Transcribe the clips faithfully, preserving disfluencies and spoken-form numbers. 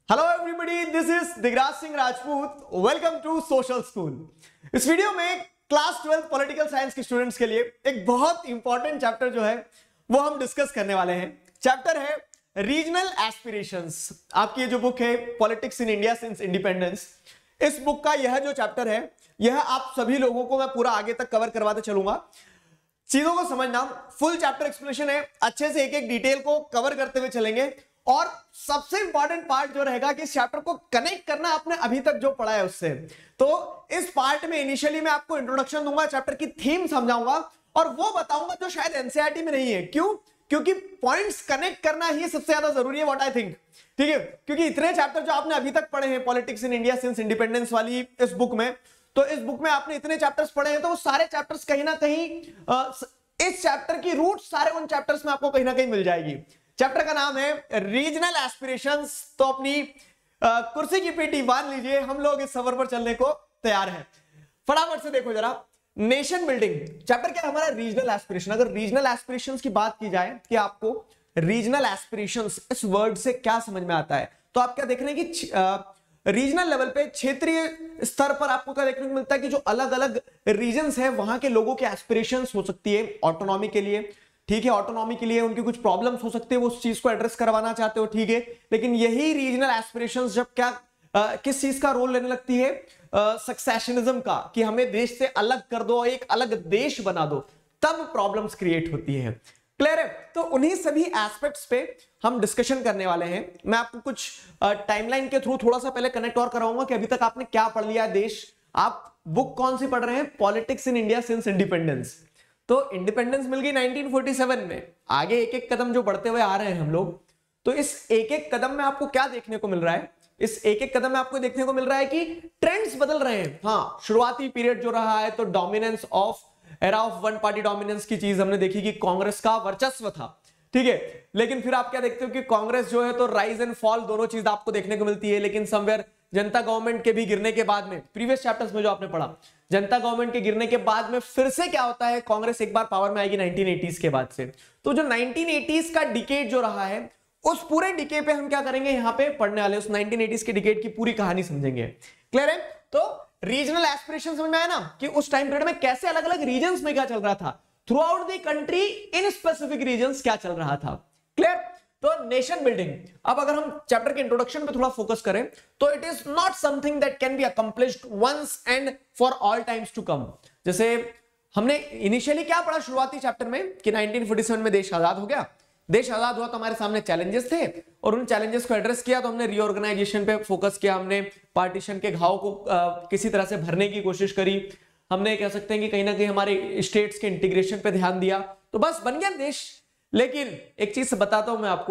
Hello everybody, this is Digraj Singh Rajput. Welcome to social school. इस video में class twelfth political science के students के लिए एक बहुत इंपॉर्टेंट चैप्टर जो है वो हम डिस्कस करने वाले हैं। चैप्टर है रीजनल एस्पिरेशंस। आपकी ये जो बुक है politics in India since independence, इस बुक का यह जो चैप्टर है यह आप सभी लोगों को मैं पूरा आगे तक कवर करवाते चलूंगा। चीजों को समझना, फुल चैप्टर एक्सप्लेनेशन है, अच्छे से एक एक डिटेल को कवर करते हुए चलेंगे। और सबसे इंपॉर्टेंट पार्ट जो रहेगा कि इस चैप्टर को कनेक्ट करना आपने अभी तक जो पढ़ा है उससे। तो इस पार्ट में इनिशियली मैं आपको इंट्रोडक्शन दूंगा, चैप्टर की थीम समझाऊंगा और वो बताऊंगा जो शायद एनसीईआरटी में नहीं है। क्यों? क्योंकि पॉइंट्स कनेक्ट करना ही सबसे ज्यादा जरूरी है, व्हाट आई थिंक। ठीक है, क्योंकि इतने चैप्टर जो आपने अभी तक पढ़े हैं politics in India since independence वाली इस बुक में, तो इस बुक में आपने इतने चैप्टर्स पढ़े हैं तो वो सारे चैप्टर्स कहीं ना कहीं आ, इस चैप्टर की रूट सारे उन चैप्टर्स में आपको कहीं ना कहीं मिल जाएगी। चैप्टर का नाम है रीजनल एस्पिरेशंस। तो अपनी आ, कुर्सी की पेटी बांध लीजिए, हम लोग इस सफर पर चलने को तैयार हैं। फटाफट से देखो जरा, नेशन बिल्डिंग चैप्टर क्या है हमारा, रीजनल एस्पिरेशन। अगर रीजनल एस्पिरेशंस की बात की जाए कि आपको रीजनल एस्पिरेशंस इस वर्ड से क्या समझ में आता है, तो आप क्या देख रहे हैं कि रीजनल लेवल पे, क्षेत्रीय स्तर पर आपको क्या देखने को मिलता है कि जो अलग अलग रीजन्स है वहां के लोगों के एस्पिरेशंस हो सकती है ऑटोनॉमी के लिए। ठीक है, ऑटोनॉमी के लिए उनकी कुछ प्रॉब्लम्स हो सकते हैं, वो उस चीज को एड्रेस करवाना चाहते हो। ठीक है, लेकिन यही रीजनल एस्पिरेशंस जब क्या आ, किस चीज का रोल लेने लगती है, सक्सेशनिज्म का, कि हमें देश से अलग कर दो, एक अलग देश बना दो, तब प्रॉब्लम्स क्रिएट होती है। क्लियर है? तो उन्हीं सभी एस्पेक्ट्स पे हम डिस्कशन करने वाले हैं। मैं आपको कुछ टाइमलाइन के थ्रू थोड़ा सा पहले कनेक्ट और कराऊंगा कि अभी तक आपने क्या पढ़ लिया है। देश, आप बुक कौन सी पढ़ रहे हैं? Politics in India since independence. तो इंडिपेंडेंस मिल गई नाइनटीन फोर्टी सेवन में, आगे एक एक कदम जो बढ़ते हुए आ रहे हैं हम लोग, तो इस एक एक कदम में आपको क्या देखने को मिल रहा है? इस एक एक कदम में आपको देखने को मिल रहा है कि ट्रेंड्स बदल रहे हैं। हाँ, शुरुआती पीरियड जो रहा है तो dominance of era of one party dominance की चीज हमने देखी कि कांग्रेस का वर्चस्व था। ठीक है, लेकिन फिर आप क्या देखते हो कि कांग्रेस जो है तो राइज एंड फॉल दोनों चीज आपको देखने को मिलती है। लेकिन समवेयर जनता गवर्नमेंट के भी गिरने के बाद में, प्रीवियस चैप्टर्स में जो आपने पढ़ा, जनता गवर्नमेंट के गिरने के बाद में फिर से क्या होता है, कांग्रेस एक बार पावर में आएगी नाइनटीन एटीज़ के बाद से। तो जो नाइनटीन एटीज़ का डिकेड जो रहा है, उस पूरे डिकेड पे हम क्या करेंगे, यहां पे पढ़ने वाले उस नाइनटीन एटीज़ के डिकेड की पूरी कहानी समझेंगे। क्लियर है? तो रीजनल एस्पिरेशन समझ में आया ना, कि उस टाइम पीरियड में कैसे अलग अलग रीजन्स में क्या चल रहा था, throughout the country in specific regions क्या चल रहा था। क्लियर? तो नेशन बिल्डिंग, अब अगर हम चैप्टर के इंट्रोडक्शन पे थोड़ा फोकस करें तो it is not something that can be accomplished once and for all times to come. जैसे हमने इनिशियली क्या पढ़ा शुरुआती चैप्टर में कि नाइनटीन फोर्टी सेवन में देश आजाद हो गया। देश आजाद हुआ तो हमारे सामने चैलेंजेस थे और उन चैलेंजेस को एड्रेस किया, तो हमने रीऑर्गेनाइजेशन पे फोकस किया, हमने पार्टीशन के घाव को आ, किसी तरह से भरने की कोशिश करी, हमने कह सकते हैं कि कहीं ना कहीं हमारे स्टेट्स के इंटीग्रेशन पे ध्यान दिया, तो बस बन गया देश। लेकिन एक चीज बताता हूं मैं आपको,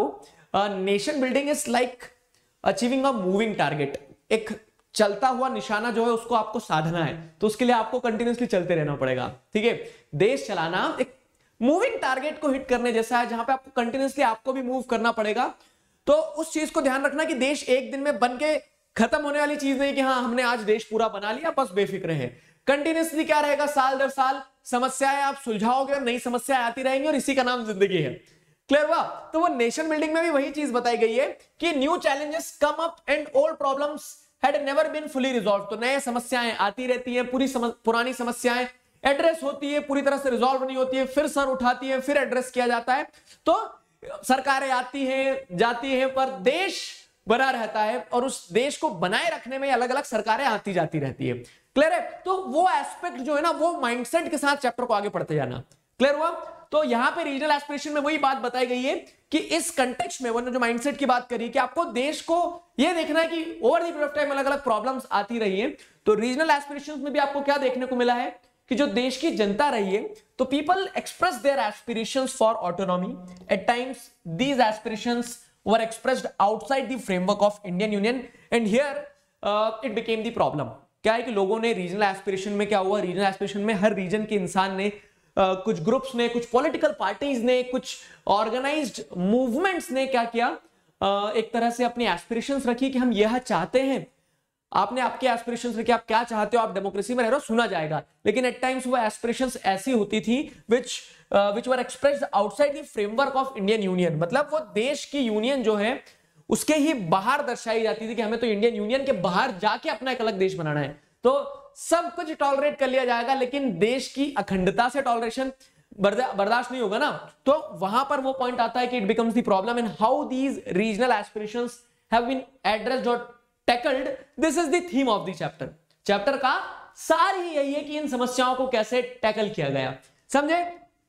nation building is like achieving a moving target. एक चलता हुआ निशाना जो है उसको आपको साधना है, तो उसके लिए आपको कंटिन्यूअसली चलते रहना पड़ेगा। ठीक है, देश चलाना एक मूविंग टारगेट को हिट करने जैसा है, जहां पे आपको कंटिन्यूअसली आपको भी मूव करना पड़ेगा। तो उस चीज को ध्यान रखना कि देश एक दिन में बन के खत्म होने वाली चीज नहीं कि हाँ हमने आज देश पूरा बना लिया, बस बेफिक्र है। कंटिन्यूअसली क्या रहेगा, साल दर साल समस्याएं आप सुलझाओगे और नई समस्याएं आती रहेंगी, और इसी का नाम जिंदगी है। क्लियर हुआ? तो वो नेशन बिल्डिंग में भी वही चीज बताई गई है कि new challenges come up and old problems had never been fully resolve. तो नए समस्याएं आती रहती हैं, पूरी समझ, पुरानी समस्याएं एड्रेस होती है, पूरी तरह से रिजॉल्व नहीं होती है, फिर सर उठाती है, फिर एड्रेस किया जाता है। तो सरकारें आती हैं जाती हैं पर देश बना रहता है, और उस देश को बनाए रखने में अलग अलग सरकारें आती जाती रहती है। क्लियर है? तो वो एस्पेक्ट जो है ना, वो माइंडसेट के साथ चैप्टर को आगे पढ़ते जाना। क्लियर हुआ? तो यहां पे रीजनल एस्पिरेशन में वही बात बताई गई है कि इस कंटेक्स्ट में, वो जो माइंडसेट की बात करी कि आपको देश को यह देखना है कि over the period of time अलग अलग प्रॉब्लम्स आती रही है। तो रीजनल एस्पिरेशंस में भी आपको क्या देखने को मिला है कि जो देश की जनता रही है, तो people express their aspirations for autonomy. At times these aspirations were expressed outside the framework of Indian union, and here it became the problem. क्या है कि लोगों ने रीजनल एस्पिरेशन में क्या हुआ, रीजनल एस्पिरेशन में हर रीजन के इंसान ने, uh, कुछ ग्रुप्स ने, कुछ पॉलिटिकल पार्टीज ने, कुछ ऑर्गेनाइज्ड मूवमेंट्स ने क्या किया, uh, एक तरह से अपनी एस्पिरेशंस रखी कि हम यह चाहते हैं। आपने आपके एस्पिरेशंस रखे, आप क्या चाहते हो, आप डेमोक्रेसी में रह रहे हो, सुना जाएगा। लेकिन एट टाइम्स वो एस्पिरेशंस ऐसी होती थी which which were expressed outside the framework of Indian union. मतलब वो देश की यूनियन जो है उसके ही बाहर दर्शाई जाती थी कि हमें तो इंडियन यूनियन के बाहर जाके अपना एक अलग देश बनाना है। तो सब कुछ टॉलरेट कर लिया जाएगा, लेकिन देश की अखंडता से टॉलरेशन बर्दाश्त नहीं होगा ना। तो वहां पर वो पॉइंट आता है कि it becomes the problem in how these regional aspirations have been addressed और tackled. This is the theme of the chapter. Chapter का सार ही यही है कि इन समस्याओं को कैसे टैकल किया गया, समझे।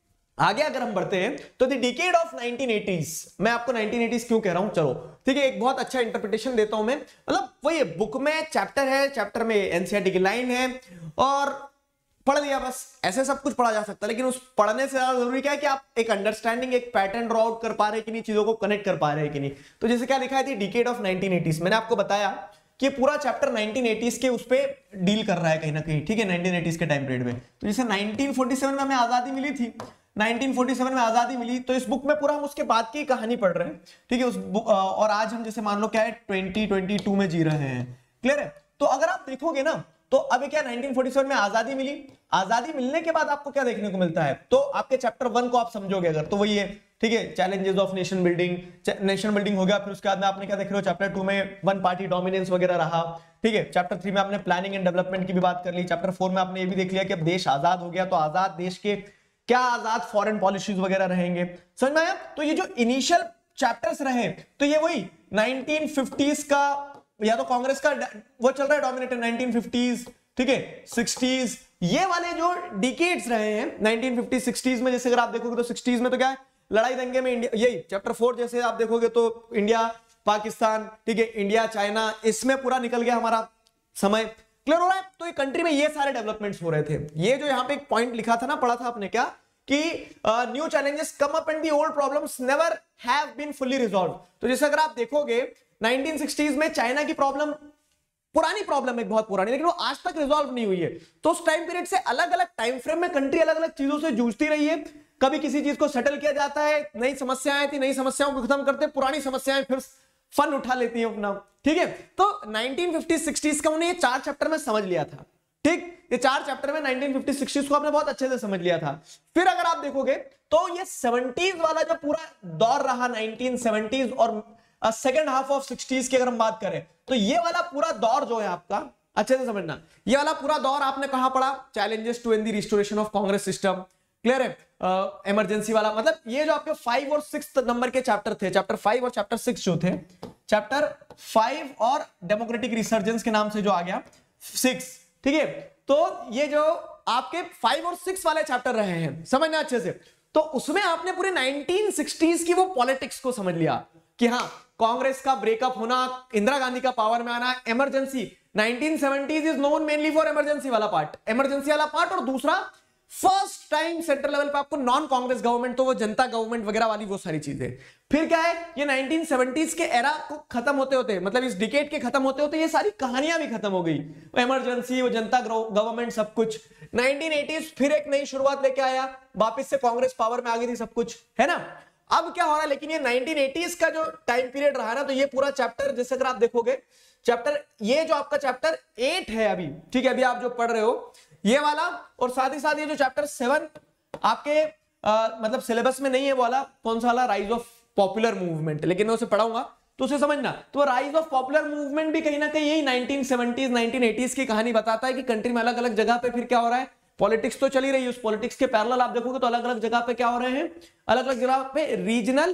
आगे अगर हम बढ़ते हैं तो the decade of nineteen eighties, मैं आपको नाइनटीन एटीज़ क्यों कह रहा हूं, चलो ठीक है, एक बहुत अच्छा इंटरप्रिटेशन देता हूं मैं। मतलब वही बुक में चैप्टर है, चैप्टर में एनसीईआरटी की लाइन है और पढ़ लिया बस, ऐसे सब कुछ पढ़ा जा सकता है। लेकिन उस पढ़ने से ज्यादा जरूरी क्या है कि आप एक अंडरस्टैंडिंग, एक पैटर्न ड्रॉ आउट कर पा रहे हैं कि नहीं, चीजों को कनेक्ट कर पा रहे हैं कि नहीं। तो जैसे क्या लिखा है the decade of nineteen eighties, मैंने आपको बताया कि पूरा चैप्टर नाइनटीन एटीज़ के उस पे डील कर रहा है कहीं ना कहीं, ठीक है, नाइनटीन एटीज़ के टाइम पीरियड में। तो जैसे नाइनटीन फोर्टी सेवन में हमें आजादी मिली थी, नाइनटीन फोर्टी सेवन में आजादी मिली, तो इस बुक में पूरा हम उसके बाद की कहानी पढ़ रहे हैं, ठीक है। उस बुक और आज हम जैसे मान लो क्या है ट्वेंटी ट्वेंटी टू में जी रहे हैं, क्लियर है। तो अगर आप देखोगे ना तो अभी क्या नाइनटीन फोर्टी सेवन में आजादी मिली, आजादी मिलने के बाद आपको क्या देखने को मिलता है, तो आपके चैप्टर वन को आप समझोगे अगर, तो वही है, ठीक है, challenges of nation building, nation building हो गया। फिर उसके बाद में आपने क्या देख रहे हो, चैप्टर टू में वन पार्टी डोमिनेंस वगैरह रहा, ठीक है। चैप्टर थ्री में आपने प्लानिंग एंड डेवलपमेंट की भी बात कर ली। चैप्टर फोर में आपने ये भी देख लिया कि अब देश आजाद हो गया, तो आजाद देश के क्या आजाद फॉरेन पॉलिसीज वगैरह रहेंगे, समझ में आया। तो ये जो इनिशियल चैप्टर्स रहे, तो ये वही नाइनटीन फिफ्टीज़ का, या तो कांग्रेस का वो चल रहा है डोमिनेटर नाइनटीन फिफ्टीज़, ठीक है, सिक्सटीज़, ये वाले जो डिकेड्स रहे हैं नाइनटीन फिफ्टी सिक्सटीज़ में। जैसे अगर आप देखोगे तो सिक्सटीज़ में तो क्या है, लड़ाई दंगे में इंडिया, यही चैप्टर फोर जैसे आप देखोगे तो इंडिया पाकिस्तान, ठीक है, इंडिया चाइना, इसमें पूरा निकल गया हमारा समय, क्लियर हो रहा है। तो ये कंट्री में ये सारे डेवलपमेंट्स हो रहे थे। ये जो यहाँ पे एक पॉइंट लिखा था ना, पढ़ा था आपने क्या, कि new challenges come up and the old problems never have been fully resolve. तो जैसे अगर आप देखोगे नाइनटीन सिक्सटीज़ में चाइना की प्रॉब्लम, पुरानी प्रॉब्लम है, बहुत पुरानी, लेकिन वो आज तक रिजॉल्व नहीं हुई है। तो उस टाइम पीरियड से अलग अलग टाइम फ्रेम में कंट्री अलग अलग चीजों से जूझती रही है। कभी किसी चीज को सेटल किया जाता है, नई समस्याएं थी, नई समस्याओं को खत्म करते, पुरानी समस्याएं फिर फन उठा लेती है अपना, ठीक है। तो नाइनटीन फिफ्टी सिक्सटीज़ का उन्होंने ये चार चैप्टर में समझ लिया था, ठीक, ये चार चैप्टर में नाइनटीन फिफ्टी सिक्सटीज़ को आपने बहुत अच्छे से समझ लिया था। फिर अगर आप देखोगे तो ये सेवेंटीज़ वाला जो पूरा दौर रहा, नाइनटीन सेवेंटीज़ और सेकेंड हाफ ऑफ सिक्सटीज़ की अगर हम बात करें, तो ये वाला पूरा दौर जो है आपका, अच्छे से समझना, ये वाला पूरा दौर आपने कहां पढ़ा, challenges to in the restoration of Congress system, clear है, इमरजेंसी uh, वाला। मतलब ये जो आपके फाइव और सिक्स नंबर के चैप्टर थे, चैप्टर फाइव और चैप्टर सिक्स जो थे, चैप्टर फाइव और डेमोक्रेटिक रिसर्जेंस के नाम से जो आ गया सिक्स, ठीक है। तो ये जो आपके फाइव और सिक्स वाले चैप्टर रहे हैं, समझना अच्छे से, तो उसमें आपने पूरे नाइनटीन सिक्सटीज़ की वो पॉलिटिक्स को समझ लिया कि हाँ, कांग्रेस का ब्रेकअप होना, इंदिरा गांधी का पावर में आना, emergency, nineteen seventies is known mainly for emergency वाला पार्ट, इमरजेंसी वाला पार्ट, और दूसरा फर्स्ट टाइम सेंट्रल लेवल पे आपको नॉन कांग्रेस गवर्नमेंट, तो वो जनता गवर्नमेंट वगैरह वाली वो सारी चीजें। फिर क्या है, ये नाइनटीन सेवेंटीज़ के एरा को खत्म होते होते, मतलब इस डिकेड के खत्म होते होते ये सारी कहानियां भी खत्म हो गई, वो इमरजेंसी, वो जनता गवर्नमेंट, सब कुछ। नाइनटीन एटीज़ फिर एक नई शुरुआत लेके आया, वापस से कांग्रेस पावर में आ गई थी, सब कुछ है ना। अब क्या हो रहा है, लेकिन ये नाइनटीन एटीज़ का जो टाइम पीरियड रहा ना, तो ये पूरा चैप्टर, जैसे अगर आप देखोगे चैप्टर, ये जो आपका चैप्टर एट है अभी, ठीक है, अभी आप जो पढ़ रहे हो ये वाला, और साथ ही साथ ये जो चैप्टर सेवन आपके आ, मतलब सिलेबस में नहीं है, वो वाला कौन सा वाला, राइज ऑफ पॉपुलर मूवमेंट, लेकिन मैं उसे पढ़ाऊंगा तो उसे समझना। तो राइज ऑफ पॉपुलर मूवमेंट भी कहीं ना कहीं यही नाइनटीन सेवेंटीज़ नाइनटीन एटीज़ की कहानी बताता है कि कंट्री में अलग अलग जगह पे फिर क्या हो रहा है, पॉलिटिक्स तो चली रही है, उस पॉलिटिक्स के पैरेलल आप देखोगे तो अलग अलग जगह पे क्या हो रहे हैं, अलग अलग जगह पे रीजनल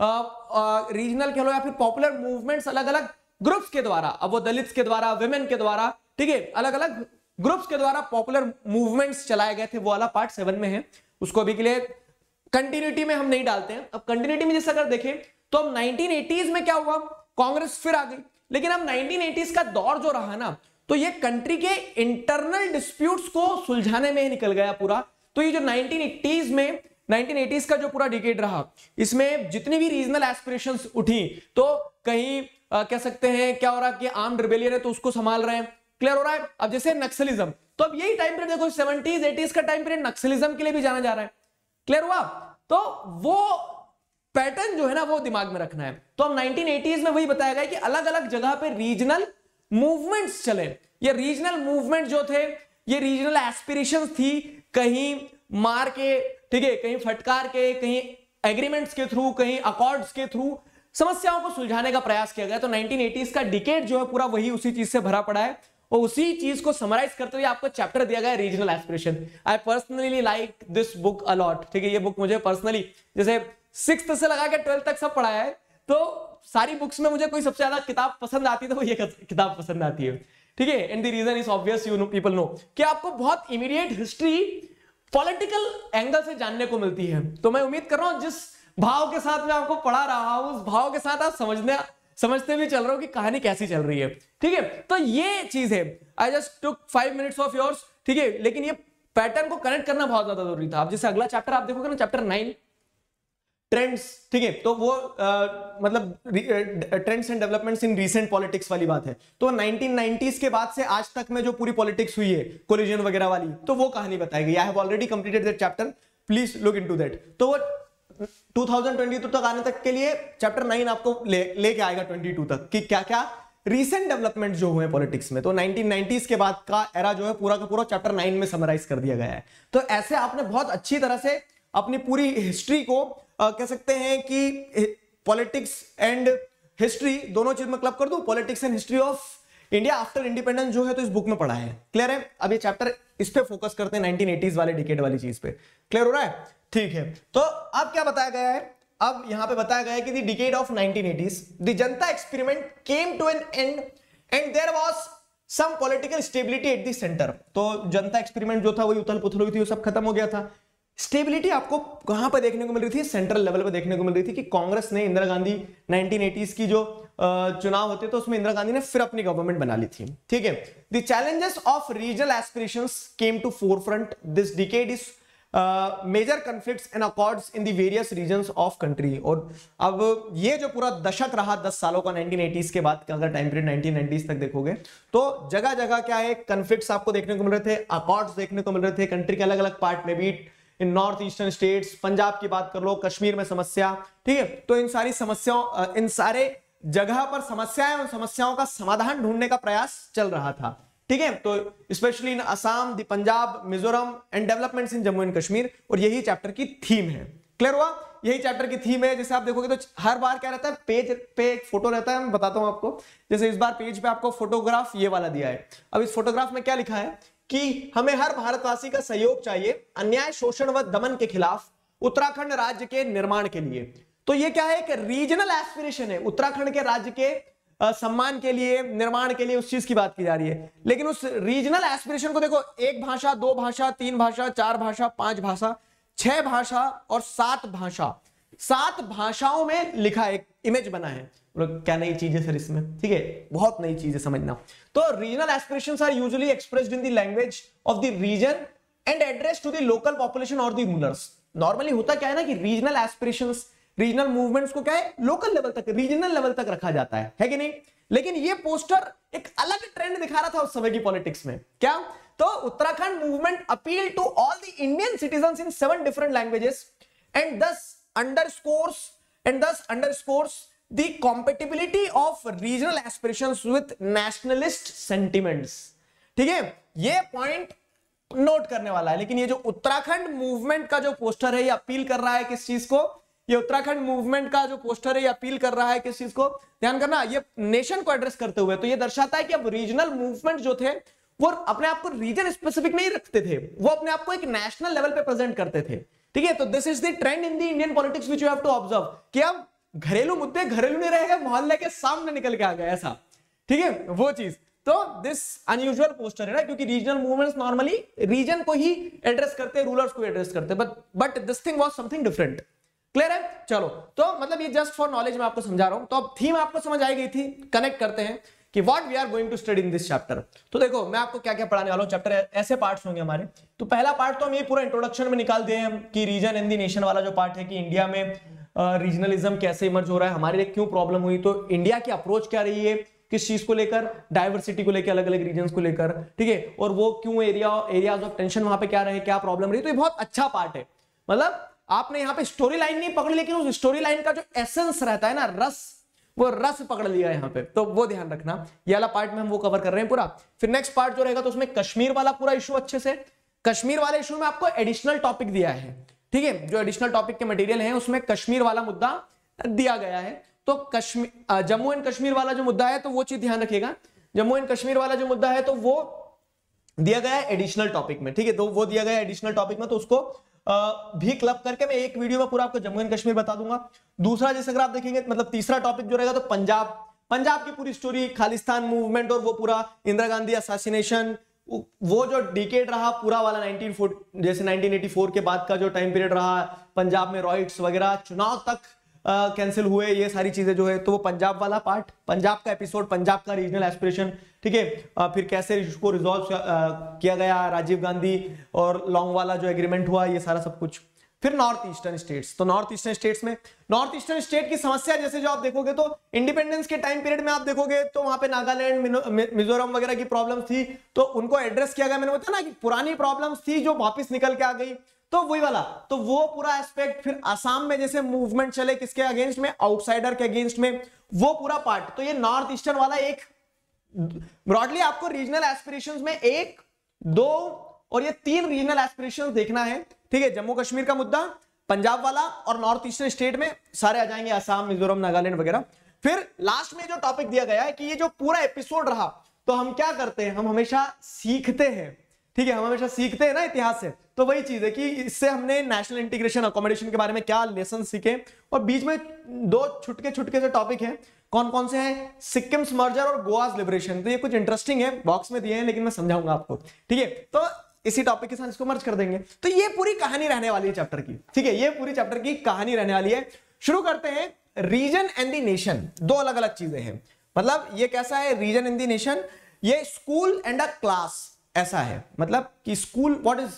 रीजनल कह लो या फिर पॉपुलर मूवमेंट्स अलग अलग ग्रुप्स के द्वारा, अब वो दलित्स के द्वारा, विमेन के द्वारा, ठीक है, अलग अलग ग्रुप्स के द्वारा पॉपुलर मूवमेंट्स चलाए गए थे, वो वाला पार्ट सेवन में है। उसको अभी के लिए कंटिन्यूटी में हम नहीं डालते हैं। अब कंटिन्यूटी में जैसे अगर देखें तो अब नाइनटीन एटीज़ में क्या हुआ, कांग्रेस फिर आ गई, लेकिन अब नाइनटीन एटीज़ का दौर जो रहा ना, तो ये कंट्री के इंटरनल डिस्प्यूट्स को सुलझाने में ही निकल गया पूरा। तो ये जो नाइनटीन एटीज़ में नाइनटीन एटीज़ का जो पूरा डिकेड रहा, इसमें जितनी भी रीजनल एस्पिरेशंस उठी, तो कहीं आ, कह सकते हैं क्या हो रहा है कि आर्म्ड रिबेलियन है तो उसको संभाल रहे हैं, क्लियर हो रहा है। अब जैसे नक्सलिज्म, तो अब यही टाइम पीरियड देखो, सेवेंटीज़ एटीज़ का टाइम पीरियड नक्सलिज्म के लिए भी जाना जा रहा है, क्लियर हुआ। तो वो पैटर्न जो है ना वो दिमाग में रखना है। तो अब नाइनटीन एटीज़ में वही बताया गया कि अलग अलग जगह पे रीजनल मूवमेंट्स चले। ये रीजनल मूवमेंट जो थे, ये रीजनल एस्पिरेशंस थी, कहीं मार के, ठीक है, कहीं फटकार के, कहीं एग्रीमेंट्स के थ्रू, कहीं अकॉर्ड्स के थ्रू, समस्याओं को सुलझाने का प्रयास किया गया। तो नाइनटीन एटीज़ का डिकेड जो है पूरा वही उसी चीज से भरा पड़ा है, और उसी चीज को समराइज करते हुए आपको चैप्टर दिया गया है regional aspiration. I personally like this book a lot, ठीक है, ये बुक मुझे पर्सनली जैसे सिक्स्थ से लगा के ट्वेल्थ तक सब पढ़ाया है, तो सारी बुक्स में मुझे कोई सबसे ज्यादा किताब पसंद आती है तो वो ये किताब पसंद आती है, ठीक है। And the reason is obvious, you know people know कि आपको बहुत इमीडिएट हिस्ट्री पॉलिटिकल एंगल से जानने को मिलती है। तो मैं उम्मीद कर रहा हूं जिस भाव के साथ मैं आपको पढ़ा रहा हूं उस भाव के साथ आप समझने समझते भी चल रहे हो कि कहानी कैसी चल रही है, ठीक है। तो ये चीज है, I just took five minutes of yours, ठीक है, लेकिन ये पैटर्न को कनेक्ट करना बहुत ज्यादा जरूरी था। अब जैसे अगला चैप्टर आप देखोगे ना, चैप्टर नाइन ट्रेंड्स, ठीक है, तो वो आ, मतलब trends and developments in recent politics वाली बात है। तो नाइनटीन नाइंटीज़ के बाद से आज तक में जो पूरी पॉलिटिक्स हुई है कोलिजन वगैरह वाली, तो वो कहानी बताई गई। I have already completed that chapter, please look into that. तो वो टू थाउजेंड ट्वेंटी टू तक आने तक के लिए चैप्टर नाइन आपको ले लेके आएगा ट्वेंटी टू तक कि क्या क्या रीसेंट डेवलपमेंट जो हुए पॉलिटिक्स में। तो नाइनटीन नाइंटीज़ के बाद का एरा जो है पूरा का पूरा चैप्टर नाइन में समराइज कर दिया गया है। तो ऐसे आपने बहुत अच्छी तरह से अपनी पूरी हिस्ट्री को आ, कह सकते हैं कि पॉलिटिक्स एंड हिस्ट्री दोनों चीज में क्लब कर दूं, politics and history of India after independence जो है तो इस बुक में पढ़ा है। क्लियर है? अब ये चैप्टर इस पे फोकस करते हैं नाइनटीन एटीज़ वाले डिकेड वाली चीज पे। क्लियर हो रहा है? ठीक है। तो अब क्या बताया गया है, अब यहां पे बताया गया है कि the decade of nineteen eighties the Janata experiment came to an end and there was some political stability at the centre. तो जनता एक्सपेरिमेंट जो था वही उथल पुथल हुई थी, वो सब खत्म हो गया था। स्टेबिलिटी आपको कहां पर देखने को मिल रही थी? सेंट्रल लेवल पे देखने को मिल रही थी कि कांग्रेस ने इंदिरा गांधी नाइनटीन एटीज़ की जो चुनाव होते तो उसमें इंदिरा गांधी ने फिर अपनी गवर्नमेंट बना ली थी, ठीक है। The challenges of regional aspirations came to forefront this decade is major conflicts and accords in the various regions of country. और अब ये जो पूरा दशक रहा दस सालों का नाइनटीन एटीज़ के बाद का अगर टाइम पीरियड नाइनटीन नाइंटीज़ तक देखोगे तो जगह जगह क्या है, कॉन्फ्लिक्ट्स आपको देखने को मिल रहे थे, अकॉर्ड्स देखने को मिल रहे थे कंट्री के अलग अलग पार्ट में भी। In north eastern states, Punjab की बात कर लो, कश्मीर में समस्या, ठीक है। तो इन सारी समस्याओं, इन सारे जगह पर समस्याएं, उन समस्याओं का समाधान ढूंढने का प्रयास चल रहा था, ठीक है। तो specially in Assam, the Punjab, Mizoram and developments in Jammu and Kashmir, और यही चैप्टर की थीम है। क्लियर हुआ? यही चैप्टर की थीम है। जैसे आप देखोगे तो हर बार क्या रहता है, पेज पे एक फोटो रहता है, मैं बताता हूं आपको। जैसे इस बार पेज पे आपको फोटोग्राफ ये वाला दिया है। अब इस फोटोग्राफ में क्या लिखा है कि हमें हर भारतवासी का सहयोग चाहिए अन्याय, शोषण व दमन के खिलाफ उत्तराखंड राज्य के निर्माण के लिए। तो ये क्या है, एक रीजनल एस्पिरेशन है, उत्तराखंड के राज्य के सम्मान के लिए, निर्माण के लिए उस चीज की बात की जा रही है। लेकिन उस रीजनल एस्पिरेशन को देखो, एक भाषा, दो भाषा, तीन भाषा, चार भाषा, पांच भाषा, छह भाषा और सात भाषा, सात भाषाओं में लिखा एक इमेज बना है। क्या नई चीज है सर इसमें? ठीक है, बहुत नई चीज है, समझना। तो regional aspirations are usually expressed in the language of the region and address to the local population और द रूलर्स। नॉर्मली होता क्या है ना कि रीजनल एस्पिरेशंस, रीजनल मूवमेंट्स को क्या है, लोकल लेवल तक, रीजनल लेवल तक रखा जाता है, है कि नहीं? लेकिन ये पोस्टर एक अलग ट्रेंड दिखा रहा था उस समय की पॉलिटिक्स में। क्या? तो Uttarakhand movement appeal to all the Indian citizens in seven different languages and thus underscores and thus underscores the compatibility of regional aspirations with nationalist sentiments। ठीक है, ये पॉइंट नोट करने वाला है। लेकिन ये जो उत्तराखंड मूवमेंट का जो पोस्टर है ये अपील कर रहा है किस चीज को? ये उत्तराखंड मूवमेंट का जो पोस्टर है ये अपील कर रहा है किस चीज को? ध्यान करना, ये नेशन को एड्रेस करते हुए। तो ये दर्शाता है कि अब रीजनल मूवमेंट जो थे वो अपने आप को रीजन स्पेसिफिक नहीं रखते थे, वो अपने आप को एक नेशनल लेवल पे प्रेजेंट करते थे, ठीक है। तो this is the trend in the Indian politics which you have to observe कि अब घरेलू मुद्दे घरेलू नहीं रहेगा, मोहल्ले के सामने निकल के आ गए, ऐसा, ठीक है, वो चीज। तो दिस अनयूजुअल पोस्टर है ना, क्योंकि रीजनल मूवमेंट्स नॉर्मली रीजन को ही एड्रेस करते हैं, रूलर्स को एड्रेस करते हैं, but but this thing was something different. Clear है? चलो, तो मतलब ये जस्ट फॉर नॉलेज मैं आपको समझा रहा हूं। तो अब थीम आपको समझ आई गई थी, कनेक्ट करते हैं कि what we are going to study in this chapter. तो देखो मैं आपको क्या क्या पढ़ाने वाला हूं। चैप्टर ऐसे पार्ट्स होंगे हमारे। तो पहला पार्ट तो हम ये पूरा इंट्रोडक्शन में निकाल दिए हम कि रीजन इन द नेशन वाला जो पार्ट है कि इंडिया में रीजनलिज्म uh, कैसे इमर्ज हो रहा है, हमारे लिए क्यों प्रॉब्लम हुई, तो इंडिया की अप्रोच क्या रही है किस चीज को लेकर, डाइवर्सिटी को लेकर, अलग अलग रीजन्स को लेकर, ठीक है, और वो क्यों एरिया एरियाज ऑफ टेंशन वहां पे क्या रहे, क्या प्रॉब्लम रही। तो ये बहुत अच्छा पार्ट है। मतलब आपने यहाँ पे स्टोरी लाइन नहीं पकड़ी, लेकिन उस स्टोरी लाइन का जो एसेंस रहता है ना, रस, वो रस पकड़ लिया यहाँ पे, तो वो ध्यान रखना। ये वाला पार्ट में हम वो कवर कर रहे हैं पूरा। फिर नेक्स्ट पार्ट जो रहेगा तो उसमें कश्मीर वाला पूरा इशू अच्छे से, कश्मीर वाले इशू में आपको एडिशनल टॉपिक दिया है, ठीक है, जो एडिशनल टॉपिक के मटेरियल है उसमें कश्मीर वाला मुद्दा दिया गया है। तो कश्मीर जम्मू एंड कश्मीर वाला जो मुद्दा है तो वो चीज ध्यान रखिएगा, जम्मू एंड कश्मीर वाला जो मुद्दा है तो वो दिया गया है एडिशनल टॉपिक में, ठीक है, तो वो दिया गया है एडिशनल टॉपिक में, तो उसको आ, भी क्लब करके मैं एक वीडियो में पूरा आपको जम्मू एंड कश्मीर बता दूंगा। दूसरा जैसे अगर आप देखेंगे मतलब तीसरा टॉपिक जो रहेगा तो पंजाब, पंजाब की पूरी स्टोरी, खालिस्तान मूवमेंट और वो पूरा इंदिरा गांधी असैसिनेशन, वो जो डिकेड रहा पूरा वाला नाइनटीन फोर्टी जैसे नाइनटीन एटी फोर के बाद का जो टाइम पीरियड रहा, पंजाब में रॉइट्स वगैरह, चुनाव तक कैंसिल uh, हुए, ये सारी चीजें जो है, तो वो पंजाब वाला पार्ट, पंजाब का एपिसोड, पंजाब का रीजनल एस्पिरेशन, ठीक है, uh, फिर कैसे इसको रिजॉल्व uh, किया गया, राजीव गांधी और लॉन्ग वाला जो एग्रीमेंट हुआ, ये सारा सब कुछ। फिर नॉर्थ ईस्टर्न स्टेट्स, तो नॉर्थ ईस्टर्न स्टेट्स में नॉर्थ ईस्टर्न स्टेट की समस्या जैसे जो आप देखोगे तो इंडिपेंडेंस के टाइम पीरियड में आप देखोगे तो वहां पे नागालैंड, मिजोरम वगैरह की प्रॉब्लम्स थी, तो उनको एड्रेस किया गया। मैंने बताया ना कि पुरानी प्रॉब्लम्स थी जो वापस निकल के आ गई, तो वही वाला, तो वो पूरा एस्पेक्ट। फिर असम में जैसे मूवमेंट चले किसके अगेंस्ट में, आउटसाइडर के अगेंस्ट में, वो पूरा पार्ट। तो ये नॉर्थ ईस्टर्न वाला एक ब्रॉडली आपको रीजनल एस्पिरेशंस में एक, दो और ये तीन रीजनल एस्पिरेशंस देखना है, ठीक है। जम्मू कश्मीर का मुद्दा, पंजाब वाला और नॉर्थ ईस्टर्न स्टेट में सारे आ जाएंगे, असम, मिजोरम, नागालैंड वगैरह। फिर लास्ट में जो टॉपिक दिया गया है कि ये जो पूरा एपिसोड रहा, तो हम क्या करते हैं, हम हमेशा सीखते हैं, ठीक है, हम हमेशा सीखते हैं ना इतिहास से। तो वही चीज है कि इससे हमने नेशनल इंटीग्रेशन अकोमोडेशन के बारे में क्या लेसन सीखे, और बीच में दो छुटके छुटके से टॉपिक हैं, कौन कौन से हैं, सिक्किम्स मर्जर और गोवाज लिबरेशन। तो ये कुछ इंटरेस्टिंग है, बॉक्स में दिए हैं लेकिन मैं समझाऊंगा आपको, ठीक है। तो इसी टॉपिक के साथ इसको मर्ज कर देंगे। तो ये पूरी कहानी रहने वाली है चैप्टर की, ठीक है, ये पूरी चैप्टर की कहानी रहने वाली है। शुरू करते हैं, रीजन एंड द नेशन, दो अलग अलग चीजें हैं। मतलब ये कैसा है, रीजन एंड द नेशन, ये स्कूल एंड अ क्लास ऐसा है। मतलब कि school, what is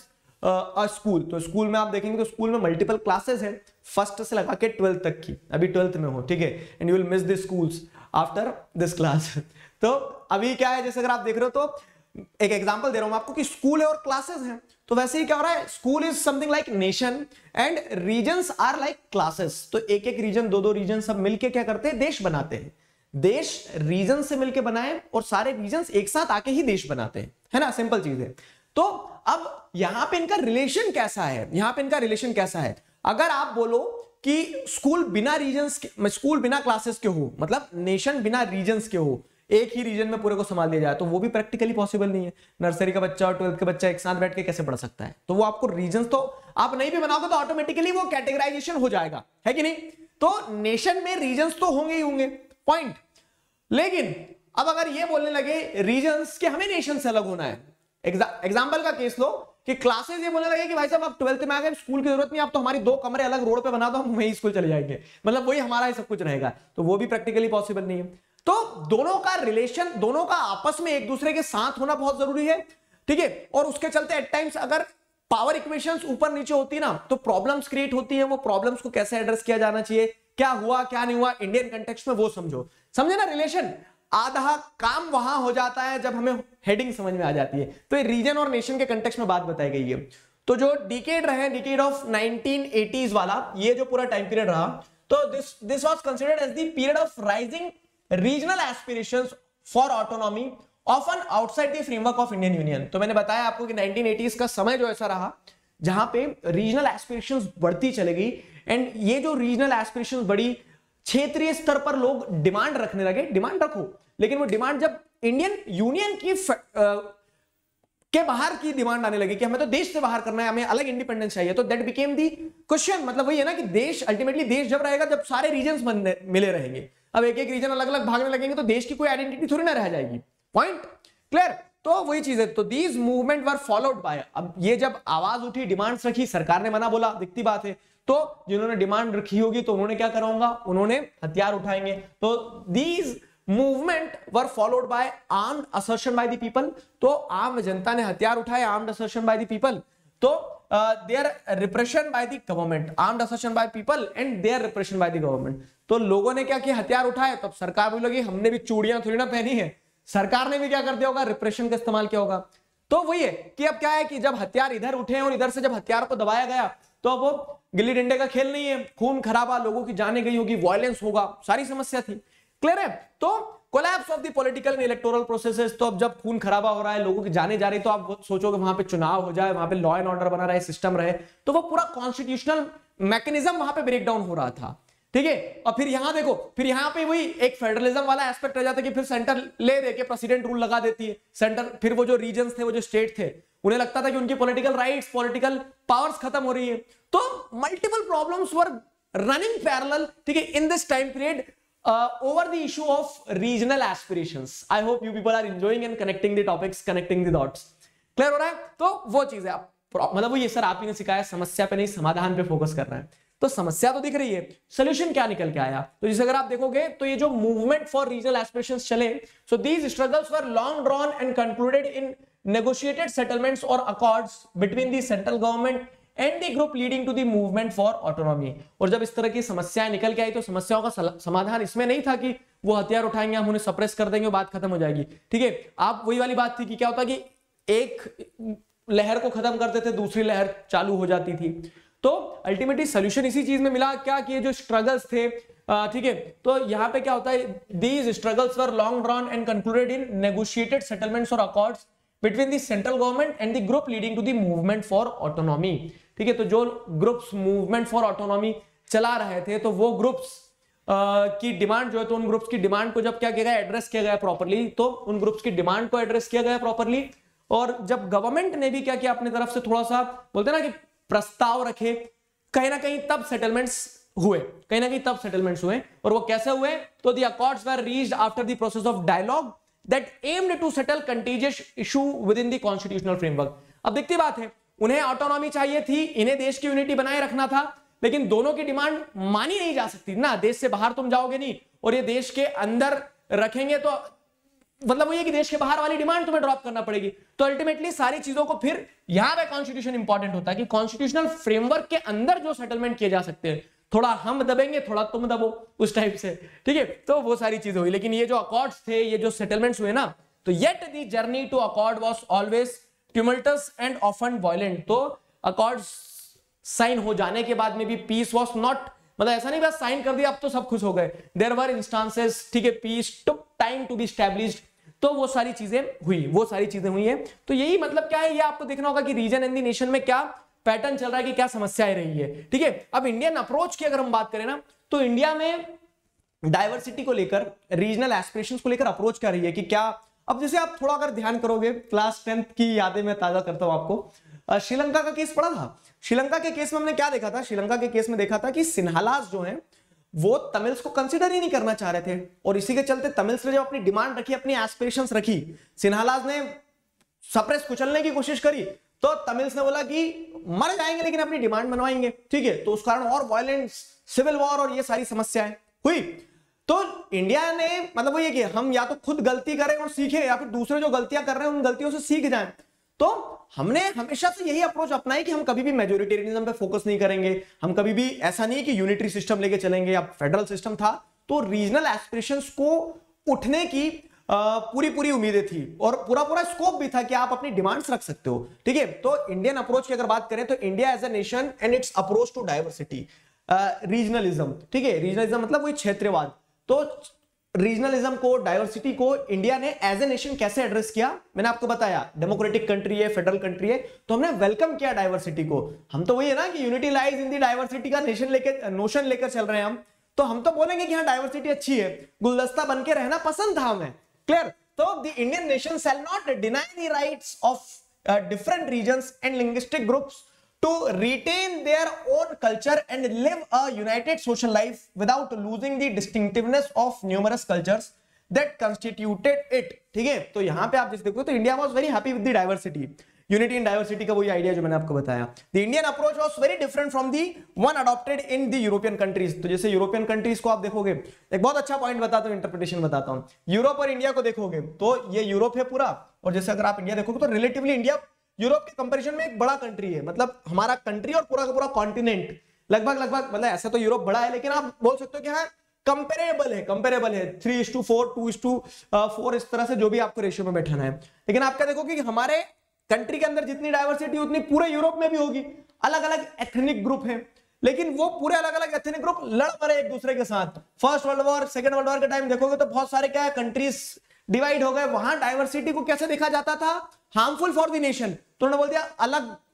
a school, तो स्कूल में आप देखेंगे तो स्कूल में मल्टीपल क्लासेस हैं, फर्स्ट से लगा के ट्वेल्थ तक की, अभी ट्वेल्थ में हो, ठीक है, and you will miss the schools after this class. तो अभी क्या है, जैसे अगर आप देख रहे हो तो एक एग्जांपल दे रहा हूं मैं आपको कि स्कूल है और क्लासेस हैं, तो वैसे ही क्या हो रहा है, school is something like nation and regions are like classes. तो एक एक रीजन, दो दो रीजन सब मिलके क्या करते हैं, देश बनाते हैं। देश रीजन से मिलके बनाए और सारे रीजन्स एक साथ आके ही देश बनाते हैं, है ना, सिंपल चीज है। तो अब यहां पे इनका रिलेशन कैसा है, यहां पे इनका रिलेशन कैसा है, अगर आप बोलो कि स्कूल बिना रीजन्स के, स्कूल बिना क्लासेस के हो, मतलब नेशन बिना रीजन्स के हो, एक ही रीजन में पूरे को संभाल दिया जाए, तो वो भी प्रैक्टिकली पॉसिबल नहीं है। नर्सरी का बच्चा और ट्वेल्थ का बच्चा एक साथ बैठ के कैसे पढ़ सकता है, तो वो आपको रीजन्स, तो आप नहीं भी बनाओगे तो ऑटोमेटिकली वो कैटेगराइजेशन हो जाएगा, है कि नहीं। तो नेशन में रीजन्स तो होंगे ही होंगे, पॉइंट। लेकिन अब अगर ये बोलने लगे रीजन्स के हमें नेशन से अलग होना है, एग्जाम्पल का केस लो कि क्लासेस ये बोलने लगे कि भाई साहब आप ट्वेल्थ में आ गए, स्कूल की जरूरत नहीं, आप तो हमारी दो कमरे अलग रोड पे बना दो, हम वही स्कूल चले जाएंगे, मतलब वही हमारा ही सब कुछ रहेगा, तो वो भी प्रैक्टिकली पॉसिबल नहीं है। तो दोनों का रिलेशन, दोनों का आपस में एक दूसरे के साथ होना बहुत जरूरी है, ठीक है। और उसके चलते एट टाइम्स अगर पावर इक्वेशंस ऊपर नीचे होती ना तो प्रॉब्लम्स क्रिएट होती है, वो प्रॉब्लम्स को कैसे एड्रेस किया जाना चाहिए, क्या हुआ क्या नहीं हुआ इंडियन कंटेक्स्ट में, वो समझो, समझे ना रिलेशन। आधा काम वहां हो जाता है जब हमें हेडिंग समझ में आ जाती है। तो ये रीजन और नेशन के कंटेक्स्ट में बात बताई गई है। तो जो डिकेड रहे, डिकेड ऑफ नाइनटीन एटीज़ वाला, ये जो पूरा टाइम पीरियड रहा, तो this this was considered as the period of rising regional aspirations for autonomy often outside the framework of Indian Union. तो मैंने बताया आपको कि नाइनटीन एटीज़ का समय जो ऐसा रहा जहां पे रीजनल एस्पिरेशंस बढ़ती चली गई, एंड ये जो रीजनल एस्पिरेशंस बढ़ी, क्षेत्रीय स्तर पर लोग डिमांड रखने लगे, डिमांड रखो, लेकिन वो डिमांड जब इंडियन यूनियन की आ, के बाहर की डिमांड आने लगी कि हमें तो देश से बाहर करना है, हमें अलग इंडिपेंडेंस चाहिए, तो दैट बिकेम दी क्वेश्चन। मतलब वही है ना कि देश अल्टीमेटली देश जब रहेगा जब सारे रीजन्स मिले रहेंगे। अब एक एक रीजन अलग अलग भागने लगेंगे तो देश की कोई आइडेंटिटी थोड़ी ना रह जाएगी, पॉइंट क्लियर। तो वही चीज है, तो these movement were followed by, अब ये जब आवाज उठी, डिमांड्स रखी, सरकार ने मना बोला, दिखती बात है, तो जिन्होंने डिमांड रखी होगी तो उन्होंने क्या करा होगा, उन्होंने हथियार उठाएंगे। तो these movement were followed by armed assertion by the people, तो आम जनता ने हथियार उठाए, armed assertion by the people, तो their repression by the government, armed assertion by people and their repression by the government. तो लोगों ने क्या किया, हथियार उठाए, तब सरकार भी लगी, हमने भी चूड़ियां थोड़ी ना पहनी है, सरकार ने भी क्या कर दिया होगा, रिप्रेशन का इस्तेमाल किया होगा। तो वही है कि अब क्या है कि जब हथियार इधर उठे और इधर से जब हथियार को दबाया गया, तो अब वो गिल्ली डंडे का खेल नहीं है, खून खराबा, लोगों की जानें गई होगी, वायलेंस होगा, सारी समस्या थी, क्लियर है। तो collapse of the political and electoral processes, तो अब जब खून खराबा हो रहा है, लोगों की जाने जा रही, तो आप सोचोगे वहां पे चुनाव हो जाए, वहां पे लॉ एंड ऑर्डर बना रहे, सिस्टम रहे, तो वो पूरा कॉन्स्टिट्यूशनल मैकेनिज्म वहां पे ब्रेक डाउन हो रहा था, ठीक है। और फिर यहां देखो, फिर यहां पे वही एक फेडरलिज्म वाला एस्पेक्ट रह जाता है कि फिर सेंटर ले दे के प्रेसिडेंट रूल लगा देती है सेंटर। फिर वो जो रीजन्स थे, वो जो स्टेट थे, उन्हें लगता था कि उनकी पॉलिटिकल राइट्स, पॉलिटिकल पावर्स खत्म हो रही है। तो multiple problems were running parallel, ठीक है, in this time period over the issue of regional aspirations. I hope you people are enjoying and connecting the topics, connecting the dots. Clear हो रहा है? तो वो चीज है, मतलब वो ये सर आप ही ने सिखाया, समस्या पे नहीं समाधान पे फोकस कर रहा है। तो समस्या तो दिख रही है, सोल्यूशन क्या निकल के आया? तो जैसे अगर आप देखोगे तो ये जो मूवमेंट फॉर रीजनल एस्पिरेशंस चले, so these struggles were long drawn and concluded in negotiated settlements or accords between the central government and the group leading to the movement for autonomy। और जब इस तरह की समस्याएं निकल के आई तो समस्याओं का समाधान इसमें नहीं था कि वो हथियार उठाएंगे, हम उन्हें सप्रेस कर देंगे, बात खत्म हो जाएगी। ठीक है, आप वही वाली बात थी कि क्या होता कि एक लहर को खत्म करते थे, दूसरी लहर चालू हो जाती थी। तो अल्टीमेटली सोल्यूशन इसी चीज में मिला क्या कि ये जो स्ट्रगल्स थे, ठीक है, तो यहाँ पे क्या होता है, these struggles were long drawn and concluded in negotiated settlements और accords between the central government and the group leading to the movement for autonomy। ठीक है, तो जो ग्रुप्स मूवमेंट फॉर ऑटोनॉमी चला रहे थे, तो वो ग्रुप्स की डिमांड जो है, तो उन ग्रुप्स की डिमांड को जब क्या किया गया, एड्रेस किया गया प्रॉपर्ली, तो उन ग्रुप्स की डिमांड को एड्रेस किया गया प्रॉपर्ली। और जब गवर्नमेंट ने भी क्या किया, अपनी तरफ से थोड़ा सा बोलते ना कि प्रस्ताव रखे, कहीं ना कहीं तब सेटलमेंट्स हुए, कहीं ना कहीं तब सेटलमेंट्स हुए। और वो कैसे हुए? तो the accords were reached after the process of dialogue that aimed to settle contentious issue within the constitutional framework। अब देखती बात है, उन्हें ऑटोनॉमी चाहिए थी, इन्हें देश की यूनिटी बनाए रखना था, लेकिन दोनों की डिमांड मानी नहीं जा सकती ना। देश से बाहर तुम जाओगे नहीं और ये देश के अंदर रखेंगे, तो मतलब वो ये कि देश के बाहर वाली डिमांड तुम्हें ड्रॉप करना पड़ेगी। तो अल्टीमेटली सारी चीजों को फिर यहां पे कॉन्स्टिट्यूशन इंपॉर्टेंट होता है कि कॉन्स्टिट्यूशनल फ्रेमवर्क के अंदर जो सेटलमेंट किए जा सकते हैं, थोड़ा हम दबेंगे, थोड़ा तुम दबो, उस टाइप से। ठीक है, तो वो सारी चीजें हुई। लेकिन ये जो अकॉर्ड्स थे, ये जो सेटलमेंट्स हुए ना, तो yet the journey to accord was always tumultuous and often violent. तो अकॉर्ड्स साइन हो जाने के बाद में भी पीस वाज नॉट, मतलब ऐसा नहीं बस साइन कर दिया अब तो सब खुश हो गए। देयर वर इंस्टांसेस, ठीक है, peace took time to be established. तो वो सारी चीजें हुई, वो सारी चीजें हुई है। तो यही मतलब क्या है, ये आपको देखना होगा कि रीजन एंड द नेशन में क्या पैटर्न चल रहा है, कि क्या समस्याएं रही है। ठीक है, अब इंडियन अप्रोच की अगर हम बात करें ना, तो इंडिया में डाइवर्सिटी को लेकर, रीजनल एस्पिरेशंस को लेकर अप्रोच क्या रही है कि क्या, अब जैसे आप थोड़ा अगर ध्यान करोगे, क्लास टेंथ की यादें मैं ताजा करता हूं आपको। श्रीलंका का केस पढ़ा था। श्रीलंका के केस में हमने क्या देखा था? श्रीलंका के केस में देखा था कि सिन्हालास जो है वो तमिल्स को कंसिडर ही नहीं करना चाह रहे थे, और इसी के चलते तमिल्स ने जब अपनी डिमांड रखी, अपनी एस्पिरेशंस रखी, सिन्हालास ने सप्रेस कुचलने की कोशिश करी, तो तमिल्स ने बोला कि मर जाएंगे लेकिन अपनी डिमांड मनवाएंगे। ठीक है, तो उस कारण और वायलेंस, सिविल वॉर और ये सारी समस्याएं हुई। तो इंडिया ने मतलब वो ये कि हम या तो खुद गलती करें और सीखें, या फिर दूसरे जो गलतियां कर रहे हैं उन गलतियों से सीख जाएं। तो हमने हमेशा से यही अप्रोच अपनाई कि हम कभी भी मेजोरिटेरियनिज्म पे फोकस नहीं करेंगे, हम कभी भी ऐसा नहीं कि यूनिटरी सिस्टम लेके चलेंगे, या फेडरल सिस्टम था तो रीजनल एस्पिरेशंस को उठने की पूरी पूरी उम्मीदें थी, और पूरा पूरा स्कोप भी था कि आप अपनी डिमांड्स रख सकते हो। ठीक है, तो इंडियन अप्रोच की अगर बात करें तो India as a nation and its approach to diversity, regionalism, ठीक है, रीजनलिज्म मतलब वही क्षेत्रवाद। तो रीजनलिज्म को, डाइवर्सिटी को इंडिया ने एज ए नेशन कैसे एड्रेस किया, मैंने आपको बताया। डेमोक्रेटिक कंट्री है, फेडरल कंट्री है, तो हमने वेलकम किया डाइवर्सिटी को। हम तो वही है ना कि unity lies in the diversity का नेशन लेकर नोशन लेकर चल रहे हैं हम। तो हम तो बोलेंगे कि हाँ डाइवर्सिटी अच्छी है, गुलदस्ता बन के रहना पसंद था हमें। क्लियर? तो the Indian nation shall not deny the rights of different regions and linguistic groups to retain their own culture and live a united social life without losing the distinctiveness of numerous cultures that constituted it। ठीक है, तो यहां पे आप जैसे देखो तो India was very happy with the diversity, unity in diversity का वही आइडिया जो मैंने आपको बताया। The Indian approach was very different from the one adopted in the European countries. तो जैसे यूरोपियन कंट्रीज को आप देखोगे, एक बहुत अच्छा पॉइंट बताता हूं, इंटरप्रिटेशन बताता हूं। यूरोप और इंडिया को देखोगे तो ये यूरोप है पूरा, और जैसे अगर आप इंडिया देखोगे तो रिलेटिवली इंडिया यूरोप के कंपैरिजन में एक बड़ा कंट्री है। मतलब हमारा कंट्री और पूरा का पूरा कॉन्टिनेंट लगभग लगभग, मतलब ऐसा तो यूरोप बड़ा है, लेकिन आप बोल सकते हो कि हाँ कंपेरेबल है, कंपेरेबल है, three is to four, two is to four, इस तरह से जो भी आपको रेशियो में बैठाना है। लेकिन आप क्या देखोगे कि हमारे कंट्री के अंदर जितनी डाइवर्सिटी उतनी पूरे यूरोप में भी होगी। अलग अलग एथनिक ग्रुप है, लेकिन वो पूरे अलग अलग एथनिक ग्रुप लड़ पड़े एक दूसरे के साथ। First world war, second world war के टाइम देखोगे तो बहुत सारे क्या है कंट्रीज डिवाइड हो गए। वहां डाइवर्सिटी को कैसे देखा जाता था? Harmful for the nation. तो उन्होंने बोल दिया अलग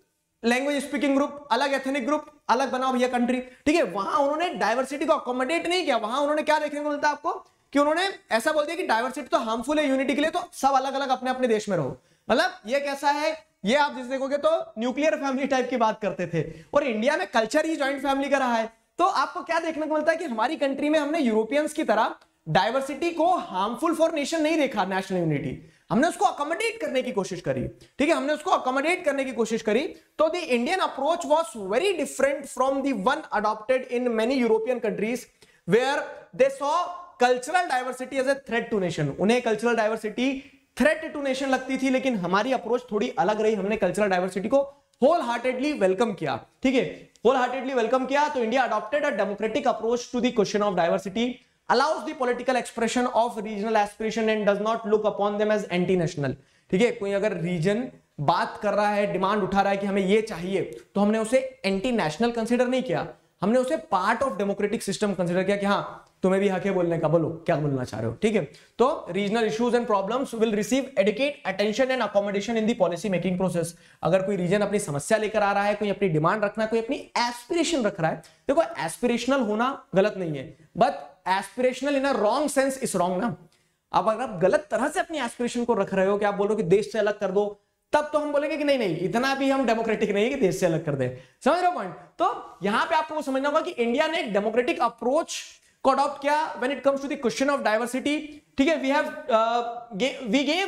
लैंग्वेज स्पीकिंग ग्रुप, अलग एथनिक ग्रुप, अलग बनाओ भैया कंट्री, ठीक है। वहां उन्होंने डाइवर्सिटी को अकोमोडेट नहीं किया, वहां उन्होंने क्या देखने को मिलता है आपको कि उन्होंने ऐसा बोल दिया कि डाइवर्सिटी तो हार्मफुल है यूनिटी के लिए, तो सब अलग अलग अपने अपने देश में रहो। मतलब ये कैसा है, ये आप जिस देखोगे तो न्यूक्लियर फैमिली टाइप की बात करते थे, और इंडिया में कल्चर ही ज्वाइंट फैमिली का रहा है। तो आपको क्या देखने को मिलता है कि हमारी कंट्री में हमने यूरोपियंस की तरह डाइवर्सिटी को हार्मफुल फॉर नेशन नहीं देखा, नेशनल यूनिटी हमने उसको अकोमोडेट करने की कोशिश करी, ठीक है, हमने उसको अकोमोडेट करने की कोशिश करी। तो the Indian approach was very different from the one adopted in many European countries where they saw cultural diversity as a threat to nation. उन्हें cultural diversity threat to nation लगती थी, लेकिन हमारी अप्रोच थोड़ी अलग रही। हमने कल्चरल डाइवर्सिटी को होल हार्टेडली वेलकम किया, ठीक है, होल हार्टेडली वेलकम किया। तो India adopted a democratic approach to the question of diversity, allows the political expression of regional aspiration and does not look upon them as anti national, ठीक है। कोई अगर reason बात कर रहा है, डिमांड उठा रहा है कि हमें ये चाहिए, तो हमने उसे एंटी नेशनल कंसीडर नहीं किया, हमने उसे part of democratic system consider किया कि हाँ तुम्हें भी हक है बोलने का, बोलो क्या बोलना चाह रहे हो, ठीक है। तो regional issues and problems will receive adequate attention and accommodation in the policy making process. अगर कोई रीजन अपनी समस्या लेकर आ रहा है, कोई अपनी डिमांड रखना, कोई अपनी एस्पिरेशन रख रहा है, देखो एस्पिरेशनल होना गलत नहीं है, but aspirational in a wrong sense is wrong ना। अब अगर आप गलत तरह से अपनी एस्पिरेशन को रख रहे हो कि आप बोल रहे हो कि देश से अलग कर दो, तब तो हम बोलेंगे कि नहीं नहीं इतना भी हम डेमोक्रेटिक नहीं है कि देश से अलग कर दे, समझ रहे हो पॉइंट। तो यहां पे आपको समझना होगा कि इंडिया ने एक डेमोक्रेटिक अप्रोच को अडॉप्ट किया when it comes to the question of diversity, ठीक है। We have we gave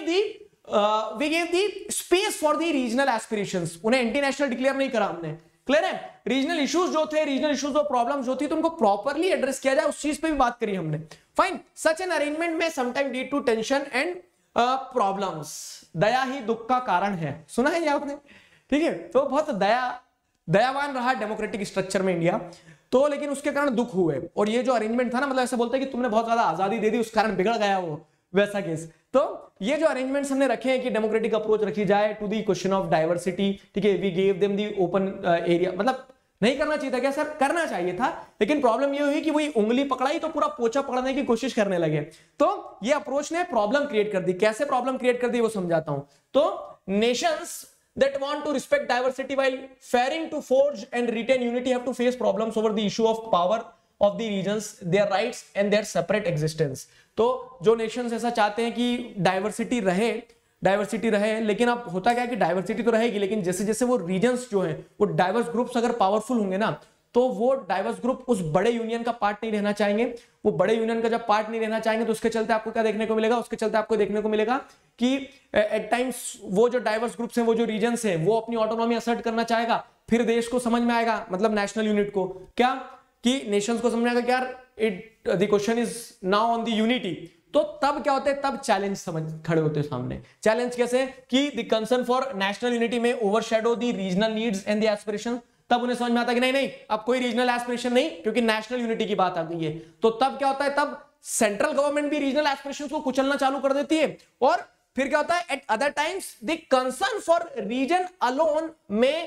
the we gave the space for the regional aspirations. उन्हें एंटी नेशनल डिक्लेयर नहीं करा हमने, क्लियर है। रीजनल इश्यूज जो थे, रीजनल इश्यूज और प्रॉब्लम्स जो थी, तो उनको प्रॉपर्ली एड्रेस किया जाए, उस चीज पे भी बात करी हमने, fine. Such an arrangement may sometime lead to tension and problems. दया ही दुख का कारण है, सुना है ये आपने, ठीक है। तो बहुत दया दयावान रहा डेमोक्रेटिक स्ट्रक्चर में इंडिया, तो लेकिन उसके कारण दुख हुए। और ये जो अरेंजमेंट था ना, मतलब ऐसा बोलते हैं कि तुमने बहुत ज्यादा आजादी दे दी, उस कारण बिगड़ गया वो, वैसा केस। तो ये जो अरेंजमेंट्स हमने रखे हैं कि डेमोक्रेटिक अप्रोच रखी जाए to the question of diversity, ठीक है, we gave them the open area, मतलब नहीं करना चाहिए था क्या सर, करना चाहिए था, लेकिन प्रॉब्लम ये हुई कि वही उंगली पकड़ाई तो पूरा पोछा पकड़ने की कोशिश करने लगे। तो ये अप्रोच ने प्रॉब्लम क्रिएट कर दी। कैसे प्रॉब्लम क्रिएट कर दी वो समझाता हूं। तो nations that want to respect diversity while fairing to forge and retain unity have to face problems over the issue of power of the regions, their rights and their separate existence। तो जो Nations ऐसा चाहते हैं कि diversity रहे, diversity रहे, लेकिन अब होता क्या है कि डाइवर्सिटी तो रहेगी, लेकिन जैसे जैसे वो रीजन्स जो हैं, वो डाइवर्स ग्रुप्स अगर पावरफुल होंगे ना, तो वो डाइवर्स ग्रुप उस बड़े यूनियन का पार्ट नहीं रहना चाहेंगे। वो बड़े यूनियन का जब पार्ट नहीं रहना चाहेंगे, तो उसके चलते आपको क्या देखने को मिलेगा, उसके चलते आपको देखने को मिलेगा कि एट टाइम्स वो जो डाइवर्स ग्रुप्स हैं, वो जो रीजन्स हैं, वो अपनी ऑटोनॉमी असर्ट करना चाहेगा। फिर देश को समझ में आएगा, मतलब नेशनल यूनिट को क्या, कि नेशंस को समझ में आएगा कि यार it the question is now on the unity. तो तब क्या होता है, तब चैलेंज समझ खड़े होते हैं सामने। चैलेंज कैसे कि the concern for national unity may overshadow the regional needs and the aspiration. तब उन्हें समझ में आता है कि नहीं नहीं अब कोई रीजनल एस्पिरेशन नहीं, क्योंकि नेशनल यूनिटी की बात आ गई है। तो तब क्या होता है, तब सेंट्रल गवर्नमेंट भी रीजनल एस्पिरेशंस को कुचलना चालू कर देती है। और फिर क्या होता है, at other times the concern for region alone may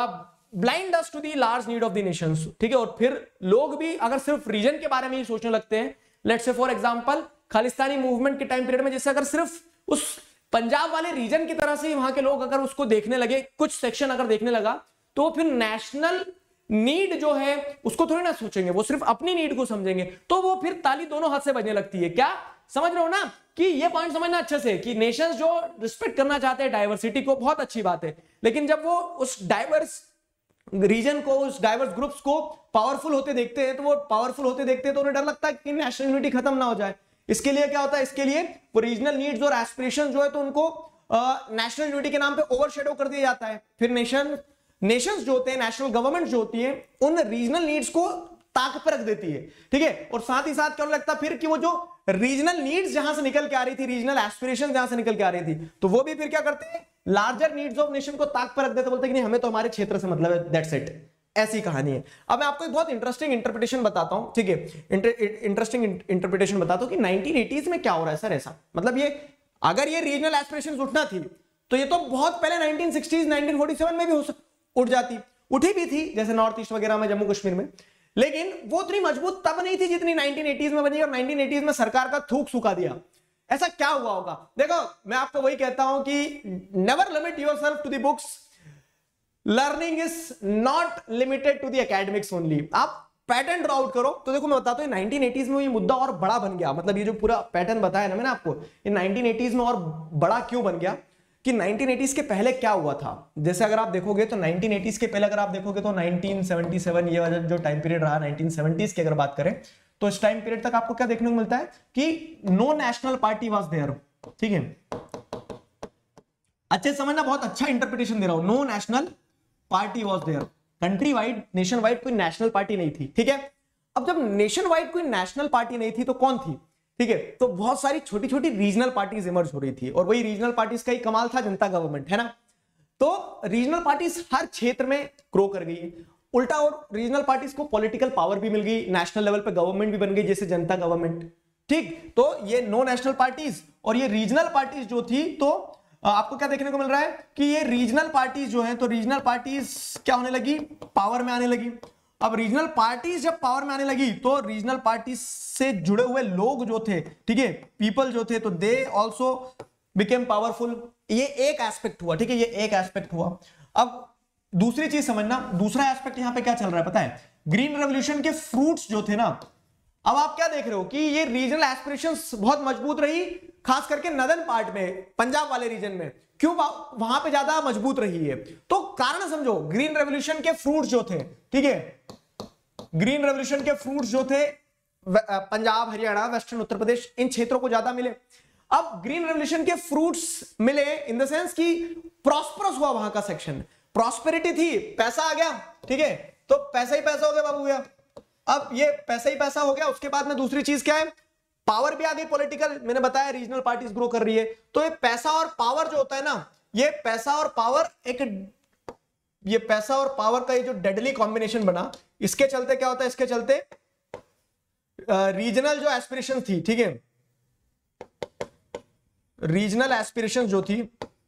blind us to the large need of the nations, ठीक है। और फिर लोग भी अगर सिर्फ रीजन के बारे में ही सोचने लगते हैं, let's say for example Khalistani movement के टाइम पीरियड में, जैसे अगर सिर्फ उस पंजाब वाले रीजन की तरह से वहां के लोग अगर उसको देखने लगे, कुछ सेक्शन अगर देखने लगा, तो फिर नेशनल नीड जो है उसको थोड़ी ना सोचेंगे, वो सिर्फ अपनी नीड को समझेंगे। तो वो फिर ताली दोनों हाथ से बजने लगती है। क्या समझ रहे हो ना, कि ये पॉइंट समझना अच्छे से कि नेशंस जो रिस्पेक्ट करना चाहते हैं डाइवर्सिटी को, बहुत अच्छी बात है, लेकिन जब वो उस डाइवर्स रीजन को, उस डाइवर्स ग्रुप्स को पावरफुल होते देखते हैं, तो वो पावरफुल होते देखते हैं तो उन्हें डर लगता है कि नेशनल यूनिटी खत्म ना हो जाए। इसके लिए क्या होता है, इसके लिए वो रीजनल नीड्स और एस्पिरेशन जो है, तो उनको नेशनल यूनिटी के नाम पे ओवरशैडो कर दिया जाता है। फिर नेशन नेशंस जो होते हैं, नेशनल गवर्नमेंट जो होती है, उन रीजनल नीड्स को ताक पर रख देती है, ठीक है। और साथ ही साथ क्या लगता है फिर कि वो जो रीजनल नीड्स जहां से निकल के आ रही थी, रीजनल एस्पिरेशन जहां से निकल के आ रही थी, तो वो भी फिर क्या करते हैं, लार्जर नीड्स ऑफ नेशन को ताक पर रख देते, बोलते हैं कि नहीं हमें तो हमारे क्षेत्र से मतलब है, दैट्स इट। ऐसी कहानी है। अब मैं आपको एक बहुत इंटरेस्टिंग इंटरप्रिटेशन बताता हूं, ठीक है, इंटरेस्टिंग इंटरप्रिटेशन बताता हूं कि नाइनटीन एटीज़ में क्या हो रहा है सर ऐसा, मतलब ये अगर ये रीजनल एस्पिरेशंस उठना थी, तो ये तो बहुत पहले nineteen sixties nineteen forty seven में भी हो सकता, उठ जाती, उठी भी थी, जैसे नॉर्थ ईस्ट वगैरह में, जम्मू कश्मीर में, लेकिन वो उतनी मजबूत तब नहीं थी जितनी नाइनटीन एटीज़ में बनी, और नाइनटीन एटीज़ में सरकार का थूक सुखा दिया। ऐसा क्या हुआ होगा, देखो मैं आपको वही कहता हूं कि never limit yourself to the books, learning is not limited to the academics only. आप पैटर्न ड्रॉ आउट करो तो देखो मैं बताता हूँ नाइनटीन एटीज़ में ये मुद्दा और बड़ा बन गया। मतलब ये जो पूरा पैटर्न बताया ना मैंने आपको, ये नाइनटीन एटीज़ में और बड़ा क्यों बन गया कि नाइनटीन एटीज़ के पहले क्या हुआ था। जैसे अगर आप देखोगे तो नाइनटीन एटीज़ के पहले अगर आप देखोगे तो नाइनटीन सेवेंटी सेवन ये वाला जो टाइम पीरियड रहा, नाइनटीन सेवेंटीज़ की अगर बात करें तो इस टाइम पीरियड तक आपको क्या देखने को मिलता है कि no national party was there. ठीक है, अच्छे समझना, बहुत अच्छा इंटरप्रिटेशन दे रहा हूं। No national party was there, country wide nation wide कोई नेशनल पार्टी नहीं थी। ठीक है, अब जब नेशन वाइड कोई नेशनल पार्टी नहीं थी तो कौन थी? ठीक है, तो बहुत सारी छोटी छोटी रीजनल पार्टीज इमर्ज हो रही थी और वही रीजनल पार्टीज का ही कमाल था जनता गवर्नमेंट, है ना। तो रीजनल पार्टीज हर क्षेत्र में ग्रो कर गई। उल्टा और रीजनल पार्टीज को पॉलिटिकल पावर भी मिल गई, नेशनल लेवल पे गवर्नमेंट भी बन गई जैसे जनता गवर्नमेंट। ठीक, तो ये नो नेशनल पार्टीज और ये रीजनल पार्टीज जो थी, तो आपको क्या देखने को मिल रहा है कि ये रीजनल पार्टीज जो हैं, तो रीजनल पार्टीज क्या होने लगी? पावर में आने लगी। अब रीजनल पार्टीज जब पावर में आने लगी तो रीजनल पार्टीज से जुड़े हुए लोग जो थे, ठीक है, पीपल जो थे, तो दे ऑल्सो बिकेम पावरफुल। ये एक एस्पेक्ट हुआ। ठीक है, ये एक एस्पेक्ट हुआ। अब दूसरी चीज समझना, दूसरा एस्पेक्ट यहां पे क्या चल रहा है पता है? ग्रीन रेवोल्यूशन के फ्रूट्स जो थे ना, अब आप क्या देख रहे हो कि ये रीजनल एस्पिरेशंस बहुत मजबूत रही, खास करके नदर्न पार्ट में, पंजाब वाले रीजन में। क्यों वहां पे ज्यादा मजबूत रही है? तो कारण समझो, ग्रीन रेवोल्यूशन के फ्रूट्स जो थे, ठीक है, ग्रीन रेवोल्यूशन के फ्रूट्स जो थे पंजाब, हरियाणा, वेस्टर्न उत्तर प्रदेश, इन क्षेत्रों को ज्यादा मिले। अब ग्रीन रेवोल्यूशन के फ्रूट्स मिले इन द सेंस कि प्रॉस्परस हुआ वहां का सेक्शन, प्रॉस्पेरिटी थी, पैसा आ गया। ठीक है, तो पैसा ही पैसा हो गया बाबू भैया। अब ये पैसा ही पैसा हो गया, उसके बाद में दूसरी चीज क्या है? पावर भी आ गई पॉलिटिकल। मैंने बताया रीजनल पार्टीज ग्रो कर रही है, तो ये पैसा और पावर जो होता है ना, ये पैसा और पावर एक, ये पैसा और पावर का ये जो डेडली कॉम्बिनेशन बना, इसके चलते क्या होता है? इसके चलते रीजनल जो एस्पिरेशन थी, ठीक है, रीजनल एस्पिरेशन जो थी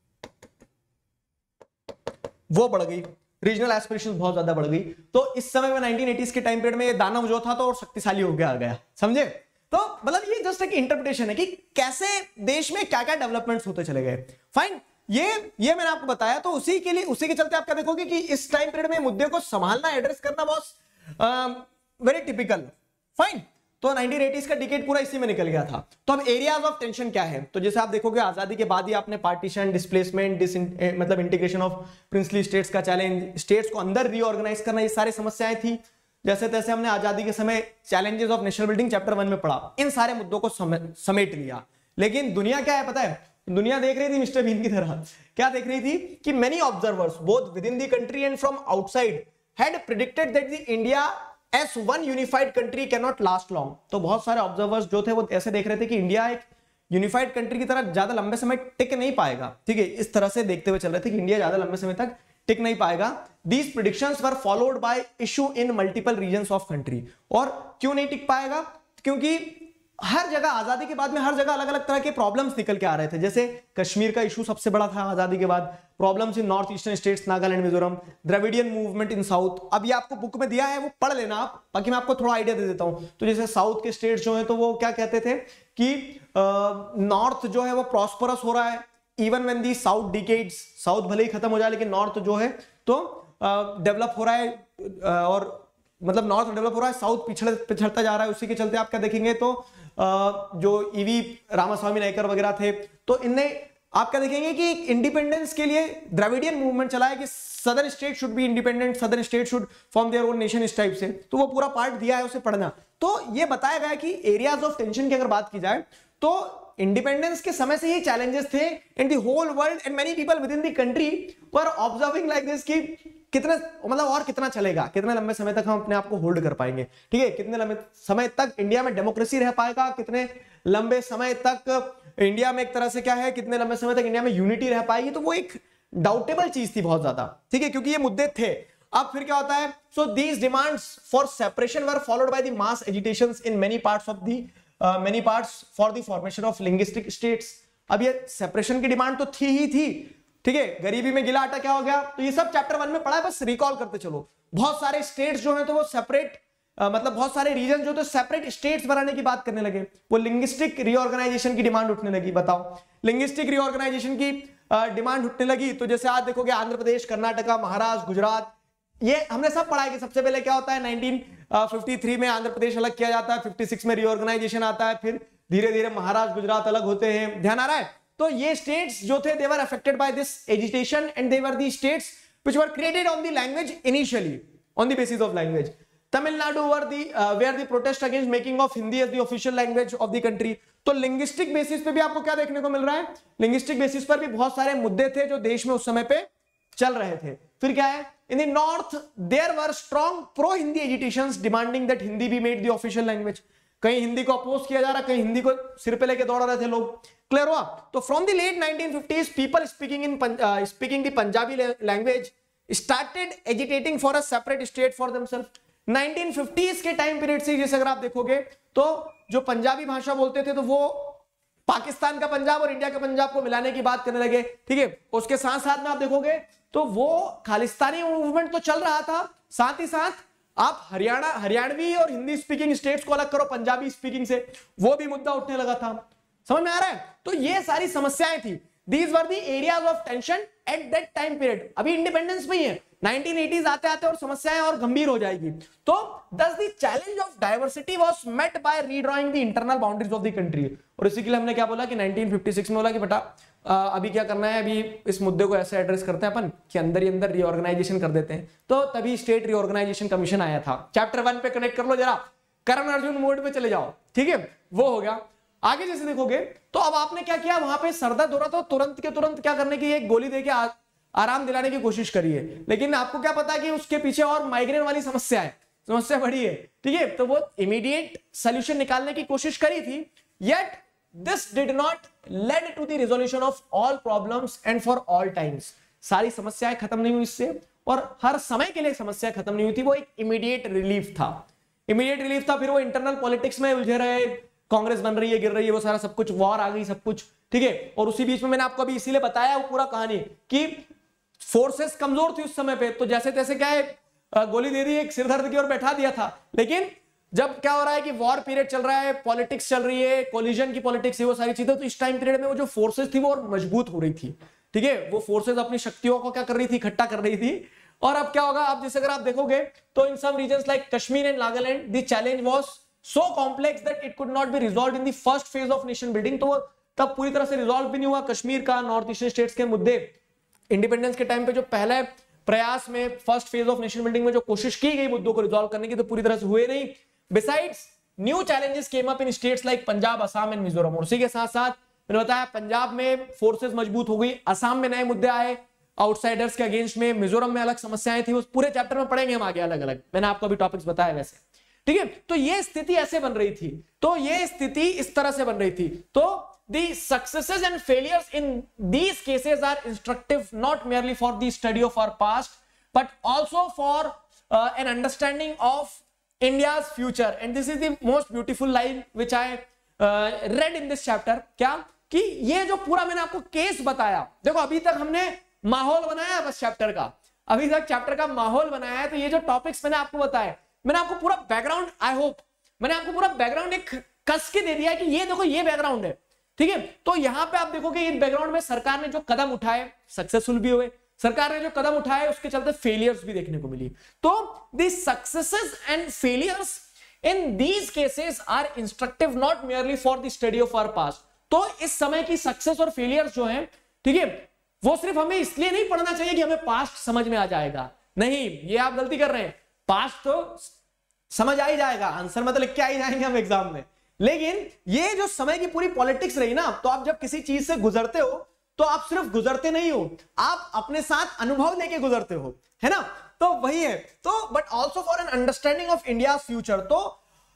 वो बढ़ गई, रीजनल एस्पिरेशंस बहुत ज्यादा बढ़ गई। तो इस समय में नाइनटीन एटीज़ के टाइम पीरियड में ये दानव जो था तो और शक्तिशाली हो गया आ गया, समझे? तो मतलब ये जस्ट एक इंटरप्रिटेशन है कि कैसे देश में क्या क्या डेवलपमेंट्स होते चले गए। फाइन, ये ये मैंने आपको बताया। तो उसी के लिए, उसी के चलते आप क्या देखोगे कि इस टाइम पीरियड में मुद्दे को संभालना, एड्रेस करना बहुत वेरी टिपिकल। फाइन, तो नाइनटीन एटीज़ का डिकेड पूरा इसी में निकल गया था। तो अब एरियाज ऑफ टेंशन क्या है? तो जैसे आप देखोगे आजादी के बाद ही आपने पार्टीशन, डिस्प्लेसमेंट, डिस मतलब इंटीग्रेशन ऑफ प्रिंसली स्टेट्स का चैलेंज, स्टेट्स को अंदर रीऑर्गेनाइज करना, ये सारी समस्याएं थी। जैसे तैसे हमने आजादी के समय challenges of national building chapter one में पढ़ा, इन सारे मुद्दों को समेट लिया। लेकिन दुनिया क्या है पता है? दुनिया देख रही थी मिस्टर बीन की तरह। क्या देख रही थी कि many observers both with in the country and from outside had predicted that the India as one unified country can not last long. तो बहुत सारे ऑब्जर्वर्स जो थे वो ऐसे देख रहे थे कि इंडिया एक यूनिफाइड कंट्री की तरह ज्यादा लंबे समय टिक नहीं पाएगा। ठीक है, इस तरह से देखते हुए चल रहे थे कि इंडिया ज्यादा लंबे समय तक टिक नहीं पाएगा। These predictions were followed by issue in multiple regions of country. और क्यों नहीं टिक पाएगा? क्योंकि हर जगह आजादी के बाद में हर जगह अलग अलग तरह के प्रॉब्लम्स निकल के आ रहे थे। जैसे कश्मीर का इशू सबसे बड़ा था आजादी के बाद, problems in north eastern states, Nagaland, Mizoram, Dravidian movement in south. अब ये आपको बुक में दिया है, वो पढ़ लेना आप, बाकी मैं आपको थोड़ा आइडिया दे देता हूं। तो जैसे साउथ के स्टेट्स जो है तो वो क्या कहते थे कि नॉर्थ जो है वो प्रॉस्परस हो रहा है, even when the south decades, south भले ही खत्म हो जाए लेकिन नॉर्थ जो है तो डेवलप हो रहा है, और मतलब नॉर्थ डेवलप हो रहा है, साउथ पिछड़ पिछड़ता जा रहा है। उसी के चलते आप क्या देखेंगे तो जो ईवी रामास्वामी नायकर वगैरह थे, तो इनने आप क्या देखेंगे कि इंडिपेंडेंस के लिए द्रविडियन मूवमेंट चलाया कि southern state should be independent, southern state should form their own nation, इस टाइप से। तो वो पूरा पार्ट दिया है, उसे पढ़ना। तो ये बताया गया कि एरियाज ऑफ टेंशन की अगर बात की जाए तो इंडिपेंडेंस के समय से ही चैलेंजेस थे in the whole world and many people with in the country were observing like this कि कितने मतलब और कितना चलेगा, कितने लंबे समय तक हम अपने आप को होल्ड कर पाएंगे। ठीक है, कितने लंबे समय तक इंडिया में डेमोक्रेसी रह पाएगा, कितने लंबे समय तक इंडिया में एक तरह से क्या है, कितने लंबे समय तक इंडिया में यूनिटी रह पाएगी। तो वो एक डाउटेबल चीज थी बहुत ज्यादा। ठीक है, क्योंकि ये मुद्दे थे। अब फिर क्या होता है? So these demands for separation were followed by the mass agitations in many parts of the many parts for the formation of linguistic states. अब ये सेपरेशन की डिमांड तो थी ही थी। ठीक है, गरीबी में गिला आटा क्या हो गया, तो ये सब चैप्टर वन में पढ़ा है, बस रिकॉल करते चलो। बहुत सारे स्टेट्स जो हैं तो वो सेपरेट मतलब बहुत सारे रीजन जो थे सेपरेट स्टेट्स बनाने की बात करने लगे, वो लिंग्विस्टिक रीऑर्गेनाइजेशन की डिमांड उठने लगी। बताओ, लिंग्विस्टिक रीऑर्गेनाइजेशन की डिमांड उठने लगी तो जैसे आज देखोगे आंध्र प्रदेश, कर्नाटका, महाराष्ट्र, गुजरात, ये हमने सब पढ़ा है कि सबसे पहले क्या होता है, नाइनटीन फिफ्टी थ्री में आंध्र प्रदेश अलग किया जाता है, फिफ्टी सिक्स में रीऑर्गेनाइजेशन आता है, फिर धीरे धीरे महाराष्ट्र, गुजरात अलग होते हैं। ध्यान आ रहा है? तो ये स्टेट्स जो थे, they were affected by this agitation and they were the states which were created on the language initially, on the basis of language. Tamil Nadu were the where the protest against making of Hindi as the official language of the country. तो linguistic basis पे भी आपको क्या देखने को मिल रहा है, linguistic basis पर भी बहुत सारे मुद्दे थे जो देश में उस समय पे चल रहे थे। फिर क्या है, in the north there were strong pro Hindi agitations demanding that Hindi be made the official language. कहीं हिंदी को अपोज किया जा रहा, कहीं हिंदी को सिर पे लेके दौड़ रहे थे लोग। क्लियर हुआ? तो from the late nineteen fifties people speaking in speaking the Punjabi language started agitating for a separate state for themselves. Nineteen fifties के टाइम पीरियड से जैसे अगर आप देखोगे तो जो पंजाबी भाषा बोलते थे तो वो पाकिस्तान का पंजाब और इंडिया के पंजाब को मिलाने की बात करने लगे। ठीक है, उसके साथ साथ में आप देखोगे तो वो खालिस्तानी मूवमेंट तो चल रहा था, साथ ही साथ आप हरियाणा हरियाणवी और हिंदी स्पीकिंग स्टेट्स को अलग करो पंजाबी स्पीकिंग से, वो भी मुद्दा उठने लगा था। समझ में आ रहा है? तो ये सारी समस्याएं थी। These were the areas of tension at that time period। अभी इंडिपेंडेंस में ही है, नाइनटीन एटीज़ आते आते और समस्याएं और गंभीर हो जाएगी। तो thus the challenge of diversity was met by redrawing the internal boundaries of the country। और इसी के लिए हमने क्या बोला कि नाइनटीन फिफ्टी सिक्स में बोला कि बेटा अभी क्या करना है, अभी इस मुद्दे को ऐसे एड्रेस करते हैं अपन कि अंदर ही अंदर रीऑर्गेनाइजेशन कर देते हैं। तो तभी स्टेट रीऑर्गेनाइजेशन कमीशन आया था। चैप्टर वन पे कनेक्ट कर लो जरा, करण अर्जुन मोड पे चले जाओ। ठीक है, वो हो गया। आगे जैसे देखोगे तो अब आपने क्या किया, वहां पे सर दर्द हो रहा था, तुरंत के तुरंत क्या करने की, एक गोली देके आ, आराम दिलाने की कोशिश करी है। लेकिन आपको क्या पता कि उसके पीछे और माइग्रेन वाली समस्या है, समस्या बड़ी है। ठीक है, तो वो इमीडिएट सॉल्यूशन निकालने की कोशिश करी थी, yet this did not lead to the resolution of all problems and for all times. सारी समस्याएं खत्म नहीं हुई इससे, और हर समय के लिए समस्या खत्म नहीं हुई थी। वो एक इमीडिएट रिलीफ था, इमीडिएट रिलीफ था। फिर वो इंटरनल पॉलिटिक्स में उलझे रहे, कांग्रेस बन रही है, गिर रही है, वो सारा सब कुछ, वॉर आ गई, सब कुछ। ठीक है, और उसी बीच में मैंने आपको अभी इसीलिए बताया वो पूरा कहानी कि फोर्सेस कमजोर थी उस समय पे, तो जैसे तैसे क्या है, गोली दे दी, एक सिर दर्द की ओर बैठा दिया था। लेकिन जब क्या हो रहा है कि वॉर पीरियड चल रहा है, पॉलिटिक्स चल रही है, कोलिजन की पॉलिटिक्स है, वो सारी चीजें, तो इस टाइम पीरियड में वो जो फोर्सेस थी वो और मजबूत हो रही थी। ठीक है, वो फोर्सेस अपनी शक्तियों को क्या कर रही थी, इकट्ठा कर रही थी। और अब क्या होगा, अब जैसे अगर आप देखोगे तो in some regions like Kashmir and Nagaland the challenge was so complex that it could not be resolved in the first phase of nation building। तो वो तब पूरी तरह से रिजॉल्व भी नहीं हुआ। कश्मीर का, नॉर्थ ईस्टर्न स्टेट्स के मुद्दे इंडिपेंडेंस के टाइम पे जो पहले प्रयास में first phase of nation building में जो कोशिश की गई मुद्दों को रिजॉल्व करने की, तो पूरी तरह से हुए नहीं। Besides new challenges came up in states like Punjab, Assam and Mizoram. और उसी के साथ साथ मैंने बताया पंजाब में फोर्सेस मजबूत हो गई, असम में नए मुद्दे आए आउटसाइडर्स के अगेंस्ट में, मिजोरम में अलग समस्याएं थी। उस पूरे चैप्टर में पढ़ेंगे हम आगे अलग अलग, मैंने आपको अभी टॉपिक्स बताया वैसे। ठीक है, तो ये स्थिति ऐसे बन रही थी, तो ये स्थिति इस तरह से बन रही थी। तो the successes and failures in these cases are instructive not merely for the study of our past but also for uh, an understanding of India's future। and this is the most beautiful line which I uh, read in this chapter। क्या कि ये जो पूरा मैंने आपको case बताया, देखो अभी तक हमने माहौल बनाया बस चैप्टर का, अभी तक चैप्टर का माहौल बनाया है। तो ये जो टॉपिक्स मैंने आपको बताया, मैंने आपको पूरा बैकग्राउंड, आई होप मैंने आपको पूरा बैकग्राउंड एक कस के दे दिया कि ये देखो ये बैकग्राउंड है। ठीक है, तो यहां पे आप देखोगे इन बैकग्राउंड में सरकार ने जो कदम उठाए सक्सेसफुल भी हुए, सरकार ने जो कदम उठाए उसके चलते फेलियर्स भी देखने को मिली। तो the successes and failures in these cases are instructive not merely for the study of our past. तो इस समय की सक्सेस और फेलियर्स जो है, ठीक है, वो सिर्फ हमें इसलिए नहीं पढ़ना चाहिए कि हमें पास्ट समझ में आ जाएगा, नहीं, ये आप गलती कर रहे हैं। पास्ट तो समझ आ ही जाएगा, आंसर मतलब लिख के आ ही जाएंगे हम एग्जाम में, लेकिन ये जो समय की पूरी पॉलिटिक्स रही ना, तो आप जब किसी चीज से गुजरते हो तो आप सिर्फ गुजरते नहीं हो, आप अपने साथ अनुभव लेके गुजरते हो, है ना। तो वही है। तो but also for an understanding of India future, तो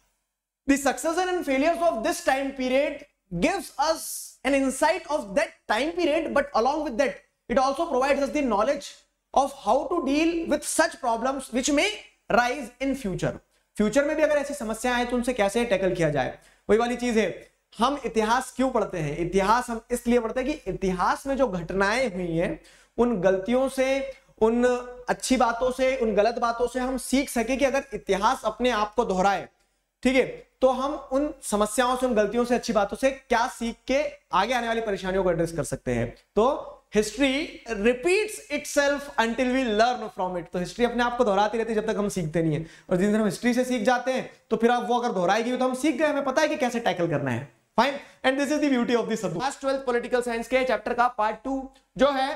the success and failures of this time period gives us an insight of that time period, but along with that it also provides us the knowledge of how to deal with such problems which may rise in future. Future में भी अगर ऐसी समस्याएं आए तो उनसे कैसे tackle किया जाए, वही वाली चीज है। हम इतिहास क्यों पढ़ते हैं? इतिहास हम इसलिए पढ़ते हैं कि इतिहास में जो घटनाएं हुई हैं उन गलतियों से, उन अच्छी बातों से, उन गलत बातों से हम सीख सके कि अगर इतिहास अपने आप को दोहराए, ठीक है, तो हम उन समस्याओं से, उन गलतियों से, अच्छी बातों से क्या सीख के आगे आने वाली परेशानियों को एड्रेस कर सकते हैं। तो history repeats itself until we learn from it. तो हिस्ट्री अपने आप को दोहराती रहती है जब तक हम सीखते नहीं है, और जिस दिन हम हिस्ट्री से सीख जाते हैं तो फिर आप वो अगर दोहराएगी तो हम सीख गए, हमें पता है कि कैसे टैकल करना है। Fine, and this is the beauty of this subject. Class twelfth political science के चैप्टर का पार्ट टू जो है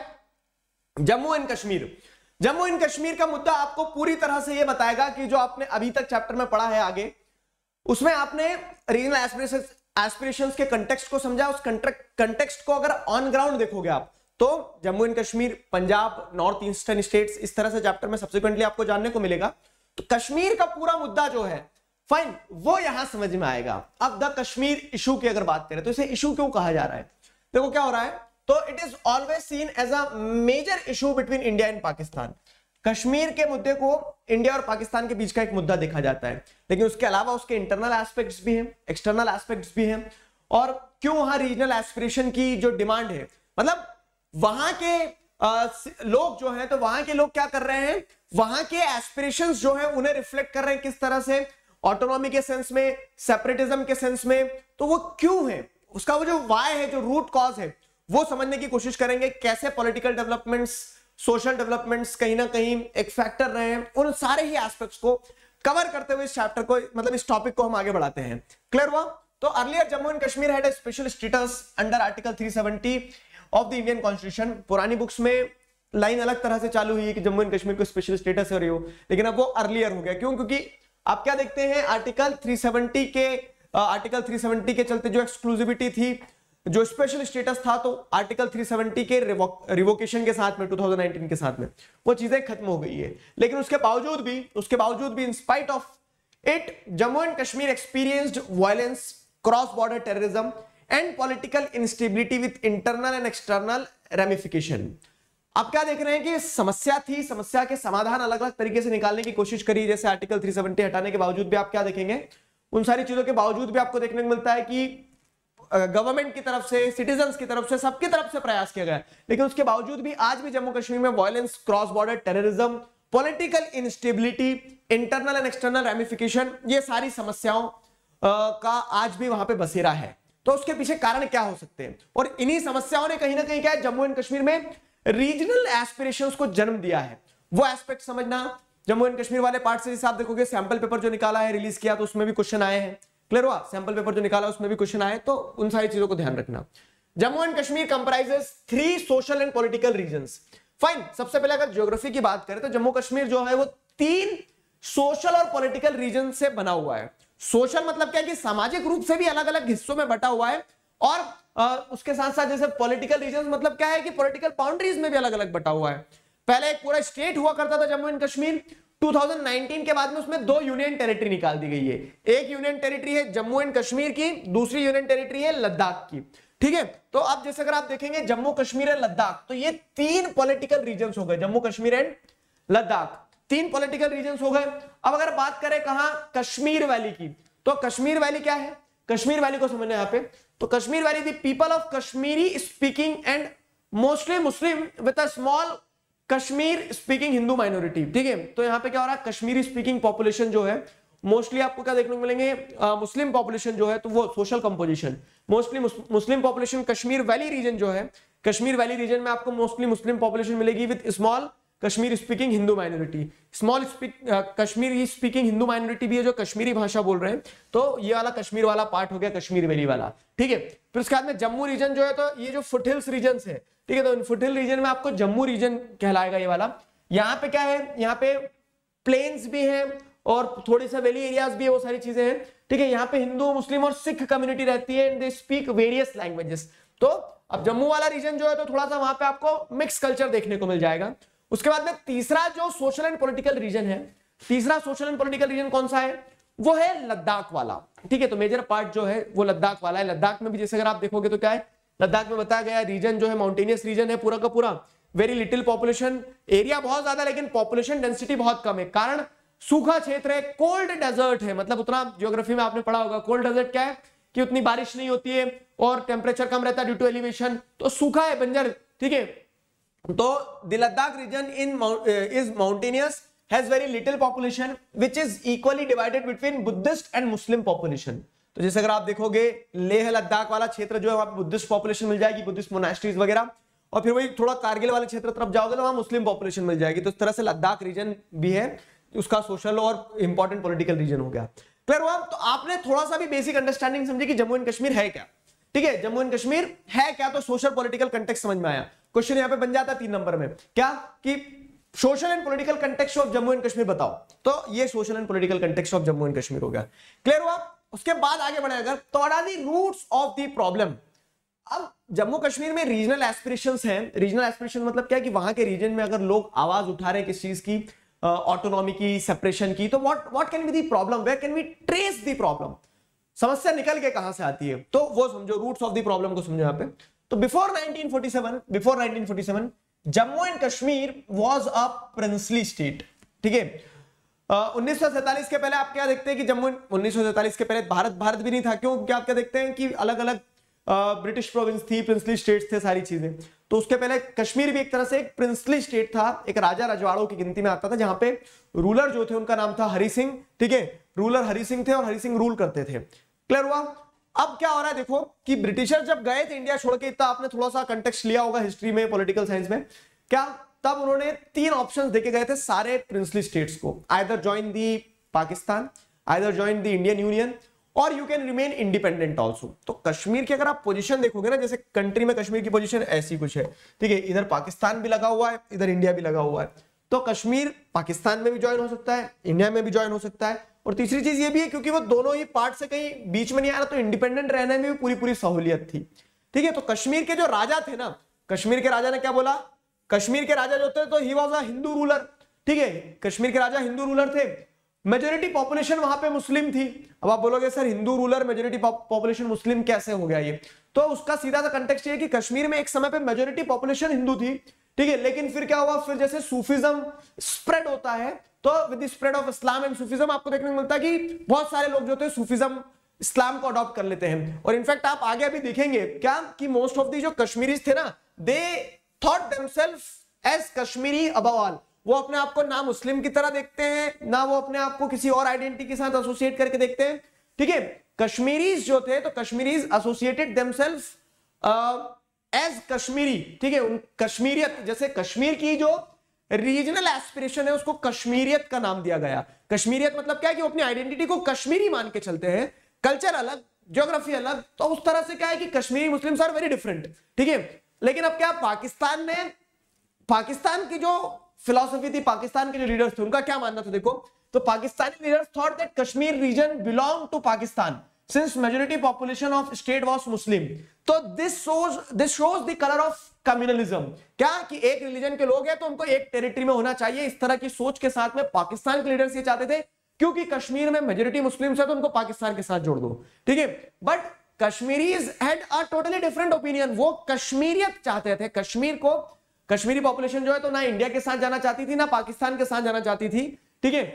जम्मू एंड कश्मीर। जम्मू एंड कश्मीर का मुद्दा आपको पूरी तरह से यह बताएगा कि जो आपने अभी तक चैप्टर में पढ़ा है आगे, उसमें आपने रीजनल एस्पिरेशंस एस्पिरेशंस के कंटेक्स्ट को समझा। उस कंटेक्स्ट को अगर ऑन ग्राउंड देखोगे आप तो Jammu and Kashmir, Punjab, north eastern states, इस तरह से चैप्टर में सब्सिक्वेंटली आपको जानने को मिलेगा। तो कश्मीर का पूरा मुद्दा जो है, फाइन, वो यहां समझ में आएगा। अब द कश्मीर इशू की अगर बात करें तो इसे इशू क्यों कहा जा रहा है? देखो क्या हो रहा है, तो it is always seen as a major issue between India and Pakistan. Kashmir के मुद्दे को इंडिया और पाकिस्तान के बीच का एक मुद्दा देखा जाता है, लेकिन उसके अलावा उसके इंटरनल एस्पेक्ट्स भी हैं, एक्सटर्नल एस्पेक्ट्स भी हैं। और क्यों वहां रीजनल एस्पिरेशन की जो डिमांड है, मतलब वहां के आ, लोग जो हैं, तो वहां के लोग क्या कर रहे हैं, वहां के एस्पिरेशंस जो हैं उन्हें रिफ्लेक्ट कर रहे हैं किस तरह से, ऑटोनॉमी के सेंस में, सेपरेटिज्म के सेंस में। तो वो क्यों है, उसका वो जो वाई है, जो रूट कॉज है, वो समझने की कोशिश करेंगे। कैसे पॉलिटिकल डेवलपमेंट्स, सोशल डेवलपमेंट्स कहीं ना कहीं एक फैक्टर रहे हैं, उन सारे ही एस्पेक्ट्स को कवर करते हुए इस चैप्टर को, मतलब इस टॉपिक को हम आगे बढ़ाते हैं। क्लियर हुआ? तो earlier Jammu and Kashmir had a special status under article three seventy of the Indian constitution. पुरानी बुक्स में लाइन अलग तरह से चालू हुई है कि जम्मू एंड कश्मीर को स्पेशल स्टेटस है, लेकिन अब वो अर्लियर हो गया। क्यों? क्योंकि आप क्या देखते हैं, आर्टिकल थ्री सेवेंटी के आर्टिकल थ्री सेवेंटी के चलते जो एक्सक्लूसिविटी थी, जो स्पेशल स्टेटस था, तो आर्टिकल थ्री सेवेंटी के रिवोकेशन के साथ में, टू थाउजेंड नाइनटीन के साथ में वो चीजें खत्म हो गई है। लेकिन उसके बावजूद भी उसके बावजूद भी in spite of it, Jammu and Kashmir experienced violence, cross border terrorism and political instability with internal and external ramification. आप क्या देख रहे हैं कि समस्या थी, समस्या के समाधान अलग अलग तरीके से निकालने की कोशिश करी। जैसे आर्टिकल थ्री सेवेंटी हटाने के बावजूद भी आप क्या देखेंगे, उन सारी चीजों के बावजूद भी आपको देखने को मिलता है कि गवर्नमेंट की तरफ से, सिटीजन्स की तरफ से, सबकी तरफ से प्रयास किया गया, लेकिन उसके बावजूद भी आज भी जम्मू कश्मीर में violence, cross border terrorism, political instability, internal and external ramification, ये सारी समस्याओं का आज भी वहां पे बसेरा है। तो उसके पीछे कारण क्या हो सकते हैं? और इन्हीं समस्याओं ने कहीं ना कहीं क्या है, जम्मू एंड कश्मीर में रीजनल एस्पिरेशंस को जन्म दिया है। वो एस्पेक्ट समझना। जम्मू एंड कश्मीर वाले पार्ट से आप देखोगे, सैंपल पेपर जो निकाला है, रिलीज किया, तो उसमें भी क्वेश्चन आए हैं। क्लियर हुआ? सैंपल पेपर जो निकाला उसमें भी क्वेश्चन आए, तो उन सारी चीजों को ध्यान रखना। Jammu and Kashmir comprises three social and political regions. Fine, सबसे पहले अगर ज्योग्राफी की बात करें तो जम्मू कश्मीर जो है वो तीन सोशल और पॉलिटिकल रीजन से बना हुआ है। सोशल मतलब क्या है कि सामाजिक रूप से भी अलग अलग हिस्सों में बटा हुआ है, और आ, उसके साथ साथ जैसे पॉलिटिकल रीजन मतलब क्या है कि पॉलिटिकल बाउंड्रीज में भी अलग अलग बटा हुआ है। पहले एक पूरा स्टेट हुआ करता था Jammu and Kashmir, two thousand nineteen के बाद में उसमें दो यूनियन टेरिटरी निकाल दी गई है। एक यूनियन टेरिटरी है जम्मू एंड कश्मीर की, दूसरी यूनियन टेरिटरी है लद्दाख की। ठीक है, तो अब जैसे अगर आप देखेंगे जम्मू कश्मीर एंड लद्दाख, तो ये तीन पॉलिटिकल रीजन्स हो गए, जम्मू कश्मीर एंड लद्दाख, तीन पॉलिटिकल रीजन्स हो गए। अब अगर बात करें कहां, कश्मीर वैली की, तो कश्मीर वैली क्या है, कश्मीर वैली को समझना यहां पे, तो Kashmir valley the people of Kashmiri speaking and mostly Muslim with a small Kashmir speaking Hindu minority. ठीक है, तो यहां पे क्या हो रहा है, कश्मीरी स्पीकिंग पॉपुलेशन जो है मोस्टली आपको क्या देखने को मिलेंगे, मुस्लिम पॉपुलेशन जो है, तो वो social composition mostly Muslim population. Kashmir valley region जो है, कश्मीर वैली रीजन में आपको मोस्टली मुस्लिम पॉपुलेशन मिलेगी with small Kashmir speaking Hindu minority. Small Kashmiri speaking Hindu minority भी है जो कश्मीरी भाषा बोल रहे हैं, तो ये वाला कश्मीर वाला पार्ट हो गया, कश्मीर वैली वाला। ठीक है, फिर उसके बाद में जम्मू रीजन जो है, तो ये जो फुटहिल्स रीजन है, ठीक है, तो इन फुटहिल रीजन में आपको जम्मू रीजन कहलाएगा ये वाला। यहाँ पे क्या है, यहाँ पे प्लेन्स भी है और थोड़ी सा वैली एरियाज भी है, वो सारी चीजें हैं। ठीक है, यहाँ पे हिंदू, मुस्लिम और सिख कम्युनिटी रहती है and they speak various languages. तो अब जम्मू वाला रीजन जो है, तो थोड़ा सा वहां पे आपको मिक्स कल्चर देखने को मिल जाएगा। उसके बाद में तीसरा जो सोशल एंड पॉलिटिकल रीजन है, तीसरा सोशल एंड पॉलिटिकल रीजन कौन सा है, वो है लद्दाख वाला। ठीक है, तो मेजर पार्ट जो है वो लद्दाख वाला है। लद्दाख में भी जैसे अगर आप देखोगे तो क्या है, लद्दाख में बताया गया रीजन जो है माउंटेनियस रीजन है पूरा का पूरा, वेरी लिटिल पॉपुलेशन, एरिया बहुत ज्यादा लेकिन पॉपुलेशन डेंसिटी बहुत कम है, कारण सूखा क्षेत्र है, कोल्ड डेजर्ट है। मतलब उतना ज्योग्राफी में आपने पढ़ा होगा, कोल्ड डेजर्ट क्या है कि उतनी बारिश नहीं होती है और टेम्परेचर कम रहता है ड्यू टू एलिवेशन, तो सूखा है, बंजर। ठीक है, तो the Ladakh region in is mountainous, has very little population which is equally divided between Buddhist and Muslim population. तो जैसे अगर आप देखोगे लेह लद्दाख वाला क्षेत्र जो है वहां पे बुद्धिस्ट पॉपुलेशन मिल जाएगी, बुद्धिस्ट मोनास्ट्रीज वगैरह, और फिर वही थोड़ा कारगिल वाले क्षेत्र तरफ जाओगे तो वहां मुस्लिम पॉपुलेशन मिल जाएगी। तो इस तरह से लद्दाख रीजन भी है, उसका सोशल और इंपॉर्टेंट पॉलिटिकल रीजन हो गया। क्लियर हुआ? तो आपने थोड़ा सा भी बेसिक अंडरस्टैंडिंग समझी कि जम्मू एंड कश्मीर है क्या। ठीक है, जम्मू एंड कश्मीर है क्या, तो सोशल पॉलिटिकल कंटेक्स्ट समझ में आया। क्वेश्चन यहां पे बन जाता है तीन नंबर में, क्या कि social and political context of Jammu and Kashmir बताओ। तो ये social and political context of Jammu and Kashmir हो गया। क्लियर हुआ? उसके बाद आगे बढ़े अगर, तो what are the roots of the problem. अब जम्मू कश्मीर में रीजनल एस्पिरेशंस हैं। रीजनल एस्पिरेशन मतलब क्या है कि वहां के रीजन में अगर लोग आवाज उठा रहे हैं किस चीज की, ऑटोनॉमी की, सेपरेशन की, तो what what can be the problem, where can we trace the problem, समस्या निकल के कहां से आती है, तो वो समझो, रूट्स ऑफ द प्रॉब्लम को समझो यहां पे। तो before nineteen forty seven, before nineteen forty seven Jammu and Kashmir was a princely state. ठीक है, उन्नीस सौ सैंतालीस के पहले आप क्या देखते हैं कि जम्मू, उन्नीस सौ सैंतालीस के पहले भारत भारत भी नहीं था। क्यों? क्या आप क्या देखते हैं कि अलग अलग ब्रिटिश प्रोविंस थी, प्रिंसली स्टेट्स थे, सारी चीजें। तो उसके पहले कश्मीर भी एक तरह से एक प्रिंसली स्टेट था, एक राजा रजवाड़ों की गिनती में आता था, जहां पे रूलर जो थे उनका नाम था हरि सिंह। ठीक है, रूलर हरि सिंह थे और हरि सिंह रूल करते थे। क्लियर हुआ? अब क्या हो रहा है देखो कि ब्रिटिशर जब गए थे इंडिया छोड़ के, इतना आपने थोड़ा सा कंटेक्स्ट लिया होगा हिस्ट्री में, पॉलिटिकल साइंस में, क्या तब उन्होंने तीन ऑप्शंस देके गए थे सारे प्रिंसली स्टेट्स को, either join the Pakistan, either join the Indian union, और you can remain independent also. तो कश्मीर की अगर आप पोजीशन देखोगे ना, जैसे कंट्री में कश्मीर की पोजीशन ऐसी कुछ है। ठीक है, इधर पाकिस्तान भी लगा हुआ है, इधर इंडिया भी लगा हुआ है। तो कश्मीर पाकिस्तान में भी ज्वाइन हो सकता है, इंडिया में भी ज्वाइन हो सकता है, और तीसरी चीज ये भी है क्योंकि वो दोनों ही पार्ट से कहीं बीच में नहीं आ रहा, तो इंडिपेंडेंट रहने में भी पूरी पूरी सहूलियत थी। ठीक है, तो कश्मीर के जो राजा थे ना, कश्मीर के राजा ने क्या बोला, कश्मीर के राजा जो थे तो he was a Hindu ruler. ठीक है, कश्मीर के राजा हिंदू रूलर थे, मेजोरिटी पॉपुलेशन वहां पे मुस्लिम थी। अब आप बोलोगे sir Hindu ruler majority population Muslim कैसे हो गया ये, तो उसका सीधा सा कंटेक्स्ट ये है कि कश्मीर में एक समय पे मेजोरिटी पॉपुलेशन हिंदू थी। ठीक है, लेकिन फिर क्या हुआ, फिर जैसे सूफिज्म स्प्रेड होता है, तो with the spread of Islam and Sufism आपको देखने को मिलता है कि बहुत सारे लोग जो थे सूफिज्म इस्लाम को अडॉप्ट कर लेते हैं। और इनफैक्ट आप आगे अभी देखेंगे क्या कि मोस्ट ऑफ दी जो कश्मीरीज थे ना, they thought themselves as Kashmiri above all. वो अपने आप को ना मुस्लिम की तरह देखते हैं, ना वो अपने आप को किसी और आइडेंटिटी के साथ एसोसिएट करके देखते हैं। ठीक है, कश्मीरीज जो थे तो Kashmiris associated themselves as Kashmiri. ठीक है, कश्मीरियत, जैसे कश्मीर की जो रीजनल एस्पिरेशन है उसको कश्मीरियत का नाम दिया गया। कश्मीरियत मतलब क्या है कि वो अपनी आइडेंटिटी को कश्मीरी मान के चलते हैं, कल्चर अलग, ज्योग्राफी अलग, तो उस तरह से क्या है कि Kashmiri Muslims are very different. ठीक है, लेकिन अब क्या पाकिस्तान ने, पाकिस्तान की जो फिलॉसफी थी, पाकिस्तान के जो लीडर्स थे उनका क्या मानना था देखो, तो Pakistani leaders thought that Kashmir region belong to Pakistan since majority population of state was Muslim। तो this shows this shows the color of communalism। क्या कि एक रिलीजन के लोग हैं तो उनको एक टेरिटरी में होना चाहिए, इस तरह की सोच के साथ में पाकिस्तान के लीडर्स ये चाहते थे, क्योंकि कश्मीर में मेजोरिटी मुस्लिम्स है तो उनको पाकिस्तान के साथ जोड़ दो। ठीक है, but Kashmiris had a totally different opinion. वो कश्मीरियत चाहते थे, कश्मीर को, कश्मीरी पॉपुलेशन जो है तो ना इंडिया के साथ जाना चाहती थी ना पाकिस्तान के साथ जाना चाहती थी। ठीक है,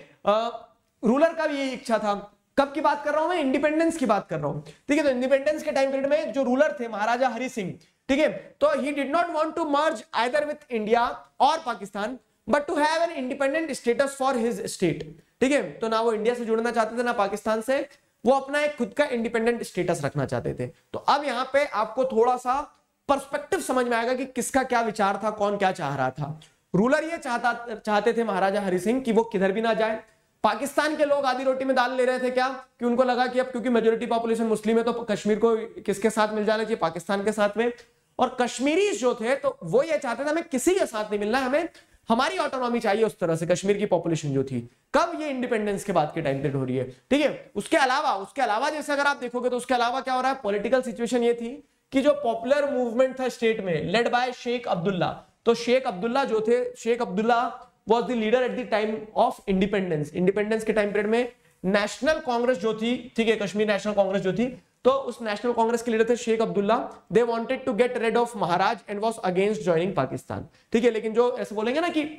रूलर का भी यही इच्छा था। कब की बात कर रहा हूं मैं, इंडिपेंडेंस की बात कर रहा हूं। ठीक है, तो इंडिपेंडेंस के टाइम पीरियड में जो रूलर थे महाराजा हरि सिंह, ठीक है, तो he did not want to merge either with India और Pakistan, but to have an independent status for his state. ठीक है, तो ना वो इंडिया से जुड़ना चाहते थे ना पाकिस्तान से, वो अपना एक खुद का इंडिपेंडेंट स्टेटस रखना चाहते थे। तो अब यहां पे आपको थोड़ा सा पर्सपेक्टिव समझ में आएगा कि किसका क्या विचार था, कौन क्या चाह रहा था। रूलर ये चाहता चाहते थे महाराजा हरि सिंह कि वो किधर भी ना जाए। पाकिस्तान के लोग आधी रोटी में दाल ले रहे थे, क्या कि उनको लगा कि अब क्योंकि मेजोरिटी पॉपुलेशन मुस्लिम है तो कश्मीर को किसके साथ मिल जाना चाहिए, पाकिस्तान के साथ में। और कश्मीरी जो थे तो वो ये चाहते थे हमें किसी के साथ नहीं मिलना है, हमें हमारी ऑटोनॉमी चाहिए। उस तरह से कश्मीर की पॉपुलेशन जो थी, कब ये इंडिपेंडेंस के बाद के टाइम पीरियड हो रही है। ठीक है, उसके अलावा उसके अलावा जैसे अगर आप देखोगे तो उसके अलावा क्या हो रहा है, पॉलिटिकल सिचुएशन ये थी कि जो पॉपुलर मूवमेंट था स्टेट में लेड बाय शेख अब्दुल्ला, तो शेख अब्दुल्ला जो थे, Sheikh Abdullah was the leader at the time of independence। Independence के टाइम पीरियड में नेशनल कांग्रेस जो थी, ठीक है, कश्मीर नेशनल कांग्रेस जो थी, तो उस नेशनल कांग्रेस के लीडर थे Sheikh Abdullah. They wanted to get rid of Maharaj and was against joining Pakistan. ठीक है, लेकिन जो ऐसे बोलेंगे ना कि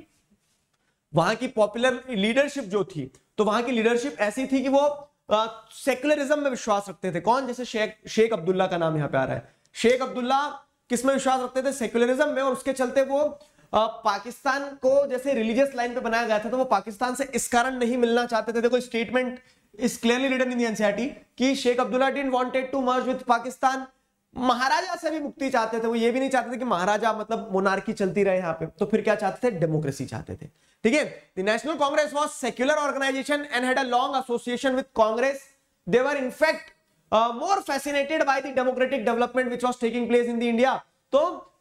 वहां की पॉपुलर लीडरशिप जो थी, तो वहां की लीडरशिप ऐसी थी कि वो सेक्युलरिज्म में विश्वास रखते थे। कौन, जैसे शेख शेख अब्दुल्ला का नाम यहां पे आ रहा है। शेख अब्दुल्ला किस में विश्वास रखते थे, सेक्युलरिज्म में, और उसके चलते वो पाकिस्तान को जैसे रिलीजियस लाइन पे बनाया गया था, तो वो पाकिस्तान से इस कारण नहीं मिलना चाहते थे। देखो statement is clearly written in the NCERT कि Sheikh Abdullah didn't wanted to merge with Pakistan. Maharaja से भी मुक्ति चाहते थे, वो ये भी नहीं चाहते थे कि महाराजा मतलब मोनार्की चलती रहे यहाँ पे, तो फिर क्या चाहते थे, डेमोक्रेसी चाहते थे। ठीक है, the National Congress was secular organisation and had a long association with Congress. They were in fact more fascinated by the democratic development which was taking place in the India. तो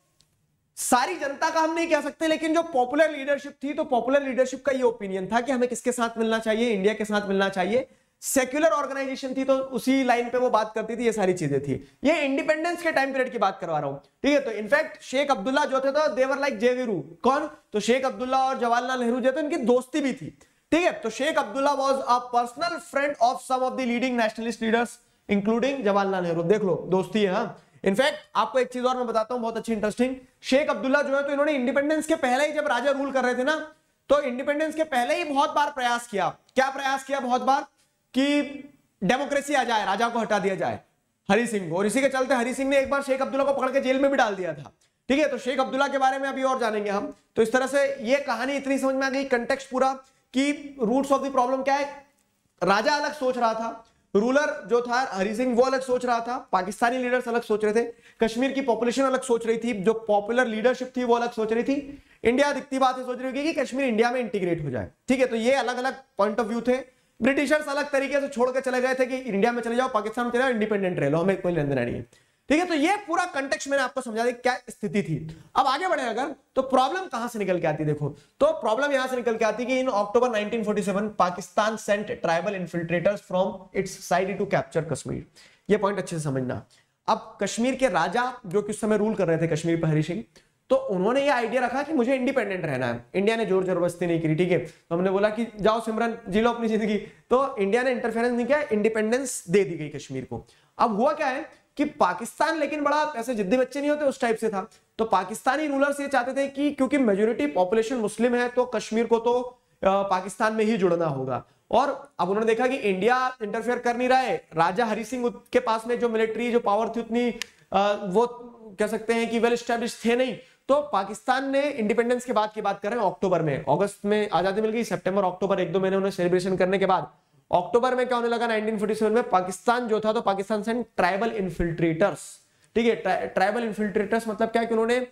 सारी जनता का हम नहीं कह सकते, लेकिन जो पॉपुलर लीडरशिप थी, तो पॉपुलर लीडरशिप का ये ओपिनियन था कि हमें किसके साथ मिलना चाहिए, इंडिया के साथ मिलना चाहिए। सेक्युलर ऑर्गेनाइजेशन थी तो उसी लाइन पे वो बात करती थी, ये सारी चीजें थी। ये इंडिपेंडेंस के टाइम पीरियड की बात करवा रहा हूं, ठीक है। तो इनफैक्ट शेख अब्दुल्ला जो थे तो देवर लाइक जेवीरू, कौन, तो शेख अब्दुल्ला और जवाहरलाल नेहरू जो थे उनकी दोस्ती भी थी। ठीक है, तो Sheikh Abdullah was a personal friend of some of the leading nationalist leaders including Jawaharlal Nehru. देख लो दोस्ती है। हाँ, इनफैक्ट आपको एक चीज और मैं बताता हूं बहुत अच्छी इंटरेस्टिंग। शेख अब्दुल्ला जो है तो इन्होंने इंडिपेंडेंस के पहले ही, जब राजा रूल कर रहे थे ना, तो इंडिपेंडेंस के पहले ही बहुत बार प्रयास किया। क्या प्रयास किया बहुत बार, कि डेमोक्रेसी आ जाए, राजा को हटा दिया जाए, हरि सिंह को, और इसी के चलते हरि सिंह ने एक बार शेख अब्दुल्ला को पकड़ के जेल में भी डाल दिया था। ठीक है, तो शेख अब्दुल्ला के बारे में अभी और जानेंगे हम। तो इस तरह से ये कहानी इतनी समझ में आ गई, कंटेक्स्ट पूरा, कि रूट्स ऑफ द प्रॉब्लम क्या है। राजा अलग सोच रहा था, रूलर जो था हरि सिंह वो अलग सोच रहा था, पाकिस्तानी लीडर्स अलग सोच रहे थे, कश्मीर की पॉपुलेशन अलग सोच रही थी, जो पॉपुलर लीडरशिप थी वो अलग सोच रही थी, इंडिया दिखती बात है सोच रही होगी कि कश्मीर इंडिया में इंटीग्रेट हो जाए। ठीक है, तो ये अलग अलग पॉइंट ऑफ व्यू थे। ब्रिटिशर्स अलग तरीके से छोड़ के चले गए थे कि इंडिया में चले जाओ, पाकिस्तान में चले जाओ, इंडिपेंडेंट रह लो, हमें कोई लेन देन नहीं है। ठीक है, तो ये पूरा कंटेक्स्ट मैंने आपको समझा दिया क्या स्थिति थी। अब आगे बढ़े अगर, तो प्रॉब्लम कहां से निकल के आती, देखो तो प्रॉब्लम यहां से निकल के आती कि in October nineteen forty seven Pakistan sent tribal infiltrators from its side to capture Kashmir. ये पॉइंट अच्छे से समझना। अब कश्मीर के राजा जो कि उस समय रूल कर रहे थे कश्मीर पर, हरि सिंह, तो उन्होंने ये आइडिया रखा कि मुझे इंडिपेंडेंट रहना है। इंडिया ने जोर जबरदस्ती नहीं करी। ठीक है, तो हमने बोला कि जाओ सिमरन जी लो अपनी जिंदगी, तो इंडिया ने इंटरफेरेंस नहीं किया, इंडिपेंडेंस दे दी गई कश्मीर को। अब हुआ क्या है कि पाकिस्तान लेकिन बड़ा ऐसे जिद्दी बच्चे नहीं होते, उस टाइप से था। तो पाकिस्तानी रूलर्स ये चाहते थे कि क्योंकि मेजोरिटी पॉपुलेशन मुस्लिम है, तो कश्मीर को तो पाकिस्तान में ही जुड़ना होगा। और अब उन्होंने देखा कि इंडिया इंटरफेयर कर नहीं रहा है, राजा हरि सिंह के पास में जो मिलिट्री जो पावर थी उतनी वो कह सकते हैं कि वेल स्टैब्लिश थे नहीं। तो पाकिस्तान ने इंडिपेंडेंस के बाद की बात कर रहे हैं, अक्टूबर में, अगस्त में आजादी मिल गई, सितंबर अक्टूबर एक दो महीने उन्हें सेलिब्रेशन करने के बाद अक्टूबर में क्या होने लगा, नाइनटीन फोर्टी सेवन में पाकिस्तान जो था, तो पाकिस्तान सेंट ट्राइबल इन्फिल्ट्रेटर्स। ठीक है, ट्राइबल इन्फिल्ट्रेटर्स मतलब क्या कि उन्होंने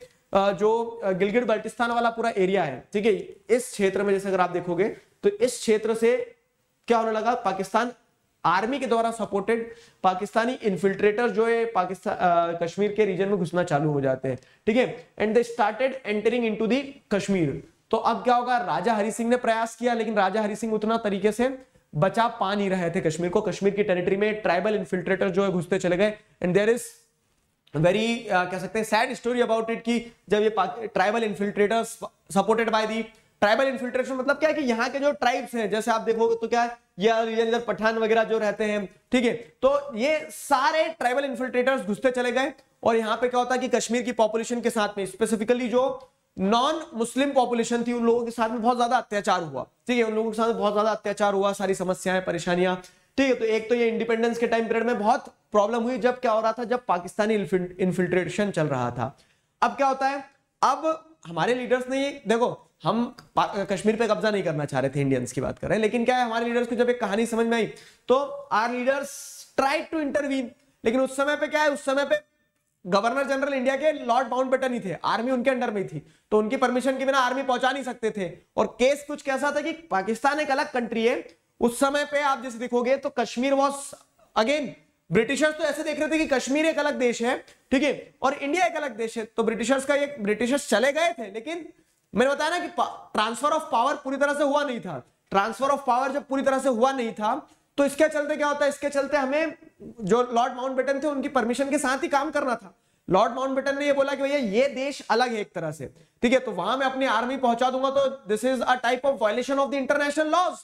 जो गिलगित बाल्टिस्तान वाला पूरा एरिया है, ठीक है, इस क्षेत्र में जैसे अगर आप देखोगे तो इस क्षेत्र से क्या होने लगा, पाकिस्तान आर्मी के द्वारा सपोर्टेड पाकिस्तानी इन्फिल्ट्रेटर जो है पाकिस्तान कश्मीर के रीजन में घुसना चालू हो जाते हैं। ठीक है, and they started entering into the Kashmir. तो अब क्या होगा, राजा हरि सिंह ने प्रयास किया, लेकिन राजा हरि सिंह उतना तरीके से बचा पा नहीं रहे थे कश्मीर को। कश्मीर की टेरिटरी में ट्राइबल इन्फिल्ट्रेटर जो है घुसते चले गए। एंड देयर इज वेरी कह सकते हैं सैड स्टोरी अबाउट इट कि जब ये tribal infiltrators supported by the, tribal infiltration मतलब क्या है कि यहाँ के जो ट्राइब्स हैं, जैसे आप देखोगे तो क्या है, ये इधर पठान वगैरह जो रहते हैं, ठीक है, तो ये सारे ट्राइबल इन्फिल्ट्रेटर्स घुसते चले गए। और यहाँ पे क्या होता है कि कश्मीर की पॉपुलेशन के साथ में स्पेसिफिकली जो नॉन मुस्लिम पॉपुलेशन थी, उन लोगों के साथ में बहुत ज्यादा अत्याचार हुआ। ठीक है, उन लोगों के साथ बहुत ज्यादा अत्याचार हुआ, सारी समस्याएं परेशानियां। ठीक है, तो एक तो ये इंडिपेंडेंस के टाइम पीरियड में बहुत प्रॉब्लम हुई, जब क्या हो रहा था, जब पाकिस्तानी इन्फिल्ट्रेशन चल रहा था। अब क्या होता है, अब हमारे लीडर्स ने ये देखो, हम कश्मीर पे कब्जा नहीं करना चाह रहे थे, इंडियंस की बात कर रहे हैं, लेकिन क्या है, हमारे लीडर्स को जब एक कहानी समझ में आई तो our leaders tried to intervene. लेकिन उस समय पे क्या है, उस समय पे गवर्नर जनरल इंडिया के लॉर्ड माउंटबेटन ही थे, आर्मी उनके अंडर में थी, तो उनकी परमिशन के बिना आर्मी पहुंचा नहीं सकते थे। और केस कुछ कैसा था कि पाकिस्तान एक अलग कंट्री है, उस समय पे आप जैसे देखोगे तो कश्मीर वॉज अगेन, ब्रिटिशर्स तो ऐसे देख रहे थे कि कश्मीर एक अलग देश है, ठीक है, और इंडिया एक अलग देश है। तो ब्रिटिशर्स का एक ब्रिटिशर्स चले गए थे, लेकिन मैंने बताया ना कि ट्रांसफर ऑफ पावर पूरी तरह से हुआ नहीं था। ट्रांसफर ऑफ पावर जब पूरी तरह से हुआ नहीं था, तो इसके चलते क्या होता है, इसके चलते हमें जो लॉर्ड माउंटबेटन थे उनकी परमिशन के साथ ही काम करना था। लॉर्ड माउंटबेटन ने ये बोला कि भैया ये देश अलग है एक तरह से, ठीक है, तो वहां मैं अपनी आर्मी पहुंचा दूंगा, तो this is a type of violation of the international laws.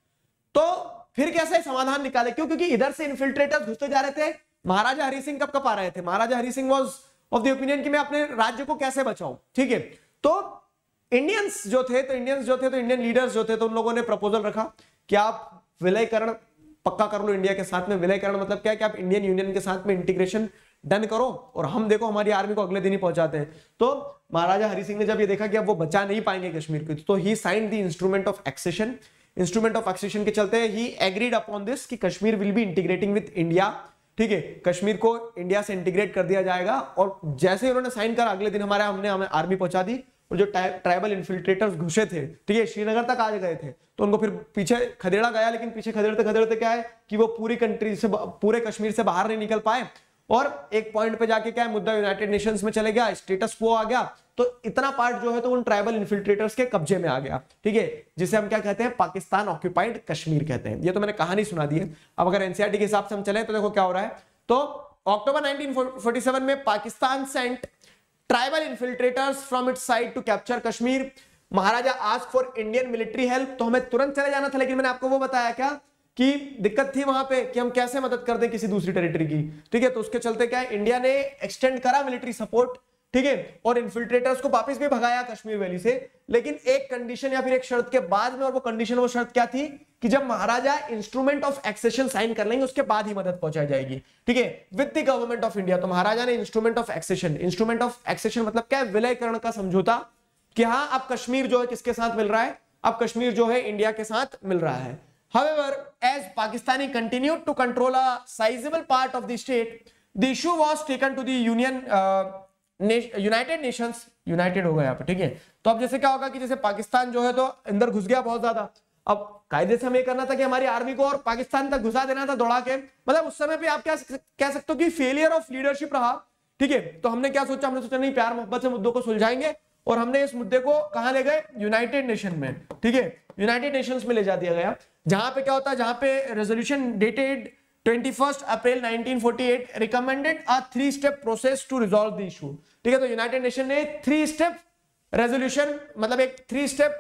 तो फिर कैसे समाधान निकाले, क्यों, क्योंकि इधर से इन्फिल्ट्रेटर्स घुसते जा रहे थे। महाराजा हरि सिंह कब कब आ रहे थे, Maharaja Hari Singh was of the opinion कि मैं अपने राज्य को कैसे बचाऊं। ठीक है, तो इंडियंस जो थे तो इंडियंस जो थे तो इंडियन लीडर्स जो थे तो उन लोगों ने प्रपोजल रखा कि आप विलयकरण पक्का कर लो इंडिया के साथ में। विलयकरण मतलब क्या है कि आप इंडियन यूनियन के साथ में इंटीग्रेशन डन करो और हम देखो हमारी आर्मी को अगले दिन ही पहुंचाते हैं। तो महाराजा हरि सिंह ने जब ये देखा कि अब वो बचा नहीं पाएंगे कश्मीर को, तो he signed the instrument of accession. Instrument of accession के चलते ही एग्रीड अपॉन दिस कि Kashmir will be integrating with India, ठीक है, कश्मीर को इंडिया से इंटीग्रेट कर दिया जाएगा। और जैसे ही उन्होंने साइन करा अगले दिन हमारे हमने हमें आर्मी पहुंचा दी, और जो ट्राइबल इन्फिल्ट्रेटर्स घुसे थे, ठीक है, श्रीनगर तक आ गए थे, तो उनको फिर पीछे खदेड़ा गया, लेकिन पीछे खदेड़ते खदेड़ते क्या है कि वो पूरी कंट्री से, पूरे कश्मीर से बाहर नहीं निकल पाए, और एक पॉइंट पे जाके क्या है, मुद्दा यूनाइटेड नेशंस में चले गया, स्टेटस क्वो आ गया, तो इतना पार्ट जो है तो उन ट्राइबल इन्फिल्ट्रेटर्स के कब्जे में आ गया, ठीक है, जिसे हम क्या कहते हैं, पाकिस्तान ऑक्यूपाइड कश्मीर कहते हैं। ये तो मैंने कहानी सुना दी है। अब अगर एनसीईआरटी के हिसाब से हम चले तो देखो क्या हो रहा है। तो अक्टूबर नाइनटीन फोर्टी सेवन में Pakistan sent tribal infiltrators from its side to capture Kashmir. Maharaja ask for Indian military help, तो हमें तुरंत चले जाना था, लेकिन मैंने आपको वो बताया क्या कि दिक्कत थी वहां पे कि हम कैसे मदद कर दें किसी दूसरी टेरिटरी की, ठीक है, तो उसके चलते क्या है, इंडिया ने एक्सटेंड करा मिलिट्री सपोर्ट, ठीक है, और इन्फिल्ट्रेटर्स को वापस भी भगाया कश्मीर वैली से, लेकिन एक कंडीशन या फिर एक शर्त के बाद में, और वो कंडीशन वो शर्त क्या थी कि जब Maharaja instrument of accession sign कर लेंगे उसके बाद ही मदद पहुंचाई जाएगी, ठीक है, with the government of India. तो महाराजा ने instrument of accession, instrument of accession मतलब क्या है, विलयकरण का समझौता, कि हाँ अब कश्मीर जो है किसके साथ मिल रहा है, अब कश्मीर जो है इंडिया के साथ मिल रहा है। However, as Pakistani continued to control a sizable part of the state, the issue was taken to the Union uh, United Nations, United हो गया यहाँ पे, ठीक है। तो अब जैसे क्या होगा कि जैसे पाकिस्तान जो है तो अंदर घुस गया बहुत ज्यादा, अब कायदे से हमें करना था कि हमारी आर्मी को और पाकिस्तान तक घुसा देना था दौड़ा के, मतलब उस समय पे आप क्या कह सकते हो कि फेलियर ऑफ लीडरशिप रहा, ठीक है। तो हमने क्या सोचा, हमने सोचा नहीं प्यार मोहब्बत से मुद्दों को सुलझाएंगे, और हमने इस मुद्दे को कहां ले गए, यूनाइटेड नेशन में, ठीक है, यूनाइटेड नेशंस में ले जा दिया गया, जहां पे क्या होता है, जहां पे resolution dated twenty first April nineteen forty eight recommended a three step process to resolve the issue, ठीक है। तो यूनाइटेड नेशन ने थ्री स्टेप रेजोल्यूशन मतलब एक थ्री स्टेप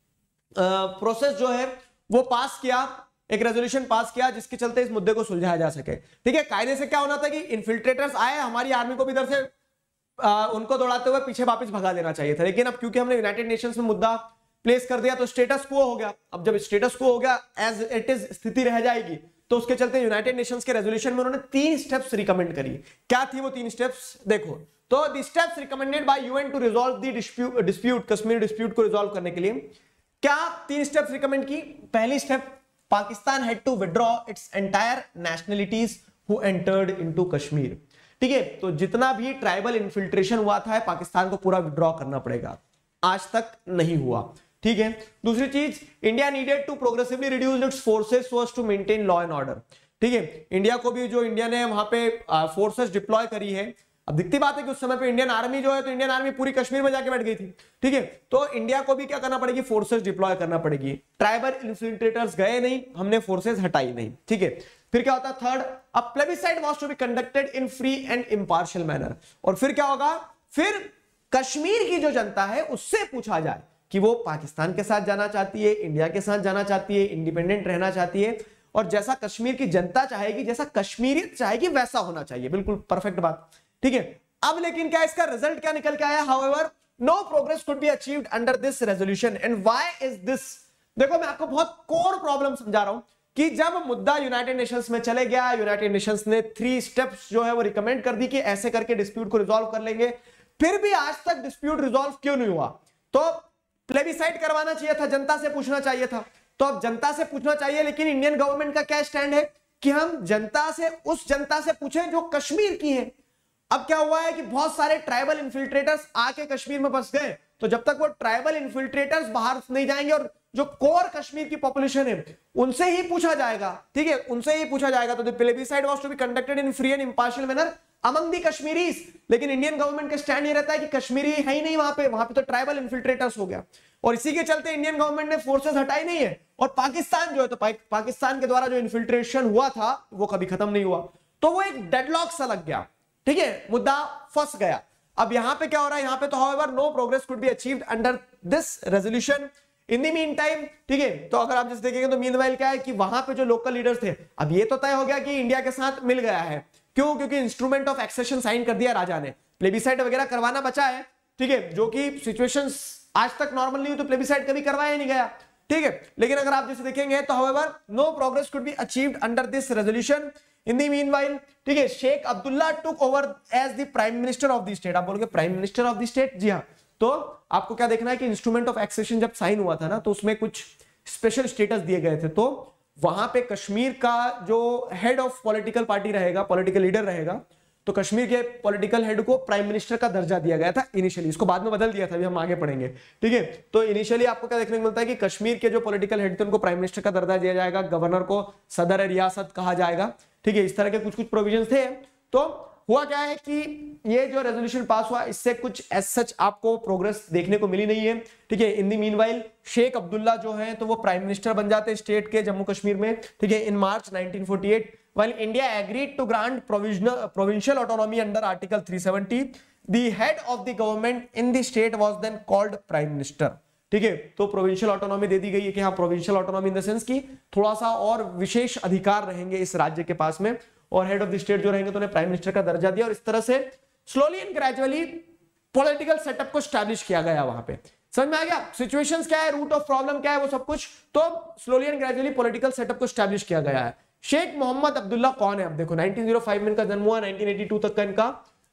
प्रोसेस जो है वो पास किया, एक रेजोल्यूशन पास किया जिसके चलते इस मुद्दे को सुलझाया जा सके, ठीक है। कायदे से क्या होना था कि इन्फिल्ट्रेटर्स आए, हमारी आर्मी को भी इधर से आ, उनको दौड़ाते हुए पीछे वापस भगा देना चाहिए था, लेकिन अब क्योंकि हमने यूनाइटेड नेशंस में मुद्दा प्लेस कर दिया तो स्टेटस क्वो हो गया। अब जब स्टेटस क्वो हो गया, एज इट इज स्थिति रह जाएगी, तो उसके चलते यूनाइटेड नेशंस के रेजोल्यूशन में उन्होंने तीन स्टेप्स रिकमेंड करी। क्या थी वो तीन स्टेप्स, देखो, तो the steps recommended by UN to resolve the dispute dispute Kashmir dispute को रिजॉल्व करने के लिए क्या तीन स्टेप्स रिकमेंड की। पहली step, Pakistan had to withdraw its entire nationalities who entered into Kashmir, ठीक है। तो जितना भी ट्राइबल इन्फिल्ट्रेशन हुआ था पाकिस्तान को पूरा विड्रॉ करना पड़ेगा, आज तक नहीं हुआ, ठीक है। दूसरी चीज, India needed to progressively reduce its forces so as to maintain law and order, ठीक है। इंडिया को भी जो इंडिया ने वहां पे फोर्सेस डिप्लॉय करी है, अब दिखती बात है कि उस समय पे इंडियन आर्मी जो है तो इंडियन आर्मी पूरी कश्मीर में जाके बैठ गई थी, ठीक है। तो इंडिया को भी क्या करना पड़ेगी, फोर्सेस डिप्लॉय करना पड़ेगी। ट्राइबल इन्फिल्ट्रेटर्स गए नहीं, हमने फोर्सेस हटाई नहीं, ठीक है। फिर क्या होता है, third, a plebiscite was to be conducted in free and impartial manner, और फिर क्या होगा, फिर कश्मीर की जो जनता है उससे पूछा जाए कि वो पाकिस्तान के साथ जाना चाहती है, इंडिया के साथ जाना चाहती है, इंडिपेंडेंट रहना चाहती है, और जैसा कश्मीर की जनता चाहेगी, जैसा कश्मीरियत चाहेगी वैसा होना चाहिए। बिल्कुल परफेक्ट बात, ठीक है। अब लेकिन क्या इसका रिजल्ट क्या निकल के आया, however no progress could be achieved under this resolution, and why is this. देखो मैं आपको बहुत कोर प्रॉब्लम समझा रहा हूं कि जब मुद्दा यूनाइटेड नेशंस में चले गया, यूनाइटेड नेशंस ने थ्री स्टेप्स जो है वो रिकमेंड कर दी कि ऐसे करके डिस्प्यूट को रिजॉल्व कर लेंगे, फिर भी आज तक डिस्प्यूट रिजॉल्व क्यों नहीं हुआ। तो प्लेबिसाइड करवाना चाहिए था, जनता से पूछना चाहिए था। तो अब जनता से पूछना चाहिए, लेकिन इंडियन गवर्नमेंट का क्या स्टैंड है कि हम जनता से, उस जनता से पूछें जो कश्मीर की है। अब क्या हुआ है कि बहुत सारे ट्राइबल इन्फिल्ट्रेटर्स आके कश्मीर में बस गए, तो जब तक वो ट्राइबल इन्फिल्ट्रेटर्स बाहर नहीं जाएंगे और जो कोर कश्मीर की पॉपुलेशन है उनसे ही पूछा जाएगा, ठीक है, उनसे ही पूछा जाएगा। तो the plebiscite was to be conducted in free and impartial manner among the Kashmiris, लेकिन इंडियन गवर्नमेंट का स्टैंड ये रहता है कि कश्मीरी है ही नहीं वहां पे, वहां पे तो ट्राइबल इन्फिल्ट्रेटर्स हो गया, और इसी के चलते इंडियन गवर्नमेंट ने फोर्सेस हटाई नहीं है, और पाकिस्तान जो है तो पा, पाकिस्तान के द्वारा जो इन्फिल्ट्रेशन हुआ था वो कभी खत्म नहीं हुआ, तो वो एक डेडलॉक सा लग गया, ठीक है, मुद्दा फंस गया। अब यहां पे क्या हो रहा है, यहां पे तो however no progress could be achieved under this resolution in the meantime, ठीक है। तो अगर आप जैसे देखेंगे तो मीनवाइल क्या है कि वहां पे जो लोकल लीडर्स थे, अब ये तो तय हो गया कि इंडिया के साथ मिल गया है, क्यों, क्योंकि इंस्ट्रूमेंट ऑफ एक्सेशन साइन कर दिया राजा ने, प्लेबिसाइड वगैरह करवाना बचा है, ठीक है, जो कि सिचुएशंस आज तक नॉर्मल नहीं हुई, तो प्लेबिसाइड कभी करवाया नहीं गया, ठीक है। लेकिन अगर आप जैसे देखेंगे तो however no progress could be achieved under this resolution in the meanwhile, ठीक है, Sheikh Abdullah took over as the prime minister of the state. आप बोलोगे prime minister of the state, जी हाँ। तो आपको क्या देखना है कि इंस्ट्रूमेंट ऑफ एक्सेशन जब साइन हुआ था ना, तो उसमें कुछ स्पेशल स्टेटस दिए गए थे। तो वहां पे कश्मीर का जो हेड ऑफ पॉलिटिकल पार्टी रहेगा, पॉलिटिकल लीडर रहेगा, तो कश्मीर के पॉलिटिकल हेड को प्राइम मिनिस्टर का दर्जा दिया गया था इनिशियली। इसको बाद में बदल दिया था, अभी हम आगे पढ़ेंगे, ठीक है। तो इनिशियली आपको क्या देखने को मिलता है कि कश्मीर के जो पॉलिटिकल हेड थे उनको प्राइम मिनिस्टर का दर्जा दिया जाएगा, गवर्नर को सदर रियासत कहा जाएगा, ठीक है। इस तरह के कुछ कुछ प्रोविजन थे। तो हुआ क्या है कि ये जो रेजोल्यूशन पास हुआ, इससे कुछ एज सच आपको प्रोग्रेस देखने को मिली नहीं है, ठीक है। In the meanwhile Sheikh Abdullah जो है तो वो प्राइम मिनिस्टर बन जाते हैं स्टेट के, जम्मू कश्मीर में, ठीक है, in March nineteen forty eight. while India agreed to grant provisional provincial autonomy under Article three seventy, the head of the government in the state was then called prime minister, ठीक है। तो provincial autonomy दे दी गई है कि हाँ, provincial autonomy in the sense की थोड़ा सा और विशेष अधिकार रहेंगे इस राज्य के पास में, और हेड ऑफ द स्टेट जो रहेंगे तो उन्हें प्राइम मिनिस्टर का दर्जा दिया, और इस तरह से slowly and gradually political setup को स्टैब्लिश किया गया वहां पे। समझ में आ गया सिचुएशंस क्या है, रूट ऑफ प्रॉब्लम क्या है, वो सब कुछ। तो slowly and gradually political setup को स्टैब्लिश किया गया है। शेख मोहम्मद अब्दुल्ला कौन है? अब देखो नाइनटीन ओ फाइव में इनका जन्म हुआ, नाइनटीन एटी टू तक का इनका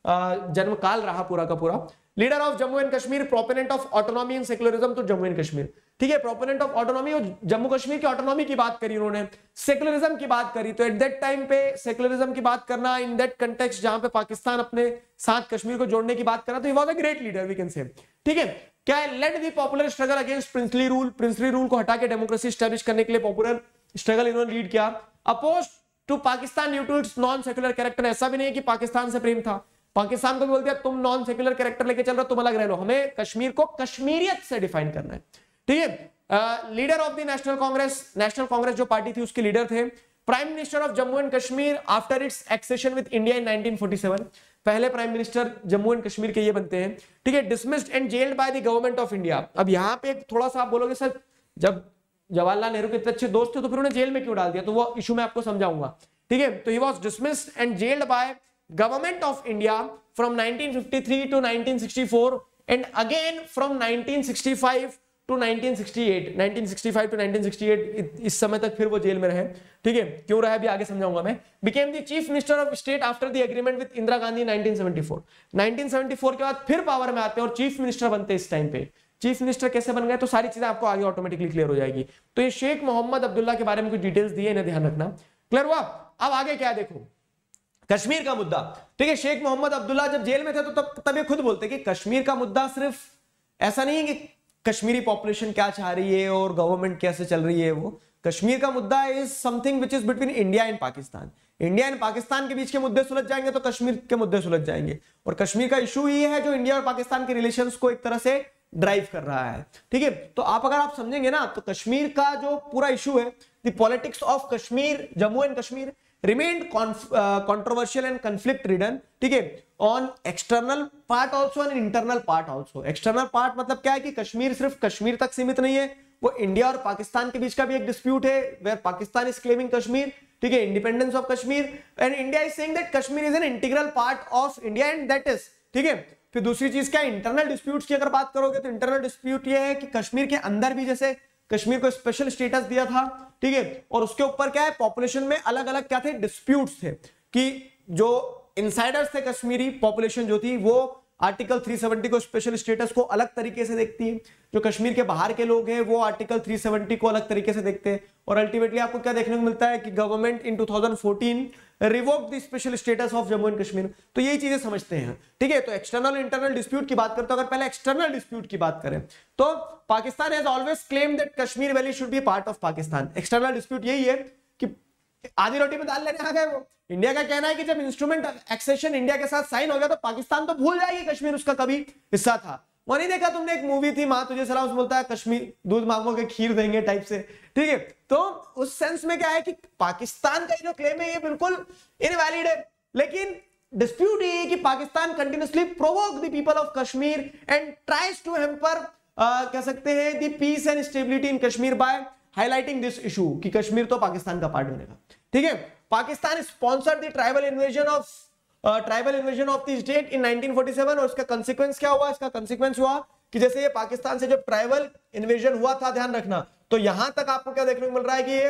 जन्म काल रहा पूरा का पूरा। Leader of Jammu and Kashmir, proponent of autonomy and secularism तो जम्मू एंड कश्मीर, ठीक है। Proponent of autonomy, Jammu Kashmir की ऑटोनॉमी की बात करी उन्होंने, सेक्युलरिज्म की बात करी। तो एट दैट टाइम पे सेक्युलरिज्म की बात करना इन दैट कंटेक्स्ट जहां पे पाकिस्तान अपने साथ कश्मीर को जोड़ने की बात करना, तो he was a great leader we can say, ठीक है। क्या है? Led the popular struggle against princely rule, princely rule को हटा के डेमोक्रेसी स्टैब्लिश करने के लिए पॉपुलर स्ट्रगल इन्होंने लीड किया। Oppose to Pakistan due to its non secular character, ऐसा भी नहीं है कि पाकिस्तान से प्रेम था, पाकिस्तान को भी बोल दिया तुम नॉन सेक्युलर कैरेक्टर लेके चल रहे हो, तुम अलग रह लो, हमें कश्मीर को कश्मीरियत से डिफाइन करना है, ठीक है। Leader of the National Congress, National Congress जो पार्टी थी उसके लीडर थे। Prime minister of Jammu and Kashmir after its accession with India in nineteen forty seven, पहले prime minister Jammu and Kashmir के ये बनते हैं, ठीक है। Dismissed and jailed by the government of India. अब यहां पे थोड़ा सा आप बोलोगे सर जब जवाहरलाल नेहरू के इतने अच्छे दोस्त थे तो फिर उन्हें जेल में क्यों डाल दिया, तो वो इशू मैं आपको समझाऊंगा, ठीक है। तो he was dismissed and jailed by government of India from nineteen fifty three to nineteen sixty four and again from nineteen sixty five to nineteen sixty eight, nineteen sixty five to nineteen sixty eight, इस समय तक फिर वो jail में रहे, ठीक है। क्यों रहा भी आगे समझाऊंगा मैं। Became the chief minister of state after the agreement with Indira Gandhi nineteen seventy four, nineteen seventy four के बाद फिर पावर में आते हैं और चीफ मिनिस्टर बनते हैं इस टाइम पे। चीफ मिनिस्टर कैसे बन गए, तो सारी चीजें आपको आगे ऑटोमेटिकली क्लियर हो जाएगी। तो ये शेख मोहम्मद अब्दुल्ला के बारे में कुछ डिटेल्स दिए, इन्हें ध्यान रखना। क्लियर हुआ? अब आगे क्या देखो, कश्मीर का मुद्दा, ठीक है। शेख मोहम्मद अब्दुल्ला जब जेल में थे तो तब तब ये खुद बोलते कि कश्मीर का मुद्दा सिर्फ ऐसा नहीं है कि कश्मीरी पॉपुलेशन क्या चाह रही है और गवर्नमेंट कैसे चल रही है, वो कश्मीर का मुद्दा is something which is between India and Pakistan. India and Pakistan के बीच के मुद्दे सुलझ जाएंगे तो कश्मीर के मुद्दे सुलझ जाएंगे, और कश्मीर का इशू ये है जो इंडिया और पाकिस्तान के रिलेशंस को एक तरह से ड्राइव कर रहा है, ठीक है। तो आप अगर आप समझेंगे ना तो कश्मीर का जो पूरा इशू है, the politics of Kashmir, Jammu and Kashmir remained uh, controversial and conflict ridden, ठीक है, on external part also and internal part also। external part मतलब क्या है कि कश्मीर सिर्फ कश्मीर तक सीमित नहीं है, वो इंडिया और पाकिस्तान के बीच का भी एक डिस्प्यूट है, where Pakistan is claiming Kashmir, ठीक है, independence of Kashmir, and India is saying that Kashmir is an integral part of India and that is, ठीक है। फिर दूसरी चीज क्या, इंटरनल डिस्प्यूट्स की अगर बात करोगे तो इंटरनल डिस्प्यूट ये है कि कश्मीर के अंदर भी जैसे कश्मीर को स्पेशल स्टेटस दिया था, ठीक है, और उसके ऊपर क्या है, पॉपुलेशन में अलग अलग क्या थे, डिस्प्यूट्स थे कि जो इनसाइडर्स थे कश्मीरी पॉपुलेशन जो थी वो आर्टिकल थ्री सेवेंटी को स्पेशल स्टेटस को अलग तरीके से देखती है, जो कश्मीर के बाहर के लोग हैं वो आर्टिकल थ्री सेवेंटी को अलग तरीके से देखते हैं, और अल्टीमेटली आपको क्या देखने को मिलता है कि government in two thousand fourteen revoked the special status of Jammu and Kashmir. तो यही चीजें समझते हैं, ठीक है। तो एक्सटर्नल इंटरनल डिस्प्यूट की बात करते हैं, अगर पहले एक्सटर्नल डिस्प्यूट की बात करें तो Pakistan has always claimed that Kashmir valley should be part of Pakistan. External dispute यही है कि आधी रोटी में दाल लेने आ गए वो। इंडिया का कहना है कि जब इंस्ट्रूमेंट एक्सेशन इंडिया के साथ साइन हो गया तो पाकिस्तान तो भूल जाएगी कश्मीर उसका कभी हिस्सा था। वो नहीं देखा तुमने, एक मूवी थी माँ तुझे सलाम, बोलता है कश्मीर दूध मांगोगे खीर देंगे टाइप से, ठीक है। तो उस सेंस में क्या है कि पाकिस्तान का जो क्लेम है ये बिल्कुल इनवैलिड है, लेकिन डिस्प्यूट ये है कि Pakistan continuously provoke the people of Kashmir and tries to hamper कह सकते हैं the peace and stability in Kashmir by highlighting this issue कि कश्मीर तो पाकिस्तान का पार्ट बनेगा, ठीक है। Pakistan sponsored the tribal invasion of tribal invasion of the state in nineteen forty seven, और इसका कंसीक्वेंस क्या हुआ, इसका कंसीक्वेंस हुआ कि जैसे ये पाकिस्तान से जब ट्राइबल इन्वेजन हुआ था, ध्यान रखना, तो यहां तक आपको क्या देखने को मिल रहा है कि ये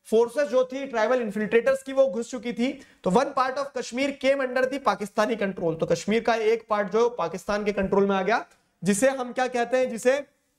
फोर्सेस जो थी ट्राइबल इन्फिल्ट्रेटर्स की वो घुस चुकी थी, तो one part of Kashmir came under the Pakistani control. तो कश्मीर का एक पार्ट जो पाकिस्तान के कंट्रोल में आ गया, जिसे हम क्या कहते हैं, जिसे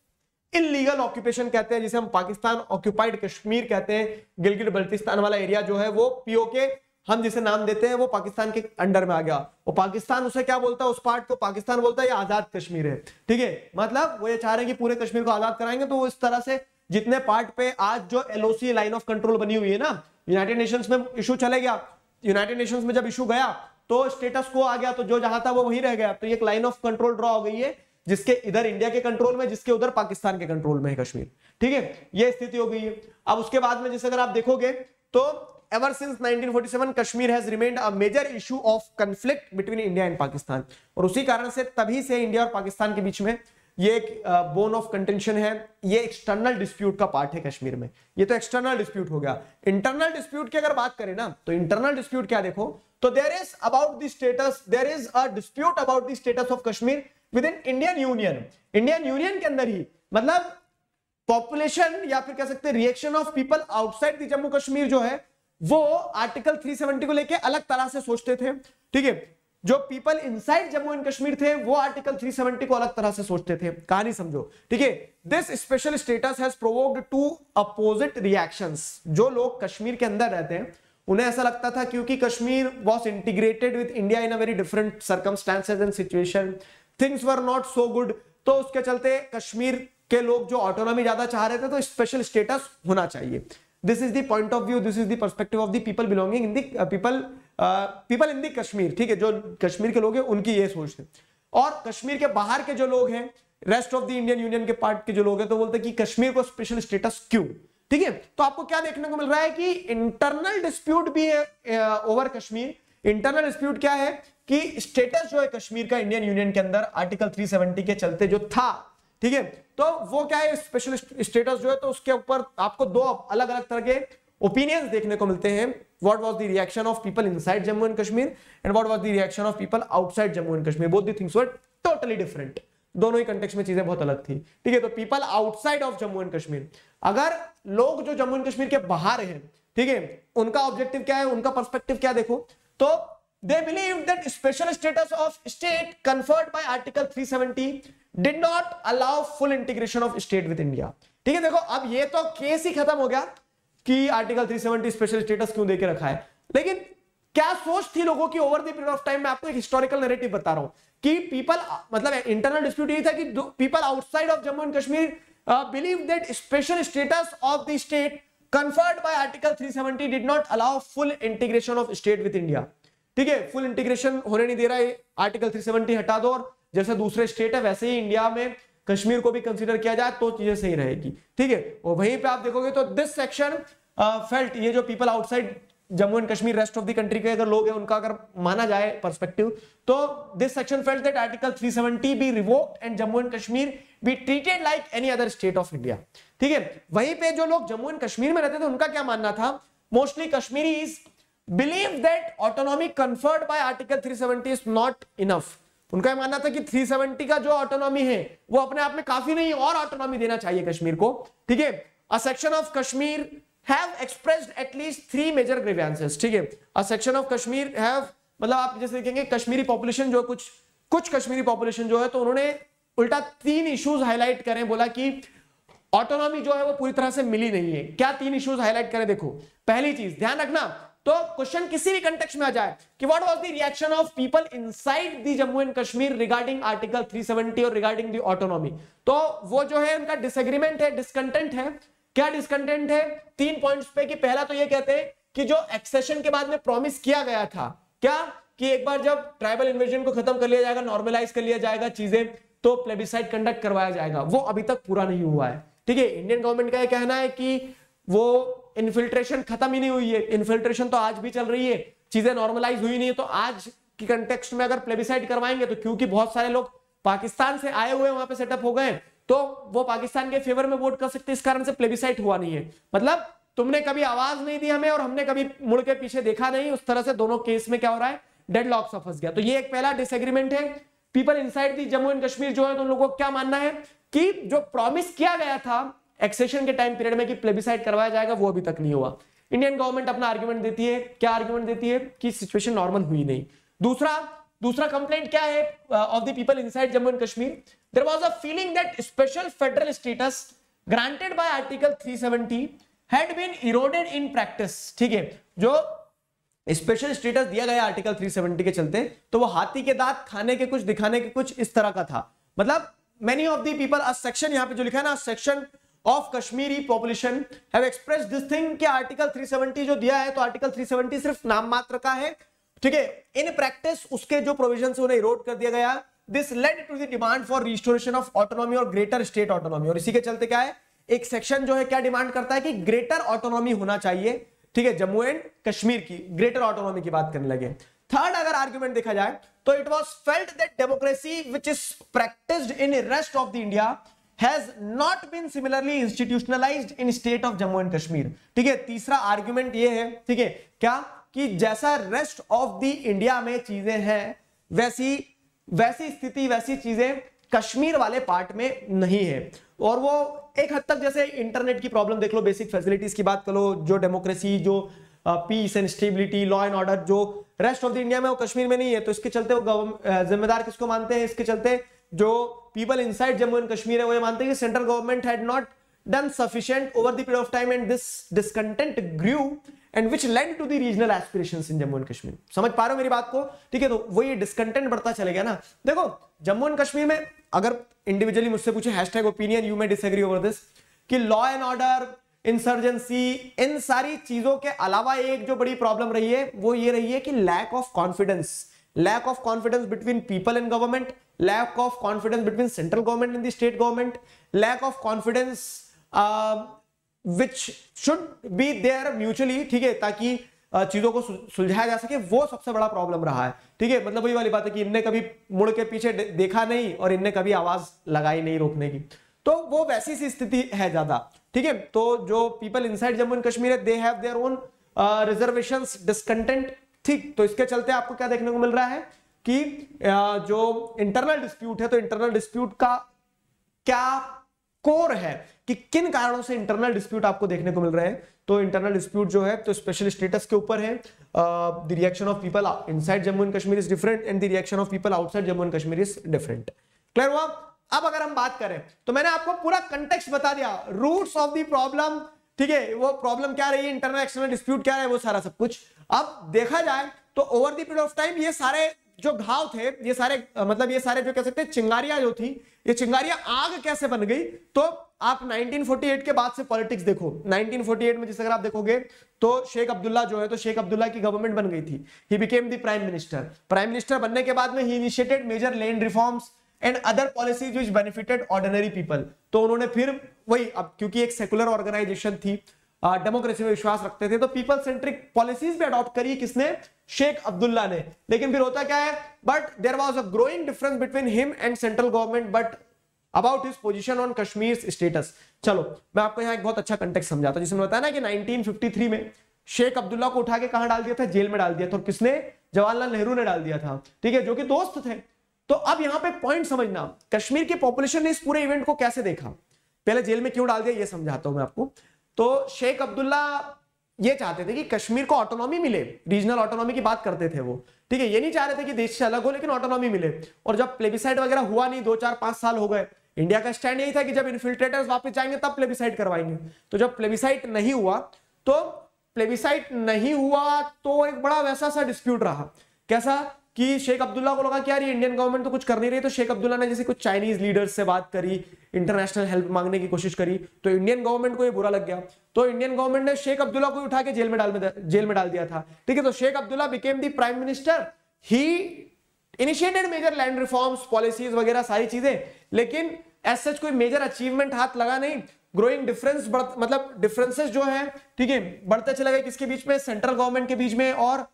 इलीगल ऑक्यूपेशन कहते हैं, जिसे हम पाकिस्तान ऑक्यूपाइड कश्मीर कहते हैं। गिलगित बल्तिस्तान वाला एरिया जो है वो पीओके हम जिसे नाम देते हैं वो पाकिस्तान के अंडर में आ गया। वो पाकिस्तान उसे क्या बोलता है, उस पार्ट को पाकिस्तान बोलता है ये आजाद कश्मीर है, ठीक है। मतलब वो ये चाह रहे हैं कि पूरे कश्मीर को आजाद कराएंगे, तो वो इस तरह से जितने पार्ट पे आज जो एलओसी लाइन ऑफ कंट्रोल बनी हुई है ना, यूनाइटेड नेशंस में इशू चले गया, यूनाइटेड नेशंस में जब इशू गया तो स्टेटस को आ गया, तो जो जहां था वो वहीं रह गया। तो एक लाइन ऑफ कंट्रोल ड्रॉ हो गई है, जिसके इधर इंडिया के कंट्रोल में, जिसके उधर पाकिस्तान के कंट्रोल में है कश्मीर, ठीक है। ये स्थिति हो गई है। अब उसके बाद में जैसे अगर आप देखोगे तो ever since nineteen forty seven Kashmir has remained a major issue of conflict between India and Pakistan, और उसी कारण से तभी से इंडिया और पाकिस्तान के बीच में ये एक बोन ऑफ कंटेंशन है। ये एक्सटर्नल डिस्प्यूट का पार्ट है कश्मीर में। ये तो एक्सटर्नल डिस्प्यूट हो गया। इंटरनल डिस्प्यूट की अगर बात करें ना, तो इंटरनल डिस्प्यूट क्या देखो, तो there is about the status, there is a dispute about the status of Kashmir within Indian union. Indian union के अंदर ही, मतलब पॉपुलेशन या फिर कह सकते हैं reaction of people outside the Jammu Kashmir जो है वो आर्टिकल थ्री सेवेंटी को लेके अलग तरह से सोचते थे, ठीक है। जो people inside Jammu and Kashmir थे वो आर्टिकल थ्री सेवेंटी को अलग तरह से सोचते थे। कहानी समझो, ठीक है। This special status has provoked two opposite reactions. जो लोग कश्मीर के अंदर रहते हैं उन्हें ऐसा लगता था क्योंकि Kashmir was integrated with India in a very different circumstances and situation, things were not so good, तो उसके चलते कश्मीर के लोग जो ऑटोनॉमी ज्यादा चाह रहे थे, तो स्पेशल स्टेटस होना चाहिए। This is the point of view, this is the perspective of the people belonging in the uh, people uh, people in the Kashmir, ठीक है। जो कश्मीर के लोग हैं उनकी ये सोच है। और कश्मीर के बाहर के जो लोग हैं, rest of the Indian union के पार्ट के जो लोग हैं, तो बोलते हैं कि कश्मीर को स्पेशल स्टेटस क्यों, ठीक है। तो आपको क्या देखने को मिल रहा है कि इंटरनल डिस्प्यूट भी है ओवर कश्मीर। इंटरनल डिस्प्यूट क्या है कि स्टेटस जो है कश्मीर का इंडियन यूनियन के अंदर आर्टिकल थ्री सेवेंटी के चलते जो था, ठीक है, तो वो क्या है स्पेशल स्टेटस जो है, तो उसके ऊपर आपको दो अलग अलग तरह के ओपिनियंस देखने को मिलते हैं। What was the reaction of people inside Jammu and Kashmir and what was the reaction of people outside Jammu and Kashmir. Both the things were totally different. दोनों ही कंटेक्स्ट में चीजें बहुत अलग थी, ठीक है। तो people outside of Jammu and Kashmir, अगर लोग जो जम्मू एंड कश्मीर के बाहर हैं, ठीक है, उनका ऑब्जेक्टिव क्या है, उनका पर्सपेक्टिव क्या देखो, तो they believed that special status of state conferred by article three seventy did not allow full integration of state with India, ठीक है। देखो अब ये तो केस ही खत्म हो गया कि article three seventy special status क्यों देके रखा है, लेकिन क्या सोच थी लोगों की over the period of time. मैं आपको एक हिस्टोरिकल नैरेटिव बता रहा हूं कि पीपल, मतलब इंटरनल डिस्प्यूट ये था कि people outside of Jammu and Kashmir believe that special status of the state conferred by article three seventy did not allow full integration of state with India, ठीक है। फुल इंटीग्रेशन होने नहीं दे रहा है, आर्टिकल थ्री सेवेंटी हटा दो और जैसे दूसरे स्टेट है वैसे ही इंडिया में कश्मीर को भी कंसीडर किया जाए तो चीजें सही रहेगी, ठीक है। और वहीं पे आप देखोगे तो दिस सेक्शन फेल्ट, ये जो people outside Jammu and Kashmir rest of the country के अगर लोग हैं उनका अगर माना जाए पर्सपेक्टिव, तो this section felt that article three seventy be revoked and Jammu and Kashmir be treated like any other state of India, ठीक है। वहीं पे जो लोग जम्मू एंड कश्मीर में रहते थे उनका क्या मानना था, mostly Kashmiris believe that autonomy conferred by article three seventy is not enough। उनका यह मानना था कि थ्री सेवेंटी का जो ऑटोनॉमी है वो अपने आप में काफी नहीं, और ऑटोनॉमी देना चाहिए कश्मीर को, ठीक है। A section of Kashmir have expressed at least three major grievances, ठीक है। A section of Kashmir have, मतलब आप जैसे देखेंगे कश्मीरी पॉपुलेशन जो कुछ कुछ कश्मीरी पॉपुलेशन जो है, तो उन्होंने उल्टा तीन इश्यूज हाईलाइट करें, बोला कि ऑटोनॉमी जो है वो पूरी तरह से मिली नहीं है। क्या तीन इश्यूज हाईलाइट करें, देखो पहली चीज ध्यान रखना, तो क्वेश्चन किसी भी कंटेक्स्ट में आ जाए कि what was the reaction of people inside the Jammu and Kashmir regarding article three seventy और रिगार्डिंग द ऑटोनॉमी, तो वो जो है उनका डिसएग्रीमेंट है, डिसकंटेंट है। क्या डिसकंटेंट है, तीन पॉइंट्स पे कि पहला तो ये कहते हैं कि जो एक्सेशन के बाद में प्रॉमिस किया गया था, क्या कि एक बार जब ट्राइबल इन्वेजन को खत्म कर लिया जाएगा, नॉर्मलाइज कर लिया जाएगा चीजें, तो प्लेबिसाइड कंडक्ट करवाया जाएगा, वो अभी तक पूरा नहीं हुआ है, ठीक है। इंडियन गवर्नमेंट का यह कहना है कि वो इन्फिल्ट्रेशन खत्म ही नहीं हुई है, इन्फिल्ट्रेशन तो आज भी चल रही है, चीजें नॉर्मलाइज हुई नहीं है। तो आज की कंटेक्स्ट में अगर प्लेबिसाइड करवाएंगे तो क्योंकि बहुत सारे लोग पाकिस्तान से आए हुए वहां पे सेटअप हो गए, तो वो पाकिस्तान के फेवर में वोट कर सकते, इस कारण से प्लेबिसाइड हुआ नहीं है। मतलब तुमने कभी आवाज नहीं दी हमें और हमने कभी मुड़ के पीछे देखा नहीं, उस तरह से दोनों केस में क्या हो रहा है, डेडलॉक सा फंस गया। तो ये एक पहला डिसएग्रीमेंट है। People inside the Jammu and Kashmir जो है, तो उन लोगों को क्या मानना है कि जो प्रॉमिस किया गया था एक्सेशन के टाइम पीरियड में कि प्लेबिसाइड करवाया जाएगा, वो अभी तक नहीं हुआ। इंडियन गवर्नमेंट अपना आर्ग्यूमेंट देती है, क्या आर्ग्यूमेंट देती है कि सिचुएशन नॉर्मल हुई नहीं। दूसरा दूसरा कंप्लेंट क्या है of the people inside Jammu and Kashmir, there was a feeling that special federal status granted by article three seventy had been eroded in practice. ठीक है, जो स्पेशल स्टेटस दिया गया आर्टिकल थ्री सेवेंटी के चलते, तो वो हाथी के दांत खाने के कुछ दिखाने के कुछ इस तरह का था। मतलब many of the people, a section यहां पे जो लिखा है ना, section of Kashmiri population have expressed this thing कि आर्टिकल थ्री सेवेंटी जो दिया है, तो आर्टिकल थ्री सेवेंटी सिर्फ नाम मात्र का है। ठीक है, इन प्रैक्टिस उसके जो प्रोविजन है उन्हें इरोड कर दिया गया। This led to the demand for restoration of autonomy और ग्रेटर स्टेट ऑटोनॉमी। और इसी के चलते क्या है, एक सेक्शन जो है क्या डिमांड करता है कि ग्रेटर ऑटोनॉमी होना चाहिए। ठीक है, जम्मू एंड कश्मीर की ग्रेटर ऑटोनॉमी की बात करने लगे। थर्ड अगर आर्गुमेंट देखा जाए तो it was felt that democracy which is practised in rest of the India has not been similarly institutionalised in state of Jammu and Kashmir. ठीक है, तीसरा आर्गुमेंट ये है, ठीक है, क्या कि जैसा रेस्ट ऑफ द इंडिया में चीजें हैं वैसी वैसी स्थिति वैसी चीजें कश्मीर वाले पार्ट में नहीं है। और वो एक हद तक, जैसे इंटरनेट की प्रॉब्लम देख लो, बेसिक फैसिलिटीज की बात कर लो, जो डेमोक्रेसी, जो peace and stability, law and order जो रेस्ट ऑफ द इंडिया में वो कश्मीर में नहीं है। तो इसके चलते वो जिम्मेदार किसको मानते हैं, इसके चलते जो people inside Jammu and Kashmir है वो ये मानते हैं कि central government had not done sufficient over the period of time and this discontent grew and which led to the regional aspirations in Jammu and Kashmir. समझ पा रहे हो मेरी बात को? ठीक है, तो वो ये डिसकंटेंट बढ़ता चलेगा ना। देखो जम्मू एंड कश्मीर में अगर इंडिविजुअली मुझसे पूछे hashtag opinion you may disagree over this, कि लॉ एंड ऑर्डर, इंसर्जेंसी, इन सारी चीजों के अलावा एक जो बड़ी प्रॉब्लम रही है वो ये रही है कि lack of confidence, lack of confidence between people and government, lack of confidence between central government and the state government, lack of confidence which should be there mutually. ठीक है, ताकि uh, चीजों को सुलझाया जा सके, वो सबसे बड़ा प्रॉब्लम रहा है। ठीक है, मतलब वही वाली बात है कि इनने कभी मुड़ के पीछे देखा नहीं और इनने कभी आवाज लगाई नहीं रोकने की, तो वो वैसी सी स्थिति है ज्यादा। ठीक है, तो जो people inside Jammu and Kashmir है they have their own reservations, discontent. ठीक, तो इसके चलते आपको क्या देखने को मिल रहा है कि uh, जो इंटरनल डिस्प्यूट है, तो इंटरनल डिस्प्यूट का क्या कोर है कि किन कारणों से इंटरनल डिस्प्यूट आपको देखने को मिल रहे हैं। तो इंटरनल डिस्प्यूट जो है तो स्पेशल स्टेटस के ऊपर है। The reaction of people inside Jammu and Kashmir is different and the reaction of people outside Jammu and Kashmir is different. Clear हुआ? अब अगर हम बात करें तो मैंने आपको पूरा कंटेक्स्ट बता दिया, रूट्स ऑफ द प्रॉब्लम। ठीक है, वो प्रॉब्लम क्या रही है, इंटरनल एक्सटर्नल डिस्प्यूट क्या है, वो सारा सब कुछ। अब देखा जाए तो over the period of time ये सारे जो घाव थे, ये सारे मतलब ये सारे जो कह सकते हैं चिंगारियां जो थी, ये चिंगारियां आग कैसे बन गई। तो आप नाइनटीन फोर्टी एट के बाद से पॉलिटिक्स देखो, नाइनटीन फोर्टी एट में जिस अगर आप देखोगे तो शेख अब्दुल्ला जो है, तो शेख अब्दुल्ला की गवर्नमेंट बन गई थी। He became the prime minister. Prime minister बनने के बाद में he initiated major land reforms and other policies which benefited ordinary people. तो उन्होंने फिर वही, अब क्योंकि एक सेकुलर ऑर्गेनाइजेशन थी, डेमोक्रेसी में विश्वास रखते थे, तो पीपल सेंट्रिक पॉलिसीज भी अडॉप्ट करी किसने, शेख अब्दुल्ला ने। लेकिन फिर होता क्या है, but there was a growing difference between him and central government but about his position on Kashmir status. चलो मैं आपको यहाँ एक बहुत अच्छा कंटेक्स्ट समझाता हूं, जिसमें बताया ना कि नाइनटीन फिफ्टी थ्री में शेख अब्दुल्ला को उठा के कहां डाल दिया था, जेल में डाल दिया था। और किसने, जवाहरलाल नेहरू ने डाल दिया था। ठीक है, जो कि दोस्त थे। तो अब यहां पे पॉइंट समझना, कश्मीर की पॉपुलेशन ने इस पूरे इवेंट को कैसे देखा, पहले जेल में क्यों डाल दिया ये समझाता हूं मैं आपको। तो शेख अब्दुल्ला ये चाहते थे कि कश्मीर को ऑटोनॉमी मिले, रीजनल ऑटोनॉमी की बात करते थे वो। ठीक है, ये नहीं चाह रहे थे कि देश से अलग हो, लेकिन ऑटोनॉमी मिले। और जब प्लेबिसाइड वगैरह हुआ नहीं, दो चार पांच साल हो गए, इंडिया का स्टैंड यही था कि जब इन्फिल्ट्रेटर्स वापस जाएंगे तब प्लेबिसाइड करवाएंगे। तो जब प्लेबिसाइड नहीं हुआ, तो प्लेबिसाइड नहीं हुआ तो एक बड़ा वैसा सा डिस्प्यूट रहा। कैसा कि शेख अब्दुल्ला को लगा कि यार ये इंडियन गवर्नमेंट तो कुछ कर नहीं रही। तो शेख अब्दुल्ला ने जैसे कुछ चाइनीज लीडर्स से बात करी, इंटरनेशनल हेल्प मांगने की कोशिश करी, तो इंडियन गवर्नमेंट को ये बुरा लग गया। तो इंडियन गवर्नमेंट ने शेख अब्दुल्ला को उठा के जेल में डाल जेल में डाल दिया था। ठीक है, तो Sheikh Abdullah became the prime minister. He initiated major land reforms, policies वगैरह सारी चीजें, लेकिन एज सच कोई मेजर अचीवमेंट हाथ लगा नहीं। ग्रोइंग डिफरेंस, मतलब डिफरेंसेस जो है, ठीक है, बढ़ते चले गए किसके बीच में, सेंट्रल गवर्नमेंट के बीच में और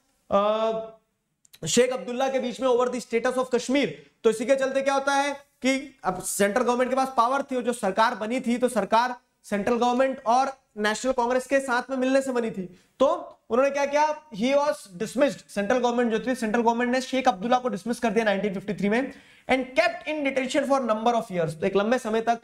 आ, शेख अब्दुल्ला के बीच में over the status of Kashmir. तो इसी के चलते क्या होता है कि अब सेंट्रल गवर्नमेंट के पास पावर थी, और जो सरकार बनी थी तो सरकार सेंट्रल गवर्नमेंट और नेशनल कांग्रेस के साथ में मिलने से बनी थी। तो उन्होंने क्या किया, he was dismissed. Central government जो थी, सेंट्रल गवर्नमेंट ने शेख अब्दुल्ला को डिसमिस कर दिया नाइनटीन फिफ्टी थ्री में, and kept in detention for number of years. तो एक लंबे समय तक,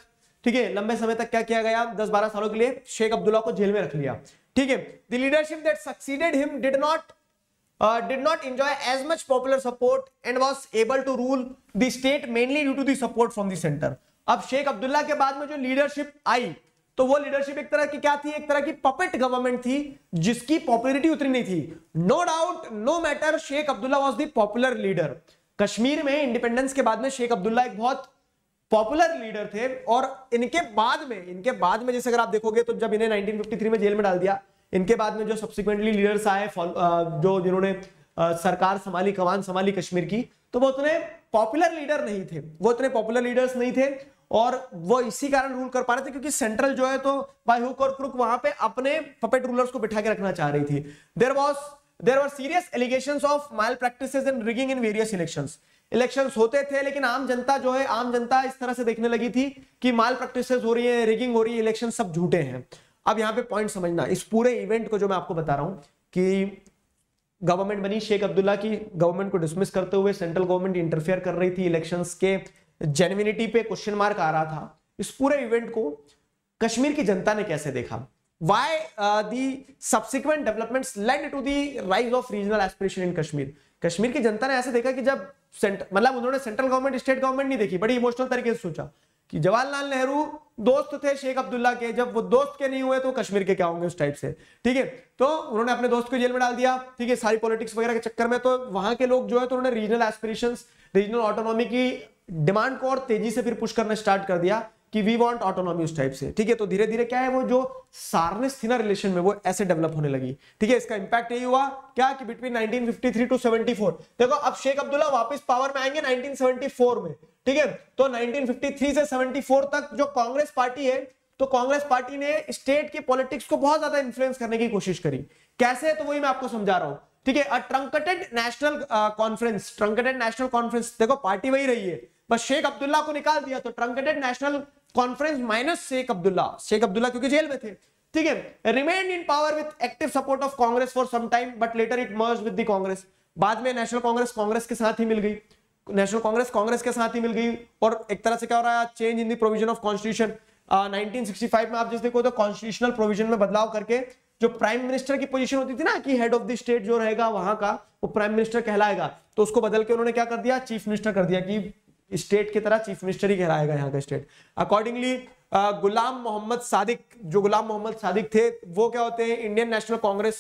ठीक है, लंबे समय तक क्या किया गया, दस बारह सालों के लिए शेख अब्दुल्ला को जेल में रख लिया, ठीक है। The leadership that succeeded him did not Uh, did not enjoy as much popular support and was able to rule the state mainly due to the support from the center. अब शेख अब्दुल्ला के बाद में जो लीडरशिप आई तो वो leadership एक तरह की क्या थी, एक तरह की पपेट गवर्नमेंट थी जिसकी पॉपुलैरिटी उतनी नहीं थी। No doubt, no matter, Sheikh Abdullah was the popular leader. Kashmir में इंडिपेंडेंस के बाद में शेख अब्दुल्ला एक बहुत पॉपुलर लीडर थे और इनके बाद में इनके बाद में जैसे अगर आप देखोगे तो जब इन्हें नाइनटीन फिफ्टी थ्री में जेल में डाल दिया, इनके बाद में जो सब्सिक्वेंटली लीडर्स आए जो जिन्होंने सरकार संभाली, कमान संभाली कश्मीर की, तो वो उतने पॉपुलर लीडर नहीं थे, वो उतने पॉपुलर लीडर्स नहीं थे और वो इसी कारण रूल कर पा रहे थे क्योंकि सेंट्रल जो है तो बाय हुक और क्रुक वहां पे अपने पपेट रूलर्स को बिठा के रखना चाह रही थी। There was there were serious allegations of malpractices and rigging in various elections. Elections होते थे लेकिन आम जनता जो है आम जनता इस तरह से देखने लगी थी कि माल प्रैक्टिसेस हो रही है, रिगिंग हो रही है, इलेक्शन सब झूठे हैं। अब यहां पे पॉइंट समझना, इस पूरे इवेंट को जो मैं आपको बता रहा हूं कि गवर्नमेंट बनी शेख अब्दुल्ला की, गवर्नमेंट को डिसमिस करते हुए सेंट्रल गवर्नमेंट इंटरफेयर कर रही थी, इलेक्शंस के जेन्युइनिटी पे क्वेश्चन मार्क आ रहा था। इस पूरे इवेंट को कश्मीर की जनता ने कैसे देखा? Why the subsequent developments led to the rise of regional aspiration in Kashmir. Kashmir की जनता ने ऐसे देखा कि जब मतलब उन्होंने सेंट्रल गवर्नमेंट स्टेट गवर्नमेंट नहीं देखी, बड़ी इमोशनल तरीके से सोचा कि जवाहरलाल नेहरू दोस्त थे शेख अब्दुल्ला के, जब वो दोस्त के नहीं हुए तो कश्मीर के क्या होंगे उस टाइप से, ठीक है। तो उन्होंने अपने दोस्त को जेल में डाल दिया, ठीक है, सारी पॉलिटिक्स वगैरह के चक्कर में। तो वहां के लोग जो है तो उन्होंने रीजनल एस्पिरेशंस, रीजनल ऑटोनॉमी की डिमांड को और तेजी से फिर पुश करना स्टार्ट कर दिया कि वी वांट ऑटोनॉमी उस टाइप से, ठीक है। तो धीरे धीरे क्या है वो जो सारनेस थी ना रिलेशन में, वो ऐसे डेवलप होने लगी, ठीक है। इसका इंपैक्ट यही हुआ क्या कि between nineteen fifty three to seventy four, देखो अब शेख अब्दुल्ला वापस पावर में आएंगे नाइनटीन सेवेंटी फोर में, ठीक है। तो नाइनटीन फिफ्टी थ्री से सेवेंटी फोर तक जो कांग्रेस पार्टी है, तो कांग्रेस पार्टी ने स्टेट की पॉलिटिक्स को बहुत ज्यादा इन्फ्लुएंस करने की कोशिश करी। कैसे? तो वही मैं आपको समझा रहा हूं, ठीक है। A truncated National Conference, truncated National Conference, देखो पार्टी वही रही है, बस शेख अब्दुल्ला को निकाल दिया। तो truncated National Conference minus Sheikh Abdullah, Sheikh Abdullah क्योंकि जेल में थे, ठीक है। Remained in power with active support of Congress for some time but later it merged with the Congress. बाद में नेशनल कांग्रेस कांग्रेस के साथ ही मिल गई, नेशनल कांग्रेस कांग्रेस के साथ ही मिल गई और एक तरह से क्या हो रहा है, change in the provision of constitution. Nineteen sixty five में आप जैसे देखो तो कॉन्स्टिट्यूशनल प्रोविजन में बदलाव करके जो प्राइम मिनिस्टर की पोजीशन होती थी ना कि हेड ऑफ द स्टेट जो रहेगा वहां का वो प्राइम मिनिस्टर कहलाएगा, तो उसको बदल के उन्होंने क्या कर दिया, चीफ मिनिस्टर कर दिया कि स्टेट की तरह चीफ मिनिस्टर ही कहलाएगा यहाँ का स्टेट। अकॉर्डिंगली गुलाम मोहम्मद सादिक, जो गुलाम मोहम्मद सादिक थे वो क्या होते हैं, Indian national Congress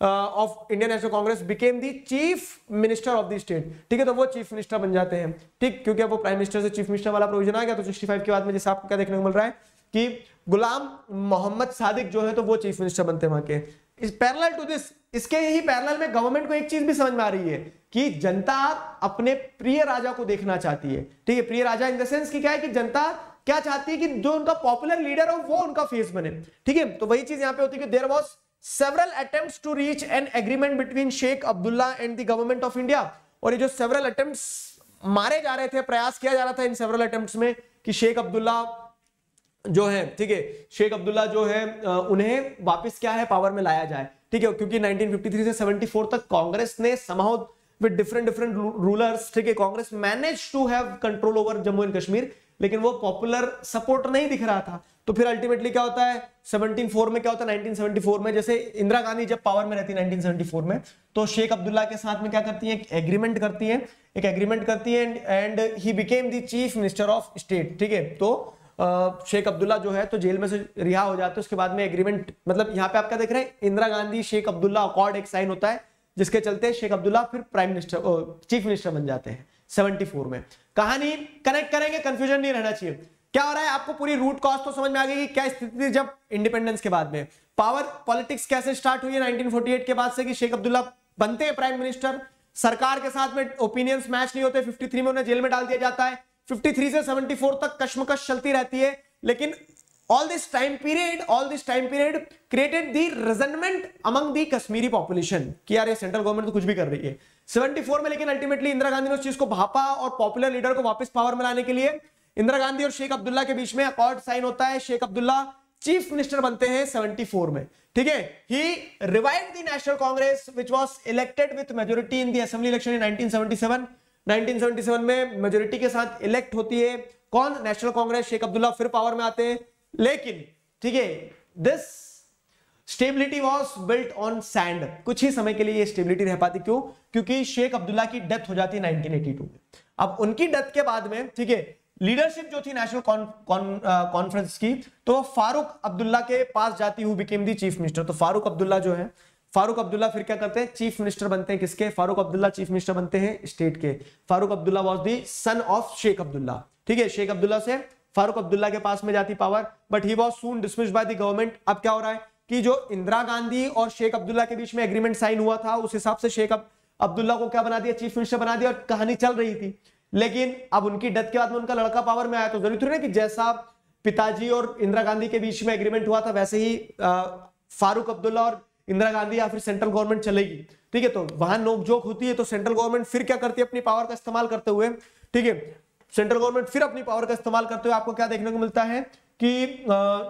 of Indian national Congress became the chief minister of the state, ठीक है। तो वो चीफ मिनिस्टर बन जाते हैं, ठीक, क्योंकि अब वो प्राइम मिनिस्टर से चीफ मिनिस्टर वाला प्रोविजन आ गया। तो सिक्सटी फाइव के बाद में जैसे आपको क्या देखने को मिल रहा है कि गुलाम मोहम्मद सादिक जो है तो वो चीफ मिनिस्टर बनते हैं वहां के। इस पैरेलल टू दिस, इसके ही पैरेलल में गवर्नमेंट को एक चीज भी समझ में आ रही है कि जनता अपने प्रिय राजा को देखना चाहती है, ठीक है। प्रिय राजा इन द सेंस कि क्या है कि जनता क्या चाहती है कि जो उनका पॉपुलर लीडर हो वो उनका फेस बने, ठीक है। तो वही चीज यहां पे होती है कि there was several attempts to reach an agreement between Sheikh Abdullah and the government of India। और ये जो several attempts मारे जा रहे थे, प्रयास किया जा रहा था इन several attempts में कि शेख अब्दुल्ला जो है, ठीक है, शेख अब्दुल्ला जो है उन्हें वापस क्या है पावर में लाया जाए, ठीक है। क्योंकि नाइनटीन फिफ्टी थ्री से सेवेंटी फोर तक कांग्रेस ने somehow with different different rulers, ठीक है, Congress managed to have control over Jammu and Kashmir, लेकिन वो पॉपुलर सपोर्ट नहीं दिख रहा था। तो फिर अल्टीमेटली क्या होता है सेवेंटी फोर में, क्या होता है नाइनटीन सेवेंटी फोर में, जैसे इंदिरा गांधी जब पावर में रहती है नाइनटीन सेवेंटी फोर में, तो शेख अब्दुल्ला के साथ में क्या करती है, एक एग्रीमेंट करती है, एक एग्रीमेंट करती है and he became the chief minister of state, ठीक है। तो शेख अब्दुल्ला जो है तो जेल में से रिहा हो जाते हैं, उसके बाद में एग्रीमेंट, मतलब यहाँ पे आप क्या देख रहे हैं, इंदिरा गांधी शेख अब्दुल्ला अकॉर्ड एक साइन होता है जिसके चलते शेख अब्दुल्ला फिर प्राइम मिनिस्टर चीफ मिनिस्टर बन जाते हैं सेवेंटी फोर में। कहानी कनेक्ट करेंगे, कंफ्यूजन नहीं रहना चाहिए। क्या हो रहा है, आपको पूरी रूट कॉज तो समझ में आ गई कि क्या स्थिति थी जब इंडिपेंडेंस के बाद में, पावर पॉलिटिक्स कैसे स्टार्ट हुई है नाइनटीन फोर्टी एट के बाद से कि शेख अब्दुल्ला बनते हैं प्राइम मिनिस्टर, सरकार के साथ में ओपिनियंस मैच नहीं होते, फिफ्टी थ्री में उन्हें जेल में डाल दिया जाता है, फिफ्टी थ्री से सेवेंटी फोर तक कश्मकश चलती रहती है। लेकिन all this time period all this time period created the resentment among the Kashmiri population कि यार ये सेंट्रल गवर्नमेंट तो कुछ भी कर रही है सेवेंटी फोर में। लेकिन अल्टीमेटली इंदिरा गांधी ने उस चीज को भापा और पॉपुलर लीडर को वापस पावर में लाने के लिए इंदिरा गांधी और शेख अब्दुल्ला के बीच में अकॉर्ड साइन होता है, शेख अब्दुल्ला चीफ मिनिस्टर बनते हैं सेवेंटी फोर में, ठीक है। He revived the National Congress which was elected with majority in the assembly election in nineteen seventy seven. Nineteen seventy seven में मेजॉरिटी के साथ इलेक्ट होती है कौन, नेशनल कांग्रेस, शेख अब्दुल्ला फिर पावर में आते हैं। लेकिन ठीक है, this stability was built on sand. कुछ ही समय के लिए ये स्टेबिलिटी रह पाती, क्यों? क्योंकि शेख अब्दुल्ला की डेथ हो जाती है नाइनटीन एटी टू में। अब उनकी डेथ के बाद में ठीक है, लीडरशिप जो थी नेशनल कॉन्फ्रेंस की, तो वो फारूक अब्दुल्ला के पास जाती हुई बिकेम दी चीफ मिनिस्टर। तो फारूक अब्दुल्ला जो है, फारूक अब्दुल्ला फिर क्या करते हैं, चीफ मिनिस्टर बनते हैं। किसके? फारूक अब्दुल्ला चीफ मिनिस्टर बनते हैं स्टेट के। Farooq Abdullah was the son of Sheikh Abdullah. ठीक है, शेख अब्दुल्ला से फारूक अब्दुल्ला के पास में जाती power, but he was soon dismissed by the government. अब क्या हो रहा है कि जो इंदिरा गांधी और शेख अब्दुल्ला के बीच में एग्रीमेंट साइन हुआ था, उस हिसाब से शेख अब्दुल्ला को क्या बना दिया, चीफ मिनिस्टर बना दिया, और कहानी चल रही थी। लेकिन अब उनकी डेथ के बाद में उनका लड़का पावर में आया, तो जरूरी थोड़ी ना कि जैसा पिताजी और इंदिरा गांधी के बीच में एग्रीमेंट हुआ था वैसे ही आ, फारूक अब्दुल्ला और इंदिरा गांधी या फिर सेंट्रल गवर्नमेंट चलेगी। ठीक है, तो वहां नोकझोंक होती है। तो सेंट्रल गवर्नमेंट फिर क्या करती है, अपनी पावर का इस्तेमाल करते हुए, ठीक है, सेंट्रल गवर्नमेंट फिर अपनी पावर का इस्तेमाल करते हुए आपको क्या देखने को मिलता है कि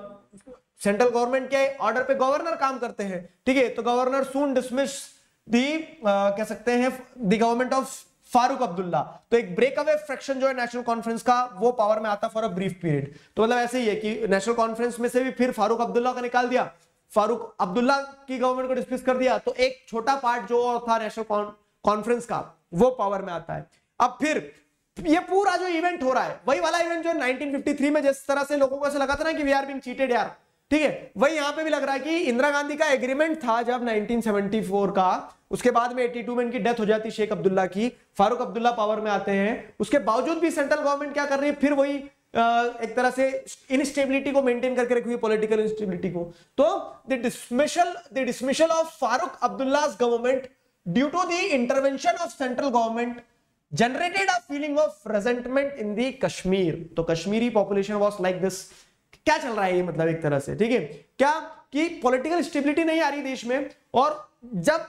सेंट्रल गवर्नमेंट के ऑर्डर पे गवर्नर काम करते हैं। ठीक है, तो गवर्नर सून डिसमिस दी कह सकते हैं the government of Farooq Abdullah. तो एक ब्रेक अवे फ्रैक्शन जो है नेशनल कॉन्फ्रेंस का, वो पावर में आता फॉर अ ब्रीफ पीरियड। तो मतलब ऐसे ही है कि नेशनल कॉन्फ्रेंस में से भी फिर फारूक अब्दुल्ला का निकाल दिया, फारूक अब्दुल्ला की गवर्नमेंट को डिसमिस कर दिया, तो एक छोटा पार्ट जो और था नेशनल कॉन्फ्रेंस का, वो पावर में आता है। अब फिर ये पूरा जो इवेंट हो रहा है, वही वाला इवेंट जो नाइनटीन फिफ्टी थ्री में जिस तरह से लोगों को ऐसा लगा था ना कि वी आर बीइंग चीटेड यार, ठीक है, वही यहां पे भी लग रहा है कि इंदिरा गांधी का एग्रीमेंट था जब नाइनटीन सेवेंटी फोर का, उसके बाद में एटी टू में इनकी डेथ हो जाती शेख अब्दुल्ला की, फारूक अब्दुल्ला पावर में आते हैं। उसके बावजूद भी सेंट्रल गवर्नमेंट क्या कर रही है, फिर वही एक तरह से इनस्टेबिलिटी को मेंटेन करके रखी हुई, पॉलिटिकल इंस्टेबिलिटी को। तो the dismissal the dismissal of Farooq Abdullah's government due to the intervention of central government generated a feeling of resentment in the Kashmir. तो Kashmiri population was like this, क्या चल रहा है ये, मतलब एक तरह से, ठीक है, क्या कि पॉलिटिकल स्टेबिलिटी नहीं आ रही देश में, और जब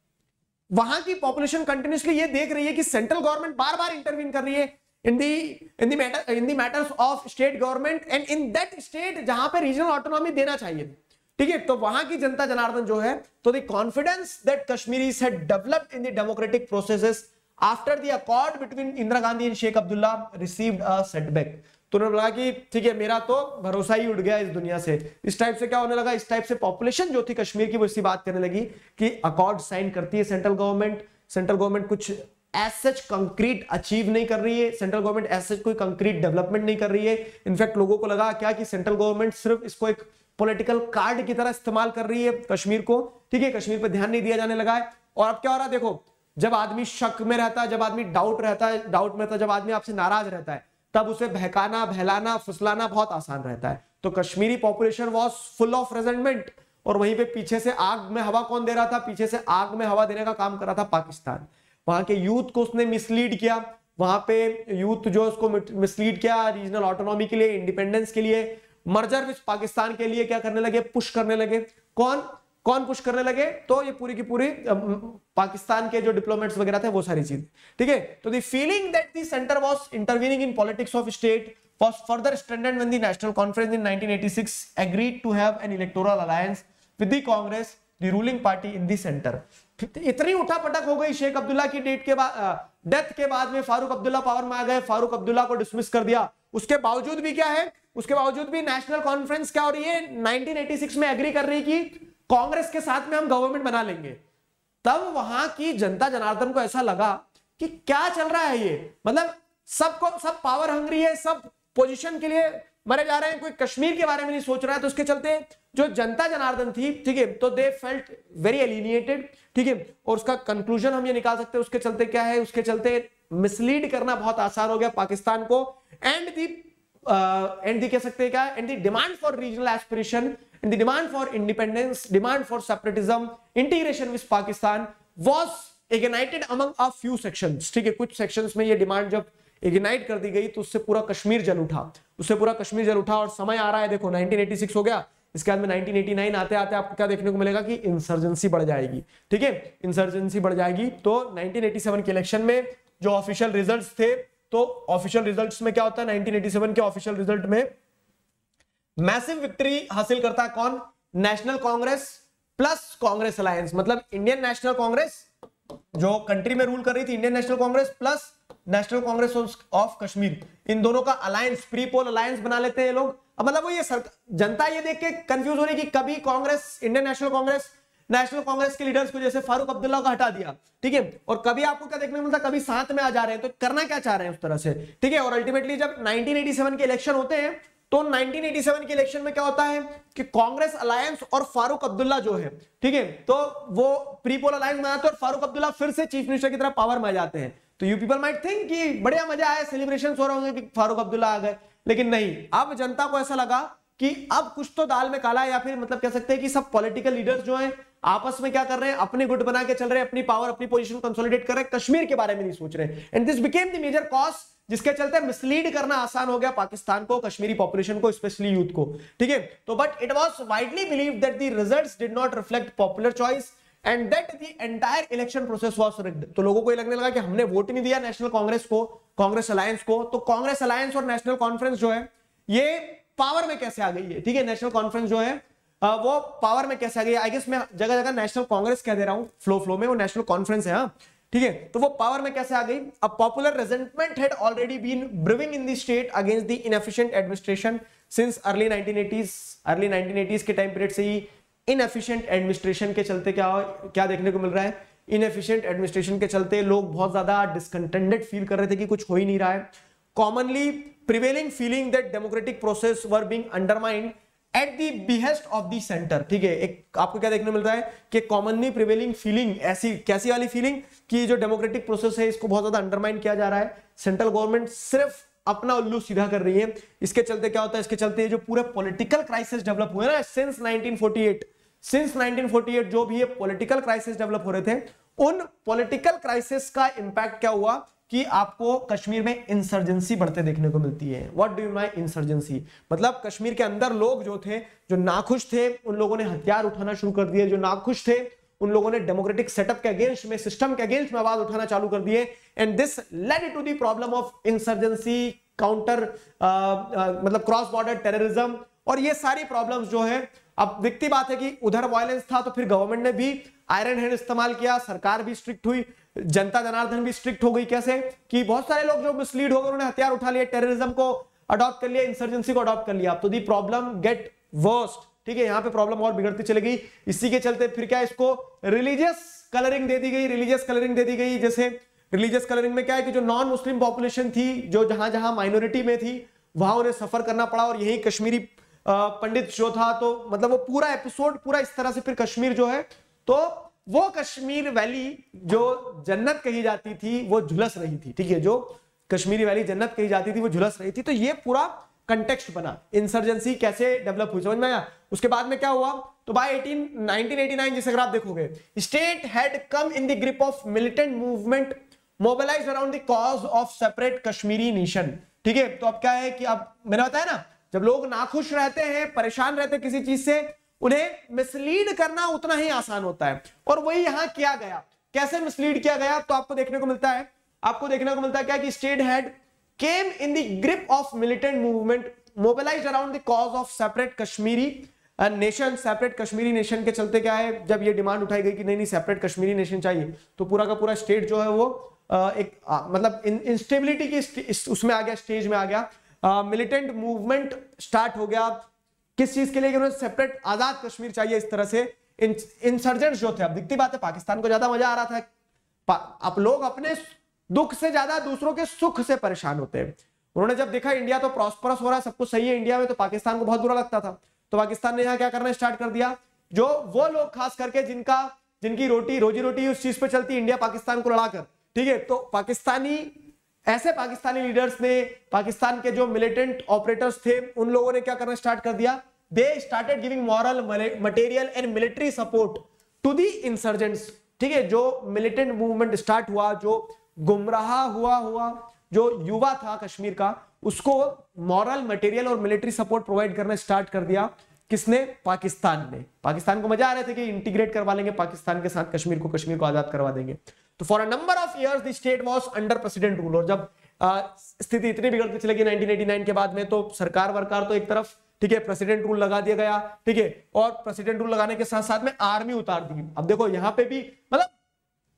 वहां की पॉपुलेशन कंटिन्यूअसली ये देख रही है कि सेंट्रल गवर्नमेंट बार बार इंटरवीन कर रही है in the in the matter in the matters of state government and in that state जहां पे रीजनल ऑटोनॉमी देना चाहिए, ठीक है, तो वहां की जनता जनार्दन जो है, तो the confidence that Kashmiris had developed in the democratic processes after the accord between Indira Gandhi and Sheikh Abdullah received a setback. तो उन्होंने बोला कि ठीक है, मेरा तो भरोसा ही उठ गया इस दुनिया से। इस टाइप से क्या होने लगा, इस टाइप से पॉपुलेशन जो थी कश्मीर की वो इसी बात करने लगी कि अकॉर्ड साइन करती है सेंट्रल गवर्नमेंट, सेंट्रल गवर्नमेंट कुछ एज सच कंक्रीट अचीव नहीं कर रही है, सेंट्रल गवर्नमेंट एज सच कोई कंक्रीट डेवलपमेंट नहीं कर रही है। इनफैक्ट लोगों को लगा क्या कि सेंट्रल गवर्नमेंट सिर्फ इसको एक पॉलिटिकल कार्ड की तरह इस्तेमाल कर रही है कश्मीर को, ठीक है, कश्मीर पर ध्यान नहीं दिया जाने लगा है। और अब क्या हो रहा है देखो, जब आदमी शक में रहता है, जब आदमी डाउट रहता है डाउट में रहता है जब आदमी आपसे नाराज रहता है, तब उसे बहकाना, बहलाना, फुसलाना बहुत आसान रहता है। तो Kashmiri population was full of resentment, और वहीं पे पीछे से आग में हवा कौन दे रहा था, पीछे से आग में हवा देने का काम कर रहा था पाकिस्तान। वहां के यूथ को उसने मिसलीड किया, वहां पे यूथ जो उसको मिसलीड किया रीजनल ऑटोनॉमी के लिए, इंडिपेंडेंस के लिए, मर्जर विद पाकिस्तान के लिए क्या करने लगे, पुश करने लगे। कौन कौन पुश करने लगे, तो ये पूरी की पूरी पाकिस्तान के जो डिप्लोमेट्स वगैरह थे, वो सारी चीज, ठीक है। तो the feeling that the centre was intervening in politics of state was further strengthened when the National Conference in nineteen eighty-six agreed to have an electoral alliance with the Congress, the ruling party in the center. इतनी उठापटक हो गई शेख अब्दुल्ला की date के बाद, death के बाद में Farooq Abdullah power में आ गए, फारूक अब्दुल्ला को डिसमिस कर दिया। उसके बावजूद भी क्या है, उसके बावजूद भी नेशनल कॉन्फ्रेंस क्या हो रही है, नाइनटीन एटी सिक्स में एग्री कर रही कि कांग्रेस के साथ में हम गवर्नमेंट बना लेंगे। तब वहां की जनता जनार्दन को ऐसा लगा कि क्या चल रहा है ये, मतलब सबको सब पावर हंग्री है, सब पोजीशन के लिए मरे जा रहे हैं, कोई कश्मीर के बारे में नहीं सोच रहा है। तो उसके चलते जो जनता जनार्दन थी, ठीक है, तो दे फेल्ट वेरी एलिनिएटेड, ठीक है, और उसका कंक्लूजन हम ये निकाल सकते हैं उसके चलते क्या है, उसके चलते मिसलीड करना बहुत आसान हो गया पाकिस्तान को, एंड दी एंड दी कह सकते हैं क्या, and the demand for regional aspiration, and the demand for independence, demand for separatism, integration with Pakistan was ignited among a few sections, ठीक है, कुछ सेक्शंस में ये डिमांड जब इग्नाइट कर दी गई तो उससे पूरा कश्मीर जल उठा, उससे पूरा कश्मीर जल उठा। और समय आ रहा है देखो, नाइनटीन एटी सिक्स हो गया, इसके बाद में नाइनटीन एटी नाइन आते आते आपको क्या देखने को मिलेगा कि इंसर्जेंसी बढ़ जाएगी, ठीक है, इंसर्जेंसी बढ़ जाएगी। तो नाइनटीन एटी सेवन के इलेक्शन में जो ऑफिशियल रिजल्ट्स थे, तो ऑफिशियल रिजल्ट्स में क्या होता है, नाइनटीन एटी सेवन के ऑफिशियल रिजल्ट में मैसिव विक्ट्री हासिल करता है कौन, National Congress plus Congress alliance, मतलब इंडियन नेशनल कांग्रेस जो कंट्री में रूल कर रही थी, Indian national Congress plus National Congress of Kashmir, इन दोनों का अलायंस, प्री पोल अलायंस बना लेते हैं लोग। अब मतलब वो ये जनता ये देख के कंफ्यूज हो रही कि कभी Congress, Indian national Congress, National Congress के लीडर्स को जैसे फारूक अब्दुल्ला को हटा दिया, ठीक है, और कभी आपको क्या देखने को मिलता, कभी साथ में आ जा रहे हैं, तो करना क्या चाह रहे हैं उस तरह से, ठीक है। और अल्टीमेटली जब नाइनटीन एटी सेवन के इलेक्शन होते हैं तो नाइनटीन एटी सेवन के इलेक्शन में क्या होता है कि कांग्रेस अलायंस और फारूक अब्दुल्ला जो है, ठीक है, तो वो प्री पोल अलायंस बनाते हैं और फारूक अब्दुल्ला फिर से चीफ मिनिस्टर की तरह पावर में आ जाते हैं। तो यू पीपल माइट थिंक कि बढ़िया मजा आया, सेलिब्रेशन हो रहे होंगे कि फारूक अब्दुल्ला आ गए, लेकिन नहीं, अब जनता को ऐसा लगा कि अब कुछ तो दाल में काला है, या फिर मतलब कह सकते हैं कि सब पॉलिटिकल लीडर्स जो हैं आपस में क्या कर रहे हैं, अपने गुट बना के चल रहे हैं, अपनी पावर, अपनी पोजीशन कंसोलिडेट कर रहे हैं, कश्मीर के बारे में नहीं सोच रहे। And this became the major cause, जिसके चलते मिसलीड करना आसान हो गया पाकिस्तान को, कश्मीरी पॉपुलेशन को, स्पेशली यूथ को, ठीक है। तो but it was widely believed that the results did not reflect popular choice and that the entire election process was rigged. तो लोगों को ये लगने लगा कि हमने वोट नहीं दिया नेशनल कांग्रेस को, कांग्रेस अलायंस को, तो कांग्रेस अलायंस और नेशनल कॉन्फ्रेंस जो है ये पावर में कैसे आ गई है, ठीक है। नेशनल कॉन्फ्रेंस जो है वो पावर में कैसे आ गई, आई गेस मैं जगह जगह नेशनल कांग्रेस कह दे रहा हूं, फ्लो फ्लो में वो नेशनल कॉन्फ्रेंस है, हाँ, ठीक है। तो वो पावर में कैसे आ गई, a popular resentment had already been brewing in the state against the inefficient administration since early nineteen eighties, early nineteen eighties के टाइम पीरियड से ही इनएफिशिएंट एडमिनिस्ट्रेशन के चलते क्या क्या देखने को मिल रहा है, इनएफिशिएंट एडमिनिस्ट्रेशन के चलते लोग बहुत ज्यादा डिसकंटेंटेड फील कर रहे थे कि कुछ हो ही नहीं रहा है। Commonly prevailing feeling that democratic process were being undermined at the behest of the centre, ठीक है। एक आपको क्या देखने मिलता है कि कॉमनली प्रिवेलिंग फीलिंग, ऐसी कैसी वाली फीलिंग कि जो डेमोक्रेटिक प्रोसेस है इसको बहुत ज्यादा अंडरमाइन किया जा रहा है, सेंट्रल गवर्नमेंट सिर्फ अपना उल्लू सीधा कर रही है। इसके चलते क्या होता है, इसके चलते जो पूरे पॉलिटिकल क्राइसिस डेवलप हुए ना since nineteen forty eight, since nineteen forty eight जो भी ये पॉलिटिकल क्राइसिस डेवलप हो रहे थे, उन पॉलिटिकल क्राइसिस का इंपैक्ट क्या हुआ कि आपको कश्मीर में इंसर्जेंसी बढ़ते देखने को मिलती है। What do you mean insurgency, मतलब कश्मीर के अंदर लोग जो थे, जो नाखुश थे, उन लोगों ने हथियार उठाना शुरू कर दिए, जो नाखुश थे उन लोगों ने डेमोक्रेटिक सेटअप के अगेंस्ट में, सिस्टम के अगेंस्ट में आवाज उठाना चालू कर दिए। And this led to the problem of insurgency, counter मतलब क्रॉस बॉर्डर टेररिज्म, और ये सारी प्रॉब्लम्स जो है, अब दिखती बात है कि उधर वायलेंस था तो फिर गवर्नमेंट ने भी आयरन हैंड इस्तेमाल किया, सरकार भी स्ट्रिक्ट हुई, जनता जनार्दन भी स्ट्रिक्ट हो गई। कैसे कि बहुत सारे लोग जो मिसलीड हो गए, उन्होंने हथियार उठा लिए, टेररिज्म को अडॉप्ट कर लिया, इंसर्जेंसी को अडॉप्ट कर लिया, तो दी प्रॉब्लम गेट वर्स्ट, ठीक है। यहां पे प्रॉब्लम और बिगड़ती चली गई। इसी के चलते फिर क्या, इसको रिलीजियस कलरिंग दे दी गई, रिलीजियस कलरिंग दे दी गई। जैसे रिलीजियस कलरिंग में क्या है कि जो नॉन मुस्लिम पॉपुलेशन थी, जो जहां जहां माइनॉरिटी में थी, वहां उन्हें सफर करना पड़ा, और यही कश्मीरी पंडित जो था, तो मतलब वो पूरा एपिसोड पूरा इस तरह से फिर कश्मीर जो है, तो वो कश्मीर वैली जो जन्नत कही जाती थी वो झुलस रही थी, ठीक है। जो कश्मीरी वैली जन्नत कही जाती थी वो झुलस रही थी। तो ये पूरा कंटेक्स्ट बना, इंसर्जेंसी कैसे डेवलप हुई, समझ में आया। उसके बाद में क्या हुआ, तो बाय नाइनटीन एटी नाइन जैसे अगर आप देखोगे, state had come in the grip of militant movement mobilized around the cause of separate Kashmiri nation, ठीक है। तो अब क्या है कि अब मैंने बताया ना, जब लोग नाखुश रहते हैं, परेशान रहते हैं किसी चीज से, उन्हें मिसलीड करना उतना ही आसान होता है, और वही यहां किया गया। कैसे मिसलीड किया गया, तो आपको देखने को मिलता है, आपको देखने को मिलता है क्या कि state had came in the grip of militant movement mobilized around the cause of separate Kashmiri nation. Separate Kashmiri nation के चलते क्या है, जब ये डिमांड उठाई गई कि नहीं नहीं सेपरेट कश्मीरी नेशन चाहिए, तो पूरा का पूरा स्टेट जो है वो एक मतलब इंस्टेबिलिटी की उसमें आ गया, स्टेज में आ गया। मिलिटेंट मूवमेंट स्टार्ट हो गया, किस चीज के लिए, उन्हें सेपरेट आजाद कश्मीर चाहिए। इस तरह से इंसर्जेंट्स जो थे, अब दिखती बात है पाकिस्तान को ज्यादा मजा आ रहा था, अब लोग अपने दुख से ज्यादा दूसरों के सुख से परेशान होते हैं। उन्होंने जब देखा इंडिया तो प्रॉस्परस हो रहा है, सब कुछ सही है इंडिया में, तो पाकिस्तान को बहुत बुरा लगता था। तो पाकिस्तान ने यहाँ क्या करना स्टार्ट कर दिया, जो वो लोग खास करके जिनका जिनकी रोटी रोजी रोटी उस चीज पे चलती, इंडिया पाकिस्तान को लड़ाकर, ठीक है। तो पाकिस्तानी ऐसे पाकिस्तानी लीडर्स ने, पाकिस्तान के जो मिलिटेंट ऑपरेटर्स थे, उन लोगों ने क्या करना स्टार्ट कर दिया, they started giving moral material and military support to the insurgents, ठीक है। जो मिलिटेंट मूवमेंट स्टार्ट हुआ, जो गुमराह हुआ हुआ जो युवा था कश्मीर का, उसको मॉरल मटेरियल और मिलिट्री सपोर्ट प्रोवाइड करना स्टार्ट कर दिया। किसने, पाकिस्तान ने। पाकिस्तान को मजा आ रहे थे कि इंटीग्रेट करवा लेंगे पाकिस्तान के साथ कश्मीर को, कश्मीर को आजाद करवा देंगे। तो for a number of years the state was under president rule, और जब स्थिति इतनी बिगड़ती चलेगी नाइनटीन एटी नाइन के बाद में, तो सरकार वरकार तो एक तरफ, ठीक है, प्रेसिडेंट रूल लगा दिया गया, ठीक है, और प्रेसिडेंट रूल लगाने के साथ साथ में आर्मी उतार दी। अब देखो यहाँ पे भी मतलब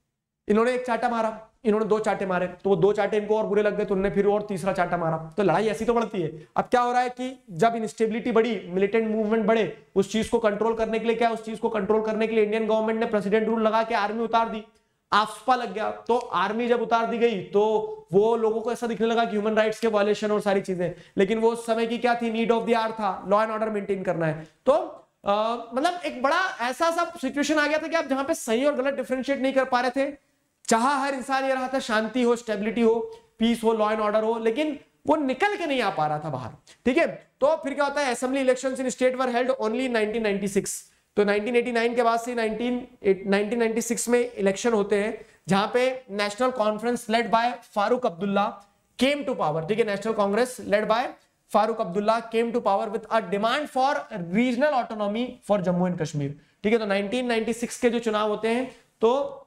इन्होंने एक चाटा मारा, इन्होंने दो चाटे मारे, तो वो दो चाटे इनको और बुरे लग गए तो उन्होंने फिर और तीसरा चाटा मारा, तो लड़ाई ऐसी तो बढ़ती है। अब क्या हो रहा है कि जब इंस्टेबिलिटी बढ़ी, मिलिटेंट मूवमेंट बढ़े, उस चीज को कंट्रोल करने के लिए क्या उस चीज को कंट्रोल करने के लिए इंडियन गवर्नमेंट ने प्रेसिडेंट रूल लगा के आर्मी उतार दी, आफ्सपा लग गया। तो आर्मी जब उतार दी गई तो वो लोगों को ऐसा दिखने लगा कि ह्यूमन राइट्स के वायलेशन और सारी चीजें, लेकिन वो उस समय की क्या थी, नीड ऑफ द आवर था, लॉ एंड ऑर्डर मेंटेन करना है। तो आ, मतलब एक बड़ा ऐसा सा सिचुएशन आ गया था कि आप जहां पे सही और गलत डिफरेंशिएट नहीं कर पा रहे थे। चाहा हर इंसान ये रहा था शांति हो, स्टेबिलिटी हो, पीस हो, लॉ एंड ऑर्डर हो, लेकिन वो निकल के नहीं आ पा रहा था बाहर। ठीक है, तो फिर क्या होता है, assembly elections in state were held only in nineteen ninety six. तो नाइनटीन एटी नाइन के बाद से नाइनटीन नाइंटी सिक्स में इलेक्शन होते हैं, जहां पे National Conference led by Farooq Abdullah came to power. ठीक है, National Congress led by Farooq Abdullah came to power with a demand for regional autonomy for Jammu and Kashmir. ठीक है, तो नाइनटीन नाइंटी सिक्स के जो चुनाव होते हैं तो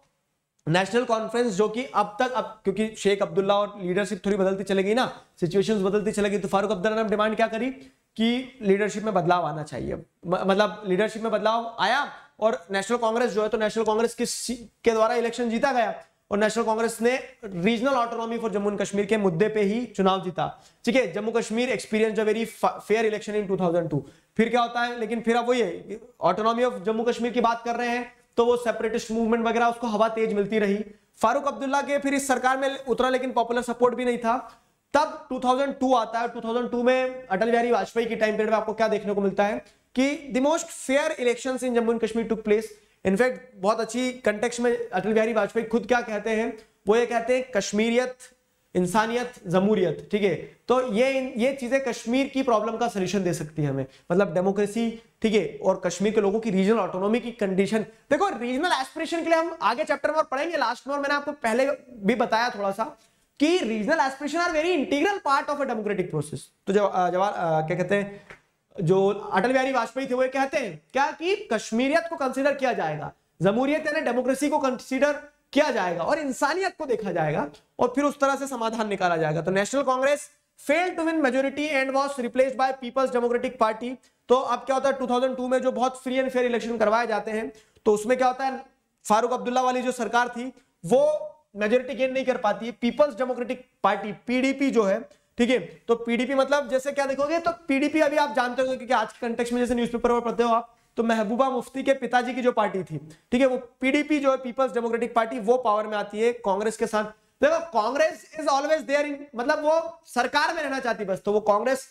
नेशनल कॉन्फ्रेंस, जो कि अब तक, अब क्योंकि शेख अब्दुल्ला और लीडरशिप थोड़ी बदलती चलेगी ना, सिचुएशंस बदलती चलेगी, तो फारूक अब्दुल्ला ने डिमांड क्या करी कि लीडरशिप में बदलाव आना चाहिए। मतलब लीडरशिप में बदलाव आया और नेशनल कांग्रेस जो है, तो नेशनल कांग्रेस के द्वारा इलेक्शन जीता गया और नेशनल कांग्रेस ने regional autonomy for Jammu and Kashmir के मुद्दे पे ही चुनाव जीता। ठीक है, Jammu Kashmir experience a very fair election in two thousand two. फिर क्या होता है, लेकिन फिर अब वही है, ऑटोनॉमी ऑफ जम्मू कश्मीर की बात कर रहे हैं, तो वो सेपरेटिस्ट मूवमेंट वगैरह उसको हवा तेज मिलती रही। फारूक अब्दुल्ला के फिर इस सरकार में उतरा, लेकिन पॉपुलर सपोर्ट भी नहीं था। तब टू थाउजेंड टू आता है, टू थाउजेंड टू में अटल बिहारी वाजपेयी की टाइम पीरियड में आपको क्या देखने को मिलता है कि the most fair elections in Jammu and Kashmir took place. In fact बहुत अच्छी कंटेक्स्ट में अटल बिहारी वाजपेयी खुद क्या कहते हैं, वो ये कहते हैं कश्मीरियत, इंसानियत, जमूरियत। ठीक है, तो ये ये चीजें कश्मीर की प्रॉब्लम का सोल्यूशन दे सकती है हमें, मतलब डेमोक्रेसी, ठीक है, और कश्मीर के लोगों की रीजनल ऑटोनॉमी की कंडीशन। देखो, रीजनल एस्पिरेशन के लिए हम आगे चैप्टर में और पढ़ेंगे, लास्ट में, और मैंने आपको पहले भी बताया थोड़ा सा कि regional aspiration are very integral part of a democratic process. तो जो जवाहर क्या कहते हैं, जो अटल बिहारी वाजपेयी थे, वो कहते हैं क्या कि कश्मीरियत को कंसीडर किया जाएगा, जमूरियत यानी डेमोक्रेसी को कंसीडर किया जाएगा और इंसानियत को देखा जाएगा और फिर उस तरह से समाधान निकाला जाएगा। तो National Congress failed to win majority and was replaced by People's Democratic Party. तो अब क्या होता है, टू थाउजेंड टू में जो बहुत फ्री एंड फेयर इलेक्शन करवाए जाते हैं, तो उसमें क्या होता है, फारूक अब्दुल्ला वाली जो सरकार थी वो मेजॉरिटी गेन नहीं कर पाती है। पीपल्स डेमोक्रेटिक पार्टी पीडीपी जो है, ठीक है, तो पीडीपी मतलब जैसे क्या देखोगे, तो पीडीपी अभी आप जानते हो कि आज के कंटेक्स्ट में जैसे न्यूज़पेपर पर पढ़ते हो आप, तो महबूबा मुफ्ती के पिताजी की जो पार्टी थी, ठीक है, वो पीडीपी जो है, पीपल्स डेमोक्रेटिक पार्टी, वो पावर में आती है कांग्रेस के साथ। देखो, Congress is always there in, मतलब वो सरकार में रहना चाहती बस, तो वो कांग्रेस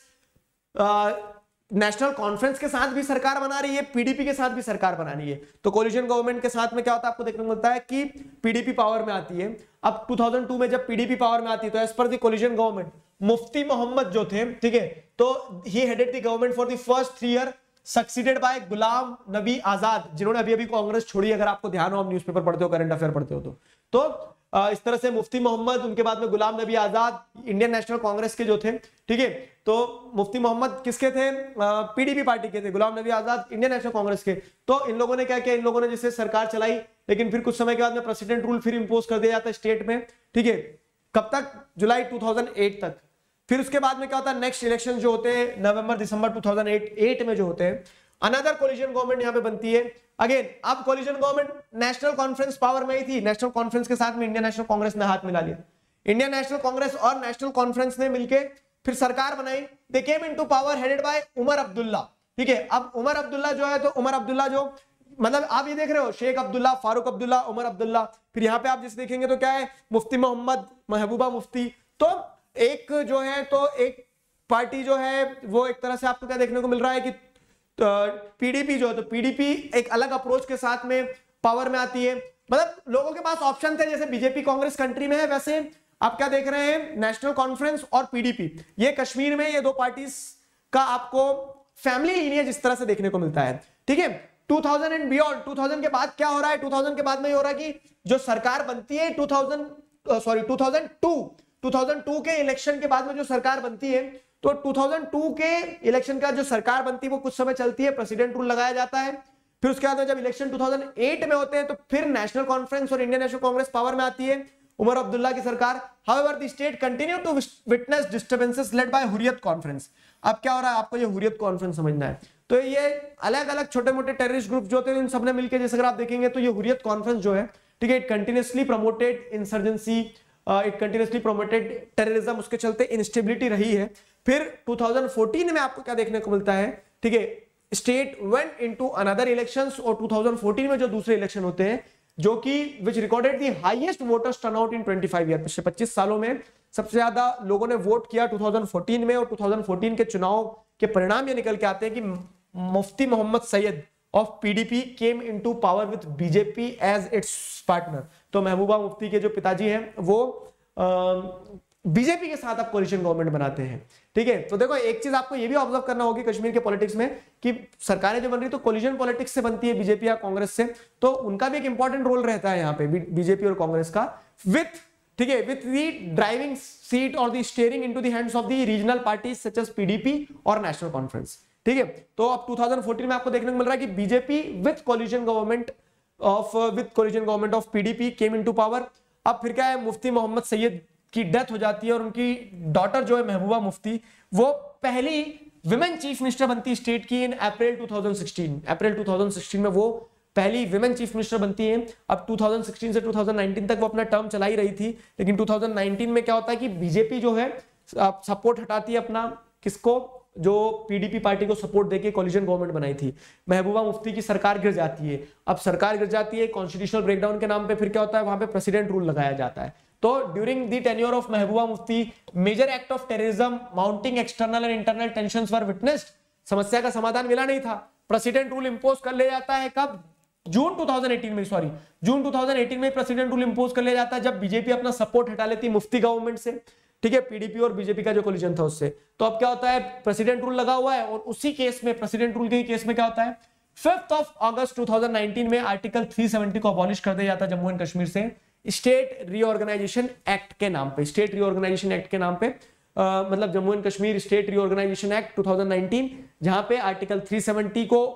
नेशनल कॉन्फ्रेंस के साथ भी सरकार बना रही है, पीडीपी के साथ भी सरकार बना रही है। तो कोलिशन गवर्नमेंट के साथ में क्या होता है, आपको देखने को मिलता है कि पीडीपी पावर में आती है। अब टू थाउजेंड टू में जब पीडीपी पावर में आती है, तो as per the coalition government, Mufti Mohammad जो थे, ठीक है, तो he headed the government for the first three year, succeeded by Ghulam Nabi Azad, जिन्होंने अभी अभी कांग्रेस छोड़ी, अगर आपको ध्यान हो, आप न्यूज़पेपर पढ़ते हो, करंट अफेयर पढ़ते हो तो तो इस तरह से मुफ्ती मोहम्मद, उनके बाद में गुलाम नबी आजाद, इंडियन नेशनल कांग्रेस के जो थे, ठीक है, तो मुफ्ती मोहम्मद किसके थे, पीडीपी पार्टी के थे, गुलाम नबी आजाद इंडियन नेशनल कांग्रेस के। तो इन लोगों ने क्या किया, इन लोगों ने जिससे सरकार चलाई, लेकिन फिर कुछ समय के बाद में प्रेसिडेंट रूल फिर इंपोज कर दिया जाता है स्टेट में, ठीक है, कब तक, जुलाई टू थाउजेंड एट तक। फिर उसके बाद में क्या होता है, नेक्स्ट इलेक्शन जो होते हैं नवंबर दिसंबर टू थाउजेंड एट में जो होते हैं, अनदर कोलिशन गवर्नमेंट यहां पे बनती है। अगेन अब coalition government National Conference power में ही थी, नेशनल कॉन्फ्रेंस के साथ में इंडियन नेशनल कांग्रेस ने हाथ मिला लिया। इंडियन नेशनल कांग्रेस और नेशनल कॉन्फ्रेंस ने मिलकर फिर सरकार बनाई। They came into power headed by Omar Abdullah, ठीक है। अब उमर अब्दुल्ला जो है, तो उमर अब्दुल्ला जो, मतलब आप ये देख रहे हो, शेख अब्दुल्ला, फारूक अब्दुल्ला, उमर अब्दुल्ला, फिर यहाँ पे आप जिसे देखेंगे तो क्या है, मुफ्ती मोहम्मद, महबूबा मुफ्ती। तो एक जो है, तो एक पार्टी जो है वो एक तरह से आपको क्या देखने को मिल रहा है कि तो पीडीपी जो है, तो पीडीपी एक अलग अप्रोच के साथ में पावर में आती है। मतलब लोगों के पास ऑप्शन थे, जैसे बीजेपी कांग्रेस कंट्री में है, वैसे आप क्या देख रहे हैं, नेशनल कॉन्फ्रेंस और पीडीपी, ये कश्मीर में ये दो पार्टीज का आपको फैमिली लीनियज इस तरह से देखने को मिलता है, ठीक है। Two thousand and beyond, two thousand के बाद क्या हो रहा है, टू थाउजेंड के बाद में ये हो रहा है कि जो सरकार बनती है two thousand sorry two thousand two two thousand two के इलेक्शन के बाद में जो सरकार बनती है, तो टू थाउजेंड टू के इलेक्शन का जो सरकार बनती है वो कुछ समय चलती है, प्रेसिडेंट रूल लगाया जाता है। फिर उसके बाद जब इलेक्शन टू थाउजेंड एट में होते हैं, तो फिर नेशनल कॉन्फ्रेंस और इंडियन नेशनल कांग्रेस पावर में आती है, उमर अब्दुल्ला की सरकार। However the state continue to witness disturbances led by Hurriyat Conference. अब क्या हो रहा है, आपको ये हुर्रियत कॉन्फ्रेंस समझना है। तो ये अलग अलग छोटे मोटे टेररिस्ट ग्रुप जो होते हैं, इन सबने मिलकर, जैसे अगर आप देखेंगे तो ये हुर्रियत कॉन्फ्रेंस जो है, ठीक है, it continuously promoted insurgency, it continuously promoted terrorism, उसके चलते इंस्टेबिलिटी रही है। फिर टू थाउजेंड फोर्टीन में आपको क्या देखने को मिलता है, ठीक है, state went into another elections, और टू थाउजेंड फोर्टीन में जो दूसरे इलेक्शन होते हैं जो कि which recorded the highest voters turnout in twenty five year, पिछले पच्चीस सालों में सबसे ज्यादा लोगों ने वोट किया टू थाउजेंड फोर्टीन में। और टू थाउजेंड फोर्टीन के चुनाव के परिणाम ये निकल के आते हैं कि Mufti Mohammad Sayeed of PDP came into power with BJP as its partner. तो महबूबा मुफ्ती के जो पिताजी हैं वो बीजेपी के साथ अब कोलिशन गवर्नमेंट बनाते हैं, ठीक है। तो देखो एक चीज आपको ये भी ऑब्जर्व करना होगी कश्मीर के पॉलिटिक्स में कि सरकारें जो बन रही तो कोलिशन पॉलिटिक्स से बनती है, बीजेपी या कांग्रेस से, तो उनका भी एक इंपॉर्टेंट रोल रहता है यहाँ पे बीजेपी और कांग्रेस का, विथ, ठीक है, विथ द ड्राइविंग सीट और the steering into the hands of the regional parties such as PDP और नेशनल कॉन्फ्रेंस, ठीक है। तो अब टू थाउजेंड फोर्टीन में आपको देखने को मिल रहा है कि BJP with coalition government of with coalition government of PDP came into power. अब फिर क्या है, मुफ्ती मोहम्मद सैयद की डेथ हो जाती है और उनकी डॉटर जो है महबूबा मुफ्ती वो पहली विमेन चीफ मिनिस्टर बनती है स्टेट की in April two thousand sixteen. April two thousand sixteen में वो पहली विमेन चीफ मिनिस्टर बनती है। अब टू थाउजेंड सिक्सटीन से टू थाउजेंड नाइनटीन तक वो अपना टर्म चला ही रही थी, लेकिन टू थाउजेंड नाइनटीन में क्या होता है कि बीजेपी जो है सपोर्ट हटाती है अपना, किसको, जो पीडीपी पार्टी को सपोर्ट देके कोलिशन गवर्नमेंट बनाई थी। महबूबा मुफ्ती की सरकार गिर जाती है। अब सरकार गिर जाती है कॉन्स्टिट्यूशनल ब्रेकडाउन के नाम पे, फिर क्या होता है वहां पे प्रेसिडेंट रूल लगाया जाता है। तो during the tenure of Mehbooba Mufti major act of terrorism, mounting external and internal tensions were witnessed. समस्या का समाधान मिला नहीं था, प्रेसिडेंट रूल इंपोज कर लिया जाता है कब, जून टू थाउजेंड एटीन में, sorry June two thousand eighteen में प्रेसिडेंट रूल इंपोज कर लिया जाता है जब बीजेपी अपना सपोर्ट हटा लेती मुफ्ती गवर्नमेंट से, ठीक है, पीडीपी और बीजेपी का जो कोलिशन था उससे। तो अब क्या होता है, प्रेसिडेंट रूल लगा हुआ है और उसी केस में, प्रेसिडेंट रूल के केस में क्या होता है, fifth of August two thousand nineteen में आर्टिकल थ्री सेवेंटी को अबॉलिश कर दिया जाता है जम्मू एंड कश्मीर से स्टेट रीऑर्गेनाइजेशन एक्ट के नाम पे। स्टेट रीऑर्गेनाइजेशन एक्ट के नाम पे आ, मतलब Jammu and Kashmir state reorganisation act two thousand nineteen, जहां पे आर्टिकल थ्री सेवेंटी को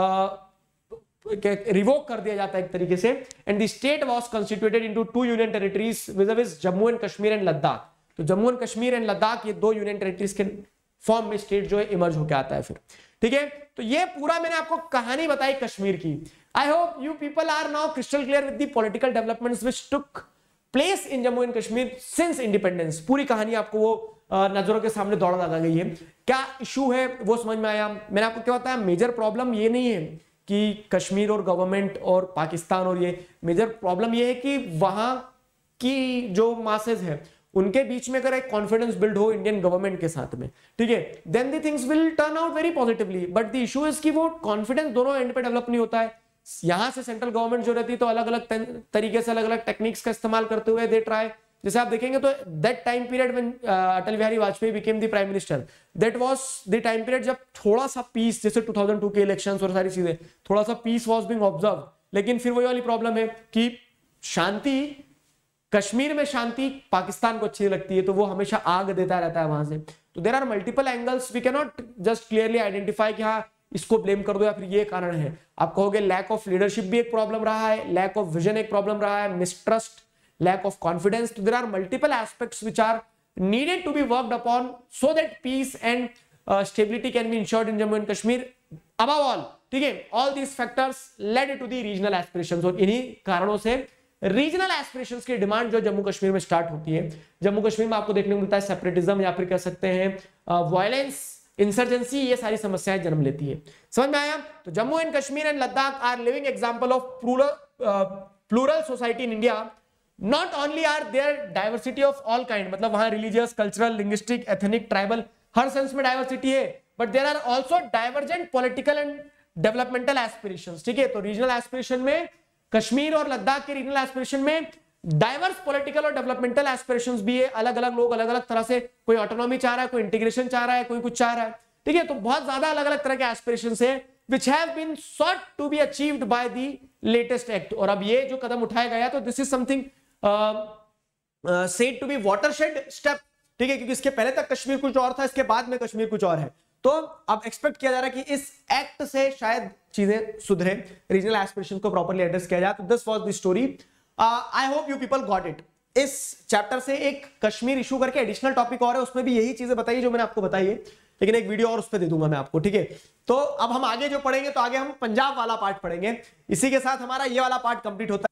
रिवोक कर दिया जाता है एक तरीके से। And the state was constituted into two union territories with Jammu and Kashmir and Ladakh. तो जम्मू एंड कश्मीर एंड लद्दाख ये दो यूनियन टेरिटरीज के फॉर्म में स्टेट जो है इमर्ज होकर आता है फिर, ठीक है। तो ये पूरा मैंने आपको कहानी बताई कश्मीर की। I hope you people are now crystal clear with the political developments which took place in Jammu and Kashmir since independence. पूरी कहानी आपको वो नजरों के सामने दौड़ लगा गई है। क्या इशू है वो समझ में आया। मैंने आपको क्या बताया, मेजर प्रॉब्लम ये नहीं है कि कश्मीर और गवर्नमेंट और पाकिस्तान और ये, मेजर प्रॉब्लम ये है कि वहां की जो मासेस है उनके बीच में अगर एक कॉन्फिडेंस बिल्ड हो इंडियन गवर्नमेंट के साथ में, ठीक है, then the things will turn out very positively. But the issue is कि वो कॉन्फिडेंस दोनों एंड पे डेवलप नहीं होता है। यहां से सेंट्रल गवर्नमेंट जो रहती है तो अलग अलग तरीके से अलग अलग टेक्निक्स का इस्तेमाल करते हुए दे ट्राई। जैसे आप देखेंगे तो that time period when Atal Bihari Vajpayee became the prime minister, that was the time period जब थोड़ा सा पीस, जैसे टू थाउजेंड टू के इलेक्शंस और सारी चीजें, थोड़ा सा पीस वाज बीइंग ऑब्जर्व। लेकिन फिर वही वाली प्रॉब्लम है कि शांति, कश्मीर में शांति पाकिस्तान को अच्छी लगती है तो वो हमेशा आग देता रहता है वहां से। तो there are multiple angles, we can not just clearly identify कि हाँ इसको ब्लेम कर दो या फिर ये कारण है। आप कहोगे लैक ऑफ लीडरशिप भी एक प्रॉब्लम रहा है, लैक ऑफ विजन एक प्रॉब्लम रहा है, मिसट्रस्ट, लैक ऑफ कॉन्फिडेंस। तो there are multiple aspects which are needed to be worked upon so that peace and uh, stability can be ensured in Jammu and Kashmir. Above all, ठीक है, all these factors led to the regional aspirations। और इन्हीं कारणों से regional aspirations की demand जो जम्मू कश्मीर में start होती है। जम्मू कश्मीर में आपको देखने को मिलता है सेपरेटिज्म या फिर कह सकते हैं वायलेंस, इंसर्जेंसी, ये सारी समस्याएं जन्म लेती है। समझ में आया। तो Jammu and Kashmir and Ladakh are living example of plural society in India. Not only are there diversity of all kind, मतलब वहां religious, cultural, linguistic, ethnic, tribal, हर सेंस में डाइवर्सिटी है, but there are also divergent political and developmental aspirations, ठीक है। तो regional aspiration में, कश्मीर और लद्दाख के रीजनल एस्पिरेशन में डाइवर्स पॉलिटिकल और डेवलपमेंटल एस्पिरेशंस भी है। अलग अलग लोग अलग अलग तरह से, कोई ऑटोनॉमी चाह रहा है, कोई इंटीग्रेशन चाह रहा है, कोई कुछ चाह रहा है, ठीक है। तो बहुत ज्यादा अलग अलग तरह के एस्पिरेशंस है which have been sought to be achieved by the latest act। और अब ये जो कदम उठाया गया तो this is something uh, uh, said to be watershed step, ठीक है, क्योंकि इसके पहले तक कश्मीर कुछ और था, इसके बाद में कश्मीर कुछ और है। तो अब एक्सपेक्ट किया जा रहा है कि इस एक्ट से शायद चीजें सुधरे, रीजनल एस्पिरेशन को प्रॉपर्ली एड्रेस किया जाए। तो this was the story. I hope you people got it. इस चैप्टर से एक कश्मीर इशू करके एडिशनल टॉपिक और है, उसमें भी यही चीजें बताइए जो मैंने आपको बताई है, लेकिन एक वीडियो और उस पर दे दूंगा मैं आपको, ठीक है। तो अब हम आगे जो पढ़ेंगे तो आगे हम पंजाब वाला पार्ट पढ़ेंगे। इसी के साथ हमारा ये वाला पार्ट कंप्लीट होता है।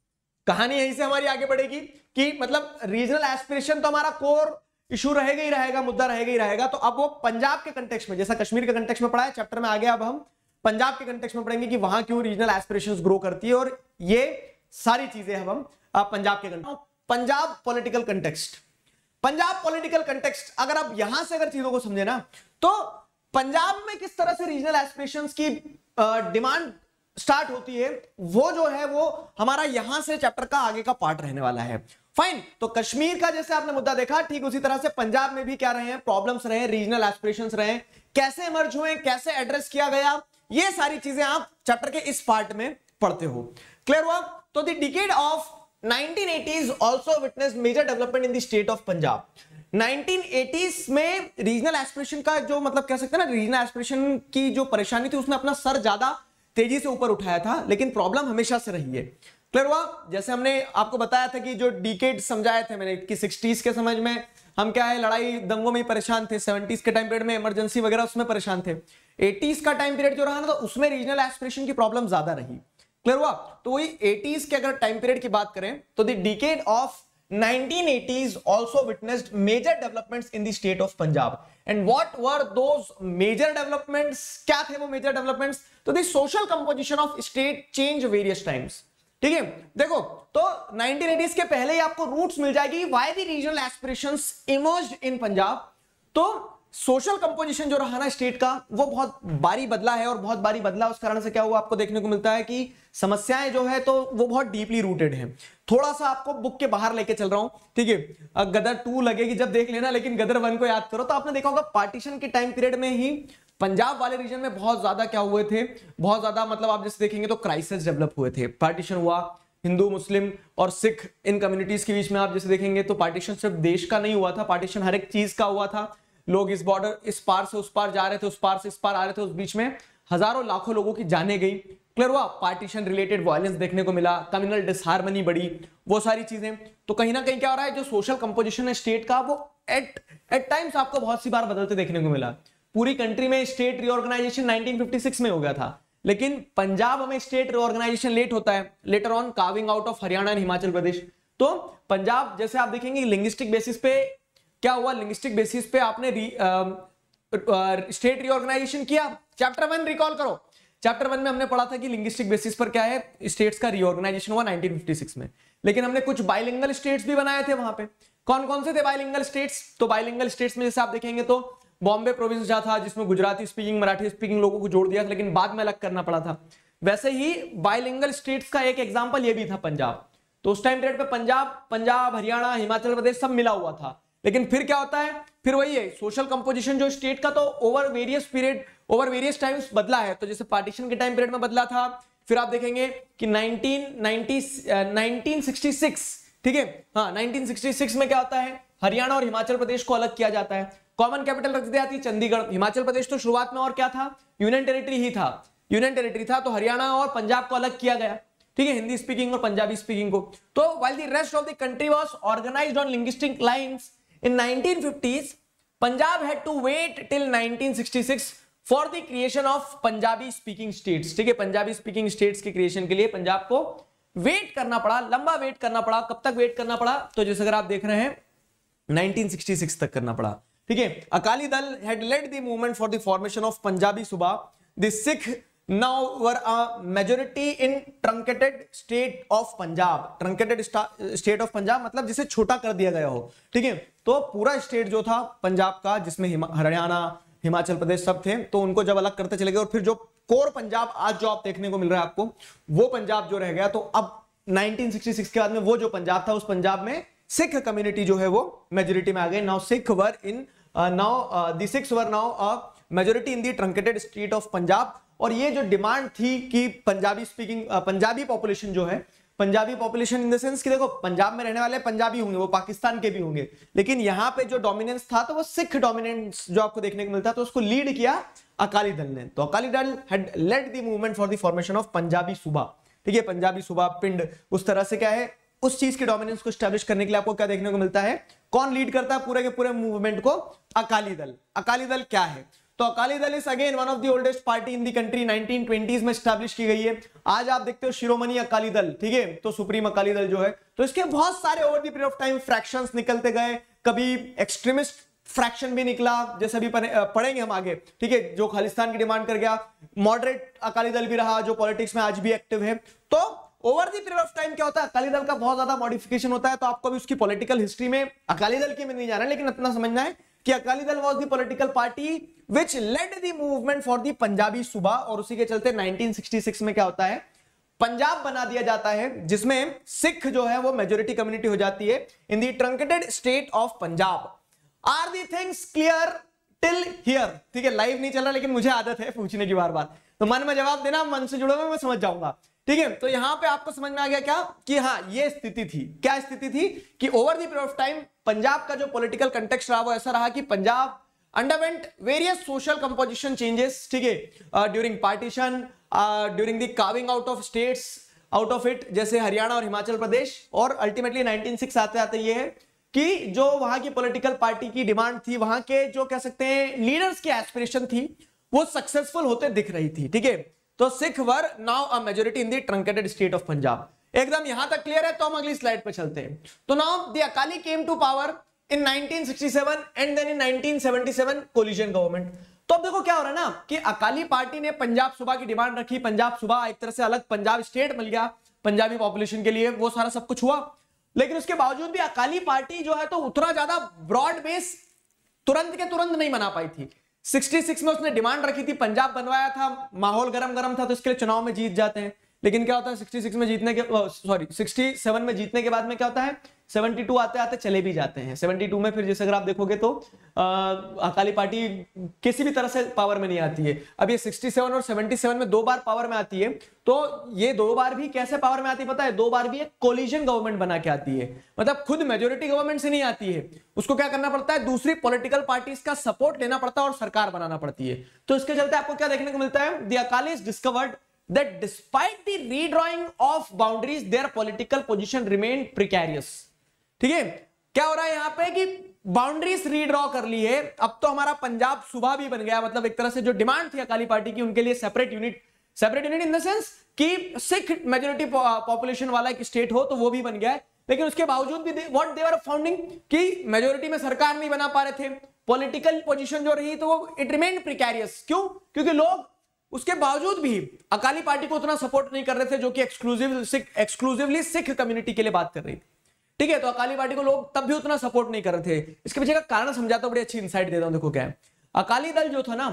कहानी यहीं से हमारी आगे बढ़ेगी कि मतलब रीजनल एस्पिरेशन तो हमारा कोर इशू रहेगा ही रहेगा, मुद्दा रहेगा ही रहेगा। तो अब वो पंजाब के कंटेक्स्ट में, जैसा कश्मीर के कंटेक्स्ट में पढ़ा है चैप्टर में, आगे अब हम पंजाब के कंटेक्स्ट में पढ़ेंगे कि वहां क्यों रीजनल एस्पिरेशंस ग्रो करती है, और ये सारी चीजें अब हम पंजाब के context. Punjab political context, Punjab political context, अगर आप यहां से अगर चीजों को समझे ना, तो पंजाब में किस तरह से रीजनल एस्पिरेशंस की डिमांड स्टार्ट होती है, वो जो है वो हमारा यहां से चैप्टर का आगे का पार्ट रहने वाला है। फाइन, तो कश्मीर का जैसे आपने मुद्दा देखा, ठीक उसी तरह से पंजाब में भी क्या रहे हैं, प्रॉब्लम्स रहे, रीजनल एस्पिरेशंस रहे, कैसे इमर्ज हुए, कैसे एड्रेस किया गया, ये सारी चीजें आप चैप्टर के इस पार्ट में पढ़ते हो। क्लियर हुआ? तो the decade of nineteen eighties also witnessed major development in the state of Punjab. Nineteen eighties में रीजनल एस्पिरेशन का जो मतलब कह सकते हैं ना, रीजनल एस्पिरेशन की जो परेशानी थी उसने अपना सर ज्यादा तेजी से ऊपर उठाया था, लेकिन प्रॉब्लम हमेशा से रही है। क्लियर हुआ? जैसे हमने आपको बताया था कि जो डिकेड समझाए थे मैंने कि सिक्सटीज़ के समझ में हम क्या है, लड़ाई दंगों में ही परेशान थे, सेवेंटीज़ के टाइम पीरियड में इमरजेंसी वगैरह उसमें परेशान थे, एटीज़ का टाइम पीरियड जो रहा ना तो उसमें रीजनल एस्पिरेशन की प्रॉब्लम ज्यादा रही। क्लियर हुआ? तो वही एटीज़ के अगर टाइम पीरियड की बात करें तो the decade of nineteen eighties also witnessed major developments in the state of Punjab. And what were those major developments? क्या थे वो major developments? तो the social composition of state changed various times. ठीक है, देखो तो नाइनटीन एटीज़ के पहले ही आपको रूट्स मिल जाएगी why the regional aspirations emerged in Punjab. तो सोशल कंपोजिशन जो रहा ना स्टेट का, वो बहुत बारी बदला है, और बहुत बारी बदला उस कारण से क्या हुआ आपको देखने को मिलता है कि समस्याएं जो है तो वो बहुत डीपली रूटेड है। थोड़ा सा आपको बुक के बाहर लेके चल रहा हूं, ठीक है, गदर टू लगेगी जब देख लेना, लेकिन गदर वन को याद करो। तो आपने देखा होगा पार्टीशन के टाइम पीरियड में ही पंजाब वाले रीजन में बहुत ज्यादा क्या हुए थे, बहुत ज्यादा मतलब आप जैसे देखेंगे तो क्राइसिस डेवलप हुए थे। पार्टीशन हुआ, हिंदू मुस्लिम और सिख इन कम्युनिटीज के बीच में आप जैसे देखेंगे तो पार्टीशन सिर्फ देश का नहीं हुआ था, पार्टीशन हर एक चीज का हुआ था। लोग इस बॉर्डर इस पार से उस पार जा रहे थे, उस पार से इस पार आ रहे थे, उस बीच में हजारों लाखों लोगों की जाने गई। क्लियर हुआ? पार्टीशन रिलेटेड वायलेंस देखने को मिला, कम्युनल डिसहार्मनी बढ़ी, वो सारी चीजें। तो कहीं ना कहीं क्या हो रहा है, जो सोशल कंपोजिशन है स्टेट का वो एट एट टाइम्स आपको बहुत सी बार बदलते देखने को मिला। पूरी कंट्री में state reorganisation nineteen fifty six में हो गया था, लेकिन पंजाब में स्टेट रिऑर्गेनाइजेशन लेट होता है, later on carving out of Haryana and Himachal Pradesh. तो पंजाब जैसे आप देखेंगे लिंग्विस्टिक बेसिस पे क्या हुआ, लिंग्विस्टिक बेसिस पे आपने स्टेट रीऑर्गेनाइजेशन किया। चैप्टर वन रिकॉल करो, चैप्टर वन में हमने पढ़ा था कि लिंग्विस्टिक बेसिस पर क्या है स्टेट्स का रीऑर्गेनाइजेशन हुआ नाइनटीन फिफ्टी सिक्स में, लेकिन हमने कुछ बाइलिंगुअल स्टेट्स भी बनाए थे वहां पे। कौन कौन से थे बाइलिंगुअल स्टेट्स? तो बाइलिंगुअल स्टेट्स में जैसे आप देखेंगे तो बॉम्बे प्रोविंस जहां था जिसमें गुजराती स्पीकिंग मराठी स्पीकिंग लोगों को जोड़ दिया था, लेकिन बाद में अलग करना पड़ा था। वैसे ही बाइलिंगुअल स्टेट्स का एक एग्जांपल ये भी था पंजाब। तो उस टाइम पीरियड पे पंजाब पंजाब हरियाणा हिमाचल प्रदेश सब मिला हुआ था, लेकिन फिर क्या होता है, फिर वही है सोशल कंपोजिशन जो स्टेट का तो over various period over various times बदला है। तो जैसे पार्टीशन के टाइम पीरियड में बदला था, फिर आप देखेंगे कि nineteen ninety nineteen sixty six, ठीक है, हाँ नाइनटीन सिक्सटी सिक्स में क्या होता है, हरियाणा और हिमाचल प्रदेश को अलग किया जाता है, कॉमन कैपिटल रख दी जाती है चंडीगढ़। हिमाचल प्रदेश तो शुरुआत में और क्या था, यूनियन टेरिटरी ही था, यूनियन टेरिटरी था, तो हरियाणा और पंजाब को अलग किया गया, ठीक है, हिंदी स्पीकिंग और पंजाबी स्पीकिंग को। तो while the rest of the country was organised on linguistic lines in nineteen fifties, Punjab had to wait till nineteen sixty-six for the creation of Punjabi speaking states। ठीक है, पंजाबी स्पीकिंग स्टेट्स के creation के लिए पंजाब को wait करना पड़ा, लंबा wait करना पड़ा। कब तक वेट करना पड़ा? तो जैसे अगर आप देख रहे हैं नाइनटीन सिक्सटी सिक्स तक करना पड़ा, ठीक है। Akali Dal had led the movement for the formation of Punjabi Suba. The Sikh now were a majority in truncated state of Punjab। truncated state of Punjab मतलब जिसे छोटा कर दिया गया हो, ठीक है। तो पूरा स्टेट जो था पंजाब का जिसमें हरियाणा हिमाचल प्रदेश सब थे, तो उनको जब अलग करते चले गए और फिर जो कोर पंजाब आज जो आप देखने को मिल रहा है आपको, वो पंजाब जो रह गया। तो अब नाइनटीन सिक्सटी सिक्स के बाद में वो जो पंजाब था, उस पंजाब में सिख कम्युनिटी जो है वो मेजोरिटी में आ गई। Now Sikh were in now the Sikhs were now a majority in the truncated state of Punjab. और ये जो डिमांड थी कि पंजाबी स्पीकिंग पंजाबी पॉपुलेशन जो है, Punjabi population in the sense कि देखो पंजाब में रहने वाले पंजाबी होंगे, वो पाकिस्तान के भी होंगे, लेकिन यहाँ पे जो डोमिनेंस था तो वो सिख डोमिनेंस जो आपको देखने को मिलता है, तो उसको लीड किया अकाली दल ने। तो Akali Dal had led the movement for the formation of Punjabi Suba, ठीक है, पंजाबी सूबा पिंड। उस तरह से क्या है, उस चीज के डोमिनेंस को एस्टैब्लिश करने के लिए आपको क्या देखने को मिलता है, कौन लीड करता है पूरे के पूरे मूवमेंट को? अकाली दल। अकाली दल क्या है? तो Akali Dal is again one of the oldest party in the country, nineteen twenties में स्टैब्लिश की गई है। आज आप देखते हो शिरोमणि अकाली दल, ठीक है, तो सुप्रीम अकाली दल जो है, तो इसके बहुत सारे over the period of time fractions निकलते गए, कभी एक्सट्रीमिस्ट फ्रैक्शन भी निकला, जैसे अभी पढ़ेंगे हम आगे, ठीक है, जो खालिस्तान की डिमांड कर गया। मॉडरेट अकाली दल भी रहा जो पॉलिटिक्स में आज भी एक्टिव है। तो over the period of time क्या होता है, अकाली दल का बहुत ज्यादा मॉडिफिकेशन होता है। तो आपको भी उसकी पॉलिटिकल हिस्ट्री में अकाली दल की में नहीं जाना है, लेकिन इतना समझना है कि Akali Dal was the political party which led the movement for the Punjabi Suba, और उसी के चलते नाइनटीन सिक्सटी सिक्स में क्या होता है, पंजाब बना दिया जाता है, जिसमें सिख जो है वो मेजोरिटी कम्युनिटी हो जाती है in the truncated state of Punjab. Are the things clear till here? ठीक है, लाइव नहीं चल रहा, लेकिन मुझे आदत है पूछने की बार बार, तो मन में जवाब देना, मन से जुड़ो मैं समझ जाऊंगा, ठीक है। तो यहां पे आपको समझ में आ गया क्या कि हाँ ये स्थिति थी। क्या स्थिति थी कि over the period of time Punjab का जो पॉलिटिकल कंटेक्स्ट रहा वो ऐसा रहा कि Punjab underwent various social composition changes, ठीक है, during partition, during the carving out of states out of it, जैसे हरियाणा और हिमाचल प्रदेश। और अल्टीमेटली नाइनटीन सिक्स आते आते ये है कि जो वहां की पॉलिटिकल पार्टी की डिमांड थी, वहां के जो कह सकते हैं लीडर्स की एस्पिरेशन थी, वो सक्सेसफुल होते दिख रही थी, ठीक है। तो Sikh were now a majority in the truncated state of Punjab. एकदम यहां तक क्लियर है, तो हम अगली स्लाइड पे चलते हैं। तो now the Akali came to power in nineteen sixty seven and then in nineteen seventy seven coalition government. तो अब देखो क्या हो रहा है ना कि अकाली पार्टी ने पंजाब सूबा की डिमांड रखी, पंजाब सूबा एक तरह से अलग पंजाब स्टेट मिल गया पंजाबी पॉपुलेशन के लिए, वो सारा सब कुछ हुआ। लेकिन उसके बावजूद भी अकाली पार्टी जो है तो उतना ज्यादा ब्रॉड बेस तुरंत के तुरंत नहीं बना पाई थी। सिक्सटी सिक्स में उसने डिमांड रखी थी, पंजाब बनवाया था, माहौल गरम गरम था, तो इसके लिए चुनाव में जीत जाते हैं। लेकिन क्या होता है सिक्सटी सिक्स में जीतने के सॉरी सिक्सटी सेवन में जीतने के बाद में क्या होता है, सेवेंटी टू आते आते चले भी जाते हैं। सेवेंटी टू में फिर जैसे अगर आप देखोगे तो आ, अकाली पार्टी किसी भी तरह से पावर में नहीं आती है। अब ये सिक्सटी सेवन और सेवेंटी सेवन में दो बार पावर में आती है, तो ये दो बार भी कैसे पावर में आती है पता है, दो बार भी एक कोलिजन गवर्नमेंट बना के आती है, मतलब खुद मेजोरिटी गवर्नमेंट से नहीं आती है, उसको क्या करना पड़ता है, दूसरी पॉलिटिकल पार्टीज का सपोर्ट लेना पड़ता है और सरकार बनाना पड़ती है। तो इसके चलते आपको क्या देखने को मिलता है, the Akalis discovered that despite the redrawing of boundaries their political position remained precarious। ठीक है, क्या हो रहा है यहां पे कि बाउंड्रीज रीड्रॉ कर ली है, अब तो हमारा पंजाब सूबा भी बन गया, मतलब एक तरह से जो डिमांड थी अकाली पार्टी की उनके लिए separate unit, separate unit in the sense कि सिख मेजॉरिटी पॉपुलेशन वाला एक स्टेट हो, तो वो भी बन गया है। लेकिन उसके बावजूद भी व्हाट दे वर फाउंडिंग कि मेजॉरिटी में सरकार नहीं बना पा रहे थे, पॉलिटिकल पोजीशन जो रही तो वो इट रिमेन्ड प्रिकैरियस। क्यों? क्योंकि लोग उसके बावजूद भी अकाली पार्टी को उतना सपोर्ट नहीं कर रहे थे, जो कि exclusive Sikh exclusively Sikh community के लिए बात कर रही थी। ठीक है, तो अकाली पार्टी को लोग तब भी उतना सपोर्ट नहीं कर रहे थे। इसके पीछे का कारण समझाता हूं, बड़ी अच्छी इंसाइट देता हूं। देखो क्या है, अकाली दल जो था ना,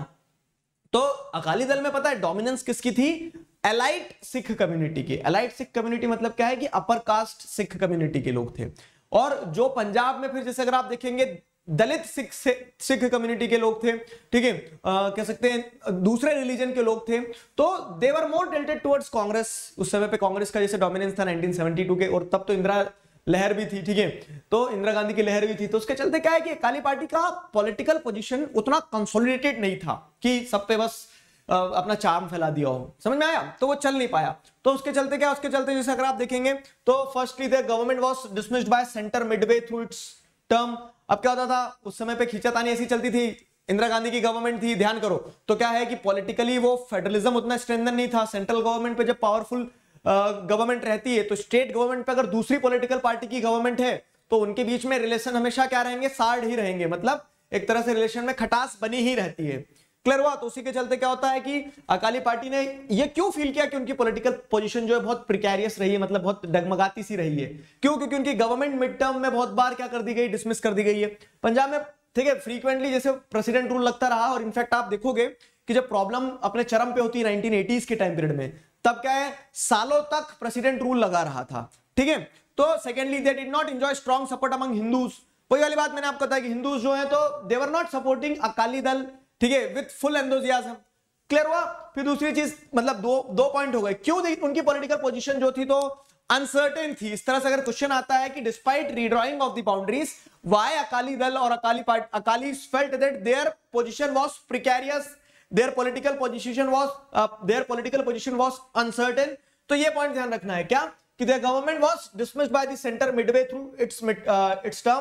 तो अकाली दल में पता है डोमिनेंस किसकी थी, एलाइट सिख कम्युनिटी की। एलाइट सिख कम्युनिटी मतलब क्या है कि अपर कास्ट सिख कम्युनिटी के लोग थे। और जो पंजाब में फिर जैसे अगर आप देखेंगे दलित सिख सिख कम्युनिटी के लोग थे, ठीक है, कह सकते हैं दूसरे रिलीजन के लोग थे, तो they were more tilted towards Congress. उस समय पे कांग्रेस का जैसे डोमिनेंस था नाइनटीन सेवेंटी टू के, और तब तो इंदिरा लहर भी थी, ठीक है, तो इंदिरा गांधी की लहर भी थी। तो उसके चलते क्या है कि अकाली पार्टी का पॉलिटिकल पोजीशन उतना कंसोलिडेटेड नहीं था कि सब पे बस अपना चार्म फैला दिया हो, समझ में आया, तो वो चल नहीं पाया। तो उसके चलते क्या, उसके चलते जैसे अगर आप देखेंगे तो firstly the government was dismissed by centre midway through its term. अब क्या होता था उस समय पे, खींचातानी ऐसी चलती थी, इंदिरा गांधी की गवर्नमेंट थी, ध्यान करो, तो क्या है कि पॉलिटिकली वो फेडरलिज्म उतना स्ट्रेंथन नहीं था। सेंट्रल गवर्नमेंट पे जब पावरफुल गवर्नमेंट रहती है, तो स्टेट गवर्नमेंट पे अगर दूसरी पॉलिटिकल पार्टी की गवर्नमेंट है, तो उनके बीच में रिलेशन हमेशा क्या रहेंगे, साड़ ही रहेंगे, मतलब एक तरह से रिलेशन में खटास बनी ही रहती है। क्लियर हुआ? तो उसी के चलते क्या होता है कि अकाली पार्टी ने ये क्यों फील किया कि उनकी पॉलिटिकल पोजीशन जो है बहुत प्रिकैरियस रही है, मतलब बहुत डगमगाती सी रही है। क्यों? क्योंकि उनकी गवर्नमेंट मिड टर्म में बहुत बार क्या कर दी गई, डिसमिस कर दी गई है। पंजाब में ठीक है फ्रीक्वेंटली जैसे प्रेसिडेंट रूल लगता रहा, और इनफैक्ट आप देखोगे कि जब प्रॉब्लम अपने चरम पे होती है नाइनटीन एटीज़ के टाइम पीरियड में, तब क्या है सालों तक प्रेसिडेंट रूल लगा रहा था। ठीक है, तो secondly they did not enjoy strong support among Hindus. वही वाली बात मैंने आपको बताया कि हिंदूज जो है तो they were not supporting Akali Dal, ठीक है, विद फुल एंथुसियाज्म। क्लियर हुआ? फिर दूसरी चीज, मतलब दो दो पॉइंट हो गए। क्यों? उनकी पॉलिटिकल पोजीशन जो थी तो अनसर्टेन थी। इस तरह से अगर क्वेश्चन आता है कि despite redrawing of the boundaries why Akali Dal और Akali party Akali felt that their position was precarious, their political position was their political position was uncertain. तो ये पॉइंट ध्यान रखना है क्या कि the government was dismissed by the centre midway through its its term.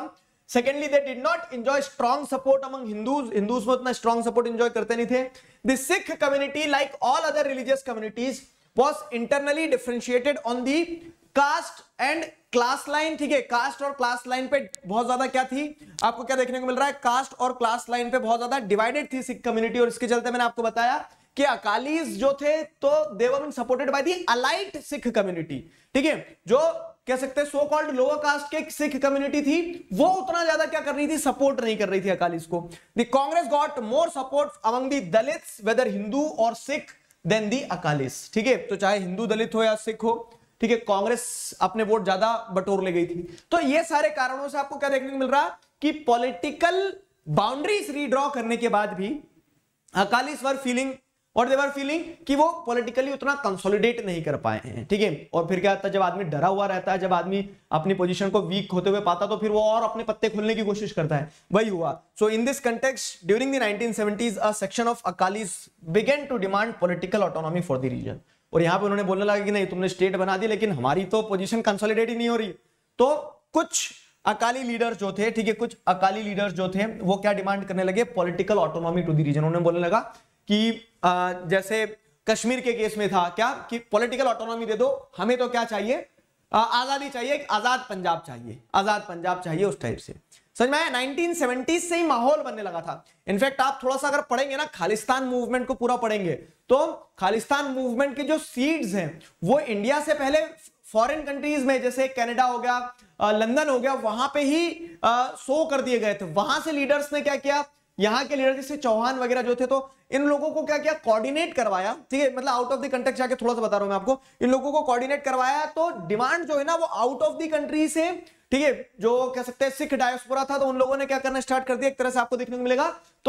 Secondly they did not enjoy strong support among Hindus, Hindus में उतना strong support enjoy करते नहीं थे। The Sikh community like all other religious communities was internally differentiated on the caste and class line, ठीक है, cast और class line पे बहुत ज्यादा क्या थी, आपको क्या देखने को मिल रहा है, कास्ट और क्लास लाइन पे बहुत ज्यादा डिवाइडेड थी सिख कम्युनिटी। और इसके चलते मैंने आपको बताया कि अकालीज जो थे तो they were supported by the elite Sikh community, ठीक है, जो कह सकते हैं सो कॉल्ड लोअर कास्ट के सिख कम्युनिटी थी, वो उतना ज्यादा क्या कर रही थी, सपोर्ट नहीं कर रही थी अकालीज को। The Congress got more support among the Dalits whether Hindu और सिख देन दी अकालीस, ठीक है, तो चाहे हिंदू दलित हो या सिख हो, ठीक है, कांग्रेस अपने वोट ज्यादा बटोर ले गई थी। तो ये सारे कारणों से आपको क्या देखने को मिल रहा कि पॉलिटिकल बाउंड्रीज रीड्रॉ करने के बाद भी अकालीस वर फीलिंग और दे वर फीलिंग कि वो पॉलिटिकली उतना कंसोलिडेट नहीं कर पाए हैं, ठीक है। और फिर क्या होता है, जब आदमी डरा हुआ रहता है, जब आदमी अपनी पोजीशन को वीक होते हुए पाता तो फिर वो और अपने पत्ते खोलने की कोशिश करता है, वही हुआ। So in this context during the nineteen seventies a section of Akalis began to demand political autonomy for the region. और यहां पे उन्होंने बोलने लगा कि नहीं, तुमने स्टेट बना दी लेकिन हमारी तो पोजीशन कंसोलिडेट ही नहीं हो रही। तो कुछ अकाली लीडर्स जो थे, ठीक है, कुछ अकाली लीडर्स जो थे वो क्या डिमांड करने लगे, political autonomy to the region. उन्होंने बोलने लगा कि आ, जैसे कश्मीर के केस में था क्या कि पॉलिटिकल ऑटोनॉमी दे दो, हमें तो क्या चाहिए, आ, आजादी चाहिए, एक आजाद पंजाब चाहिए, आजाद पंजाब चाहिए, उस टाइप से। समझ में आया, नाइनटीन सेवेंटीज़ से ही माहौल बनने लगा था। इनफैक्ट आप थोड़ा सा अगर पढ़ेंगे ना, खालिस्तान मूवमेंट को पूरा पढ़ेंगे तो खालिस्तान मूवमेंट के जो सीड्स हैं वो इंडिया से पहले फॉरेन कंट्रीज में, जैसे कनाडा हो गया, लंदन हो गया, वहां पे ही शो कर दिए गए थे। वहां से लीडर्स ने क्या किया, यहाँ के लीडर जैसे चौहान वगैरह जो थे, तो इन लोगों को क्या किया, कोऑर्डिनेट करवाया, ठीक है, मतलब आउट ऑफ द कंटेक्स्ट जाके थोड़ा सा बता रहा हूं मैं आपको, इन लोगों को कोऑर्डिनेट करवाया। तो डिमांड जो है ना वो आउट ऑफ द कंट्री से, ठीक है, जो कह सकते हैं सिख डायस्पोरा था, तो उन लोगों ने क्या करना स्टार्ट कर दिया, एक तरह से आपको देखने को मिलेगा। तो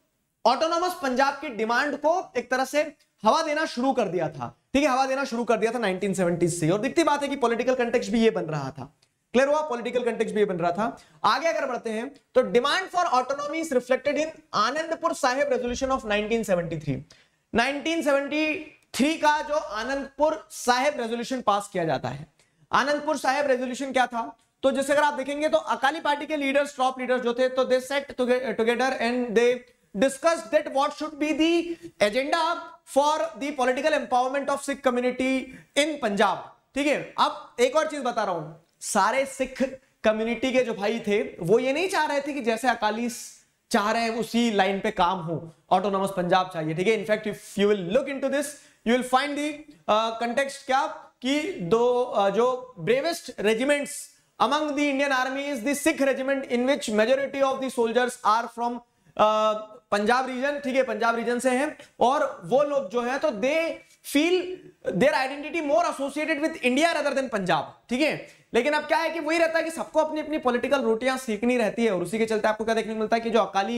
ऑटोनॉमस पंजाब की डिमांड को एक तरह से हवा देना शुरू कर दिया था, ठीक है, हवा देना शुरू कर दिया था नाइनटीन सेवेंटीज़ से। और दिखती बात है कि पॉलिटिकल कंटेक्स्ट भी ये बन रहा था, क्लियर हुआ, पॉलिटिकल कंटेक्स्ट भी बन रहा था। आगे अगर बढ़ते हैं तो demand for autonomy is reflected in Anandpur Sahib resolution of nineteen seventy three. Nineteen seventy three का जो आनंदपुर साहिब रेजोल्यूशन पास किया जाता है, आनंदपुर साहिब रेजोल्यूशन क्या था, तो जैसे अगर आप देखेंगे तो अकाली पार्टी के लीडर्स, टॉप लीडर्स जो थे, तो they set together and they discussed that what should be the agenda for the political empowerment of Sikh community in Punjab, ठीक है। अब एक और चीज बता रहा हूं, सारे सिख कम्युनिटी के जो भाई थे वो ये नहीं चाह रहे थे कि जैसे अकाली चाह रहे हैं उसी लाइन पे काम हो, ऑटोनॉमस पंजाब चाहिए, ठीक है। In fact if you will look into this you will find the context क्या कि दो uh, जो bravest regiments among the Indian army is the Sikh regiment in which majority of the soldiers are from Punjab region, ठीक है, Punjab reason से हैं। और वो लोग जो है तो they feel their identity more associated with India rather than Punjab, ठीक है। लेकिन अब क्या है कि वही रहता है कि सबको अपनी अपनी पॉलिटिकल रोटियां सीखनी रहती है, और उसी के चलते आपको क्या देखने को मिलता है कि जो अकाली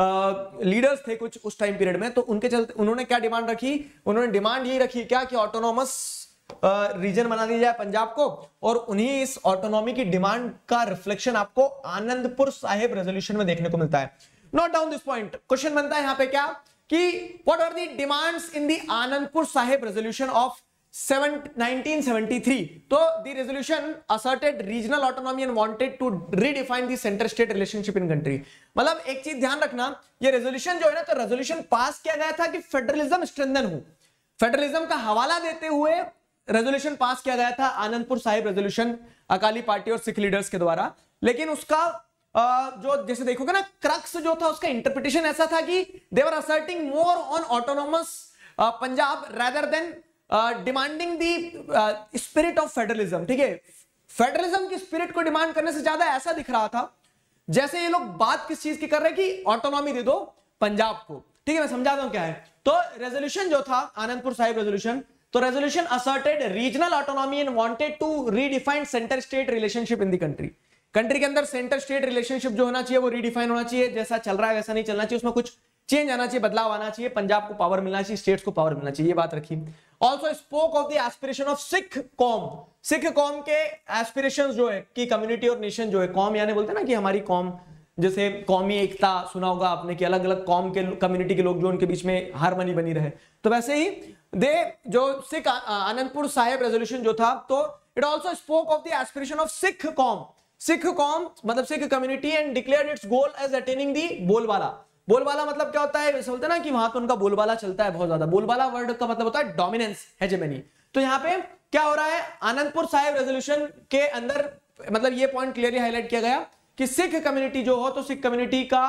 लीडर्स थे कुछ उस टाइम पीरियड में, तो उनके चलते उन्होंने क्या डिमांड रखी, उन्होंने डिमांड यही रखी क्या कि ऑटोनॉमस रीजन बना दिया जाए पंजाब को। और उन्हीं इस ऑटोनॉमी की डिमांड का रिफ्लेक्शन आपको आनंदपुर साहिब रेजोल्यूशन में देखने को मिलता है। Note down this point, question बनता है यहां पे क्या कि what are the demands in the Anandpur Sahib resolution of nineteen seventy three. तो the resolution asserted regional autonomy and wanted to redefine the centre state relationship in country. मतलब एक चीज ध्यान रखना, ये रेजोल्यूशन जो है ना, तो रेजोल्यूशन पास किया गया था कि फेडरलिज्म स्ट्रेंथन हो, फेडरलिज्म का हवाला देते हुए रेजोल्यूशन पास किया गया था आनंदपुर साहिब रेजोल्यूशन अकाली पार्टी और सिख लीडर्स के द्वारा। लेकिन उसका जो जैसे देखोगे ना, क्रक्स जो था उसका इंटरप्रिटेशन ऐसा था कि they were asserting more on autonomous Punjab rather than demanding the spirit of federalism, ठीक है। फेडरलिज्म की स्पिरिट को डिमांड करने से ज्यादा ऐसा दिख रहा था जैसे ये लोग बात किस चीज की कर रहे हैं कि ऑटोनॉमी दे दो पंजाब को, ठीक है। मैं समझाता हूं क्या है। तो रेजोल्यूशन जो था आनंदपुर साहिब रेजोल्यूशन, तो resolution asserted regional autonomy and wanted to redefine centre state relationship in the country. Country के अंदर सेंटर स्टेट रिलेशनशिप जो होना चाहिए वो रीडिफाइन होना चाहिए, जैसा चल रहा है वैसा नहीं चलना चाहिए, उसमें कुछ चेंज आना चाहिए, बदलाव आना चाहिए, पंजाब को पावर मिलना चाहिए, स्टेट्स को पावर मिलना चाहिए, ये बात रखी। Also spoke of the aspiration of Sikh कॉम, सिख कॉम के एस्पिरेशंस जो है कि कम्युनिटी और नेशन जो है, कॉम यानी बोलते हैं ना कि हमारी कॉम, जैसे कौमी एकता सुना होगा आपने कि अलग अलग कॉम के कम्युनिटी के लोग जो उनके बीच में हार्मनी बनी रहे, तो वैसे ही दे जो सिख आनंदपुर साहिब रेजोल्यूशन जो था, तो it also spoke of the aspiration of Sikh कॉम, सिख कॉम मतलब Sikh community and declared its goal as attaining the बोलबाला। बोलबाला मतलब क्या होता है, वैसे बोलते हैं ना कि वहां पे उनका बोलबाला चलता है बहुत ज्यादा। बोलबाला वर्ड का मतलब होता है डोमिनेंस, हेजेमनी। तो यहाँ पे क्या हो रहा है, आनंदपुर साहिब रेजोल्यूशन के अंदर मतलब ये पॉइंट क्लियरली हाईलाइट किया गया कि सिख कम्युनिटी जो हो तो सिख कम्युनिटी का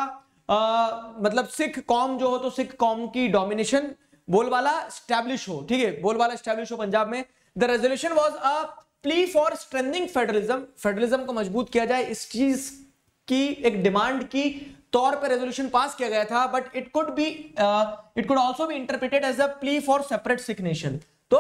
आ, मतलब सिख कॉम जो हो तो सिख कॉम की डोमिनेशन बोलबाला स्टैब्लिश हो, ठीक है, बोलबाला स्टैब्लिश हो पंजाब में। The resolution was a plea for strengthening federalism, federalism को मजबूत किया जाए, इस चीज की एक डिमांड की तौर पर रेजोल्यूशन पास किया गया था। But it could be it could also be interpreted as a plea for separate Sikh nation. तो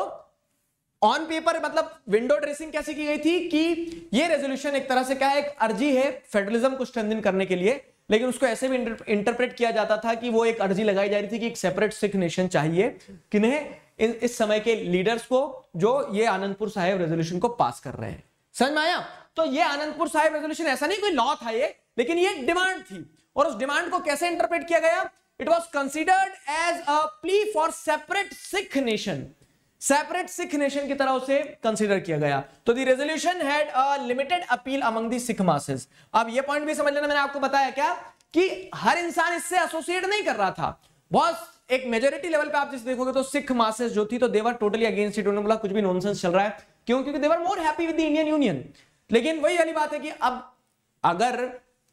ऑन पेपर मतलब विंडो ड्रेसिंग कैसे की गई थी कि ये रेजोल्यूशन एक तरह से क्या है, एक अर्जी है फेडरलिज्म को स्ट्रेंथन करने के लिए, लेकिन उसको ऐसे भी इंटरप्रेट किया जाता था कि वो एक अर्जी लगाई जा रही थी कि एक सेपरेट सिख नेशन चाहिए किन्हें, इस समय के लीडर्स को जो ये आनंदपुर साहिब रेजोल्यूशन को पास कर रहे हैं। समझ में आया? तो ये आनंदपुर साहिब रेजोल्यूशन ऐसा नहीं कोई लॉ था ये, लेकिन ये एक डिमांड थी। और उस डिमांड को कैसे इंटरप्रेट किया गया, it was considered as a plea for separate Sikh nation, separate Sikh nation की तरह उसे कंसीडर किया गया। तो the resolution had a limited appeal among the Sikh masses. अब ये पॉइंट भी समझ लेना, मैंने आपको बताया क्या कि हर इंसान इससे एसोसिएट नहीं कर रहा था। बहुत एक मेजोरिटी लेवल पे आप जिस देखोगे तो सिख मासेस जो थी तो देवर टोटली अगेंस्ट इट, उन्होंने बोला कुछ भी नॉनसेंस चल रहा है। क्यों? क्योंकि they were more happy with the Indian union. लेकिन वही वाली बात है कि अब अगर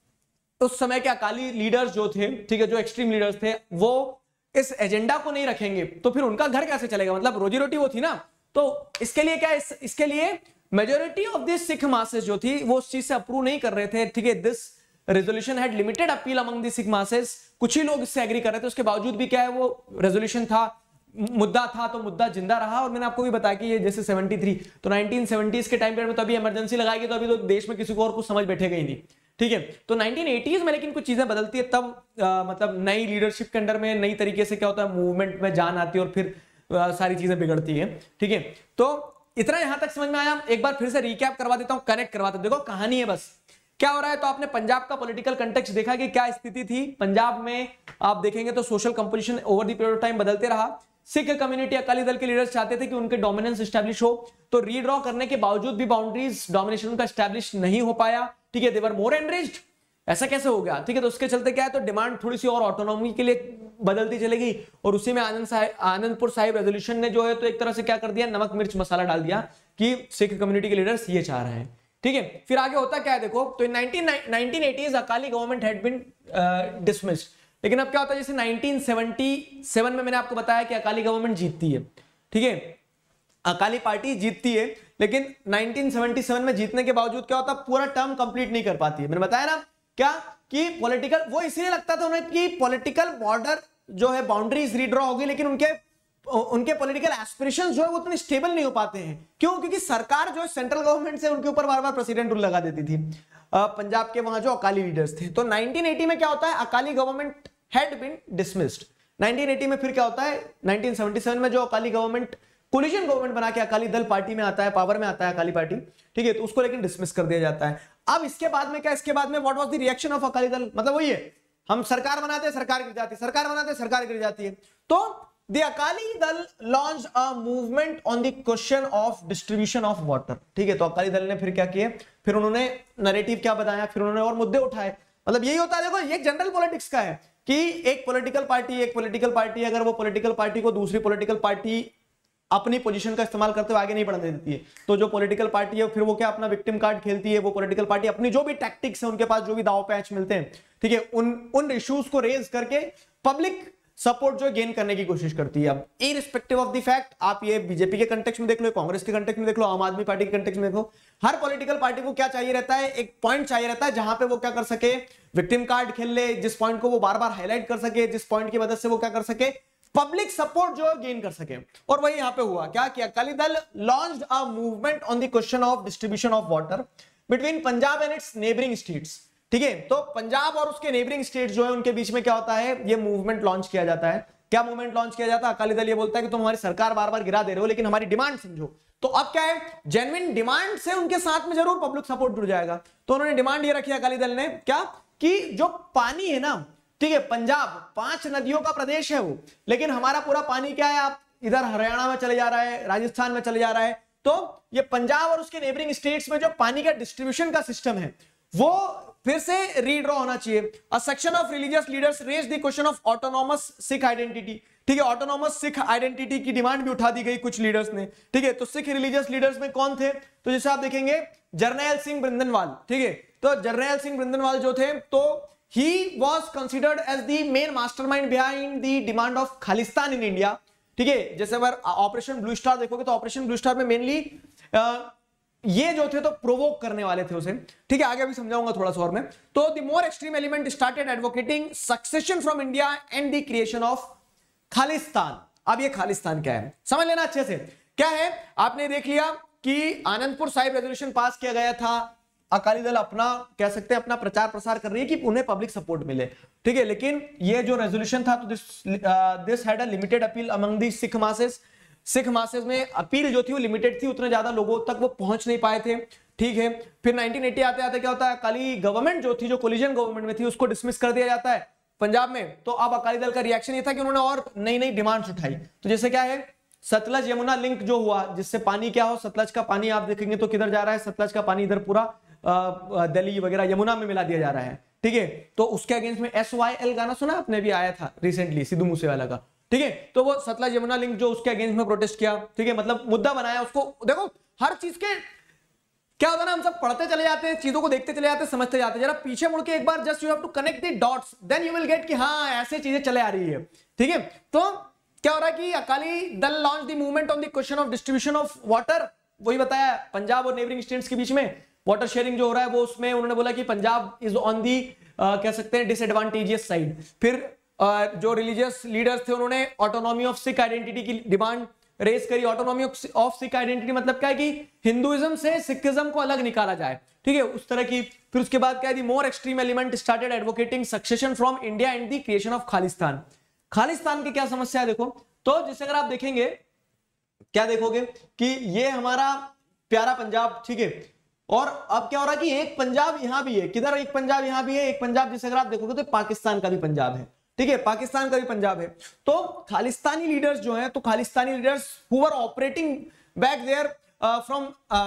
उस समय के अकाली लीडर्स जो थे, ठीक है, जो एक्सट्रीम लीडर्स थे, वो इस एजेंडा को नहीं रखेंगे तो फिर उनका घर कैसे चलेगा, मतलब रोजी रोटी वो थी ना। तो इसके लिए क्या, इस, इसके लिए majority of this Sikh masses जो थी वो उस चीज से अप्रूव नहीं कर रहे थे, ठीक है। This resolution had limited appeal among the Sikh masses, कुछ ही लोग इससे एग्री कर रहे थे, उसके बावजूद भी क्या है वो रेजोल्यूशन था, मुद्दा था तो मुद्दा जिंदा रहा। और मैंने आपको भी बताया कि ये जैसे तिहत्तर तो नाइनटीन सेवेंटीज़ के टाइम पीरियड में तो अभी इमरजेंसी लगाएगी तो अभी तो देश में किसी को और कुछ समझ बैठेगा ही नहीं, ठीक है। तो नाइनटीन एटीज़ में लेकिन कुछ चीजें बदलती है, तब आ, मतलब नई लीडरशिप के अंडर में नई तरीके से क्या होता है, मूवमेंट में जान आती है और फिर आ, सारी चीजें बिगड़ती है, ठीक है। तो इतना यहां तक समझ में आया। एक बार फिर से रिकैप करवा देता हूं, कनेक्ट करवाता हूं। देखो कहानी है बस क्या हो रहा है। तो आपने पंजाब का पॉलिटिकल कंटेक्स्ट देखा कि क्या स्थिति थी पंजाब में। आप देखेंगे तो social composition over the period of time बदलते रहा। सिख कम्युनिटी, अकाली दल के लीडर्स चाहते थे कि उनके डोमिनेंस एस्टैब्लिश हो, तो रीड्रॉ करने के बावजूद भी बाउंड्रीज डोमिनेशन का एस्टैब्लिश नहीं हो पाया, ठीक है। दे वर मोर एनरिच्ड, ऐसा कैसे हो गया, ठीक है। तो उसके चलते क्या है, तो डिमांड थोड़ी सी और ऑटोनॉमी के लिए बदलती चलेगी। और उसी में आनंद साहिब आनंदपुर साहिब रेजोल्यूशन ने जो है तो एक तरह से क्या कर दिया, नमक मिर्च मसाला डाल दिया कि सिख कम्युनिटी के लीडर्स ये चाह रहे हैं, ठीक है। फिर आगे होता क्या है देखो, तो in nineteen eighties Akali government had been dismissed. लेकिन अब क्या होता है, जैसे नाइनटीन सेवेंटी सेवन में मैंने आपको बताया कि अकाली गवर्नमेंट जीतती है, ठीक है, अकाली पार्टी जीतती है। लेकिन नाइनटीन सेवेंटी सेवन में जीतने के बावजूद क्या होता है, पूरा टर्म कंप्लीट नहीं कर पाती है। मैंने बताया ना क्या कि पॉलिटिकल, वो इसलिए लगता था उन्हें कि पॉलिटिकल बॉर्डर जो है, बाउंड्रीज रीड्रॉ होगी, लेकिन उनके उनके पॉलिटिकल एस्पिरेशंस जो है वो उतने स्टेबल नहीं हो पाते हैं। क्यों? क्योंकि सरकार जो है सेंट्रल गवर्नमेंट से उनके ऊपर बार बार प्रेसिडेंट रूल लगा देती थी, पंजाब के वहां जो अकाली लीडर्स थे। तो नाइनटीन एटी में क्या होता है, Akali government had been dismissed. Nineteen eighty में फिर क्या होता है, नाइनटीन सेवेंटी सेवन में जो अकाली गवर्नमेंट कोलिशन गवर्नमेंट बना के अकाली दल पार्टी में आता है, पावर में आता है अकाली पार्टी, ठीक है, तो उसको लेकिन डिसमिस कर दिया जाता है। अब इसके बाद में क्या, इसके बाद में what was the reaction of Akali Dal, मतलब वही है, हम सरकार बनाते हैं सरकार गिर जाती है, सरकार बनाते हैं सरकार गिर जाती है। तो The Akali Dal launched a movement on the question of distribution of water, ठीक है। तो अकाली दल ने फिर क्या किए, फिर उन्होंने नैरेटिव क्या बताया, फिर उन्होंने और मुद्दे उठाए। मतलब यही होता है, देखो ये जनरल पॉलिटिक्स का है कि एक पॉलिटिकल पार्टी एक पॉलिटिकल पार्टी अगर वो पॉलिटिकल पार्टी को दूसरी पॉलिटिकल पार्टी अपनी पोजीशन का इस्तेमाल करते हुए आगे नहीं बढ़ने देती है, तो जो पॉलिटिकल पार्टी है फिर वो क्या अपना विक्टिम कार्ड खेलती है। वो पॉलिटिकल पार्टी अपनी जो भी टैक्टिक्स है, उनके पास जो भी दाव पैच मिलते हैं, ठीक है, उन उन इश्यूज को रेज करके पब्लिक सपोर्ट जो गेन करने की कोशिश करती है। अब इररिस्पेक्टिव ऑफ द फैक्ट, आप ये बीजेपी के कंटेक्स्ट में देख लो, कांग्रेस के कंटेक्स्ट में देख लो, आम आदमी पार्टी के कंटेक्स्ट में देखो, हर पॉलिटिकल पार्टी को क्या चाहिए रहता है, एक पॉइंट चाहिए रहता है जहां पे वो क्या कर सके, विक्टिम कार्ड खेल ले, जिस पॉइंट को वो बार बार हाईलाइट कर सके, जिस पॉइंट की मदद से वो क्या कर सके, पब्लिक सपोर्ट जो गेन कर सके। और वही यहां पे हुआ क्या कि Akali Dal launched a movement on the question of distribution of water between Punjab and its neighbouring states, ठीक है। तो पंजाब और उसके नेबरिंग स्टेट्स जो है उनके बीच में क्या होता है, ये मूवमेंट लॉन्च किया जाता है। क्या मूवमेंट लॉन्च किया जाता है, अकाली दल ये बोलता है कि तुम हमारी सरकार बार बार गिरा दे रहे हो, लेकिन हमारी डिमांड समझो। तो अब क्या है, जेन्युइन डिमांड से उनके साथ में जरूर पब्लिक सपोर्ट जुड़ जाएगा। तो उन्होंने डिमांड ये रखी अकाली दल ने क्या कि जो पानी है ना, ठीक है, पंजाब पांच नदियों का प्रदेश है वो, लेकिन हमारा पूरा पानी क्या है, आप इधर हरियाणा में चले जा रहा है, राजस्थान में चले जा रहा है, तो तो ये पंजाब और उसके नेबरिंग स्टेट्स में जो पानी का डिस्ट्रीब्यूशन का सिस्टम है वो फिर से रीड्रॉ होना चाहिए। A section of religious leaders raise the question of autonomous Sikh identity, ठीक है, ऑटोनॉमस सिख आइडेंटिटी की डिमांड भी उठा दी गई कुछ लीडर्स ने, ठीक है। तो सिख रिलीजियस लीडर्स में कौन थे, तो जैसे आप देखेंगे जरनैल सिंह ब्रिंदनवाल, ठीक है, तो जरनैल सिंह ब्रिंदनवाल जो थे तो he was considered as the main mastermind behind the demand of Khalistan in India, ठीक है। जैसे अगर ऑपरेशन ब्लू स्टार देखोगे तो ऑपरेशन ब्लू स्टार में मेनली ये जो थे तो प्रोवोक करने वाले थे उसे, ठीक है, आगे भी समझाऊंगा थोड़ा सा और मैं। तो the more extreme element started advocating secession from India and the creation of Khalistan. अब ये खालिस्तान क्या है समझ लेना अच्छे से, क्या है आपने देख लिया कि आनंदपुर साहिब रेजोल्यूशन पास किया गया था, अकाली दल अपना कह सकते हैं अपना प्रचार प्रसार कर रही है कि उन्हें पब्लिक सपोर्ट मिले, ठीक है, लेकिन ये जो रेजोल्यूशन था तो this this had a limited appeal among the Sikh masses, Sikh masses में अपील जो थी वो लिमिटेड थी, उतने ज्यादा लोगों तक वो पहुंच नहीं पाए थे, ठीक है। फिर नाइनटीन एटी आते आते क्या होता है, अकाली गवर्नमेंट जो थी जो कोलिजन गवर्नमेंट में थी उसको डिसमिस कर दिया जाता है पंजाब में। तो अब अकाली दल का रिएक्शन ये था कि उन्होंने और नई नई डिमांड्स उठाई, तो जैसे क्या है सतलज यमुना लिंक जो हुआ जिससे पानी क्या हो, सतलज का पानी आप देखेंगे तो किधर जा रहा है, सतलज का पानी इधर पूरा दिल्ली वगैरह यमुना में मिला दिया जा रहा है, ठीक है। तो उसके अगेंस्ट में एस वाई एल गाना सुना आपने, भी आया था रिसेंटली सिद्धू मूसेवाला का, ठीक है। तो वो सतलज यमुना लिंक जो उसके अगेंस्ट में प्रोटेस्ट किया, ठीक है, मतलब मुद्दा बनाया उसको। देखो हर चीज के क्या होता है ना, हम सब पढ़ते चले जाते हैं, चीजों को देखते चले जाते हैं, समझते जाते हैं, जरा पीछे मुड़ के एक बार just you have to connect the dots, then you will get कि हाँ ऐसे चीजें चले आ रही है, ठीक है। तो क्या हो रहा है कि Akali Dal launch the movement on the question of distribution of water, वही बताया पंजाब और नेबरिंग स्टेट्स के बीच में वाटर शेयरिंग जो हो रहा है वो, उसमें उन्होंने बोला कि पंजाब इज ऑन दी कह सकते हैं डिसएडवांटेजियस साइड। फिर uh, जो रिलीजियस लीडर्स थे उन्होंने ऑटोनॉमी ऑफ सिख आइडेंटिटी की डिमांड रेज करी। ऑटोनॉमी ऑफ सिख आइडेंटिटी मतलब क्या है कि हिंदुइज्म से सिखिज्म को अलग निकाला जाए, ठीक है, उस तरह की। फिर उसके बाद क्या है, more extreme element started advocating secession from India and the creation of Khalistan. Khalistan की क्या समस्या है देखो, तो जैसे अगर आप देखेंगे क्या देखोगे कि ये हमारा प्यारा पंजाब, ठीक है, और अब क्या हो रहा है कि एक पंजाब यहां भी है, किधर एक पंजाब यहां भी है, एक पंजाब जैसे अगर आप देखोगे तो पाकिस्तान का भी पंजाब है, ठीक है, पाकिस्तान का भी पंजाब है। तो खालिस्तानी लीडर्स जो हैं, तो Khalistani leaders who were operating back there from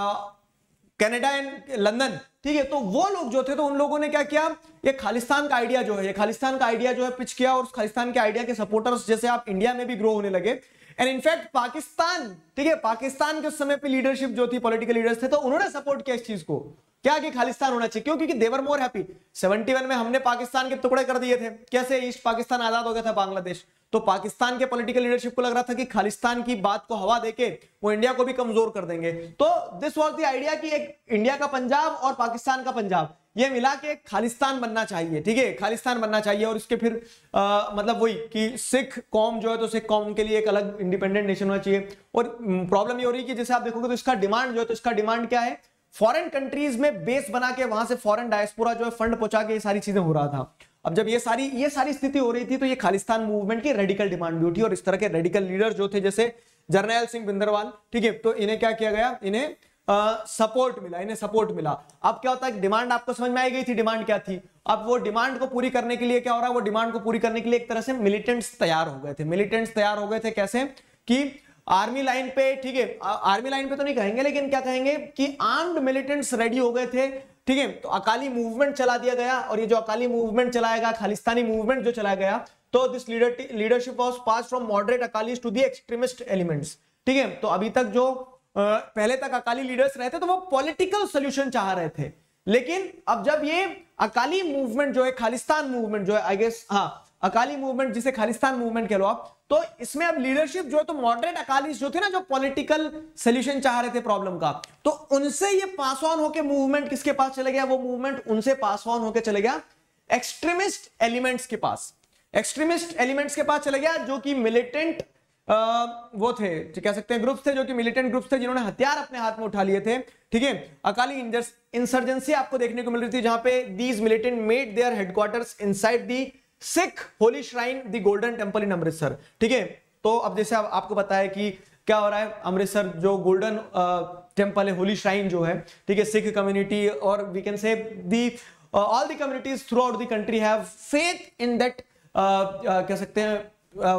Canada and London, ठीक है, तो वो लोग जो थे तो उन लोगों ने क्या किया, ये खालिस्तान का आइडिया जो है, ये खालिस्तान का आइडिया जो है पिच किया, और उस खालिस्तान के आइडिया के सपोर्टर्स जैसे आप इंडिया में भी ग्रो होने लगे। एंड इनफैक्ट पाकिस्तान, ठीक है, पाकिस्तान के उस समय पे लीडरशिप जो थी, पॉलिटिकल लीडर्स थे, तो उन्होंने सपोर्ट किया इस चीज को, क्या कि खालिस्तान होना चाहिए। क्यों? क्योंकि देवर मोर हैप्पी। इकहत्तर में हमने पाकिस्तान के टुकड़े कर दिए थे, कैसे ईस्ट पाकिस्तान आजाद हो गया था बांग्लादेश, तो पाकिस्तान के पॉलिटिकल लीडरशिप को लग रहा था कि खालिस्तान की बात को हवा देके वो इंडिया को भी कमजोर कर देंगे। तो दिस वाज द आइडिया कि एक इंडिया का पंजाब और पाकिस्तान का पंजाब ये मिला के खालिस्तान बनना चाहिए, ठीक है, खालिस्तान बनना चाहिए। और इसके फिर आ, मतलब वही कि सिख कौम जो है तो सिख कौम के लिए एक अलग इंडिपेंडेंट नेशन होना चाहिए। और प्रॉब्लम ये हो रही है कि जैसे आप देखोगे तो इसका डिमांड जो है, तो इसका डिमांड क्या है, फॉरेन कंट्रीज में बेस बना के वहां से फॉरेन डायस्पोरा जो है फंड पहुंचा के ये सारी चीजें हो रहा था। अब जब ये सारी ये सारी स्थिति हो रही थी तो ये खालिस्तान मूवमेंट की रेडिकल डिमांड भी उठी, और इस तरह के रेडिकल लीडर जो थे जैसे जरनैल सिंह भिंदरवाल, ठीक है, तो इन्हें क्या किया गया, इन्हें सपोर्ट uh, मिला, इन्हें सपोर्ट मिला। अब क्या होता है, डिमांड आपको समझ में आई गई थी, डिमांड क्या थी। अब वो डिमांड को पूरी करने के लिए क्या हो रहा है, वो डिमांड को पूरी करने के लिए एक तरह से मिलिटेंट्स तैयार हो गए थे। मिलिटेंट्स तैयार हो गए थे कैसे कि आर्मी लाइन पे, ठीक है, आर्मी लाइन पे तो नहीं कहेंगे लेकिन क्या कहेंगे कि आर्म्ड मिलिटेंट्स रेडी हो गए थे, ठीक है। तो अकाली मूवमेंट चला दिया गया, और ये जो अकाली मूवमेंट चलाएगा, खालिस्तानी मूवमेंट जो चलाया गया, तो this leadership was pass from moderate Akalis to the extremist elements, ठीक है। तो अभी तक जो पहले तक अकाली लीडर्स रहते तो वो पॉलिटिकल सोल्यूशन चाह रहे थे, लेकिन अब जब ये अकाली मूवमेंट जो है, खालिस्तान मूवमेंट जो है, आई गेस हाँ अकाली मूवमेंट जिसे खालिस्तान मूवमेंट कह लो आप, तो इसमें अब लीडरशिप जो है तो मॉडरेट अकाली जो थे ना, जो पॉलिटिकल सोल्यूशन चाह रहे थे प्रॉब्लम का, तो उनसे ये पास ऑन होके मूवमेंट किसके पास चले गया, वो मूवमेंट उनसे पास ऑन होके चले गया एक्सट्रीमिस्ट एलिमेंट्स के पास। एक्सट्रीमिस्ट एलिमेंट्स के पास चले गया जो कि मिलिटेंट Uh, वो थे, कह सकते हैं ग्रुप्स थे, जो कि मिलिटेंट ग्रुप्स थे, जिन्होंने हथियार अपने हाथ में उठा लिए थे, ठीक है। अकाली इंसर्जेंसी आपको देखने को मिल रही थी, जहां पे these militant made their headquarters inside the Sikh holy shrine the Golden Temple in Amritsar, ठीक है। तो अब जैसे आप, आपको पता है कि क्या हो रहा है, अमृतसर जो गोल्डन टेंपल है, होली श्राइन जो है, ठीक है, सिख कम्युनिटी और we can say the all the communities throughout the country have faith in that, कह सकते हैं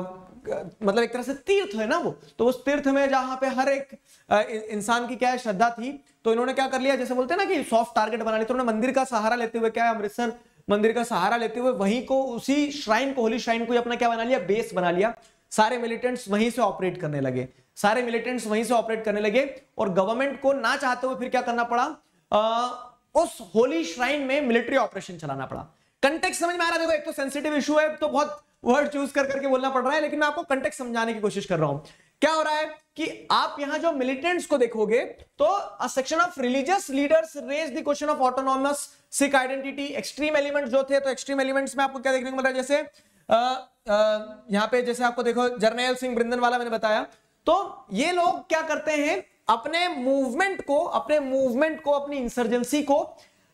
मतलब एक तरह से तीर्थ है ना वो, तो उस तीर्थ में जहां पे हर एक इंसान की क्या है श्रद्धा थी, तो इन्होंने क्या कर लिया, जैसे बोलते हैं ना कि सॉफ्ट टारगेट बना लिया, तो उन्होंने मंदिर का सहारा लेते हुए क्या है, अमृतसर मंदिर का सहारा लेते हुए वहीं को, उसी श्राइन को, होली श्राइन को अपना क्या बना लिया, बेस बना लिया। सारे मिलिटेंट्स वहीं से ऑपरेट करने लगे, सारे मिलिटेंट्स वहीं से ऑपरेट करने लगे और गवर्नमेंट को ना चाहते हुए फिर क्या करना पड़ा, आ, उस होली श्राइन में मिलिट्री ऑपरेशन चलाना पड़ा। कंटेक्स्ट समझ में आ रहा है? देखो एक तो सेंसिटिव इशू है तो बहुत वर्ड चूज कर करके बोलना पड़ रहा है, लेकिन मैं आपको कंटेक्स्ट समझाने की कोशिश कर रहा हूं। क्या हो रहा है कि आप यहां जो मिलिटेंट्स को देखोगे तो a section of religious leaders raise the question of autonomous Sikh identity. Extreme elements जो थे, तो एक्सट्रीम एलिमेंट्स में आपको क्या देखने को मिल रहा है, जैसे आ, आ, यहां पे जैसे आपको देखो जरनैल सिंह ब्रिंदनवाला मैंने बताया, तो ये लोग क्या करते हैं, अपने मूवमेंट को अपने मूवमेंट को अपनी इंसर्जेंसी को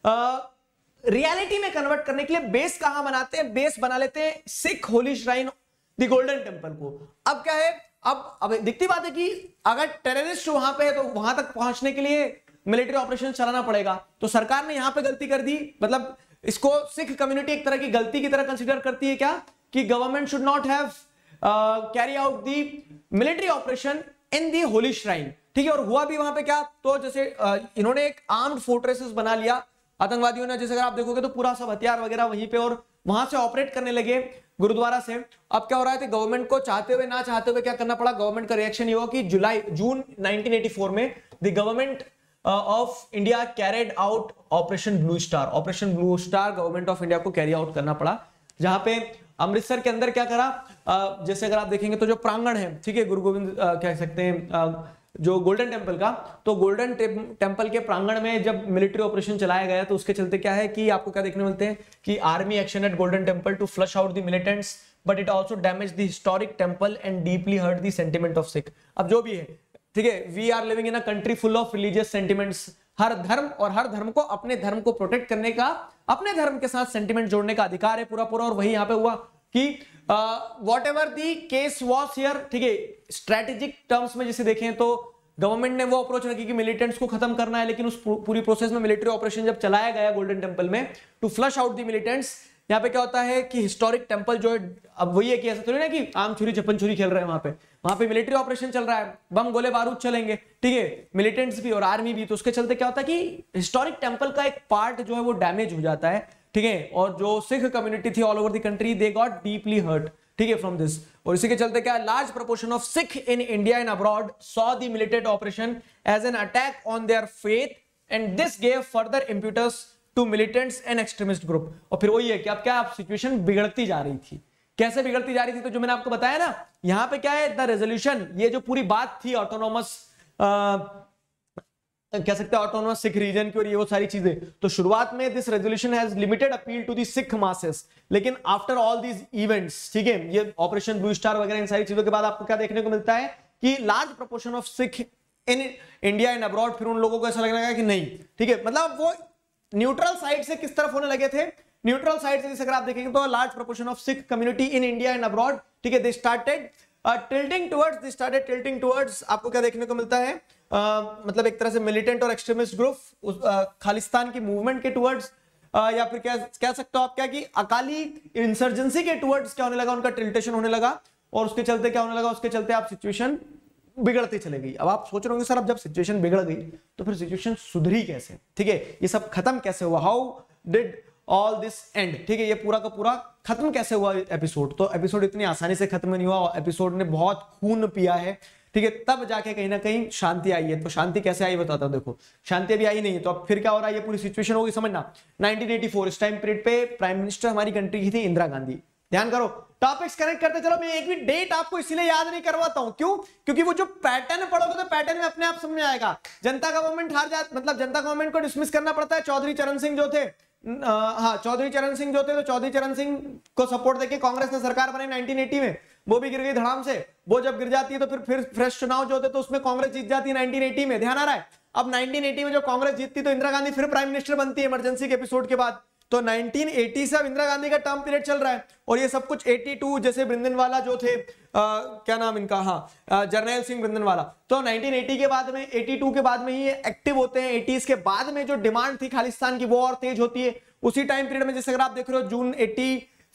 रियलिटी में कन्वर्ट करने के लिए बेस कहां बनाते हैं, बेस बना लेते हैं Sikh holy shrine the Golden Temple को। अब क्या है, अब अब दिखती बात है कि अगर टेररिस्ट वहां पे है तो वहां तक पहुंचने के लिए मिलिट्री ऑपरेशन चलाना पड़ेगा। तो सरकार ने यहां पे गलती कर दी, मतलब इसको सिख कम्युनिटी एक तरह की गलती की तरह कंसीडर करती है क्या, कि government should not have carry out the military operation in the holy shrine. ठीक है, और हुआ भी वहां पे क्या, तो जैसे uh, इन्होंने एक आर्म्ड फोर्ट्रेसेस बना लिया आतंकवादियों ने, जैसे अगर आप देखोगे तो पूरा सब हथियार वगैरह वहीं पे, और वहां से ऑपरेट करने लगे गुरुद्वारा से। अब क्या हो रहा है, गवर्नमेंट को चाहते हुए ना चाहते हुए क्या करना पड़ा, गवर्नमेंट का रिएक्शन ये हुआ कि July June nineteen eighty four में the government of India carried out Operation blue Star. Operation blue Star government of India को कैरी आउट करना पड़ा, जहां पे अमृतसर के अंदर क्या करा, uh, जैसे अगर आप देखेंगे तो जो प्रांगण है, ठीक है, गुरु गोविंद uh, कह सकते हैं uh, जो गोल्डन टेंपल का, तो गोल्डन टेंपल के प्रांगण में जब मिलिट्री ऑपरेशन चलाया गया तो उसके चलते क्या है कि आपको क्या देखने मिलते हैं कि army action at Golden Temple to flush out the militants, but it also damage the historic temple and deeply hurt the sentiment of Sikh. अब जो भी है, ठीक है, we are living in a country full of religious sentiments. हर धर्म और हर धर्म को अपने धर्म को प्रोटेक्ट करने का, अपने धर्म के साथ सेंटिमेंट जोड़ने का अधिकार है पूरा पूरा, और वही यहां पे हुआ कि whatever the case was here, ठीक है, स्ट्रेटेजिक टर्म्स में जिसे देखें तो गवर्नमेंट ने वो अप्रोच रखी कि मिलिटेंट्स को खत्म करना है, लेकिन उस पूरी प्रोसेस में मिलिट्री ऑपरेशन जब चलाया गया गोल्डन टेंपल में to flush out the militants, यहाँ पे क्या होता है कि हिस्टोरिक टेंपल जो है, अब वही है कि ऐसा थोड़ी ना कि आम छुरी छप्पन छुरी खेल रहे हैं, वहां पे वहां पे मिलिट्री ऑपरेशन चल रहा है, बम गोले बारूद चलेंगे, ठीक है, मिलिटेंट्स भी और आर्मी भी, तो उसके चलते क्या होता है कि हिस्टोरिक टेंपल का एक पार्ट जो है वो डैमेज हो जाता है, ठीक है, और जो सिख कम्युनिटी थी all over the country they got deeply hurt, ठीक है, फ्रॉम दिस। और इसी के चलते क्या, large proportion of Sikh in India and abroad saw the militant operation as an attack on their faith and this gave further impetus to militants and extremist group. और फिर वही है कि अब क्या, आप सिचुएशन बिगड़ती जा रही थी, कैसे बिगड़ती जा रही थी, तो जो मैंने आपको बताया ना, यहां पे क्या है, द रेजोल्यूशन, ये जो पूरी बात थी ऑटोनॉमस, कह सकते हैं ऑटोनॉमस सिख रीजन की और ये वो सारी चीजें, तो शुरुआत में this resolution has limited appeal to the Sikh masses, लेकिन आफ्टर ऑल दीज इवेंट्स, ठीक है, ये ऑपरेशन ब्लू स्टार वगैरह इन सारी चीजों के बाद आपको क्या देखने को मिलता है कि large proportion of Sikh in India and abroad, फिर उन लोगों को ऐसा लगने लगा कि नहीं, ठीक है, मतलब वो न्यूट्रल साइड से किस तरफ होने लगे थे, न्यूट्रल साइड से, जैसे अगर आप देखेंगे तो large proportion of Sikh community in India and abroad, ठीक है, they started tilting towards they started tilting towards, आपको क्या देखने को मिलता है, uh, मतलब एक तरह से मिलिटेंट और एक्सट्रीमिस्ट ग्रुप uh, खालिस्तान की मूवमेंट के टुवर्ड्स, uh, या फिर क्या कह सकते हो आप क्या कि अकाली इंसर्जेंसी के टुवर्ड्स क्या होने लगा, उनका टिल्टेशन होने लगा, और उसके चलते क्या होने लगा, उसके चलते आप सिचुएशन बिगड़ती चले गई। अब आप सोच रहे होंगे सर, अब जब सिचुएशन बिगड़ गई तो फिर सिचुएशन सुधरी कैसे, ठीक है, ये सब खत्म कैसे हुआ, how did all this end, ठीक है, ये पूरा का पूरा खत्म कैसे हुआ एपिसोड। तो एपिसोड इतनी आसानी से खत्म नहीं हुआ, एपिसोड ने बहुत खून पिया है, ठीक है, तब जाके कहीं ना कहीं शांति आई है। तो शांति कैसे आई बताता हूं, देखो शांति अभी आई नहीं है, तो अब फिर क्या हो रहा है, ये पूरी सिचुएशन होगी समझना। नाइनटीन एटी फोर इस टाइम पीरियड पे प्राइम मिनिस्टर हमारी कंट्री की थी इंदिरा गांधी, ध्यान करो, टॉपिक्स कनेक्ट करते चलो। मैं एक भी डेट आपको इसलिए याद नहीं करवाता हूं, क्यों, क्योंकि वो जो पैटर्न पढ़ोगे तो पैटर्न में अपने आप समझ में आएगा। जनता गवर्नमेंट हार जाती, मतलब जनता गवर्नमेंट को डिसमिस करना पड़ता है। चौधरी चरण सिंह जो थे, हाँ चौधरी चरण सिंह जो थे, तो चौधरी चरण सिंह को सपोर्ट देके कांग्रेस ने सरकार बनाई नाइनटीन एटी में, वो भी गिर गई धड़ाम से। वो जब गिर जाती है तो फिर फिर फ्रेश चुनाव जो होते तो उसमें कांग्रेस जीत जाती है नाइनटीन एटी में, ध्यान आ रहा है। अब नाइनटीन एटी में जो कांग्रेस जीतती तो इंदिरा गांधी फिर प्राइम मिनिस्टर बनती है इमरजेंसी के एपिसोड के बाद। तो नाइनटीन एटी से अब इंदिरा गांधी का टर्म पीरियड चल रहा है, और ये सब कुछ बयासी, जैसे ब्रिंदनवाला जो थे, आ, क्या नाम इनका, हाँ जरनैल सिंह ब्रिंदनवाला, तो नाइनटीन एटी के बाद में, बयासी के बाद में ही एक्टिव होते हैं। एटीज़ के बाद में जो डिमांड थी खालिस्तान की वो और तेज होती है। उसी टाइम पीरियड में जैसे अगर आप देख रहे हो जून एटी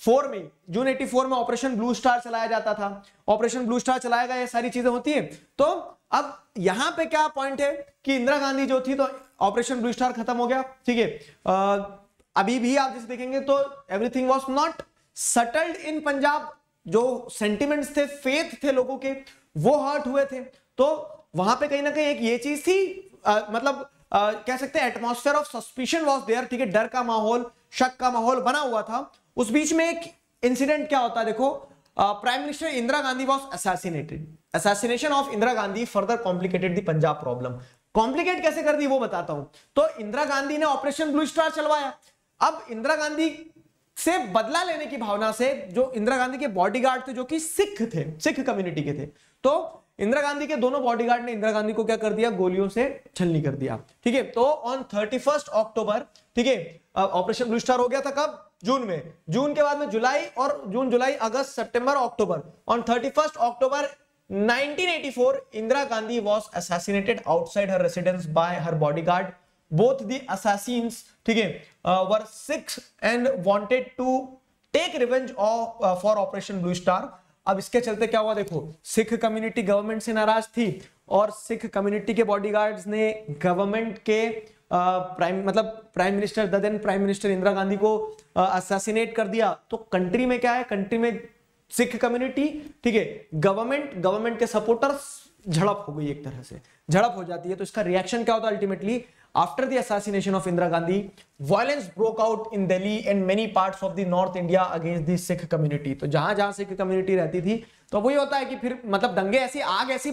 फोर में जून एटी फोर में ऑपरेशन ब्लू स्टार चलाया जाता था, ऑपरेशन ब्लू स्टार चलाया गया, ये सारी चीजें होती है। तो अब यहां पे क्या पॉइंट है कि इंदिरा गांधी जो थी तो ऑपरेशन ब्लू स्टार खत्म हो गया, ठीक है। अभी भी आप जैसे देखेंगे तो everything was not settled in Punjab, जो सेंटिमेंट्स थे, फेथ थे लोगों के, वो हर्ट हुए थे। तो वहां पे कहीं ना कहीं एक ये चीज थी, आ, मतलब आ, कह सकते हैं atmosphere of suspicion was there, ठीक है, डर का माहौल, शक का माहौल बना हुआ था। उस बीच में एक इंसिडेंट क्या होता है, देखो, prime minister Indira Gandhi was assassinated. Assassination of Indira Gandhi further complicated the Punjab problem. Complicate कैसे कर दी वो बताता हूं। तो इंदिरा गांधी ने ऑपरेशन ब्लू स्टार चलवाया। अब इंदिरा गांधी से बदला लेने की भावना से जो इंदिरा गांधी के बॉडीगार्ड थे, जो कि सिख थे, सिख कम्युनिटी के थे, तो इंदिरा गांधी के दोनों बॉडीगार्ड ने इंदिरा गांधी को क्या कर दिया, गोलियों से छलनी कर दिया, ठीक है। तो ऑन थर्टी फर्स्ट अक्टूबर, ठीक है, ऑपरेशन ब्लू स्टार हो गया था कब, जून में। जून के बाद में जुलाई, और जून, जुलाई, अगस्त, सितंबर, अक्टूबर। On thirty first October nineteen eighty four Indira Gandhi was assassinated outside her residence by her bodyguard. Both the assassins, ठीक है, were Sikhs and wanted to take revenge for Operation blue Star. अब इसके चलते क्या हुआ, देखो, सिख कम्युनिटी गवर्नमेंट से नाराज थी और सिख कम्युनिटी के बॉडीगार्ड्स ने गवर्नमेंट के प्राइम uh, मतलब prime minister, the then prime minister Indira Gandhi को असैसिनेट uh, कर दिया। तो कंट्री में क्या है, कंट्री में सिख कम्युनिटी, ठीक है, गवर्नमेंट, गवर्नमेंट के सपोर्टर्स, झड़प हो गई, एक तरह से झड़प हो जाती है। तो इसका रिएक्शन क्या होता है ultimately, after the assassination of Indira Gandhi, violence broke out in Delhi and many parts of the North India against the Sikh community। तो जहां जहां सिख कम्युनिटी रहती थी तो वही होता है कि फिर मतलब दंगे ऐसी, आग ऐसी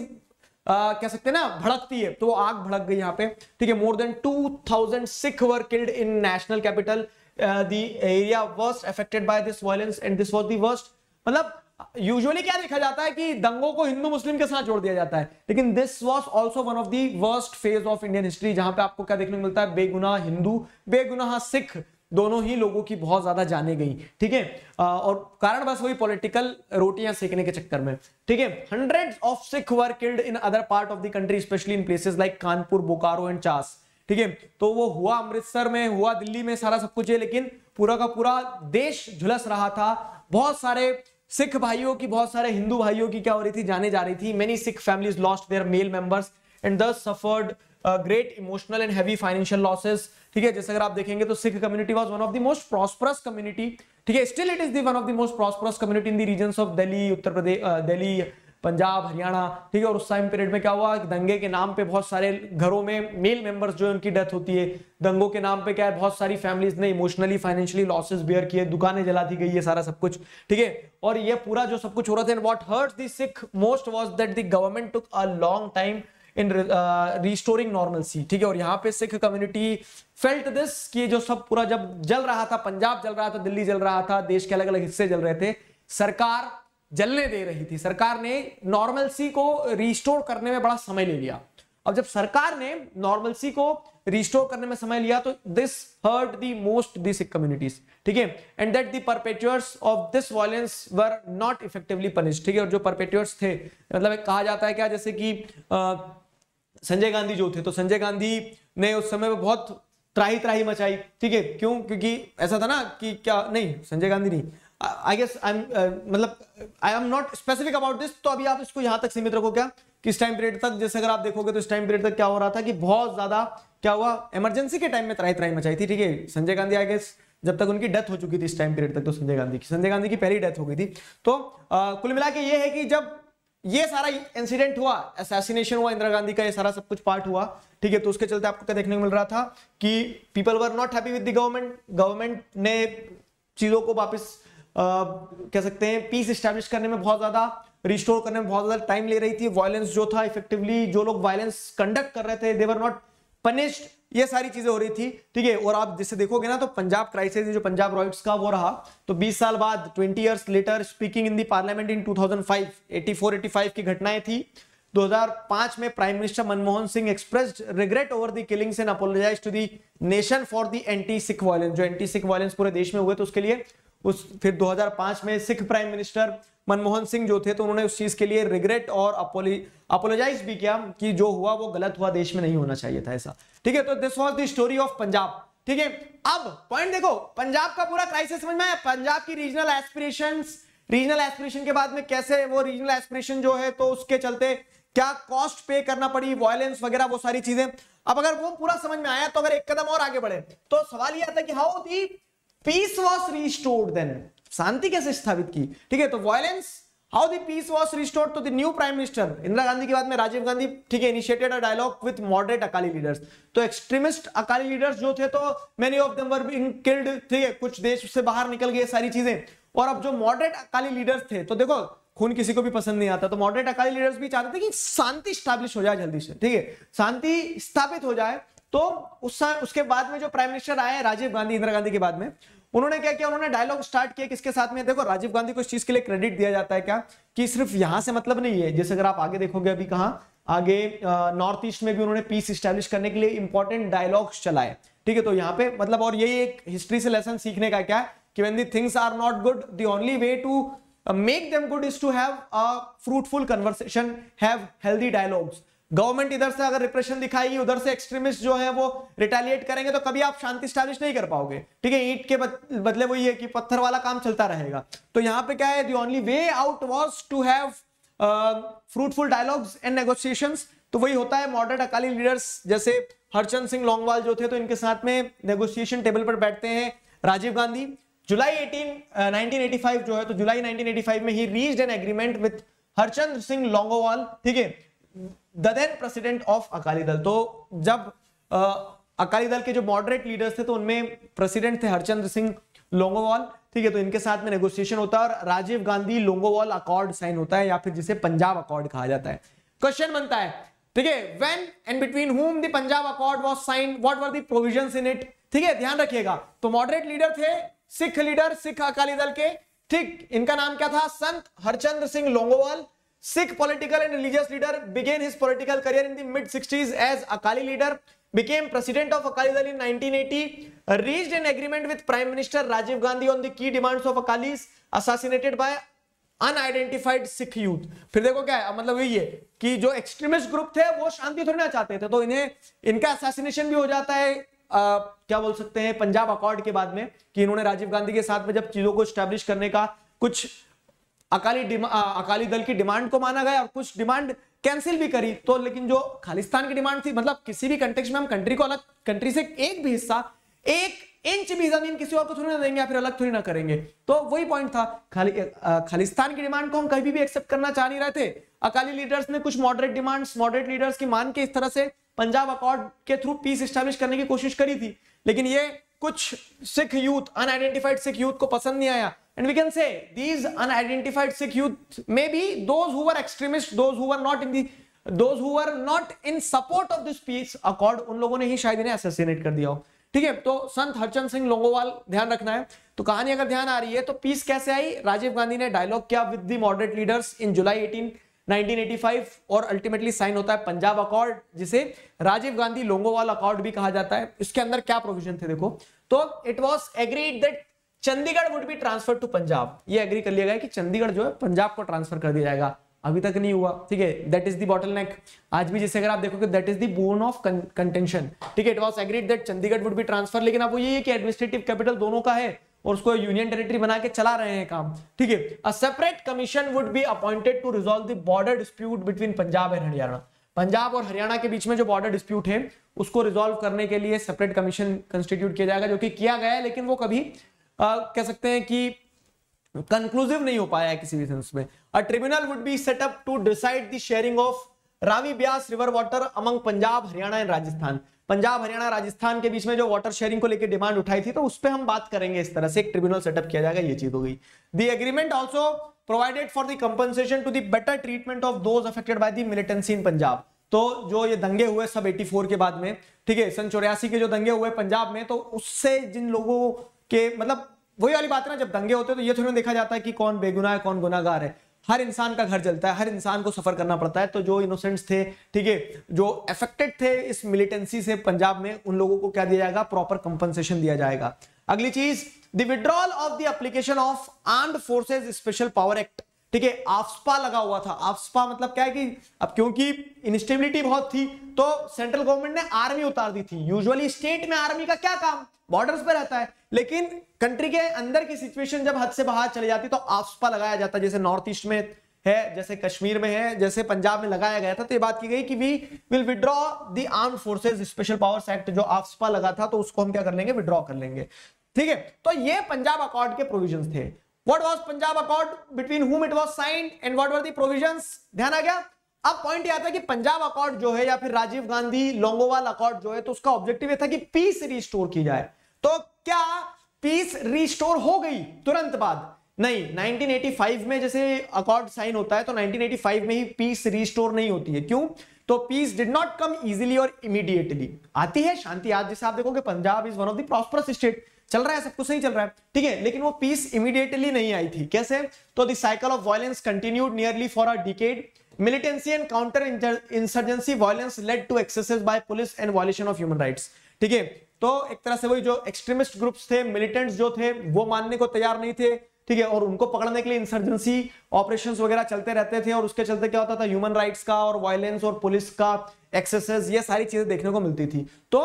आ, कह सकते हैं ना, भड़कती है, तो वो आग भड़क गई यहाँ पे, ठीक है। More than two thousand Sikh were killed in national capital, the area worst affected by this violence and this was the worst. मतलब यूजुअली क्या देखा जाता है कि दंगों को हिंदू मुस्लिम के साथ जोड़ दिया जाता है, लेकिन this was also one of the worst phase of Indian history, जहां पे आपको क्या देखने को मिलता है, बेगुनाह हिंदू, बेगुनाह सिख, दोनों ही लोगों की बहुत ज्यादा जाने गई, ठीक है। और कारण बस वही पॉलिटिकल रोटियां सेकने के चक्कर में, ठीक है। Hundreds of Sikh were killed in other part of the country, specially in places like Kanpur, Bokaro and Chas, ठीक है। तो वो हुआ अमृतसर में, हुआ दिल्ली में, सारा सब कुछ है, लेकिन पूरा का पूरा देश झुलस रहा था। बहुत सारे सिख भाइयों की, बहुत सारे हिंदू भाइयों की क्या हो रही थी, जाने जा रही थी। Many Sikh families lost their male members and thus suffered great emotional and heavy financial losses, ठीक है। जैसे अगर आप देखेंगे तो Sikh community was one of the most prosperous community, ठीक है। Still it is the one of the most prosperous community in the regions of Delhi, Uttar Pradesh, Delhi, Punjab, Haryana, ठीक है। और उस टाइम पीरियड में क्या हुआ, दंगे के नाम पे बहुत सारे घरों में मेल मेंबर्स जो है उनकी डेथ होती है। दंगों के नाम पे क्या है, बहुत सारी फैमिलीज ने इमोशनली, फाइनेंशियली लॉसेस बियर किए, दुकानें जला दी गई, ये सारा सब कुछ, ठीक है। और ये पूरा जो सब कुछ हो रहा था, what hurts the Sikh most was that the government took a long time in restoring normalcy, ठीक है। और यहाँ पे सिख कम्युनिटी फेल्ट दिस कि जो सब पूरा जब जल रहा था, पंजाब जल रहा था, दिल्ली जल रहा था, देश के अलग अलग हिस्से जल रहे थे, सरकार जलने दे रही थी, सरकार ने नॉर्मलसी को रिस्टोर करने में बड़ा समय ले लिया। अब जब सरकार ने नॉर्मलसी को रिस्टोर करने में समय लिया तो this hurt the most the Sikh communities, ठीक है। And that the perpetrators of this violence were not effectively punished, ठीक है। और जो परपेट्यूअर्स थे, मतलब एक कहा जाता है क्या, जैसे कि संजय गांधी जो थे, तो संजय गांधी ने उस समय में बहुत त्राही त्राही मचाई, ठीक है। क्यों, क्योंकि ऐसा था ना कि क्या, नहीं संजय गांधी नहीं, आई गेस आई एम मतलब I am not specific about this. तो अभी आप इसको यहां तक सीमित रखो क्या, कि इस टाइम पीरियड तक, जैसे अगर आप देखोगे तो इस टाइम पीरियड तक क्या हो रहा था कि बहुत ज्यादा क्या हुआ, इमरजेंसी के टाइम में त्राही त्राही मचाई थी, ठीक है। संजय गांधी आई गेस जब तक उनकी डेथ हो चुकी थी इस टाइम पीरियड तक, तो संजय गांधी की संजय गांधी की पहली डेथ हो गई थी। तो आ, कुल मिला के ये है कि जब ये सारा इंसिडेंट हुआ, असैसिनेशन हुआ इंदिरा गांधी का, ये सारा सब कुछ पार्ट हुआ, ठीक है। तो उसके चलते आपको क्या देखने को मिल रहा था कि people were not happy with the government. Government ने चीजों को वापस Uh, कह सकते हैं पीस एस्टैब्लिश करने में बहुत ज्यादा, रिस्टोर करने में बहुत ज्यादा टाइम ले रही थी। वायलेंस जो था, इफेक्टिवली जो लोग वायलेंस कंडक्ट कर रहे थे, दे वर नॉट पनिश्ड, ये सारी चीजें हो रही थी, ठीक है। और आप जिससे देखोगे ना तो पंजाब क्राइसिस, जो पंजाब रॉयट्स का वो रहा, तो बीस साल बाद, twenty years later, speaking in the parliament in two thousand five, eighty four eighty five की घटनाएं थी। दो हज़ार पाँच में prime minister Manmohan Singh expressed regret over the killings and apologised to the nation for the anti Sikh violence, जो anti Sikh violence पूरे देश में हुए तो उसके लिए उस फिर दो हज़ार पाँच में सिख प्राइम मिनिस्टर मनमोहन सिंह जो थे, तो उन्होंने उस चीज के लिए रिग्रेट और अपोलोजाइज भी किया कि जो हुआ वो गलत हुआ, देश में नहीं होना चाहिए था ऐसा, ठीक है। तो this was the story of Punjab, ठीक है, अब पॉइंट देखो, पंजाब का पूरा क्राइसिस समझ में आया, पंजाब की रीजनल एस्पिरेशंस, रीजनल एस्पिरेशन के बाद में कैसे वो रीजनल एस्पिरेशन जो है तो उसके चलते क्या कॉस्ट पे करना पड़ी, वायलेंस वगैरह, वो सारी चीजें। अब अगर वो पूरा समझ में आया तो अगर एक कदम और आगे बढ़े तो सवाल यह आता है कि how the peace was restored, then शांति कैसे स्थापित की, ठीक है। तो violence, how the peace was restored, तो the new prime minister Indira Gandhi के बाद में राजीव गांधी, ठीक है, initiated a dialogue with moderate Akali leaders. तो एक्सट्रीमिस्ट अकाली लीडर्स जो थे तो many of them were being killed, ठीक है, कुछ देश से बाहर निकल गए सारी चीजें। और अब जो मॉडरेट अकाली लीडर्स थे, तो देखो खून किसी को भी पसंद नहीं आता, तो मॉडरेट अकाली लीडर्स भी चाहते थे कि शांति स्टैब्लिश हो जाए जल्दी से, ठीक है, शांति स्थापित हो जाए। तो उस उसके बाद में जो प्राइम मिनिस्टर आए राजीव गांधी, इंदिरा गांधी के बाद में, उन्होंने क्या किया, उन्होंने डायलॉग स्टार्ट किया किसके साथ में। देखो राजीव गांधी को इस चीज के लिए क्रेडिट दिया जाता है क्या, कि सिर्फ यहां से मतलब नहीं है, जैसे अगर आप आगे देखोगे अभी कहां आगे नॉर्थ ईस्ट में भी उन्होंने पीस स्टैब्लिश करने के लिए इंपॉर्टेंट डायलॉग्स चलाए, ठीक है। तो यहाँ पे मतलब, और यही एक हिस्ट्री से लेसन सीखने का क्या है कि when the things are not good, the only way to uh, make them good is to have a fruitful conversation, have healthy dialogues. Government इधर से अगर रिप्रेशन दिखाएगी, उधर से एक्सट्रीमिस्ट जो है वो रिटेलिएट करेंगे, तो कभी आप शांति स्टैब्लिश नहीं कर पाओगे, ठीक है। ईंट के बदले वही है कि पत्थर वाला काम चलता रहेगा। तो यहाँ पे क्या है, the only way out was to have uh, fruitful dialogues and negotiations। तो वही होता है, मॉडरेट अकाली लीडर्स जैसे हरचंद सिंह लोंगोवाल जो थे, तो इनके साथ में नेगोशिएशन टेबल पर बैठते हैं राजीव गांधी। जुलाई अठारह नाइनटीन एटी फाइव जो है, तो जुलाई नाइनटीन एटी फाइव में ही reached an agreement with Harchand Singh Longowal, ठीक है, the then president of Akali Dal. तो जब आ, अकाली दल के जो मॉडरेट लीडर्स थे तो उनमें प्रेसिडेंट थे हरचंद सिंह लोंगोवाल, ठीक है। तो इनके साथ में नेगोशिएशन होता है और राजीव गांधी लोंगोवाल अकॉर्ड साइन होता है, या फिर जिसे पंजाब अकॉर्ड कहा जाता है। क्वेश्चन बनता है, ठीक है, when and between whom the Punjab accord was signed, what were the provisions in it, ठीक है, ध्यान रखिएगा। तो मॉडरेट लीडर थे सिख लीडर, सिख अकाली दल के, ठीक, इनका नाम क्या था, Sant Harchandra Singh Longowal. Sikh political and religious leader, began his political career in the mid sixties as Akali leader, became president of Akali Dal in nineteen eighty, reached an agreement with Prime Minister Rajiv Gandhi on the key demands of Akalis assassinated by unidentified Sikh youth. फिर देखो क्या है, मतलब यही है कि जो extremist group थे वो शांति थोड़ी ना चाहते थे, तो इन्हें इनका असैसिनेशन भी हो जाता है, आ, क्या बोल सकते हैं, पंजाब अकॉर्ड के बाद में, कि इन्होंने राजीव गांधी के साथ में जब चीजों को स्टैब्लिश करने का कुछ अकाली अकाली दल की डिमांड को माना गया और कुछ डिमांड कैंसिल भी करी। तो लेकिन जो खालिस्तान की डिमांड थी, मतलब किसी भी कंटेक्स्ट में हम कंट्री को अलग, कंट्री से एक भी हिस्सा, एक इंच भी जमीन किसी और को थोड़ी ना देंगे या फिर अलग थोड़ी ना करेंगे। तो वही पॉइंट था, खाली खालिस्तान की डिमांड को हम कभी भी एक्सेप्ट करना चाह नहीं रहे थे। अकाली लीडर्स ने कुछ मॉडरेट डिमांड्स, मॉडरेट लीडर्स की मान के इस तरह से पंजाब अकॉर्ड के थ्रू पीस एस्टैब्लिश करने की कोशिश करी थी, लेकिन ये कुछ Sikh youth, unidentified Sikh youth को पसंद नहीं आया। And we can say these unidentified Sikh youth may be those who were extremists, those who were not in the, those who were not in support of this peace accord, उन लोगों ने ही शायद इन्हें assassinate कर दिया हो, ठीक है। तो संत हरचंद सिंह लोंगोवाल ध्यान रखना है। तो कहानी अगर ध्यान आ रही है तो पीस कैसे आई, राजीव गांधी ने डायलॉग किया with the moderate leaders in July अठारह नाइनटीन एटी फाइव और अल्टीमेटली साइन होता है पंजाब अकॉर्ड, जिसे राजीव गांधी लोंगोवाल अकॉर्ड भी कहा जाता है। इसके अंदर क्या प्रोविजन थे देखो, तो it was agreed that Chandigarh would be transfer to Punjab. ये एग्री कर लिया गया कि चंडीगढ़ जो है पंजाब को ट्रांसफर कर दिया जाएगा। अभी तक नहीं हुआ, ठीक है, दैट इज द बॉटलनेक। आज भी जैसे अगर आप देखोगे that is the bone of contention, ठीक है। It was agreed that Chandigarh would be transfer, लेकिन अब वो ये है कि एडमिनिस्ट्रेटिव कैपिटल दोनों का है और उसको यूनियन टेरिटरी बना के चला रहे हैं काम, ठीक है। A separate commission would be appointed to resolve the border dispute between Punjab and Haryana. Punjab और हरियाणा के बीच में जो बॉर्डर डिस्प्यूट है उसको रिजॉल्व करने के लिए सेपरेट कमीशन कंस्टिट्यूट किया जाएगा, जो कि किया गया है, लेकिन वो कभी Uh, कह सकते हैं कि कंक्लूसिव नहीं हो पाया है किसी भी सेंस में। A tribunal would be set up to decide the sharing of Ravi Beas river water among Punjab Haryana and Rajasthan. Punjab Haryana Rajasthan के बीच में जो वाटर शेयरिंग को लेकर डिमांड उठाई थी, तो उस पर हम बात करेंगे। इस तरह से एक ट्रिब्यूनल सेटअप किया जाएगा, ये चीज हो गई। The agreement also provided for the compensation to the better treatment of those affected by the militancy in Punjab. तो जो ये दंगे हुए सब चौरासी के बाद में, ठीक है, सन चौरासी के जो दंगे हुए पंजाब में, तो उससे जिन लोगों के, मतलब वही वाली बात है ना, जब दंगे होते हैं तो ये थोड़ा देखा जाता है कि कौन बेगुनाह है कौन गुनाहगार है। हर इंसान का घर जलता है, हर इंसान को सफर करना पड़ता है। तो जो इनोसेंट्स थे, ठीक है, जो अफेक्टेड थे इस मिलिटेंसी से पंजाब में, उन लोगों को क्या दिया जाएगा, प्रॉपर कंपनसेशन दिया जाएगा। अगली चीज, the withdrawal of the application of armed forces special power act, ठीक है, आफ्सपा लगा हुआ था। आफ्सपा मतलब क्या है कि अब क्योंकि इंस्टेबिलिटी बहुत थी तो सेंट्रल गवर्नमेंट ने आर्मी उतार दी थी। यूजुअली स्टेट में आर्मी का क्या काम, बॉर्डर्स पे रहता है, लेकिन कंट्री के अंदर की सिचुएशन जब हद से बाहर चली जाती तो आफ्सपा लगाया जाता, जैसे नॉर्थ ईस्ट में है, जैसे कश्मीर में है, जैसे पंजाब में लगाया गया था। तो ये बात की गई कि we will withdraw the armed forces special powers act, जो आफ्सपा लगा था तो उसको हम क्या कर लेंगे, विड्रॉ कर लेंगे। ठीक है, तो ये पंजाब अकॉर्ड के प्रोविजंस थे। What was Punjab accord, between whom it was signed and what were the provisions, ध्यान आ गया। अब पॉइंट ये आता है कि पंजाब अकॉर्ड जो है या फिर राजीव गांधी लोंगोवाल अकॉर्ड जो है, तो उसका ऑब्जेक्टिव ये था कि पीस रिस्टोर की जाए। तो क्या पीस रिस्टोर हो गई तुरंत बाद? नहीं, नाइनटीन एटी फाइव में जैसे अकॉर्ड साइन होता है तो नाइनटीन एटी फाइव में ही पीस रिस्टोर नहीं होती है। क्यों? तो peace did not come easily और इमीडिएटली। आती है शांति, आज जैसे आप देखोगे Punjab is one of the prosperous state, चल रहा है, सब कुछ सही चल रहा है, ठीक है, लेकिन वो पीस इमीडिएटली नहीं आई थी। कैसे? तो the cycle of violence continued nearly for a decade. Militancy and counter insurgency violence led to excesses by police and violation of human rights. ठीक है, तो एक तरह से वही जो एक्सट्रीमिस्ट ग्रुप्स थे, मिलिटेंट्स जो थे, वो मानने को तैयार नहीं थे, ठीक है, और उनको पकड़ने के लिए इंसर्जेंसी ऑपरेशंस वगैरह चलते रहते थे, और उसके चलते क्या होता था, ह्यूमन राइट्स का और वायलेंस और पुलिस का एक्सेसेस, ये सारी चीजें देखने को मिलती थी। तो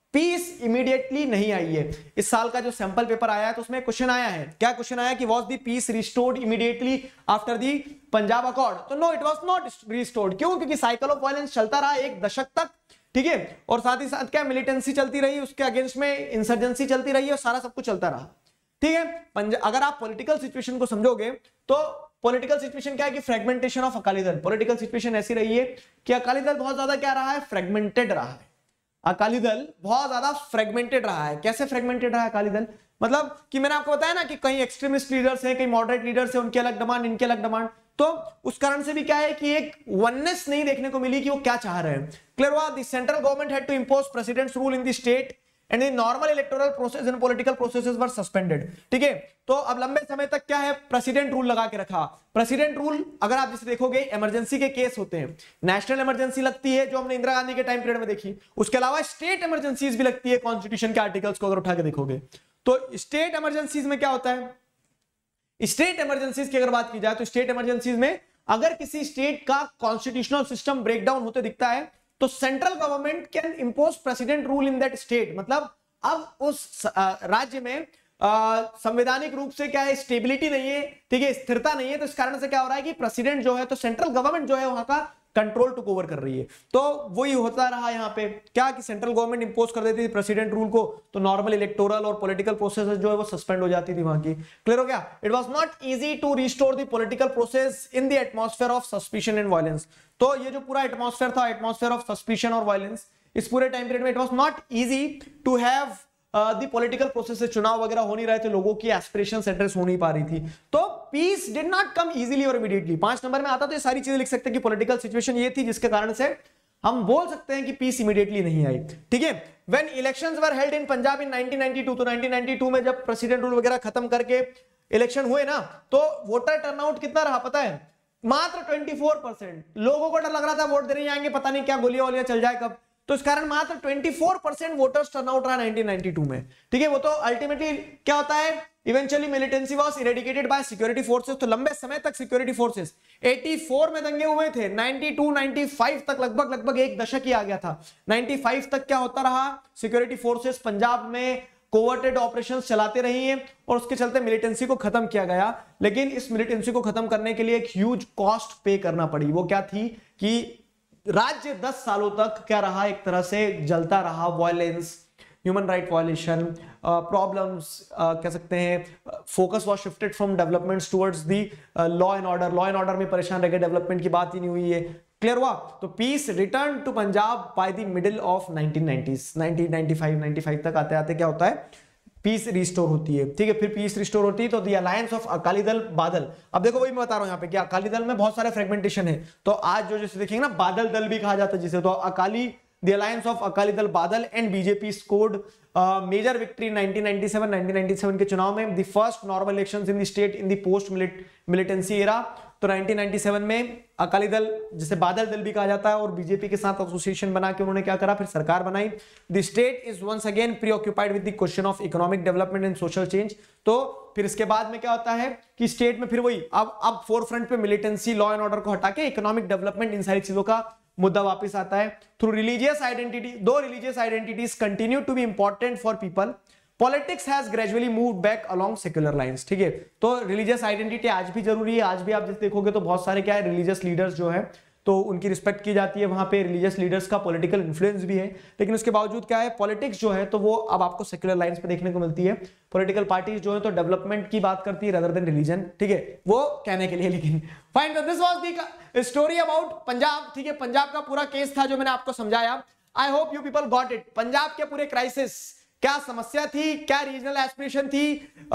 पीस इमीडिएटली नहीं आई है। इस साल का जो सैंपल पेपर आया है तो उसमें क्वेश्चन आया है, क्या क्वेश्चन आया कि was the peace restored immediately after the Punjab accord? तो no, it was not restored. क्यों? क्योंकि साइकिल ऑफ वायलेंस चलता रहा एक दशक तक, ठीक है, और साथ ही साथ क्या मिलिटेंसी चलती रही, उसके अगेंस्ट में इंसर्जेंसी चलती रही और सारा सब कुछ चलता रहा। ठीक है, अगर आप पॉलिटिकल सिचुएशन को समझोगे तो पॉलिटिकल सिचुएशन क्या है कि फ्रेगमेंटेशन ऑफ अकाली दल। पॉलिटिकल सिचुएशन ऐसी रही है कि अकाली दल बहुत ज्यादा क्या रहा है, फ्रेगमेंटेड रहा है। अकाली दल बहुत ज्यादा फ्रेगमेंटेड रहा है। कैसे फ्रेगमेंटेड रहा है अकाली दल? मतलब कि मैंने आपको बताया ना कि कहीं एक्सट्रीमिस्ट लीडर्स हैं, कहीं मॉडरेट लीडर्स हैं, उनके अलग डिमांड, इनके अलग डिमांड, तो उस कारण से भी क्या है कि एक वननेस नहीं देखने को मिली कि वो क्या चाह रहे हैं। क्लियर हुआ? The central government had to impose president's rule in the state and the normal electoral process and political processes were suspended. ठीक है, तो अब लंबे समय तक क्या है, प्रेसिडेंट रूल लगा के रखा। प्रेसिडेंट रूल अगर आप जैसे देखोगे इमरजेंसी के केस होते हैं, नेशनल इमरजेंसी लगती है जो हमने इंदिरा गांधी के टाइम पीरियड में देखी, उसके अलावा स्टेट इमरजेंसीज भी लगती है कॉन्स्टिट्यूशन के आर्टिकल्स को अगर उठा के देखोगे तो। स्टेट इमरजेंसीज में क्या होता है, स्टेट इमरजेंसीज की अगर बात की जाए तो स्टेट इमरजेंसीज में अगर किसी स्टेट का कॉन्स्टिट्यूशनल सिस्टम ब्रेकडाउन होते दिखता है तो central government can impose president rule in that state. मतलब अब उस राज्य में संवैधानिक रूप से क्या है, स्टेबिलिटी नहीं है, ठीक है, स्थिरता नहीं है, तो इस कारण से क्या हो रहा है कि प्रेसिडेंट जो है, तो सेंट्रल गवर्नमेंट जो है वहां का कंट्रोल टू ओवर कर रही है। तो वही होता रहा यहाँ पे क्या कि सेंट्रल गवर्नमेंट इंपोज कर देती थी प्रेसिडेंट रूल को, तो नॉर्मल इलेक्टोरल और पॉलिटिकल प्रोसेस जो है वो सस्पेंड हो जाती थी वहां की। क्लियर हो गया? It was not easy to restore the political process in the atmosphere of suspicion and violence. तो ये जो पूरा एटमॉस्फेयर था, एटमॉस्फेयर ऑफ सस्पिशन और वायलेंस, इस पूरे टाइम पीरियड में it was not easy to have the political process से चुनाव वगैरह हो नहीं रहे थे, लोगों की एस्पिरेशंस एड्रेस हो नहीं पा रही थी। तो peace did not come easily और इमीडिएटली। पांच नंबर में आता तो ये सारी चीजें लिख सकते हैं कि पॉलिटिकल सिचुएशन ये थी जिसके कारण से हम बोल सकते हैं कि पीस इमीडिएटली नहीं आई। ठीक है, when elections were held in Punjab in nineteen ninety two, तो नाइनटीन नाइंटी टू में जब प्रेसिडेंट रूल वगैरह खत्म करके इलेक्शन हुए ना, तो वोटर टर्नआउट कितना रहा पता है? मात्र चौबीस परसेंट। लोगों को डर लग रहा था वोट देने जाएंगे, पता नहीं क्या गोलियां वोलियां चल जाए कब, तो इस कारण मात्र चौबीस परसेंट वोटर्स टर्नआउट रहा नाइनटीन नाइंटी टू में। ठीक है, वो तो अल्टीमेटली क्या होता है, eventually militancy was eradicated by security forces. तो लंबे समय तक सिक्योरिटी फोर्सेस, चौरासी में दंगे हुए थे, बानवे, पचानवे तक लगभग लगभग एक दशक ही आ गया था। पचानवे तक क्या होता रहा, सिक्योरिटी फोर्सेस पंजाब में कोवर्टेड ऑपरेशंस चलाते रही हैं और उसके चलते मिलिटेंसी को खत्म किया गया। लेकिन इस मिलिटेंसी को खत्म करने के लिए एक ह्यूज कॉस्ट पे करना पड़ी। वो क्या थी कि राज्य दस सालों तक क्या रहा, एक तरह से जलता रहा, violence, human right violation, problems कह सकते हैं। Focus was shifted from developments towards the law and order. Law and order में परेशान रह गए, डेवलपमेंट की बात ही नहीं हुई है। क्लियर हुआ? तो peace return to Punjab by the middle of nineteen nineties, nineteen ninety five ninety five तक आते आते क्या होता है, पीस रिस्टोर होती है। ठीक है, फिर पीस रिस्टोर होती है तो the alliance of Akali Dal बादल। अब देखो वही मैं बता रहा हूं यहाँ पे कि अकाली दल में बहुत सारे फ्रेगमेंटेशन है। तो आज जो जैसे देखेंगे ना, बादल दल भी कहा जाता है जिसे, तो Akali the alliance of Akali Dal Badal and BJP scored major victory nineteen ninety seven nineteen ninety seven के चुनाव में, the first normal elections in the state in the post militancy era. तो नाइनटीन नाइंटी सेवन में अकाली दल, जिसे बादल दल भी कहा जाता है, और बीजेपी के साथ एसोसिएशन बना के उन्होंने क्या करा, फिर सरकार बनाई। The state is once again preoccupied with the question of economic development and social change. तो फिर इसके बाद में क्या होता है कि स्टेट में फिर वही अब अब फोर फ्रंट पे मिलिटेंसी, लॉ एंड ऑर्डर को हटा के इकोनॉमिक डेवलपमेंट, इन सारी चीजों का मुद्दा वापस आता है। Through religious identity, though religious identities continue to be important for people, politics has gradually moved back along secular lines. ठीक है, तो रिलीजियस आइडेंटिटी आज भी जरूरी है। आज भी आप जैसे देखोगे तो बहुत सारे क्या है, रिलीजियस लीडर्स जो है तो उनकी रिस्पेक्ट की जाती है, वहां पे रिलीजियस लीडर्स का पॉलिटिकल इन्फ्लुएंस भी है, लेकिन उसके बावजूद क्या है, पॉलिटिक्स जो है तो वो अब आपको सेक्युलर लाइंस पे देखने को मिलती है। पॉलिटिकल पार्टीज जो है तो डेवलपमेंट की बात करती है रादर देन रिलीजन। ठीक है, वो कहने के लिए, लेकिन fine, this was the story about Punjab. ठीक है, पंजाब का पूरा केस था जो मैंने आपको समझाया। I hope you people got it. Punjab के पूरे क्राइसिस, क्या समस्या थी, क्या रीजनल एस्पिरेशन थी,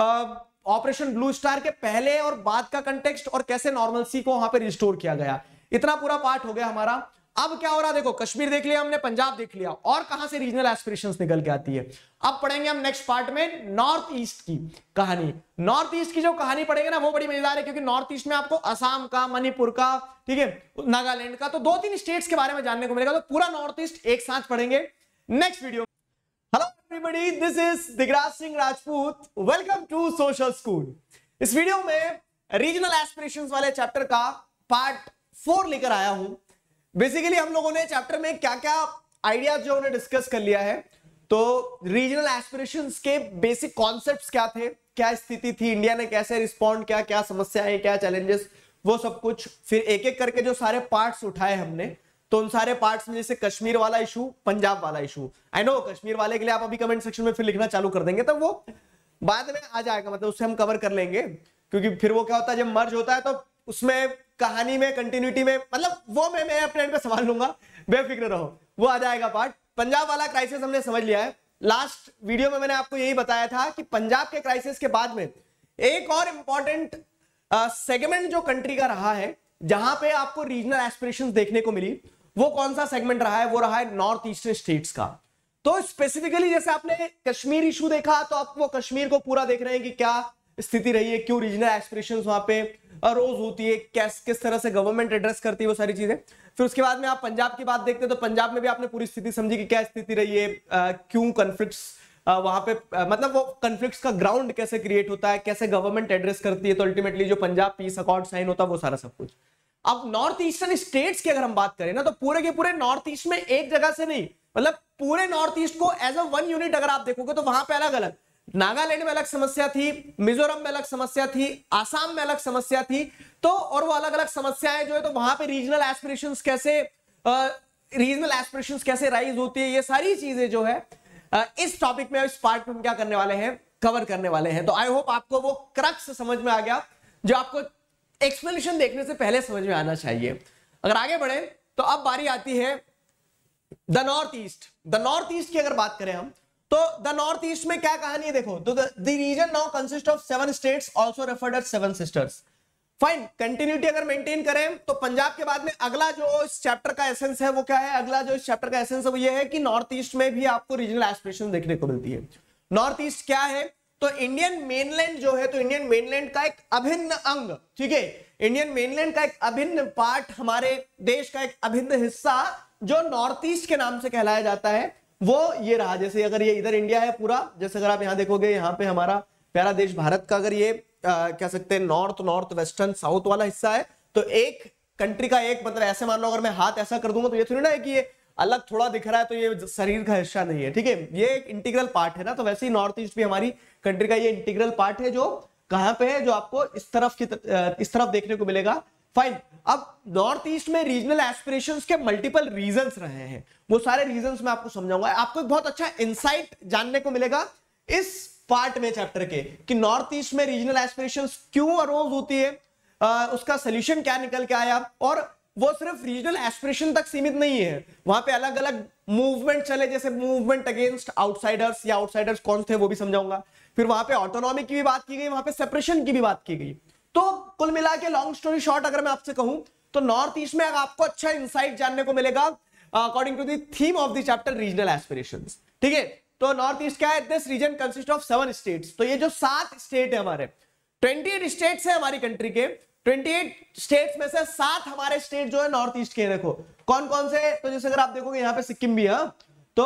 ऑपरेशन ब्लू स्टार के पहले और बाद का कंटेक्स्ट, और कैसे नॉर्मलसी को वहां पे रिस्टोर किया गया, इतना पूरा पार्ट हो गया हमारा। अब क्या हो रहा है, देखो कश्मीर देख लिया हमने, पंजाब देख लिया, और कहां से रीजनल एस्पिरेशंस निकल के आती है। अब पढ़ेंगे हम नेक्स्ट पार्ट में नॉर्थ ईस्ट की कहानी। नॉर्थ ईस्ट की जो कहानी पढ़ेंगे ना वो बड़ी मजेदार है, क्योंकि नॉर्थ ईस्ट में आपको असम का, मणिपुर का, ठीक है, नागालैंड का, तो दो तीन स्टेट्स के बारे में जानने को मिलेगा। तो पूरा नॉर्थ ईस्ट एक साथ पढ़ेंगे next video. Hello everybody, this is Digraj Singh Rajput, welcome to social school. इस वीडियो में रीजनल एस्पिरेशंस वाले चैप्टर का पार्ट फोर लेकर आया हूं। बेसिकली हम लोगों ने चैप्टर में क्या क्या आइडियाज जो उन्हें डिस्कस कर लिया है। तो रीजनल एस्पिरेशंस के बेसिक कॉन्सेप्ट्स क्या थे, क्या स्थिति थी, इंडिया ने कैसे रिस्पॉन्ड किया, क्या समस्याएं, क्या चैलेंजेस, वो सब कुछ। फिर एक एक करके जो सारे पार्ट्स उठाए हमने, तो उन सारे पार्ट्स में जैसे कश्मीर वाला इशू, पंजाब वाला इशू, आई नो कश्मीर वाले के लिए आप अभी कमेंट सेक्शन में फिर लिखना चालू कर देंगे, तो वो बाद में आ जाएगा, मतलब उससे हम कवर कर लेंगे, क्योंकि फिर वो क्या होता है जब मर्ज होता है तो उसमें कहानी में कंटिन्यूटी में, मतलब वो मैं मैं अपने एंड पे संभाल लूंगा, बेफिक्र रहो, वो आ जाएगा पार्ट। पंजाब वाला क्राइसिस हमने समझ लिया है। लास्ट वीडियो में मैंने आपको यही बताया था कि पंजाब के क्राइसिस के बाद में एक और इंपॉर्टेंट सेगमेंट जो कंट्री का रहा है, जहां पे आपको रीजनल एस्पिरेशंस देखने को मिली, वो कौन सा सेगमेंट रहा है, वो रहा है नॉर्थ ईस्टर्न स्टेट्स का। तो स्पेसिफिकली जैसे आपने कश्मीर इशू देखा, तो आप वो कश्मीर को पूरा देख रहे हैं कि क्या स्थिति रही है, क्यों रीजनल एस्पिरेशंस वहां पे रोज होती है, किस किस तरह से गवर्नमेंट एड्रेस करती है, वो सारी चीजें। फिर उसके बाद में आप पंजाब की बात देखते हैं, तो पंजाब में भी आपने पूरी स्थिति समझी कि क्या स्थिति रही है, आ, क्यों कन्फ्लिक्ट्स वहां पे, आ, मतलब वो कन्फ्लिक्ट्स का ग्राउंड कैसे क्रिएट होता है, कैसे गवर्नमेंट एड्रेस करती है, तो अल्टीमेटली जो पंजाब पीस अकॉर्ड साइन होता है, वो सारा सब कुछ। अब नॉर्थ ईस्टर्न स्टेट्स की अगर हम बात करें ना, तो पूरे के पूरे नॉर्थ ईस्ट में एक जगह से नहीं, मतलब पूरे नॉर्थ ईस्ट को एज अ वन यूनिट अगर आप देखोगे तो वहां पे अलग अलग, नागालैंड में अलग समस्या थी, मिजोरम में अलग समस्या थी, आसाम में अलग समस्या थी, तो और वो अलग अलग समस्याएं जो है तो वहां पे रीजनल एस्पिरेशंस कैसे रीजनल एस्पिरेशंस कैसे राइज होती है, ये सारी चीजें जो है आ, इस टॉपिक में, इस पार्ट में हम क्या करने वाले हैं, कवर करने वाले हैं। तो आई होप आपको वो क्रक्स समझ में आ गया, जो आपको एक्सप्लेनेशन देखने से पहले समझ में आना चाहिए। अगर आगे बढ़े तो अब बारी आती है the north east. The north east की अगर बात करें हम, तो द नॉर्थ ईस्ट में क्या कहानी है, देखो, तो the region now consist of seven states also referred as seven sisters. Fine, continuity अगर मेंटेन करें तो पंजाब के बाद में अगला जो इस चैप्टर का एसेंस है वो क्या है, अगला जो इस चैप्टर का एसेंस है वो ये है कि नॉर्थ ईस्ट में भी आपको रीजनल एस्पिरेशन देखने को मिलती है। नॉर्थ ईस्ट क्या है, तो इंडियन मेनलैंड जो है, तो इंडियन मेनलैंड का एक अभिन्न अंग, ठीक है, इंडियन मेनलैंड का एक अभिन्न पार्ट, हमारे देश का एक अभिन्न हिस्सा जो नॉर्थ ईस्ट के नाम से कहलाया जाता है, वो ये रहा। जैसे अगर ये इधर इंडिया है पूरा, जैसे अगर आप यहां देखोगे, यहाँ पे हमारा प्यारा देश भारत का अगर ये आ, कह सकते हैं नॉर्थ नॉर्थ वेस्टर्न साउथ वाला हिस्सा है, तो एक कंट्री का एक, मतलब ऐसे मान लो अगर मैं हाथ ऐसा कर दूंगा तो ये थोड़ी ना है कि ये अलग थोड़ा दिख रहा है तो ये शरीर का हिस्सा नहीं है, ठीक है, ये एक इंटीग्रल पार्ट है ना। तो वैसे ही नॉर्थ ईस्ट भी हमारी कंट्री का ये इंटीग्रल पार्ट है, जो कहां पे है, जो आपको इस तरफ की इस तरफ देखने को मिलेगा। फाइन, अब नॉर्थ ईस्ट में रीजनल एस्पिरेशंस के मल्टीपल रीजंस रहे हैं, वो सारे रीजंस मैं आपको समझाऊंगा। आपको एक बहुत अच्छा इंसाइट जानने को मिलेगा इस पार्ट में चैप्टर के, कि नॉर्थ ईस्ट में रीजनल एस्पिरेशंस क्यों अरोज होती है, आ, उसका सोल्यूशन क्या निकल के आया, और वो सिर्फ रीजनल एस्पिरेशन तक सीमित नहीं है, वहां पे अलग अलग मूवमेंट चले, जैसे मूवमेंट अगेंस्ट आउटसाइडर्स, या आउटसाइडर्स कौन थे वो भी समझाऊंगा। फिर वहां पे ऑटोनॉमी की भी बात की गई, वहां पे सेपरेशन की भी बात की गई। तो कुल मिला के लॉन्ग स्टोरी शॉर्ट अगर मैं आपसे कहूं, तो नॉर्थ ईस्ट में आपको अच्छा इंसाइट जानने को मिलेगा according to the theme of the chapter regional aspirations. ठीक है, तो नॉर्थ ईस्ट क्या है, this region consist of seven states. तो ये जो सात स्टेट है हमारे, अट्ठाईस स्टेट्स है हमारी कंट्री के, अट्ठाईस स्टेट्स में से सात हमारे स्टेट जो है नॉर्थ ईस्ट के। देखो कौन कौन से, तो जैसे अगर आप देखोगे यहाँ पे सिक्किम भी है, तो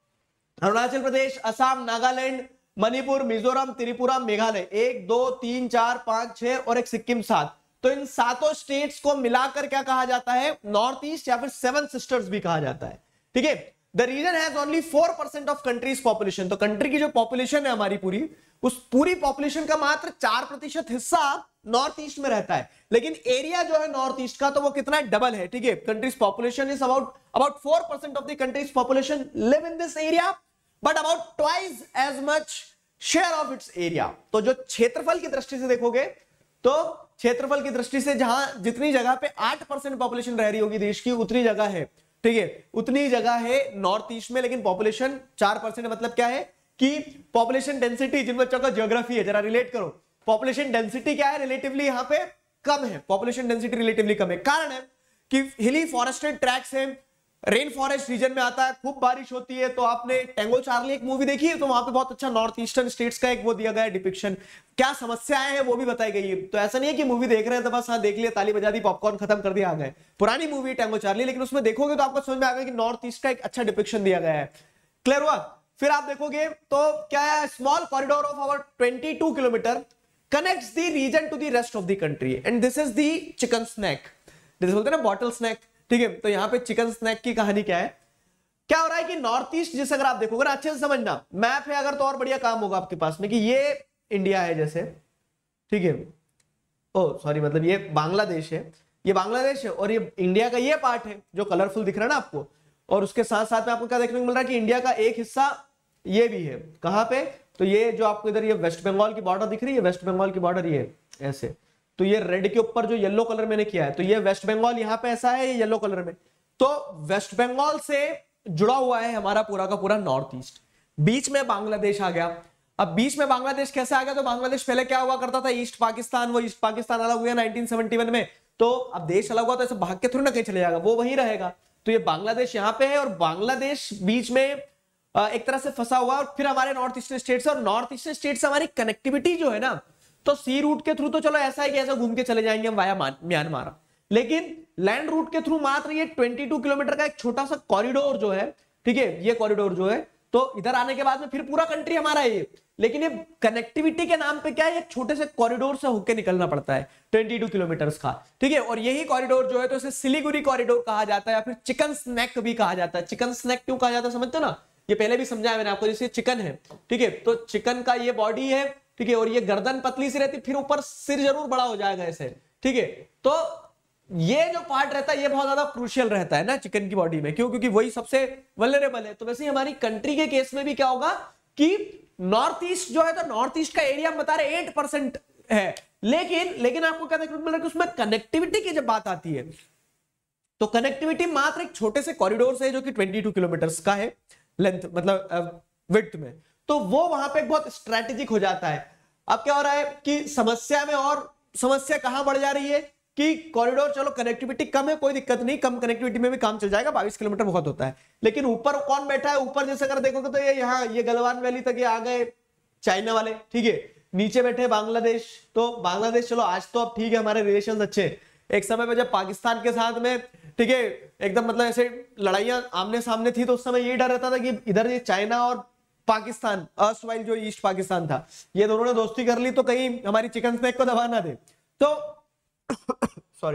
अरुणाचल प्रदेश, असम, नागालैंड, मणिपुर, मिजोरम, त्रिपुरा, मेघालय, एक दो तीन चार पांच छह और एक सिक्किम, सात। तो इन सातों स्टेट्स को मिलाकर क्या कहा जाता है, नॉर्थ ईस्ट या फिर सेवन सिस्टर्स भी कहा जाता है। ठीक है, the region has only four percent of country's population. तो कंट्री की जो पॉपुलेशन है हमारी पूरी, उस पूरी पॉपुलेशन का मात्र चार प्रतिशत हिस्सा नॉर्थ ईस्ट में रहता है, लेकिन एरिया जो है नॉर्थ ईस्ट का तो वो कितना है, डबल है। ठीक है, country's population is about about four percent of the country's population live in this area, but about twice as much share of its area. तो जो क्षेत्रफल की दृष्टि से देखोगे, तो क्षेत्रफल की दृष्टि से जहां जितनी जगह पे आठ परसेंट पॉपुलेशन रह रही होगी देश की, उतनी जगह है, ठीक है, उतनी जगह है नॉर्थ ईस्ट में, लेकिन पॉपुलेशन चार परसेंट। मतलब क्या है कि पॉपुलेशन डेंसिटी, जिन बच्चों का ज्योग्राफी है जरा रिलेट करो, पॉपुलेशन डेंसिटी क्या है, रिलेटिवली यहां पे कम है, पॉपुलेशन डेंसिटी रिलेटिवली कम है। कारण है कि हिली फॉरेस्टेड ट्रैक्स है, रेन फॉरेस्ट रीजन में आता है, खूब बारिश होती है। तो आपने टैंगो चार्ली एक मूवी देखी है, तो वहां पे बहुत अच्छा नॉर्थ ईस्टर्न स्टेट्स का एक वो दिया गया है डिपिक्शन, क्या समस्याएं हैं वो भी बताई गई है। तो ऐसा नहीं है कि मूवी देख रहे हैं तो बस हाँ देख लिया, ताली बजा दी, पॉपकॉर्न खत्म कर दिया, आ गए। पुरानी मूवी टैंगो चार्ली, लेकिन उसमें देखोगे तो आपको समझ में आएगा कि नॉर्थ ईस्ट का एक अच्छा डिपिक्शन दिया गया है। क्लियर हुआ? फिर आप देखोगे तो क्या है, small corridor of about twenty two kilometer connects the region to the rest of the country, and this is the chicken snack, जैसे बोलते हैं ना बॉटल स्नैक। ठीक है, तो यहां पे चिकन स्नैक की कहानी क्या है, क्या हो रहा है कि नॉर्थ ईस्ट, जैसे अगर आप देखोगे ना, अच्छे से समझना, मैप है अगर तो और बढ़िया काम होगा आपके पास में, कि ये इंडिया है जैसे, ठीक है, ओ सॉरी मतलब ये बांग्लादेश है, ये बांग्लादेश है, और ये इंडिया का ये पार्ट है जो कलरफुल दिख रहा है ना आपको। और उसके साथ साथ में आपको क्या देखने को मिल रहा है कि इंडिया का एक हिस्सा ये भी है, कहां पे, तो ये जो आपको इधर ये वेस्ट बंगाल की बॉर्डर दिख रही है, वेस्ट बंगाल की बॉर्डर ये ऐसे, तो ये रेड के ऊपर जो येलो कलर मैंने किया है, तो ये वेस्ट बंगाल यहां पे ऐसा है, ये येलो कलर में। तो वेस्ट बंगाल से जुड़ा हुआ है हमारा पूरा का पूरा नॉर्थ ईस्ट। बीच में बांग्लादेश आ गया। अब बीच में बांग्लादेश कैसे आ गया, तो बांग्लादेश पहले क्या हुआ करता था, ईस्ट पाकिस्तान, वो ईस्ट पाकिस्तान अलग हुआ नाइनटीन सेवेंटी वन में। तो अब देश अलग हुआ तो ऐसे भाग के थोड़ी ना कहीं चले जाएगा, वो वहीं रहेगा। तो ये बांग्लादेश यहाँ पे है और बांग्लादेश बीच में एक तरह से फंसा हुआ, और फिर हमारे नॉर्थ ईस्टर्न स्टेट्स, और नॉर्थ ईस्टर्न स्टेट्स हमारी कनेक्टिविटी जो है ना, तो सी रूट के थ्रू तो चलो ऐसा है कि ऐसा घूम के चले जाएंगे हम वाया म्यांमार, लेकिन लैंड रूट के थ्रू मात्र ये बाईस किलोमीटर का एक छोटा सा कॉरिडोर जो है, ठीक है, ये कॉरिडोर जो है, तो इधर आने के बाद में फिर पूरा कंट्री हमारा है ये, लेकिन ये कनेक्टिविटी के नाम पे क्या है, एक छोटे से कॉरिडोर से होके निकलना पड़ता है बाईस किलोमीटर्स का। ठीक है, और यही कॉरिडोर जो है तो इसे सिलीगुड़ी कॉरिडोर कहा जाता है, या फिर चिकन स्नैक भी कहा जाता है। चिकन स्नैक क्यों कहा जाता है समझते हो ना, ये पहले भी समझाया मैंने आपको, जैसे चिकन है, ठीक है, तो चिकन का ये बॉडी है, ठीक है, और ये गर्दन पतली सी रहती, फिर ऊपर सिर जरूर बड़ा हो जाएगा ऐसे, ठीक है। तो ये जो पार्ट रहता है ये बहुत ज्यादा क्रूशियल रहता है ना चिकन की बॉडी में, क्यों, क्योंकि वही सबसे वल्नरेबल है। तो वैसे ही हमारी कंट्री के केस में भी क्या होगा कि नॉर्थ ईस्ट जो है, तो नॉर्थ ईस्ट का एरिया बता रहे एट परसेंट है, लेकिन लेकिन आपको क्या देखने को मिल रहा है कि उसमें कनेक्टिविटी की जब बात आती है, तो कनेक्टिविटी मात्र एक छोटे से कॉरिडोर से है जो कि बाईस किलोमीटर का है लेंथ, मतलब विड्थ में, तो वो वहां पे बहुत स्ट्रेटेजिक हो जाता है। अब क्या हो रहा है कि समस्या में और समस्या कहां बढ़ जा रही है कि कॉरिडोर, चलो कनेक्टिविटी कम है, कोई दिक्कत नहीं, कम कनेक्टिविटी में भी काम चल जाएगा, बाईस किलोमीटर बहुत होता है, लेकिन ऊपर कौन बैठा है, ऊपर जैसे अगर देखोगे तो ये यहाँ ये गलवान वैली तक ये आ गए चाइना वाले, ठीक है, नीचे बैठे बांग्लादेश। तो बांग्लादेश चलो आज तो अब ठीक है, हमारे रिलेशन अच्छे, एक समय पे जब पाकिस्तान के साथ में, ठीक है, एकदम मतलब ऐसे लड़ाइयां आमने सामने थी, तो उस समय ये डर रहता था कि इधर ये चाइना और पाकिस्तान, अर्सवाइल जो ईस्ट पाकिस्तान था, ये दोनों ने दोस्ती कर ली तो कहीं हमारी चिकन स्नैक को दबा ना दे। तो सॉरी,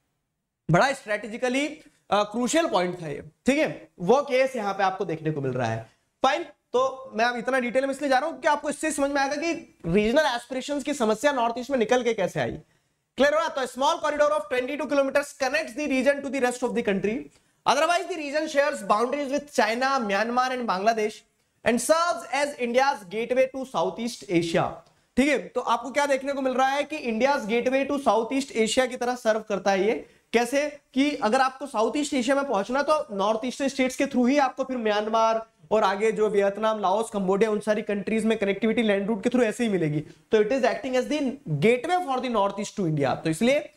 बड़ा स्ट्रेटेजिकली क्रूशियल पॉइंट था ये, ठीक है, वो केस यहाँ पे आपको देखने को मिल रहा है। फाइन, तो मैं अब इतना डिटेल में इसलिए जा रहा हूं कि आपको इससे समझ में आएगा कि रीजनल एस्पिरेशंस की समस्या नॉर्थ ईस्ट में निकल के कैसे आई। क्लियर हो रहा? तो स्मॉल कॉरिडोर ऑफ बाईस kilometers connects the region to the rest of the country, otherwise the region shares boundaries with China, Myanmar and Bangladesh and serves as India's gateway to south east Asia. ठीक है, तो आपको क्या देखने को मिल रहा है कि India's gateway to south east Asia की तरह सर्व करता है ये। कैसे कि अगर आपको साउथ ईस्ट एशिया में पहुंचना तो नॉर्थ ईस्टर्न स्टेट्स के थ्रू ही आपको फिर म्यांमार और आगे जो वियतनाम, लाओस, कंबोडिया, उन सारी कंट्रीज में कनेक्टिविटी लैंड रूट के थ्रू ऐसे ही मिलेगी। तो it is acting as the gateway for the north east to India. तो इसलिए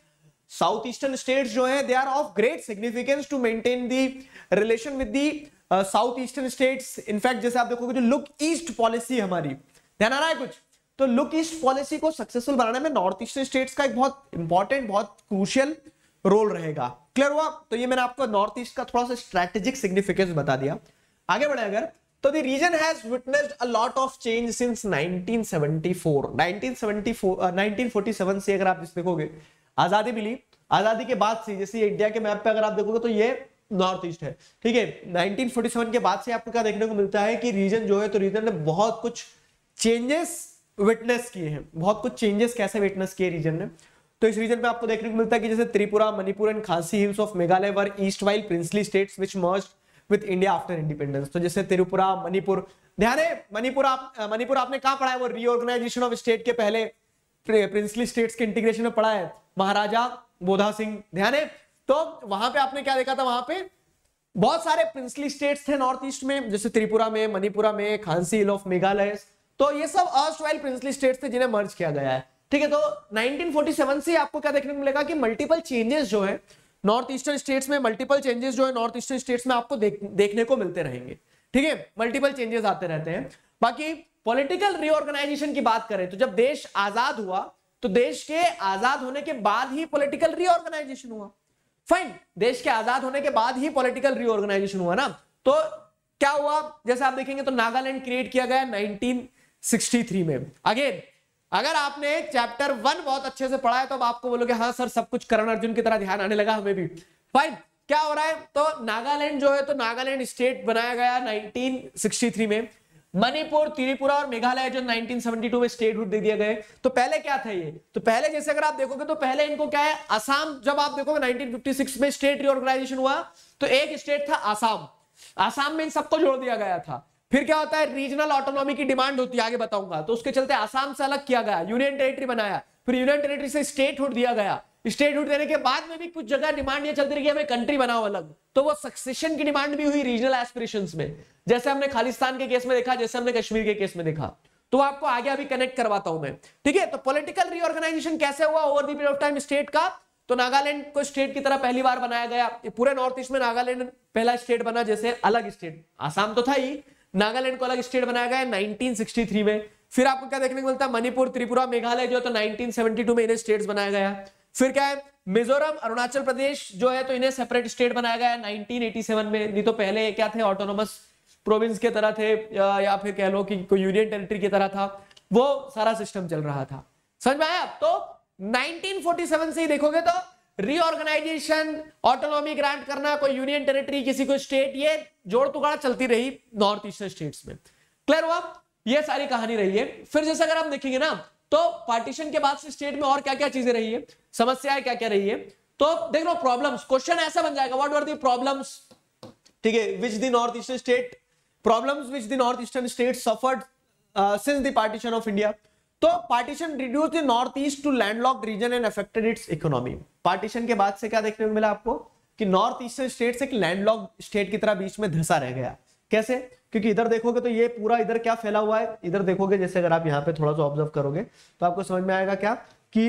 साउथ ईस्टर्न स्टेट्स जो है they are of great significance to maintain the relation with the south eastern states. In fact जैसे आप देखोगे जो लुक ईस्ट पॉलिसी हमारी, ध्यान आ रहा है कुछ, तो लुक ईस्ट पॉलिसी को सक्सेसफुल बनाने में नॉर्थ ईस्टर्न स्टेट्स का एक बहुत इंपॉर्टेंट, बहुत क्रूशियल रोल रहेगा। क्लियर हुआ? तो ये मैंने आपको नॉर्थ ईस्ट का थोड़ा सा स्ट्रेटेजिक सिग्निफिकेंस बता दिया। आगे बढ़े अगर, तो the region has witnessed a lot of change since nineteen seventy four. Nineteen seventy four nineteen forty seven से अगर आप देखोगे आजादी मिली, आजादी के बाद से जैसे इंडिया के मैप पे अगर आप देखोगे तो ये नॉर्थ ईस्ट है, ठीक है। नाइनटीन फोर्टी सेवन के बाद से आपको क्या देखने को मिलता है कि रीजन जो है, तो रीजन ने बहुत कुछ चेंजेस विटनेस किए हैं, बहुत कुछ चेंजेस कैसे विटनेस किए रीजन ने। तो इस रीजन में आपको देखने को मिलता है कि जैसे Tripura, Manipur and Khasi hills of Meghalaya were east while princely states which merged with India after independence. तो जैसे त्रिपुरा, मणिपुर, ध्यान है मणिपुर आप मणिपुर आपने कहां पढ़ा है? वो रीऑर्गेनाइजेशन ऑफ स्टेट के पहले प्रिंसली स्टेट्स के इंटीग्रेशन में पढ़ा है, महाराजा बोधा सिंह, ध्यान है। तो वहां पे आपने क्या देखा था? वहां पे बहुत सारे प्रिंसली स्टेट्स थे नॉर्थ ईस्ट में, जैसे त्रिपुरा में, मणिपुरा में, खासी हिल ऑफ मेघालय, तो ये सब अर्स्टवाइल प्रिंसली स्टेट्स थे जिन्हें मर्ज किया गया है, ठीक है। तो नाइनटीन फोर्टी सेवन से आपको क्या देखने को मिलेगा कि मल्टीपल चेंजेस जो है नॉर्थ ईस्टर्न स्टेट्स में, मल्टीपल चेंजेस जो है नॉर्थ ईस्टर्न स्टेट्स में आपको देख, देखने को मिलते रहेंगे, ठीक है। मल्टीपल चेंजेस आते रहते हैं। बाकी पॉलिटिकल रीऑर्गेनाइजेशन की बात करें तो जब देश आजाद हुआ तो देश के आजाद होने के बाद ही पॉलिटिकल रीऑर्गेनाइजेशन हुआ। फाइन, देश के आजाद होने के बाद ही पॉलिटिकल रीऑर्गेनाइजेशन हुआ ना। तो क्या हुआ? जैसे आप देखेंगे तो नागालैंड क्रिएट किया गया नाइनटीन सिक्सटी थ्री में। अगेन अगर आपने चैप्टर वन बहुत अच्छे से पढ़ा है तो अब आपको बोलोगे हाँ सर सब कुछ करण अर्जुन की तरह ध्यान आने लगा हमें भी। फाइन, क्या हो रहा है? तो नागालैंड जो है, तो नागालैंड स्टेट बनाया गया नाइनटीन सिक्सटी थ्री में। मणिपुर, त्रिपुरा और मेघालय जो नाइनटीन सेवेंटी टू में स्टेटहुड दे दिए गए। तो पहले क्या था ये? तो पहले जैसे अगर आप देखोगे तो पहले इनको क्या है, असम, जब आप देखोगे नाइनटीन फिफ्टी सिक्स में स्टेट रीऑर्गेनाइजेशन हुआ तो एक स्टेट था असम, असम में इन सबको जोड़ दिया गया था। फिर क्या होता है, रीजनल ऑटोनॉमी की डिमांड होती है, आगे बताऊंगा। तो उसके चलते असम से अलग किया गया, यूनियन टेरिटरी बनाया, फिर यूनियन टेरिटरी से स्टेटहुड दिया गया। स्टेटहुड देने के बाद में भी कुछ जगह डिमांड ये चलती रही हमें कंट्री बनाओ अलग, तो वो सक्सेशन की डिमांड भी हुई रीजनल एस्पिरेशंस में, जैसे हमने खालिस्तान के केस में देखा, जैसे हमने कश्मीर के केस में देखा। तो आपको आगे अभी कनेक्ट करवाता हूं मैं, ठीक है। तो पॉलिटिकल रीऑर्गेनाइजेशन कैसे हुआ over the period of time state का? तो नागालैंड को स्टेट की तरह पहली बार बनाया गया। पूरे नॉर्थ ईस्ट में नागालैंड पहला स्टेट बना, जैसे अलग स्टेट, आसाम तो था ही, नागालैंड को अलग स्टेट बनाया गया नाइनटीन सिक्सटी थ्री में। फिर आपको क्या देखने को मिलता है, मणिपुर, त्रिपुरा, मेघालय जो है तो नाइनटीन सेवेंटी टू में इन्हें स्टेट्स बनाया गया। फिर क्या है, मिजोरम, अरुणाचल प्रदेश जो है तो इन्हें सेपरेट स्टेट बनाया गया नाइनटीन एटी सेवन में। नहीं तो पहले क्या थे, ऑटोनोमस प्रोविंस के तरह थे, या, या फिर कह लो कि कोई यूनियन टेरिटरी की तरह था, वो सारा सिस्टम चल रहा था। समझ में आया? तो नाइनटीन फोर्टी सेवन से ही देखोगे तो रीऑर्गेनाइजेशन, ऑटोनॉमी ग्रांट करना, कोई यूनियन टेरिटरी, किसी को स्टेट, ये जोड़ टुकड़ा चलती रही नॉर्थ ईस्टर्न स्टेट्स में। क्लियर हुआ? ये सारी कहानी रही है। फिर जैसे अगर हम देखेंगे ना तो पार्टीशन के बाद से स्टेट में और क्या क्या चीजें रही है, समस्याएं क्या क्या रही है, तो देख लो प्रॉब्लम्स, क्वेश्चन ऐसा बन जाएगा, व्हाट वर द प्रॉब्लम्स, ठीक है, which the north eastern state problems which the north eastern state suffered since the partition of India. तो partition reduced the north east to landlocked region and affected its economy. Partition के बाद से क्या देखने को मिला आपको कि नॉर्थ ईस्टर्न स्टेट्स एक लैंडलॉक्ड स्टेट की तरह बीच में धंसा रह गया। कैसे? क्योंकि इधर देखोगे तो ये पूरा इधर क्या फैला हुआ है, इधर देखोगे जैसे अगर आप यहाँ पे थोड़ा सा ऑब्जर्व करोगे तो आपको समझ में आएगा क्या कि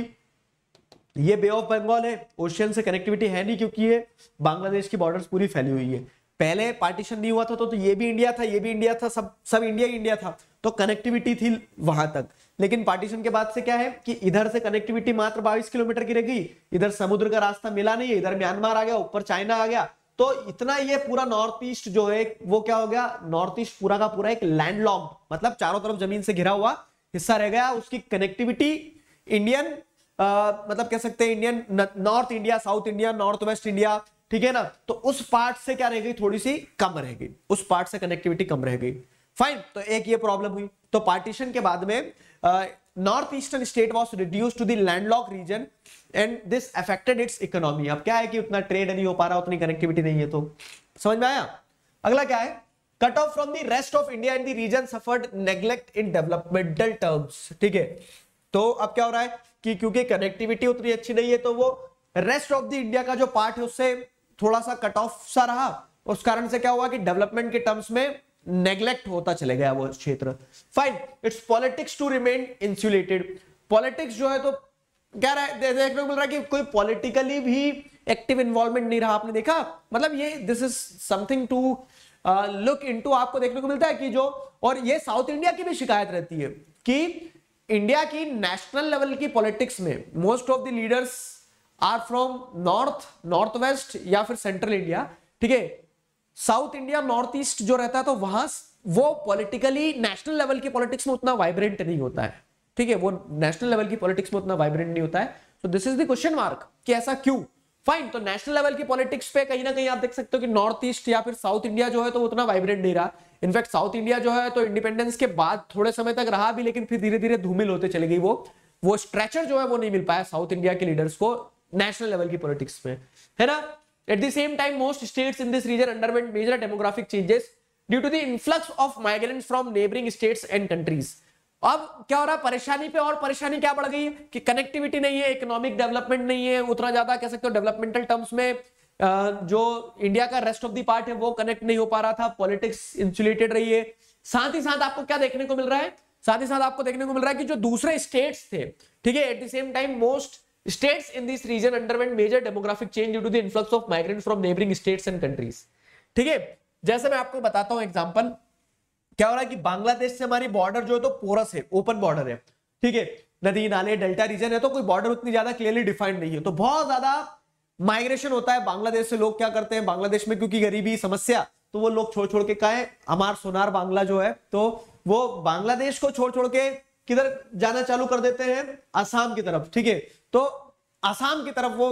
ये बे ऑफ बंगाल है, ओशियन से कनेक्टिविटी है नहीं, क्योंकि ये बांग्लादेश की बॉर्डर्स पूरी फैली हुई है। पहले पार्टीशन नहीं हुआ था तो, तो ये भी इंडिया था, ये भी इंडिया था, सब सब इंडिया ही इंडिया था, तो कनेक्टिविटी थी वहां तक। लेकिन पार्टीशन के बाद से क्या है कि इधर से कनेक्टिविटी मात्र बाईस किलोमीटर की रह गई, इधर समुद्र का रास्ता मिला नहीं है, इधर म्यांमार आ गया, ऊपर चाइना आ गया, तो इतना ये पूरा नॉर्थ ईस्ट जो है वो क्या हो गया, नॉर्थ ईस्ट पूरा का पूरा एक लैंडलॉक्ड, मतलब चारों तरफ जमीन से घिरा हुआ हिस्सा रह गया। उसकी कनेक्टिविटी इंडियन आ, मतलब कह सकते हैं Indian north India, south India, north west India, ठीक है ना, तो उस पार्ट से क्या रह गई, थोड़ी सी कम रह गई, उस पार्ट से कनेक्टिविटी कम रह गई। फाइन, तो एक ये प्रॉब्लम हुई। तो पार्टीशन के बाद में north eastern state was reduced to the landlock region and this affected its economy. अब क्या है कि उतना ट्रेड नहीं हो पा रहा, उतनी कनेक्टिविटी नहीं है, तो समझ में आया। अगला क्या है, cut off from the rest of India and the region suffered neglect in developmental terms. ठीक है, तो अब क्या हो रहा है कि क्योंकि कनेक्टिविटी उतनी अच्छी नहीं है तो वो रेस्ट ऑफ द इंडिया का जो पार्ट है उससे थोड़ा सा कट ऑफ सा रहा, उस कारण से क्या हुआ कि डेवलपमेंट के टर्म्स में नेग्लेक्ट होता चले गया वो क्षेत्र। Fine, it's politics to remain insulated. Politics जो है तो क्या रहा है, देखने को मिल रहा है कि कोई पॉलिटिकली भी एक्टिव इन्वॉल्वमेंट नहीं रहा। आपने देखा, मतलब ये this is something to look into. आपको देखने को मिलता है कि जो, और ये साउथ इंडिया की भी शिकायत रहती है कि इंडिया की नेशनल लेवल की पॉलिटिक्स में most of the leaders are from north, north west या फिर सेंट्रल इंडिया, ठीक है। साउथ इंडिया, नॉर्थ ईस्ट जो रहता है तो वहां वो पॉलिटिकली नेशनल लेवल की पॉलिटिक्स में उतना वाइब्रेंट नहीं होता है, ठीक है, वो नेशनल लेवल की पॉलिटिक्स में उतना वाइब्रेंट नहीं होता है। So this is the question mark कि ऐसा क्यों। फाइन, तो नेशनल लेवल की पॉलिटिक्स पे कहीं ना कहीं आप देख सकते हो कि नॉर्थ ईस्ट या फिर साउथ इंडिया जो है तो उतना वाइब्रेंट नहीं रहा। इनफैक्ट साउथ इंडिया जो है तो इंडिपेंडेंस के बाद थोड़े समय तक रहा भी, लेकिन फिर धीरे धीरे धूमिल होते चले गई। वो वो स्ट्रेचर जो है वो नहीं मिल पाया साउथ इंडिया के लीडर्स को नेशनल लेवल की पॉलिटिक्स में, है ना। At the same time most states in this region underwent major demographic changes due to the influx of migrants from neighbouring states and countries. अब क्या हो रहा है, परेशानी पे और परेशानी क्या बढ़ गई कि कनेक्टिविटी नहीं है, इकोनॉमिक डेवलपमेंट नहीं है उतना ज्यादा, कह सकते हो डेवलपमेंटल टर्म्स में जो इंडिया का रेस्ट ऑफ द पार्ट है वो कनेक्ट नहीं हो पा रहा था, पॉलिटिक्स इंसुलेटेड रही है। साथ ही साथ आपको क्या देखने को मिल रहा है, साथ ही साथ आपको देखने को मिल रहा है कि जो दूसरे स्टेट्स थे, ठीक है, at the same time most states in this region underwent major demographic change due to the influx of migrants from neighbouring states and countries, ठीक है। जैसे मैं आपको बताता हूं एग्जांपल, क्या हो रहा है कि बांग्लादेश से हमारी बॉर्डर जो है तो पोरस है, ओपन बॉर्डर है, ठीक है, नदी नाले डेल्टा रीजन है, तो कोई बॉर्डर उतनी ज्यादा क्लियरली डिफाइंड नहीं है, तो बहुत ज्यादा माइग्रेशन होता है बांग्लादेश से। लोग क्या करते हैं बांग्लादेश में, क्योंकि गरीबी समस्या, तो वो लोग छोड़ छोड़ के कहा है हमार सोनार बांग्ला जो है, तो वो बांग्लादेश को छोड़ छोड़ के किधर जाना चालू कर देते हैं, आसाम की तरफ, ठीक है। तो आसाम की तरफ वो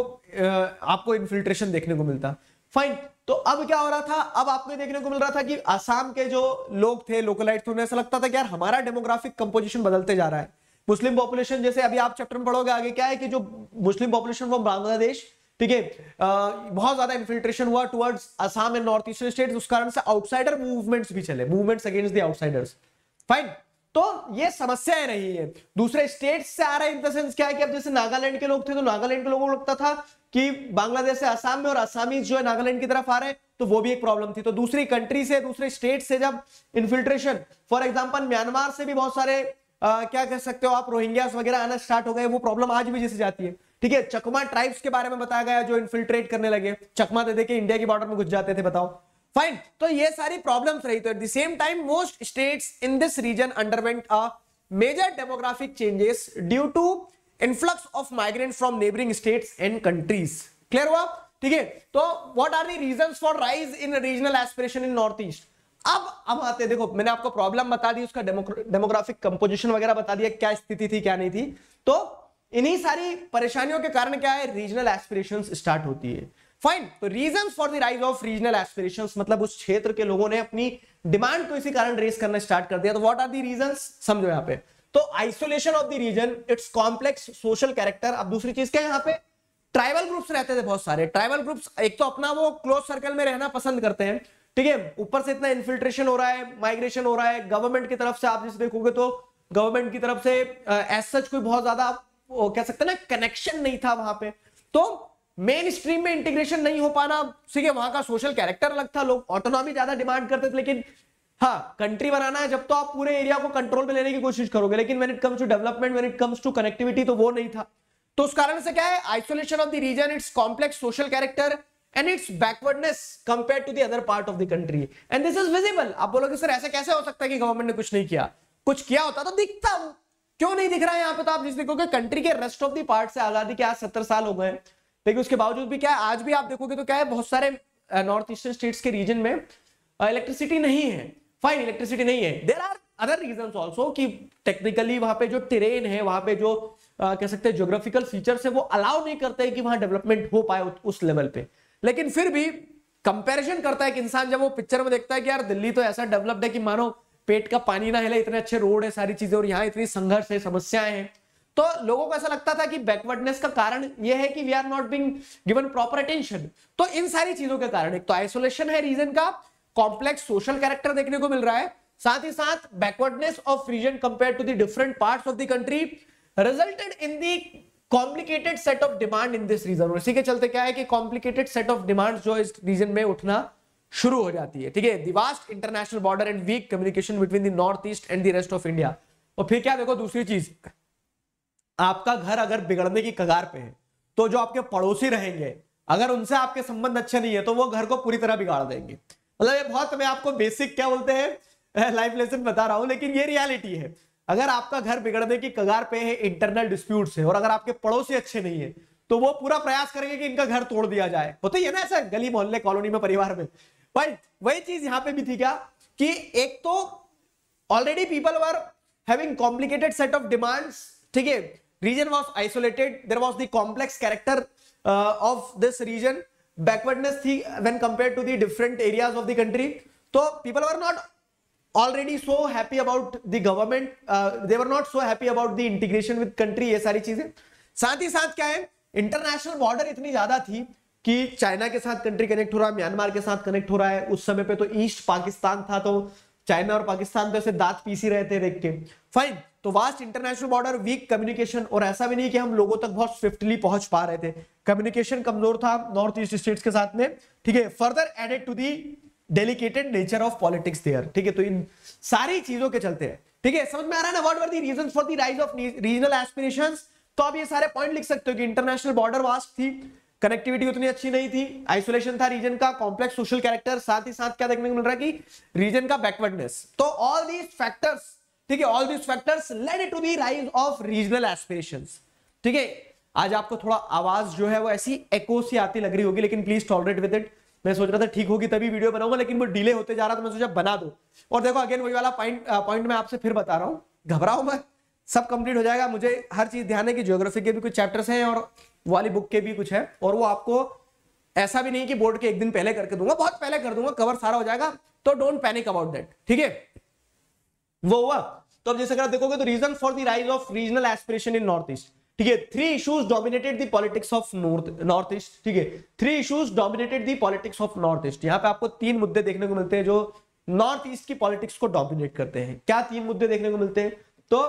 आपको इन्फिल्ट्रेशन देखने को मिलता। फाइन, तो अब क्या हो रहा था, अब आपको देखने को मिल रहा था कि आसाम के जो लोग थे लोकलाइट थे, उन्हें ऐसा लगता था कि यार हमारा डेमोग्राफिक कंपोजिशन बदलते जा रहा है। मुस्लिम पॉपुलेशन, जैसे अभी आप चैप्टर में पढ़ोगे आगे, क्या है कि जो मुस्लिम पॉपुलेशन फ्रॉम बांग्लादेश, ठीक है, बहुत ज्यादा इन्फिल्ट्रेशन हुआ towards Assam and north eastern states, उस कारण से आउटसाइडर मूवमेंट्स भी चले, movements against the outsiders. Fine, तो ये समस्याएं रही है, दूसरे स्टेट से आ रहा है। इन द सेंस क्या है कि अब जैसे नागालैंड के लोग थे तो नागालैंड के लोगों को लगता था कि बांग्लादेश से आसाम में और आसामी जो है नागालैंड की तरफ आ रहे हैं, तो वो भी एक प्रॉब्लम थी। तो दूसरी कंट्री से, दूसरे स्टेट से जब इन्फिल्ट्रेशन, फॉर एग्जांपल म्यांमार से भी बहुत सारे आ, क्या कह सकते हो आप, रोहिंग्यास वगैरह आना स्टार्ट हो गए, वो प्रॉब्लम आज भी जैसे जाती है, ठीक है। चकमा ट्राइब्स के बारे में बताया गया जो इन्फिल्ट्रेट करने लगे, चकमा दे दे के इंडिया की बॉर्डर में घुस जाते थे, बताओ। फाइन, तो ये सारी प्रॉब्लम्स रही। तो at the same time most states in this region underwent a major demographic changes due to influx of migrants from neighbouring states and countries. Clear हुआ, ठीक है। तो what are the reasons for rise in regional aspiration in north east. अब अब आते, देखो मैंने आपको प्रॉब्लम बता दी, उसका डेमोग्राफिक कंपोजिशन वगैरह बता दिया, क्या स्थिति थी क्या नहीं थी। तो इन्हीं सारी परेशानियों के कारण क्या है, रीजनल एस्पिरेशंस स्टार्ट होती है। फाइन, तो reasons for the rise of regional aspirations, मतलब उस क्षेत्र के लोगों ने अपनी डिमांड को इसी कारण रेस करना स्टार्ट कर दिया। तो व्हाट आर द रीजंस, समझो यहाँ पे। तो isolation of the region, its complex social character. अब दूसरी चीज क्या है, यहाँ पे ट्राइबल ग्रुप्स रहते थे बहुत सारे। ट्राइबल ग्रुप्स एक तो अपना वो क्लोज सर्कल में रहना पसंद करते हैं, ठीक है, ऊपर से इतना इन्फिल्ट्रेशन हो रहा है, माइग्रेशन हो रहा है, गवर्नमेंट की तरफ से आप जैसे देखोगे तो गवर्नमेंट की तरफ से एज सच कोई बहुत ज्यादा कह सकते हैं ना कनेक्शन नहीं था वहां पे। तो मेन स्ट्रीम में इंटीग्रेशन नहीं हो पाना, ठीक है, वहां का सोशल कैरेक्टर अलग था, लोग ऑटोनॉमी ज्यादा डिमांड करते थे। लेकिन हाँ, कंट्री बनाना है जब तो आप पूरे एरिया को कंट्रोल में लेने की कोशिश करोगे, लेकिन when it comes to development, when it comes to connectivity, तो वो नहीं था। तो उस कारण से क्या है, isolation of the region, its complex social character and its backwardness compared to the other part of the country, and this is visible. आप बोलोगे सर ऐसा कैसे हो सकता है कि गवर्नमेंट ने कुछ नहीं किया, कुछ किया होता तो दिखता, क्यों नहीं दिख रहा है यहाँ पे। तो आप जिस देखोगे कंट्री के रेस्ट ऑफ द पार्ट से आजादी के आज सत्तर साल हो गए, लेकिन उसके बावजूद भी क्या है, आज भी आप देखोगे तो क्या है, बहुत सारे नॉर्थ ईस्टर्न स्टेट्स के रीजन में इलेक्ट्रिसिटी नहीं है। फाइन, इलेक्ट्रिसिटी नहीं है। There are other reasons also कि टेक्निकली वहां पे जो टेरेन है, वहां पे जो आ, कह सकते हैं ज्योग्राफिकल फीचर्स है, वो अलाउ नहीं करते हैं कि वहां डेवलपमेंट हो पाए उस लेवल पे। लेकिन फिर भी कंपैरिजन करता है कि इंसान जब वो पिक्चर में देखता है कि यार दिल्ली तो ऐसा डेवलप्ड है कि मानो पेट का पानी ना हिले, इतने अच्छे रोड है, सारी चीजें, और यहाँ इतनी संघर्ष है, समस्याएं हैं, तो लोगों को ऐसा लगता था कि बैकवर्डनेस का कारण यह है कि we are not being given proper attention. तो इन सारी चीजों के कारण एक तो आइसोलेशन है रीजन का, कॉम्प्लेक्स सोशल कैरेक्टर देखने को मिल रहा है, साथ ही साथ backwardness of region compared to the different parts of the country resulted in the complicated set of demand in this region. इसी के चलते क्या है कि कॉम्प्लिकेटेड सेट ऑफ डिमांड जो इस रीजन में उठना शुरू हो जाती है, ठीक है। The vast international border and weak communication between the north east and the rest of India. और फिर क्या देखो दूसरी चीज, आपका घर अगर बिगड़ने की कगार पे है तो जो आपके पड़ोसी रहेंगे, अगर उनसे आपके संबंध अच्छे नहीं है तो वो घर को पूरी तरह बिगाड़ देंगे। मतलब ये बहुत, मैं आपको बेसिक क्या बोलते हैं लाइफ लेसन बता रहा हूं, लेकिन ये रियलिटी है। अगर आपका घर बिगड़ने की कगार पे है, इंटरनल डिस्प्यूट से, और अगर आपके पड़ोसी अच्छे नहीं है तो वो पूरा प्रयास करेंगे कि इनका घर तोड़ दिया जाए। होता ही है ना ऐसा गली मोहल्ले कॉलोनी में, परिवार में। भाई वही चीज यहां पे भी थी क्या कि एक तो already people were having complicated set of demands, ठीक है, region was isolated, there was the complex character of this region, backwardness थी when compared to the different areas of the country. तो people were not already so happy about the government, uh, they were not so happy about the integration with country, ये सारी चीजें। साथ ही साथ क्या है, इंटरनेशनल बॉर्डर इतनी ज्यादा थी कि चाइना के साथ कंट्री कनेक्ट हो रहा है, म्यांमार के साथ कनेक्ट हो रहा है। उस समय पे तो ईस्ट पाकिस्तान था, तो चाइना और पाकिस्तान तो ऐसे दांत पीसी रहे थे देख के। फाइन, तो vast international border, weak communication, और ऐसा भी नहीं कि हम लोगों तक बहुत स्विफ्टली पहुंच पा रहे थे, कम्युनिकेशन कमजोर था नॉर्थ ईस्ट स्टेट्स के साथ में, ठीक है। Further added to the delicated nature of politics there, ठीक है। तो इन सारी चीजों के चलते हैं, ठीक है, समझ में आ रहा है ना, what were the reasons for the rise of regional aspirations. तो आप ये सारे पॉइंट लिख सकते हो कि इंटरनेशनल बॉर्डर वास्ट थी, कनेक्टिविटी उतनी अच्छी नहीं थी, आइसोलेशन था रीजन का, कॉम्प्लेक्स सोशल कैरेक्टर, साथ ही साथ क्या देखने को मिल रहा है कि रीजन का बैकवर्डनेस। तो ऑल दीज फैक्टर्स, ठीक है, all these factors led to the rise of regional aspirations, ठीक है। आज आपको थोड़ा आवाज जो है वो ऐसी एको सी आती लग रही होगी, लेकिन प्लीज टॉलरेट विद इट। मैं सोच रहा था ठीक होगी तभी वीडियो बनाऊंगा, लेकिन वो डिले होते जा रहा, तो मैं सोचा बना दो। और देखो अगेन वही वाला पॉइंट पॉइंट मैं आपसे फिर बता रहा हूं, घबराओ मत, सब कंप्लीट हो जाएगा। मुझे हर चीज ध्यान है कि ज्योग्राफी के भी कुछ चैप्टर्स हैं और वाली बुक के भी कुछ है, और वो आपको ऐसा भी नहीं कि बोर्ड के एक दिन पहले करके दूंगा, बहुत पहले कर दूंगा, कवर सारा हो जाएगा। तो डोंट पैनिक अबाउट दैट, ठीक है। वो हुआ, तो अब जैसे अगर आप देखोगे तो region for the rise of regional aspiration in north east, ठीक है, three issues dominated the politics of north north east, ठीक है, three issues dominated the politics of north east. यहां पे आपको तीन मुद्दे देखने को मिलते हैं जो नॉर्थ ईस्ट की पॉलिटिक्स को डोमिनेट करते हैं। क्या तीन मुद्दे देखने को मिलते हैं? तो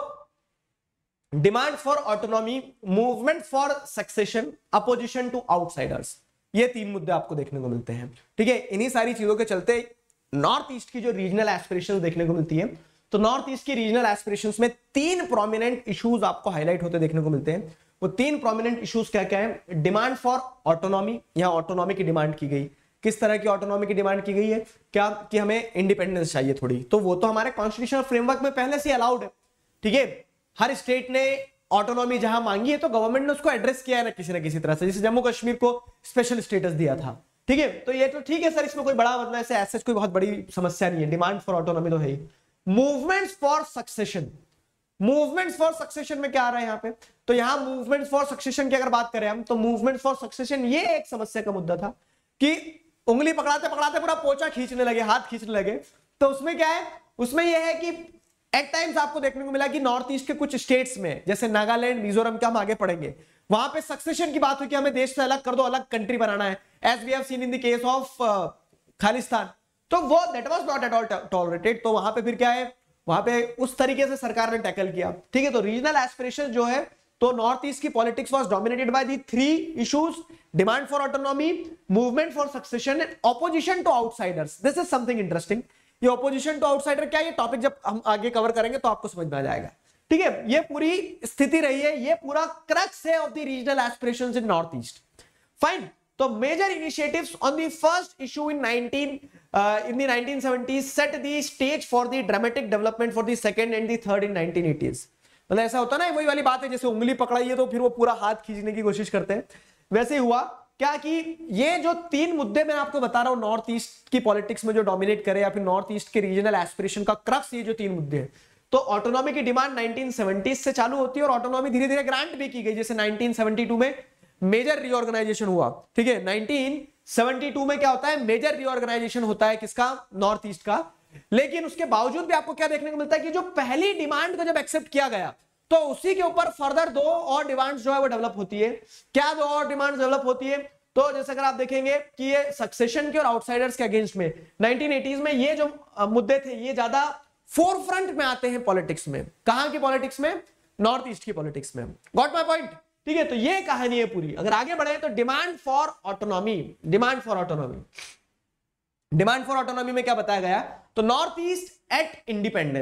demand for autonomy, movement for succession, opposition to outsiders, ये तीन मुद्दे आपको देखने को मिलते हैं, ठीक है। इन्हीं सारी चीजों के चलते नॉर्थ ईस्ट की जो रीजनल एस्पिरेशंस देखने को मिलती है, तो नॉर्थ ईस्ट की रीजनल एस्पिरेशंस में तीन प्रोमिनेंट इश्यूज आपको हाईलाइट होते देखने को मिलते हैं। वो तीन प्रोमिनेंट इश्यूज क्या क्या है? डिमांड फॉर ऑटोनॉमी, यहां ऑटोनॉमी की डिमांड की गई। किस तरह की ऑटोनॉमी की डिमांड की गई है? क्या कि हमें इंडिपेंडेंस चाहिए थोड़ी, तो वो तो हमारे कॉन्स्टिट्यूशनल फ्रेमवर्क में पहले से अलाउड है, ठीक है। हर स्टेट ने ऑटोनॉमी जहां मांगी है तो गवर्नमेंट ने उसको एड्रेस किया है ना किसी ना किसी तरह से, जैसे जम्मू कश्मीर को स्पेशल स्टेटस दिया था, ठीक है। तो ये तो ठीक है सर, इसमें कोई बड़ा मतलब ऐसे ऐसे कोई बहुत बड़ी समस्या नहीं है, डिमांड फॉर ऑटोनॉमी तो है ही। Movements for succession, movements for succession में क्या आ रहा है यहाँ पे? तो यहाँ मूवमेंट्स फॉर सक्सेशन की अगर बात करें हम, तो मूवमेंट्स फॉर सक्सेशन ये एक समस्या का मुद्दा था कि उंगली पकड़ाते पकड़ाते पूरा पोचा खींचने लगे, हाथ खींचने लगे। तो उसमें क्या है? उसमें यह है कि एट टाइम्स आपको देखने को मिला कि नॉर्थ ईस्ट के कुछ स्टेट्स में, जैसे नागालैंड, मिजोरम के हम आगे पढ़ेंगे, वहां पे सक्सेशन की बात हुई कि हमें देश से अलग कर दो, अलग कंट्री बनाना है, as we have seen in the case of Khalistan. तो वो that was not at all tolerated. तो वहां पे फिर क्या है, वहां पे उस तरीके से सरकार ने टैकल किया, ठीक है। तो रीजनल एस्पिरेशन जो है, तो नॉर्थ ईस्ट की politics was dominated by the three issues, demand for autonomy, movement for succession and opposition to outsiders. This is something interesting. ये ऑपोजिशन टू आउटसाइडर क्या है, ये टॉपिक जब हम आगे कवर करेंगे तो आपको समझ में आ जाएगा, ठीक है। ये पूरी स्थिति रही है, ये पूरा क्रक्स है of the regional aspirations in north east. Fine. तो major initiatives on the first issue in nineteen in the nineteen seventies set the stage for the dramatic development for the second and the third in nineteen eighties। मतलब ऐसा होता ना, वही वाली बात है, जैसे उंगली पकड़ाई है तो फिर वो पूरा हाथ खींचने की कोशिश करते हैं, वैसे हुआ क्या कि ये जो तीन मुद्दे मैं आपको बता रहा हूं नॉर्थ ईस्ट की पॉलिटिक्स में जो डोमिनेट करे, या फिर नॉर्थ ईस्ट के रीजनल एस्पिरेशन का क्रक्स, ये जो तीन मुद्दे हैं। तो ऑटोनॉमी की डिमांड नाइनटीन सेवेंटीज़ से चालू होती है और ऑटोनॉमी धीरे धीरे ग्रांट भी की गई, जैसे नाइनटीन सेवेंटी टू में मेजर रीऑर्गेनाइजेशन हुआ, ठीक है। नाइनटीन सेवेंटी टू में क्या होता है? मेजर रीऑर्गेनाइजेशन होता है, किसका? नॉर्थ ईस्ट का। लेकिन उसके बावजूद भी आपको क्या देखने को मिलता है कि जो पहली डिमांड को जब एक्सेप्ट किया गया, तो उसी के ऊपर फर्दर दो और डिमांड्स जो है वो डेवलप होती है। क्या दो और डिमांड्स डेवलप होती है? तो जैसे अगर आप देखेंगे कि ये सक्सेशन के और आउटसाइडर्स के अगेंस्ट में नाइनटीन एटीज़ में ये जो मुद्दे थे, ये ज्यादा फोर फ्रंट में आते हैं पॉलिटिक्स में। कहां की पॉलिटिक्स में? नॉर्थ ईस्ट की पॉलिटिक्स में। Got my point? ठीक है। तो ये कहानी है पूरी। अगर आगे बढ़े तो demand for autonomy, demand for autonomy, demand for autonomy में क्या बताया गया? तो नॉर्थ ईस्ट एट इंडिपेंडेंस,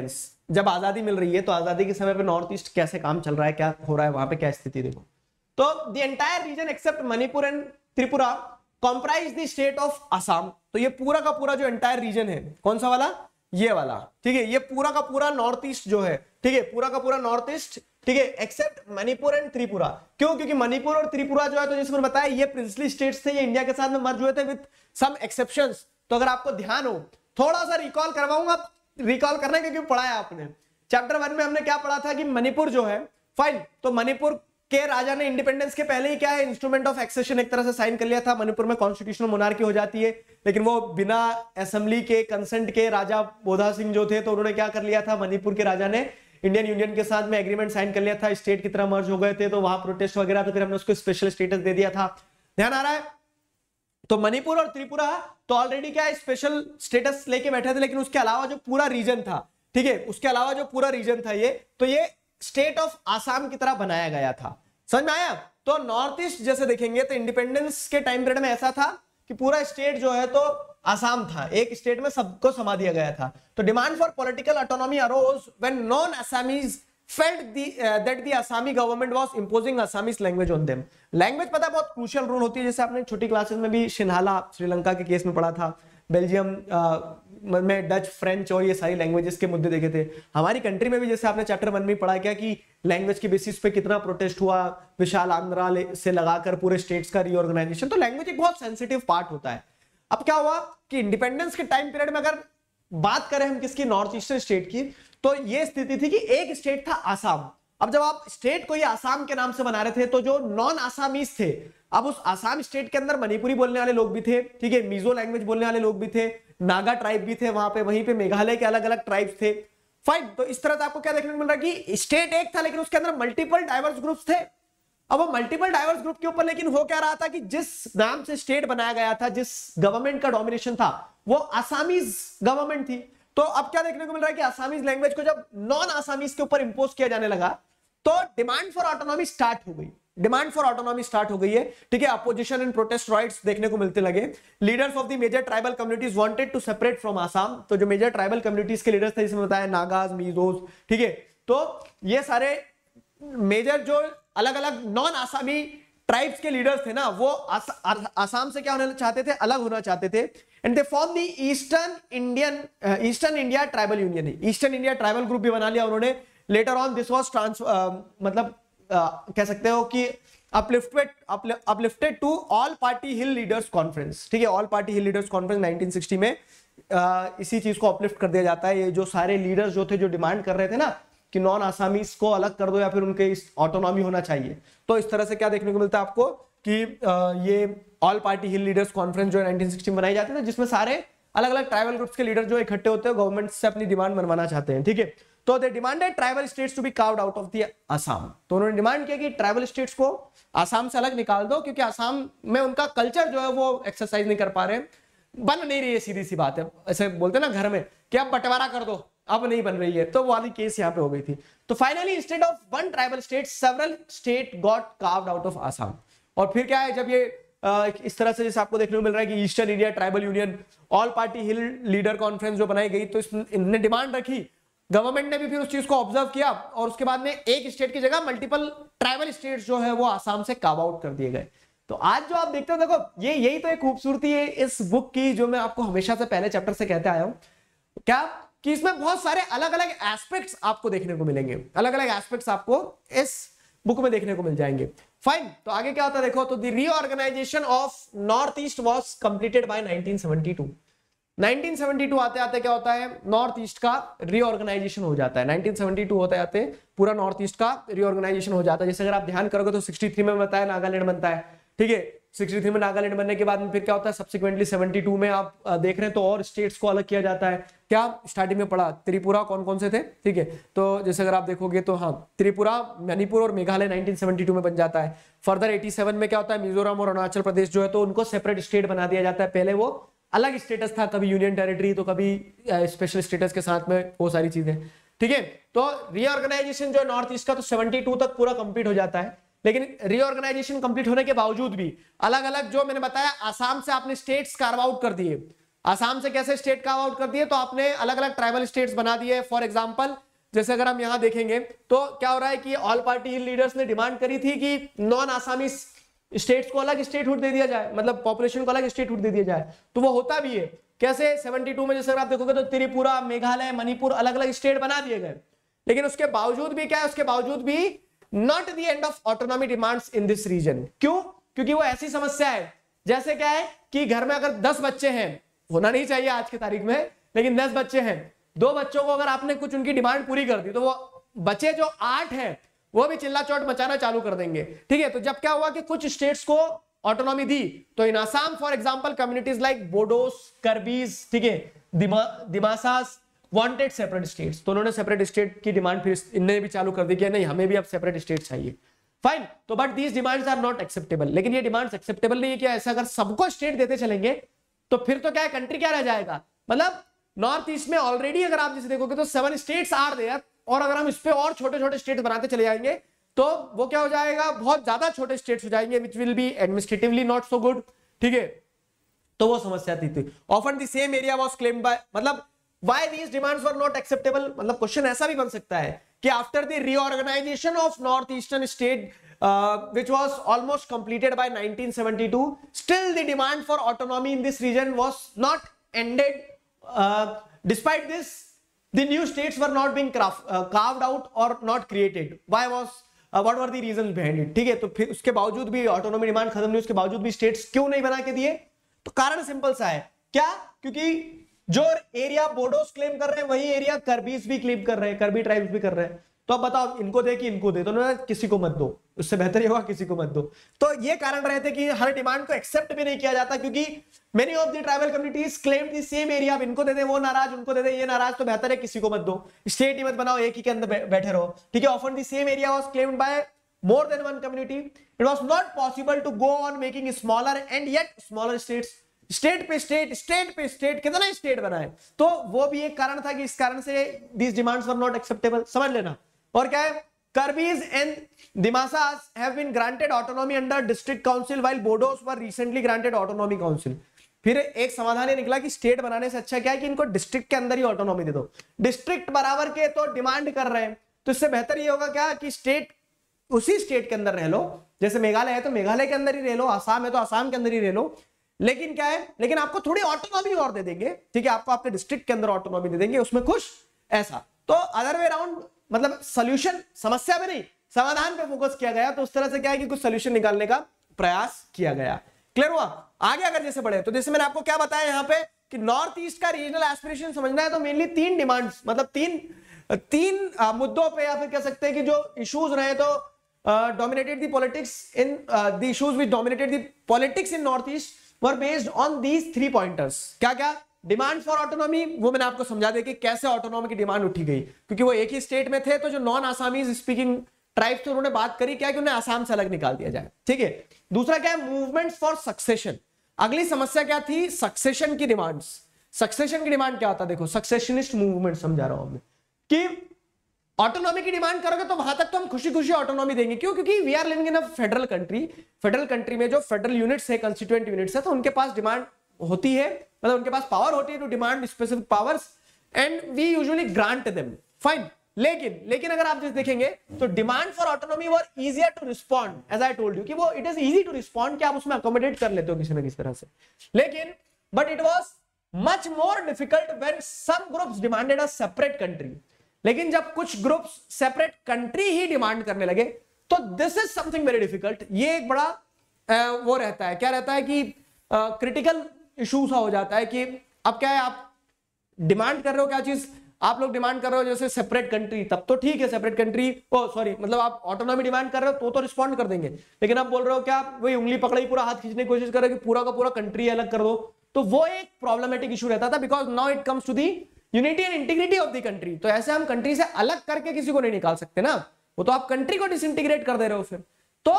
जब आजादी मिल रही है तो आजादी के समय पे नॉर्थ ईस्ट कैसे काम चल रहा है, क्या हो रहा है वहां पे, क्या स्थिति देखो। तो the entire region except Manipur and Tripura comprise the state of Assam. तो ये पूरा का पूरा जो एंटायर रीजन है, कौन सा वाला, ये वाला, ठीक है, ये पूरा का पूरा नॉर्थ ईस्ट जो है, ठीक है, पूरा का पूरा नॉर्थ ईस्ट, ठीक है, एक्सेप्ट मणिपुर एंड त्रिपुरा। क्यों? क्योंकि मणिपुर और त्रिपुरा जो है, तो जैसे मैंने बताया, ये प्रिंसली स्टेट्स थे, ये इंडिया के साथ में मर्ज हुए थे विद सम एक्सेप्शंस। तो अगर आपको ध्यान हो, थोड़ा सा रिकॉल करवाऊंगा, रिकॉल करना है क्योंकि पढ़ाया आपने चैप्टर वन में, हमने क्या पढ़ा था कि मणिपुर जो है, फाइन, तो मणिपुर के राजा ने इंडिपेंडेंस के पहले ही क्या है, इंस्ट्रूमेंट ऑफ एक्सेशन एक तरह से साइन कर लिया था। मणिपुर में कॉन्स्टिट्यूशनल मोनार्की हो जाती है, लेकिन वो बिना असेंबली के कंसेंट के राजा बोधा सिंह जो थे, तो उन्होंने क्या कर लिया था, मणिपुर के राजा ने इंडियन यूनियन के साथ में एग्रीमेंट साइन कर लिया था, स्टेट की तरह मर्ज हो गए थे, तो वहां प्रोटेस्ट वगैरह, तो फिर हमने उसको स्पेशल स्टेटस दे दिया था। ध्यान आ रहा है? तो मणिपुर और त्रिपुरा तो ऑलरेडी क्या है, स्पेशल स्टेटस लेके बैठे थे, लेकिन उसके अलावा जो पूरा रीजन था, ठीक है, उसके अलावा जो पूरा रीजन था ये, तो ये स्टेट ऑफ आसाम की तरह बनाया गया था। समझ में आया? तो नॉर्थ ईस्ट जैसे देखेंगे तो इंडिपेंडेंस के टाइम पीरियड में ऐसा था कि पूरा स्टेट जो है तो आसाम था, एक स्टेट में सबको समा दिया गया था। तो demand for political autonomy arose when non Assamese felt the uh, that the Assami government was imposing Assamese language on them। Language पता है बहुत क्रूशियल रोल होती है, जैसे आपने छोटी क्लासेस में भी शिन्हाला श्रीलंका के केस में पढ़ा था, बेल्जियम uh, में डच, फ्रेंच और ये सारी लैंग्वेजेस के मुद्दे देखे थे। हमारी कंट्री में भी जैसे आपने चैप्टर वन में पढ़ा क्या कि लैंग्वेज के बेसिस पे कितना प्रोटेस्ट हुआ, विशाल आंध्रा से लगाकर पूरे स्टेट्स का रीऑर्गेनाइजेशन। तो लैंग्वेज एक बहुत सेंसिटिव पार्ट होता है। अब क्या हुआ कि इंडिपेंडेंस के टाइम पीरियड में अगर बात करें हम किसकी, नॉर्थ ईस्टर्न स्टेट की, तो ये स्थिति थी कि एक स्टेट था आसाम। अब जब आप स्टेट को ये आसाम के नाम से बना रहे थे, तो जो नॉन आसामीज थे, अब उस आसाम स्टेट के अंदर मणिपुरी बोलने वाले लोग भी थे, ठीक है, मिजो लैंग्वेज बोलने वाले लोग भी थे, नागा ट्राइब भी थे वहां पे, वहीं पे मेघालय के अलग अलग ट्राइब्स थे। फाइन, तो इस तरह से आपको क्या देखने को मिल रहा है कि स्टेट एक था, लेकिन उसके अंदर मल्टीपल डाइवर्स ग्रुप्स थे। अब वो मल्टीपल डाइवर्स ग्रुप के ऊपर लेकिन हो क्या रहा था कि जिस नाम से स्टेट बनाया गया था, जिस गवर्नमेंट का डोमिनेशन था, वो आसामीज गवर्नमेंट थी। तो अब क्या देखने को मिल रहा है कि आसामीज लैंग्वेज को जब नॉन आसामीज के ऊपर इंपोज किया जाने लगा, तो डिमांड फॉर ऑटोनॉमी स्टार्ट हो गई, डिमांड फॉर ऑटोनॉमी स्टार्ट हो गई है, ठीक है। अपोजिशन एंड प्रोटेस्ट राइट्स देखने को मिलते लगे। Leaders of the major tribal communities wanted to separate from Assam. तो जो मेजर ट्राइबल कम्युनिटीज के लीडर्स थे, जिसमें बताया नागाज, मिजोज, ठीक है, तो ये सारे मेजर जो अलग अलग नॉन आसामी ट्राइब्स के लीडर्स थे ना, वो आसाम से क्या होना चाहते थे, अलग होना चाहते थे। And they form the eastern Indian eastern India tribal union. Eastern India tribal group भी बना लिया उन्होंने। Later on this was trans मतलब uh, कह सकते हो कि uplifted uplifted to all party hill leaders conference, ठीक है, all party hill leaders conference nineteen sixty में uh, इसी चीज को अपलिफ्ट कर दिया जाता है। ये जो सारे लीडर्स जो थे, जो डिमांड कर रहे थे ना कि नॉन आसामीज को अलग कर दो या फिर उनके ऑटोनॉमी होना चाहिए, तो इस तरह से क्या देखने को मिलता है आपको कि आ, ये all party hill leaders conference जो है नाइनटीन सिक्सटी में बनाई जाती है, जिसमें सारे अलग अलग ट्राइबल ग्रुप्स के लीडर जो इकट्ठे होते हैं, गवर्नमेंट से अपनी डिमांड मनवाना चाहते हैं, ठीक है। तो they demanded tribal states to be carved out of the Assam. तो उन्होंने डिमांड किया कि ट्राइबल स्टेट्स को आसाम से अलग निकाल दो, क्योंकि आसाम में उनका कल्चर जो है वो एक्सरसाइज नहीं कर पा रहे, बन नहीं रही है, सीधी सी बात है। ऐसे बोलते ना घर में कि अब बंटवारा कर दो, अब नहीं बन रही है, तो वाली केस यहाँ पे हो गई थी। तो finally instead of one tribal state, several state got carved out of Assam. और फिर क्या है, जब ये आ, इस तरह से जैसे आपको देखने को मिल रहा है कि eastern India tribal union, all party hill leader conference जो बनाई गई, तो इन्होंने डिमांड रखी, गवर्नमेंट ने भी फिर उस चीज को ऑब्जर्व किया, और उसके बाद में एक स्टेट की जगह मल्टीपल ट्राइबल स्टेट्स जो है वो आसाम से कार्व आउट कर दिए गए। तो आज जो आप देखते हो, देखो ये यही तो एक खूबसूरती है इस बुक की, जो मैं आपको हमेशा से पहले चैप्टर से कहते आया हूं, क्या कि इसमें बहुत सारे अलग अलग एस्पेक्ट्स आपको देखने को मिलेंगे, अलग अलग एस्पेक्ट्स आपको इस बुक में देखने को मिल जाएंगे। फाइन, तो आगे क्या होता है देखो, तो the reorganisation of north east was completed by nineteen seventy two. Nineteen seventy two आते आते क्या होता है, नॉर्थ ईस्ट का रीऑर्गेनाइजेशन हो जाता है। नाइनटीन सेवेंटी टू होते आते पूरा नॉर्थ ईस्ट का रीऑर्गेनाइजेशन हो जाता है। जैसे अगर आप ध्यान करोगे तो सिक्सटी थ्री में बताया नागालैंड बनता है, ठीक है, सिक्सटी थ्री में नागालैंड बनने के बाद में फिर क्या होता है, सब्सिक्वेंटली सेवेंटी टू में आप देख रहे हैं तो और स्टेट्स को अलग किया जाता है। क्या स्टार्टिंग में पढ़ा, त्रिपुरा कौन कौन से थे, ठीक है, तो जैसे अगर आप देखोगे तो हाँ, त्रिपुरा, मणिपुर और मेघालय नाइनटीन सेवेंटी टू में बन जाता है। फर्दर एटी सेवन में क्या होता है, मिजोरम और अरुणाचल प्रदेश जो है तो उनको सेपरेट स्टेट बना दिया जाता है। पहले वो अलग स्टेटस था, कभी यूनियन टेरिटरी तो कभी स्पेशल स्टेटस के साथ में, वो सारी चीजें, ठीक है। तो रीऑर्गेनाइजेशन जो है नॉर्थ ईस्ट का तो सेवेंटी टू तक पूरा कंप्लीट हो जाता है। लेकिन रीऑर्गेनाइजेशन कंप्लीट होने के बावजूद भी अलग अलग जो मैंने बताया, आसाम से आपने स्टेट्स कार्व आउट कर दिए। आसाम से कैसे स्टेट कार्व आउट कर दिए, तो आपने अलग अलग ट्राइबल स्टेट्स बना दिए। फॉर एग्जांपल जैसे अगर हम यहां देखेंगे तो क्या हो रहा है कि ऑल पार्टी लीडर्स ने डिमांड करी थी कि नॉन आसामी स्टेट्स को अलग स्टेटहुड दे दिया जाए, मतलब पॉपुलेशन को अलग स्टेटहुड दे दिया जाए। तो वो होता भी है कैसे, बहत्तर में जैसे आप देखोगे तो त्रिपुरा, मेघालय, मणिपुर अलग अलग स्टेट बना दिए गए, लेकिन उसके बावजूद भी क्या है, उसके बावजूद भी not the end of autonomy demands in this region. क्यों? क्योंकि वो ऐसी समस्या है जैसे क्या है कि घर में अगर दस बच्चे हैं, होना नहीं चाहिए आज की तारीख में, लेकिन दस बच्चे हैं, दो बच्चों को अगर आपने कुछ उनकी डिमांड पूरी कर दी तो वो बच्चे जो आठ हैं वो भी चिल्ला चोट मचाना चालू कर देंगे। ठीक है, तो जब क्या हुआ कि कुछ स्टेट्स को ऑटोनॉमी दी, तो in Assam for example communities like Bodos, Karbis, ठीक है, दिमा, दिमासास वांटेड सेपरेट स्टेट्स, तो उन्होंने सेपरेट स्टेट की डिमांड फिर इनने भी चालू कर दी कि नहीं हमें भी अब सेपरेट स्टेट चाहिए। फाइन, तो but these demands are not acceptable, लेकिन ये डिमांड्स एक्सेप्टेबल नहीं है। क्या ऐसा अगर सबको स्टेट देते चलेंगे तो फिर तो क्या है, कंट्री क्या रह जाएगा, मतलब नॉर्थ ईस्ट में ऑलरेडी अगर आप जैसे देखोगे तो सेवन स्टेट्स आर देयर, और अगर हम इस पे और छोटे छोटे स्टेट्स बनाते चले जाएंगे तो वो क्या हो जाएगा, बहुत ज्यादा छोटे स्टेट्स हो जाएंगे which will be administratively not so good. ठीक है, तो वो समस्या थी। Often the same area was claimed by, मतलब why these demands were not acceptable, मतलब क्वेश्चन ऐसा भी बन सकता है कि after the reorganisation of north eastern state which was almost completed by nineteen seventy-two, still the demand for autonomy in this region was not ended. Uh, despite this, the new states were not being craft, uh, carved out or not created. Why was uh, what were the reasons behind it? ठीक है, तो फिर उसके बावजूद भी autonomy demand खत्म नहीं, उसके बावजूद भी स्टेट्स क्यों नहीं बना के दिए? तो कारण सिंपल सा है, क्या? क्योंकि जो एरिया बोडोस क्लेम कर रहे हैं वही एरिया कर्बीज भी क्लेम कर रहे हैं, कर्बी ट्राइब्स भी कर रहे हैं। तो अब बताओ इनको दे कि इनको दे, तो उन्होंने किसी को मत दो, उससे बेहतर ये होगा किसी को मत दो। तो ये कारण रहे थे कि हर डिमांड को एक्सेप्ट भी नहीं किया जाता, क्योंकि many of the tribal communities claim the same area, अब इनको दे दे वो नाराज, उनको दे दे ये नाराज, तो बेहतर है किसी को मत दो, स्टेट ही मत बनाओ, एक ही के अंदर बैठे रहो। ठीक है, often the same area was claimed by more than one community. It was not possible to go on making smaller and yet smaller states. State पे स्टेट, स्टेट पे स्टेट, कितना स्टेट बनाए, तो वो भी एक कारण था कि इस कारण से these demands were not acceptable, समझ लेना। और क्या है, Kirghiz and Dimasas have been granted autonomy under district council while Bodos were recently granted autonomy council. फिर एक समाधान ये निकला कि स्टेट बनाने से अच्छा क्या है कि इनको डिस्ट्रिक्ट के अंदर ही ऑटोनॉमी दे दो। डिस्ट्रिक्ट बराबर के तो डिमांड कर रहे हैं, तो इससे बेहतर ये होगा क्या कि स्टेट उसी स्टेट के अंदर रह लो, जैसे मेघालय है तो मेघालय के अंदर ही रह लो, आसाम है तो आसाम के अंदर ही रह लो, लेकिन क्या है, लेकिन आपको थोड़ी ऑटोनॉमी और दे देंगे। ठीक है, आपको आपके डिस्ट्रिक्ट के अंदर ऑटोनॉमी दे देंगे, उसमें खुश, ऐसा। तो अदर वे राउंड, मतलब सोल्यूशन समस्या में नहीं समाधान पे फोकस किया गया, तो उस तरह से क्या है कि कुछ सोल्यूशन निकालने का प्रयास किया गया। क्लियर हुआ? आगे अगर जैसे बढ़े तो जैसे मैंने आपको क्या बताया यहाँ पे कि नॉर्थ ईस्ट का रीजनल एस्पिरेशन समझना है तो मेनली तीन डिमांड्स, मतलब तीन तीन आ, मुद्दों पे, या फिर कह सकते हैं कि जो इश्यूज रहे, तो dominated the politics in the issues which dominated the politics in north east were based on these three pointers. क्या क्या? डिमांड फॉर ऑटोनॉमी, वो मैंने आपको समझा दे कि कैसे ऑटोनॉमी की डिमांड उठी गई, क्योंकि वो एक ही स्टेट में थे, तो जो नॉन आसामीज स्पीकिंग ट्राइब्स थे उन्होंने बात करी क्या कि उन्हें आसाम से अलग निकाल दिया जाए। ठीक है, दूसरा क्या है, मूवमेंट्स फॉर सक्सेशन। अगली समस्या क्या थी, सक्सेशन की डिमांड्स। सक्सेशन की डिमांड क्या होता है, देखो सक्सेशनिस्ट मूवमेंट समझा रहा हूं मैं कि ऑटोनॉमी की डिमांड करोगे तो वहां तक तो हम खुशी खुशी ऑटोनॉमी देंगे। क्यों? क्योंकि we are living in a federal country. Federal country में जो फेडरल यूनिट्स है, कंस्टिट्यूएंट यूनिट्स है, तो उनके पास डिमांड होती है, मतलब उनके पास पावर होती है to demand specific powers and we usually grant them. Fine, लेकिन लेकिन अगर आप जैसे देखेंगे तो demand for autonomy were easier to respond, as I told you कि वो it is easy to respond, कि आप उसमें अकोमोडेट कर लेते हो किसी ना किसी तरह से, लेकिन but it was much more difficult when some groups demanded a separate country. लेकिन जब कुछ ग्रुप्स सेपरेट कंट्री ही डिमांड करने लगे तो this is something very difficult. ये एक बड़ा आ, वो रहता है, क्या रहता है कि क्रिटिकल इशू सा हो जाता है कि अब क्या है, आप डिमांड कर रहे हो क्या चीज, आप लोग डिमांड कर रहे हो जैसे सेपरेट कंट्री, तब तो ठीक है, सेपरेट कंट्री, ओ सॉरी मतलब आप ऑटोनॉमी डिमांड कर रहे हो तो तो रिस्पॉन्ड कर देंगे, लेकिन आप बोल रहे हो क्या, वही उंगली पकड़े पूरा हाथ खींचने की कोशिश कर रहे हो कि पूरा का पूरा कंट्री अलग कर दो, तो वो एक प्रॉब्लमेटिक इशू रहता था, because now it comes to the unity and integrity of the country. तो ऐसे हम कंट्री से अलग करके किसी को नहीं निकाल सकते ना, वो तो आप कंट्री को डिसइंटीग्रेट कर दे रहे हो फिर। तो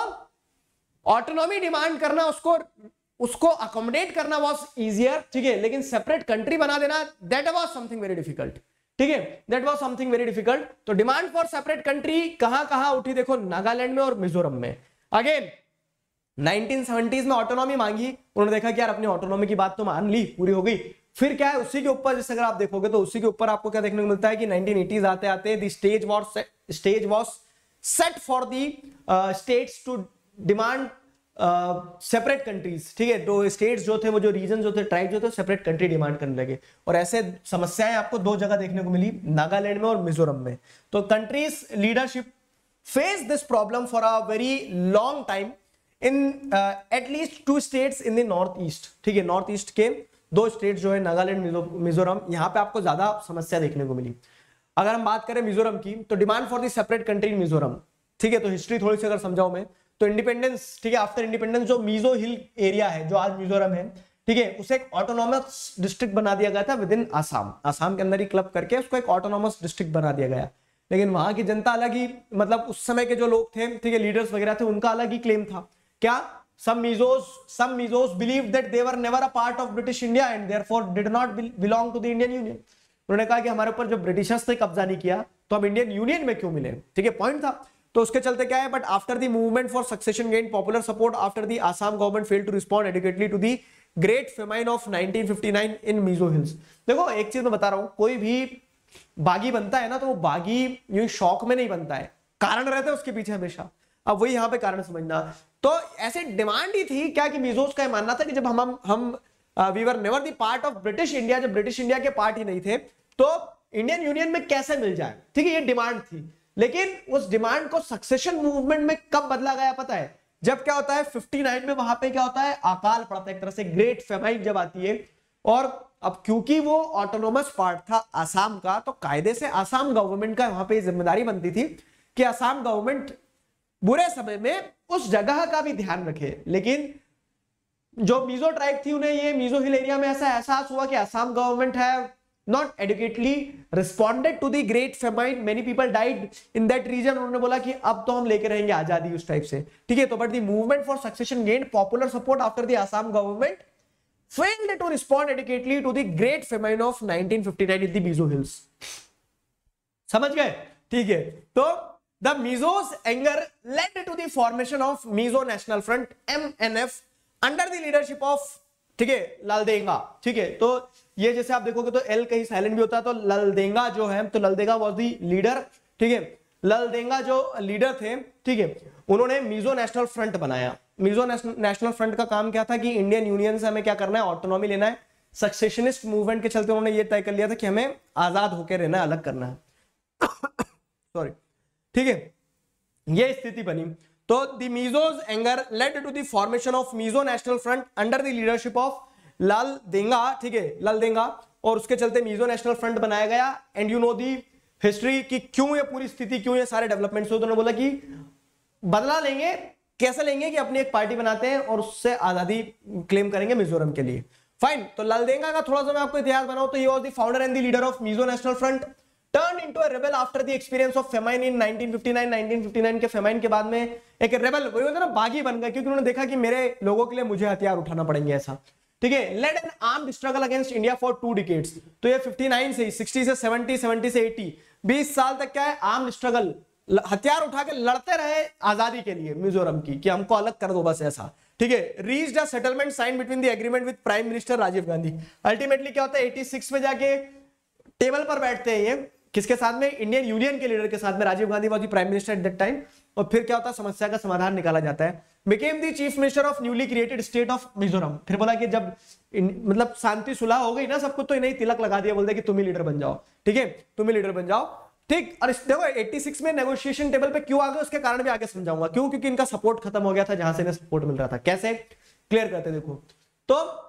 ऑटोनॉमी डिमांड करना, उसको उसको अकोमोडेट करना वाज इजियर, ठीक है, लेकिन सेपरेट कंट्री बना देना that was something very difficult. ठीक है, that was something very difficult. तो डिमांड फॉर सेपरेट कंट्री कहां कहां उठी, देखो नागालैंड में और मिजोरम में। अगेन नाइनटीन सेवेंटीज़ में ऑटोनॉमी मांगी, उन्होंने देखा कि यार अपनी ऑटोनॉमी की बात तो मान ली, पूरी हो गई, फिर क्या है उसी के ऊपर, जैसे अगर आप देखोगे तो उसी के ऊपर आपको क्या देखने को मिलता है कि नाइनटीन एटीज़ आते आते the stage was stage was set for the states to demand separate countries, ठीक है। तो स्टेट्स जो थे, वो जो रीजन जो थे, ट्राइब जो थे, सेपरेट कंट्री डिमांड करने लगे। और ऐसे समस्याएं आपको दो जगह देखने को मिली, नागालैंड में और मिजोरम में। तो countries leadership face this problem for a very long time in at least two states in the north east, ठीक है। नॉर्थ ईस्ट के दो स्टेट जो है नागालैंड, मिजोरम, यहां पे आपको ज्यादा समस्या देखने को मिली। अगर हम बात करें मिजोरम की, तो demand for the separate country in Mizoram, ठीक है। तो हिस्ट्री थोड़ी सी अगर समझाऊं मैं, तो इंडिपेंडेंस, ठीक है, आफ्टर इंडिपेंडेंस जो मिजो हिल एरिया है जो आज मिजोरम है, ठीक है, उसे एक ऑटोनॉमस डिस्ट्रिक्ट बना दिया गया था विद इन आसाम। आसाम के अंदर ही क्लब करके उसको एक ऑटोनॉमस डिस्ट्रिक्ट बना दिया गया। लेकिन वहां की जनता अलग ही, मतलब उस समय के जो लोग थे, ठीक है, लीडर्स वगैरह थे, उनका अलग ही क्लेम था। क्या? Some Mizos, some Mizos believed that they were never a part of British India and therefore did not belong to the Indian Union. उन्होंने कहा कि हमारे ऊपर जब ब्रिटिशर्स ने कब्जा नहीं किया तो हम इंडियन यूनियन में क्यों मिले, ठीक है, पॉइंट था। तो उसके चलते क्या है, but after the movement for secession gain popular support after the Assam government failed to respond adequately to the great famine of nineteen fifty nine in Mizo hills. देखो एक चीज मैं बता रहा हूं, कोई भी बागी बनता है ना, तो वो बागी यूं शौक में नहीं बनता है, कारण रहता है उसके पीछे हमेशा। अब वही यहाँ पे कारण समझना। तो ऐसे डिमांड ही थी क्या कि मिजोस का मानना था कि जब हम हम हम we were never the part of British India, जब ब्रिटिश इंडिया के पार्ट ही नहीं थे, तो इंडियन यूनियन में कैसे मिल जाए, ठीक है, ये डिमांड थी। लेकिन उस डिमांड को सक्सेशन मूवमेंट में कब बदला गया पता है? जब क्या होता है फिफ्टी नाइन में, वहां पे क्या होता है, अकाल पड़ता है, एक तरह से ग्रेट फेमाइन जब आती है। और अब क्योंकि वो ऑटोनोमस पार्ट था आसाम का, तो कायदे से आसाम गवर्नमेंट का वहां पे जिम्मेदारी बनती थी कि आसाम गवर्नमेंट बुरे समय में उस जगह का भी ध्यान रखे। लेकिन जो मिजो ट्राइब थी, उन्हें ये मिजो हिल एरिया में ऐसा एहसास हुआ कि असम गवर्नमेंट है not adequately responded to the great famine, many people died in that region. उन्होंने बोला कि अब तो हम लेके रहेंगे आजादी उस टाइप से, ठीक है। तो but the movement for secession gained popular support after the Assam government failed to respond adequately to the great famine of nineteen fifty nine in the Mizo hills. समझ गए? ठीक है। तो The Mizos' anger led to the formation of Mizo National Front M N F under the leadership of, ठीक है, ललदेंगा, ठीक है। तो ये जैसे आप देखोगे तो एल कहीं साइलेंट भी होता है, तो ललदेंगा जो है, तो ललदेंगा वाज द लीडर, ठीक है। ललदेंगा जो लीडर थे, ठीक है, उन्होंने मिजो नेशनल फ्रंट बनाया। मिजो नेशनल फ्रंट का काम क्या था कि इंडियन यूनियन से हमें क्या करना है, ऑटोनॉमी लेना है। सक्सेशनिस्ट मूवमेंट के चलते उन्होंने ये तय कर लिया था कि हमें आजाद होकर रहना है, अलग करना है। सॉरी, ठीक है, ये स्थिति बनी। तो the Mizos anger led to the formation of Mizo national front under the leadership of Laldenga, ठीक है, ललदेंगा। और उसके चलते मिजो नेशनल फ्रंट बनाया गया। And you know the history कि क्यों ये पूरी स्थिति, क्यों ये सारे डेवलपमेंट्स हुए। तो उन्होंने बोला कि बदला लेंगे, कैसे लेंगे कि अपनी एक पार्टी बनाते हैं और उससे आजादी क्लेम करेंगे मिजोरम के लिए। फाइन। तो ललदेंगा का थोड़ा सा मैं आपको इतिहास बनाऊं तो he was the founder and the leader of Mizo national front, turned into a rebel after the experience of famine in nineteen fifty nine. Nineteen fifty nine के फेमाइन के बाद में एक रेबल, वही होता है ना, बागी बन गए, क्योंकि उन्होंने देखा कि मेरे लोगों के लिए मुझे हथियार उठाना पड़ेंगे, ऐसा, ठीक है। Led an armed struggle against India for two decades. तो ये फिफ्टी नाइन से सिक्सटी से सेवेंटी, सेवेंटी से एटी, बीस साल तक क्या है, आर्म्ड स्ट्रगल, हथियार उठा के लड़ते रहे आजादी के लिए मिजोरम की, कि हमको अलग कर दो बस, ऐसा, ठीक है। Reached a settlement sign between the agreement with prime minister Rajiv Gandhi. Ultimately क्या होता है, एटी सिक्स में जाके टेबल पर बैठते हैं ये, किसके साथ में, इंडियन यूनियन के लीडर के साथ में, Rajiv Gandhi was the prime minister at that time. और फिर क्या होता है, समस्या का समाधान निकाला जाता है। Became the chief minister of newly created state of Mizoram. फिर बोला कि जब मतलब शांति सुलह हो गई ना सबको, तो इन्हें तिलक लगा दिया, बोलते कि तुम ही लीडर बन जाओ, ठीक है, तुम ही लीडर बन जाओ, ठीक। और देखो एटी सिक्स में नेगोशिएशन टेबल पे क्यों आ गए, उसके कारण भी आगे समझाऊंगा क्यों, क्योंकि इनका सपोर्ट खत्म हो गया था जहां से इन्हें सपोर्ट मिल रहा था। कैसे, क्लियर करते देखो। तो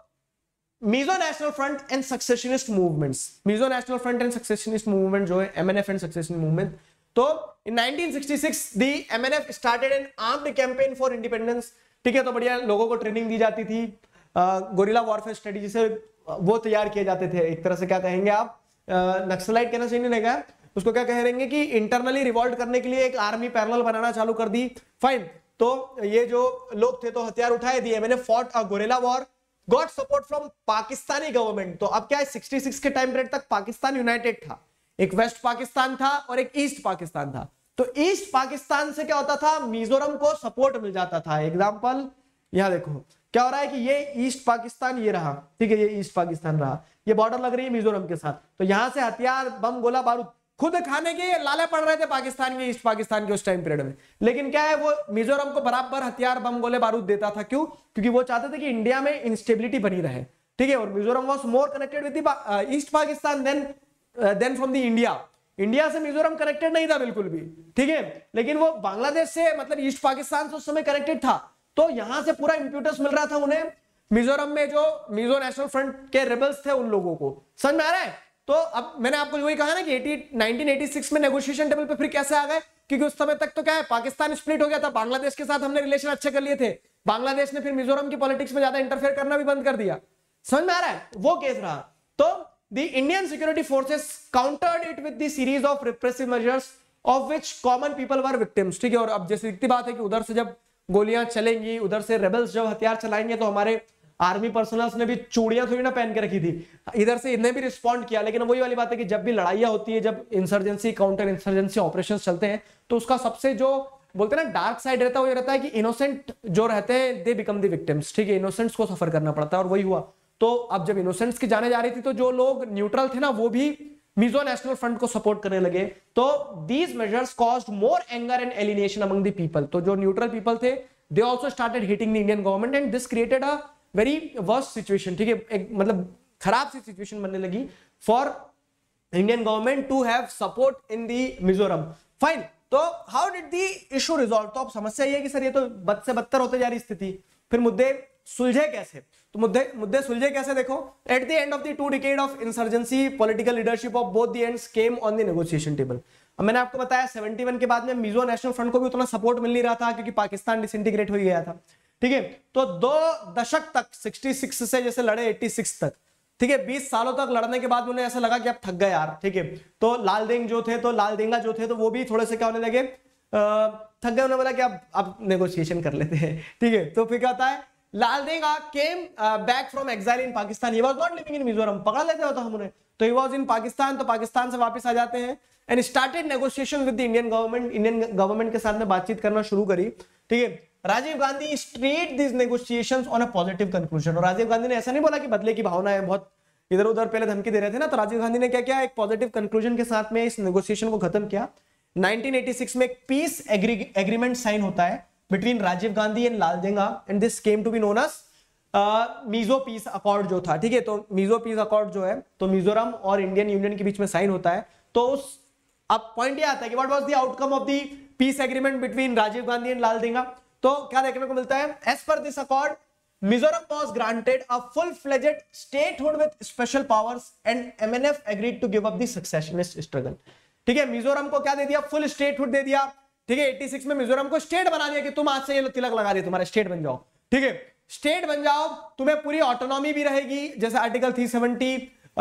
Mizo national front and secessionist movements, Mizo national front and secessionist movement जो है एमएनएफ एंड सक्सेशन मूवमेंट। तो in nineteen sixty six the MNF started an armed campaign for independence, ठीक है। तो बढ़िया लोगों को ट्रेनिंग दी जाती थी, गोरिल्ला वॉरफेयर स्ट्रेटजी से वो तैयार किए जाते थे। एक तरह से क्या कहेंगे आप, नक्सलाइट कहना सही नहीं रहेगा, उसको क्या कहेंगे कि इंटरनली रिवॉल्ट करने के लिए एक आर्मी पैरेलल बनाना चालू कर दी। फाइन। तो ये जो लोग थे तो हथियार उठाए दिए, मैंने fought a guerrilla war, got support from Pakistani government. तो अब क्या है, सिक्सटी सिक्स के टाइम पीरियड तक पाकिस्तान यूनाइटेड था, एक वेस्ट पाकिस्तान था और एक ईस्ट पाकिस्तान था। तो ईस्ट पाकिस्तान से क्या होता था, मिजोरम को सपोर्ट मिल जाता था। एग्जांपल यहां देखो क्या हो रहा है कि ये ईस्ट पाकिस्तान ये रहा, ठीक है, ये ईस्ट पाकिस्तान रहा, ये बॉर्डर लग रही है मिजोरम के साथ, तो यहां से हथियार, बम, गोला बारूद खुद खाने के लाले पड़ रहे थे पाकिस्तान के, ईस्ट पाकिस्तान के उस टाइम पीरियड में। लेकिन क्या है, वो मिजोरम को बराबर हथियार, बम, गोले बारूद देता था। क्यों? क्योंकि वो चाहते थे कि इंडिया में इंस्टेबिलिटी बनी रहे, ठीक है। और Mizoram was more connected with the east Pakistan than than from the India. India से मिजोरम कनेक्टेड नहीं था बिल्कुल भी, ठीक है, लेकिन वो बांग्लादेश से, मतलब ईस्ट पाकिस्तान से उस समय कनेक्टेड था। तो यहां से पूरा इंप्यूटस मिल रहा था उन्हें मिजोरम में जो मिजो नेशनल फ्रंट के रेबल्स थे उन लोगों को। समझ में आ रहा है? तो अब मैंने आपको वही कहा ना कि नाइनटीन एटी सिक्स में नेगोशिएशन टेबल पे फिर कैसे आ गए, क्योंकि उस समय तक तो क्या है, पाकिस्तान स्प्लिट हो गया था, बांग्लादेश के साथ हमने रिलेशन अच्छे कर लिए थे, बांग्लादेश ने फिर मिजोरम की पॉलिटिक्स में ज्यादा इंटरफेयर करना भी बंद कर दिया। समझ में आ रहा है? वो केस रहा। तो the Indian security forces countered it with the series of repressive measures of which common people were victims, ठीक है। और अब जैसे दिखती बात है कि उधर से जब गोलियां चलेंगी, उधर से रेबल्स जब हथियार चलाएंगे, तो हमारे आर्मी पर्सनल्स ने भी चूड़ियां थोड़ी ना पहन के रखी थी, इधर से इन्हें भी रिस्पॉन्ड किया। लेकिन वही वाली बात है कि जब भी लड़ाइयां होती है, जब इंसर्जेंसी, काउंटर इंसर्जेंसी ऑपरेशंस चलते हैं, तो उसका सबसे जो बोलते हैं ना डार्क साइड रहता है, वो ये रहता है कि इनोसेंट जो रहते हैं दे बिकम द विक्टिम्स, ठीक है। इनोसेंट्स को सफर करना पड़ता है, और वही हुआ। तो अब जब इनोसेंट्स की जाने जा रही थी, तो जो लोग न्यूट्रल थे ना, वो भी मिजो नेशनल फ्रंट को सपोर्ट करने लगे। तो these measures caused more anger and alienation among the people. तो जो न्यूट्रल पीपल थे, they also started hitting the Indian government and this created a very worst situation, ठीक है। एक मतलब खराब सी सिचुएशन बनने लगी for Indian government to have support in the Mizoram. Fine, तो how did the issue resolve? तो अब समस्या ये है कि सर ये तो बद से बदतर होते जा रही स्थिति, फिर मुद्दे सुलझे कैसे? तो मुद्दे मुद्दे सुलझे कैसे? देखो, at the end of the two decade of insurgency, political leadership of both the ends came on the negotiation table. अब मैंने आपको बताया इकहत्तर के बाद में मिजो नेशनल फ्रंट को भी उतना सपोर्ट मिल नहीं रहा था, क्योंकि पाकिस्तान डिसइंटीग्रेट हो गया था, ठीक है। तो दो दशक तक, छियासठ से जैसे लड़े छियासी तक, ठीक है, बीस सालों तक लड़ने के बाद उन्हें ऐसा लगा कि अब थक गए यार, ठीक है। तो लाल देंग जो थे, तो लाल देंगा जो थे, तो वो भी थोड़े से क्या होने लगे, थक गए। उन्होंने बोला कि अब अब नेगोशिएशन कर लेते हैं, ठीक है। तो फिर क्या होता है, Laldenga came back from exile in Pakistan. He was not living in Mizoram, पकड़ लेते होता हम उन्हें, तो ही वाज इन पाकिस्तान। तो पाकिस्तान से वापस आ जाते हैं and started negotiation with the Indian government. Indian government के साथ में बातचीत करना शुरू करी, ठीक है। Rajiv Gandhi straight this negotiations on a positive conclusion. और राजीव गांधी ने ऐसा नहीं बोला कि बदले की भावना है, बहुत इधर उधर पहले धमकी दे रहे थे ना, तो राजीव गांधी ने क्या किया, एक पॉजिटिव कंक्लूजन के साथ में इस नेगोशिएशन को खत्म किया। नाइनटीन एटी सिक्स में एक पीस एग्रीमेंट साइन होता है between Rajiv Gandhi and Laldenga and this came to be known as Mizo peace accord जो था, ठीक है। तो मिजो पीस अकॉर्ड जो है, तो मिजोरम और इंडियन यूनियन के बीच में साइन होता है। तो उस अब पॉइंट ये आता है कि what was the outcome of the peace agreement between Rajiv Gandhi and Laldenga. तो क्या देखने को मिलता है, as per this accord Mizoram was granted a full fledged statehood with special powers and MNF agreed to give up the secessionist struggle, ठीक है। मिजोरम को क्या दे दिया, फुल स्टेटहुड दे दिया, ठीक है। छियासी में मिजोरम को स्टेट बना दिया कि तुम आज से ये तिलक लगा दिए, तुम्हारे स्टेट बन जाओ, ठीक है। स्टेट बन जाओ, तुम्हें पूरी ऑटोनॉमी भी रहेगी, जैसे article three seventy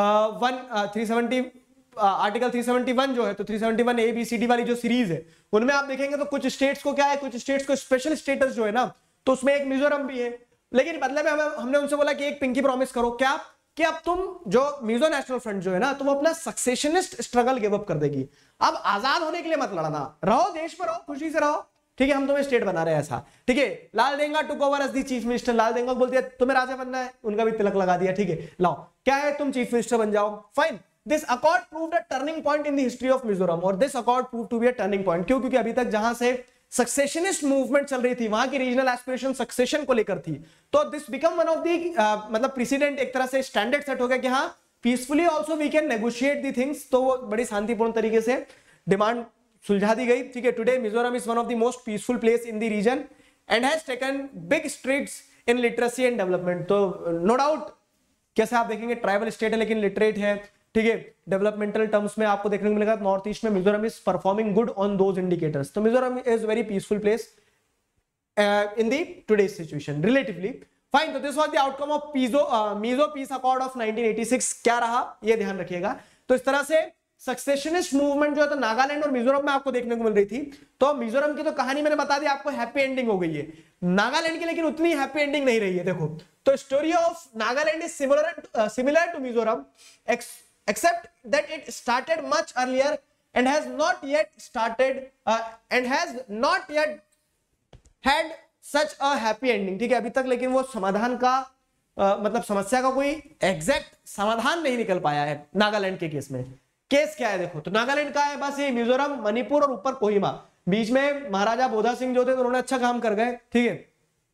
one three seventy article three seventy one जो है, तो three seventy one A B C D वाली जो सीरीज है, उनमें आप देखेंगे तो कुछ स्टेट्स को क्या है, कुछ स्टेट्स को स्पेशल स्टेटस जो है ना, तो उसमें एक मिजोरम भी है। लेकिन बदले में हमें हमने उनसे बोला कि एक पिंकी प्रॉमिस करो, क्या कि अब तुम जो मिजो नेशनल फ्रंट जो है ना, तुम अपना सक्सेशनिस्ट स्ट्रगल गिव अप कर देगी। अब आजाद होने के लिए मत लड़ना, रहो देश में, रहो खुशी से रहो, ठीक है, हम तुम्हें स्टेट बना रहे हैं ऐसा, ठीक है। Laldenga took over as the chief minister. Laldenga बोल दिया तुम्हें राजा बनना है, उनका भी तिलक लगा दिया, ठीक है, लाओ क्या है, तुम चीफ मिनिस्टर बन जाओ, fine. This accord proved a turning point in the history of Mizoram, और this accord proved to be a turning point. क्यों? क्योंकि अभी तक जहां से सक्सेशनिस्ट मूवमेंट चल रही थी, वहां की रीजनल एस्पिरेशन सक्सेशन को लेकर थी, तो this become one of the मतलब प्रेसिडेंट, एक तरह से स्टैंडर्ड सेट हो गया कि हाँ peacefully also we can negotiate the things. तो वो बड़ी शांतिपूर्ण तरीके से डिमांड सुलझा दी गई, ठीक है। Today Mizoram is one of the most peaceful place in the region and has taken big strides in literacy and development. तो नो डाउट कैसे आप देखेंगे ट्राइबल स्टेट है लेकिन लिटरेट है, ठीक है। डेवलपमेंटल टर्म्स में आपको देखने को मिलेगा नॉर्थ ईस्ट में Mizoram is performing good on those indicators. तो Mizoram is very peaceful place in the today's situation relatively, fine. तो this was the outcome of पीजो Mizo peace accord of nineteen eighty six. क्या रहा ये ध्यान रखिएगा। तो इस तरह से सक्सेशनिस्ट मूवमेंट जो है तो नागालैंड और मिजोरम में आपको देखने को मिल रही थी। तो मिजोरम की तो कहानी मैंने बता दी आपको, हैप्पी एंडिंग हो गई है। नागालैंड की लेकिन उतनी हैप्पी एंडिंग नहीं रही है। देखो तो story of Nagaland is similar similar to Mizoram except that it started much earlier and has not yet started uh, and has not yet had such a happy ending, ठीक है, अभी तक लेकिन वो समाधान का आ, मतलब समस्या का कोई एग्जैक्ट समाधान नहीं निकल पाया है नागालैंड के केस में। केस क्या है देखो, तो नागालैंड का है बस ये मिजोरम, मणिपुर और ऊपर कोहिमा, बीच में महाराजा बोधा सिंह जो थे तो उन्होंने अच्छा काम कर गए, ठीक है।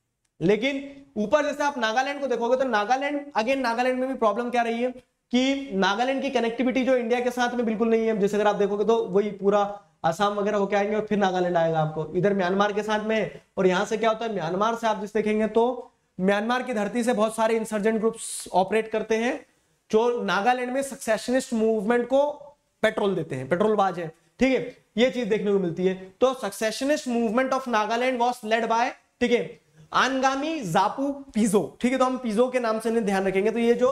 लेकिन ऊपर जैसे आप नागालैंड को देखोगे तो नागालैंड, अगेन नागालैंड में भी प्रॉब्लम क्या रही है कि नागालैंड की कनेक्टिविटी जो इंडिया के साथ में बिल्कुल नहीं है। जैसे अगर आप देखोगे तो वही पूरा असम वगैरह होके आएंगे और फिर नागालैंड आएगा आपको, इधर म्यांमार के साथ में। और यहाँ से क्या होता है, म्यांमार से आप जिस देखेंगे तो म्यांमार की धरती से बहुत सारे इंसर्जेंट ग्रुप्स ऑपरेट करते हैं जो नागालैंड में सक्सेशनिस्ट मूवमेंट को पेट्रोल देते हैं, पेट्रोलबाज है, ठीक है, ये चीज देखने को मिलती है। तो secessionist movement of Nagaland was led by, ठीक है, अंगामी जापू पिजो, ठीक है। तो हम पिजो के नाम से नहीं ध्यान रखेंगे। तो ये जो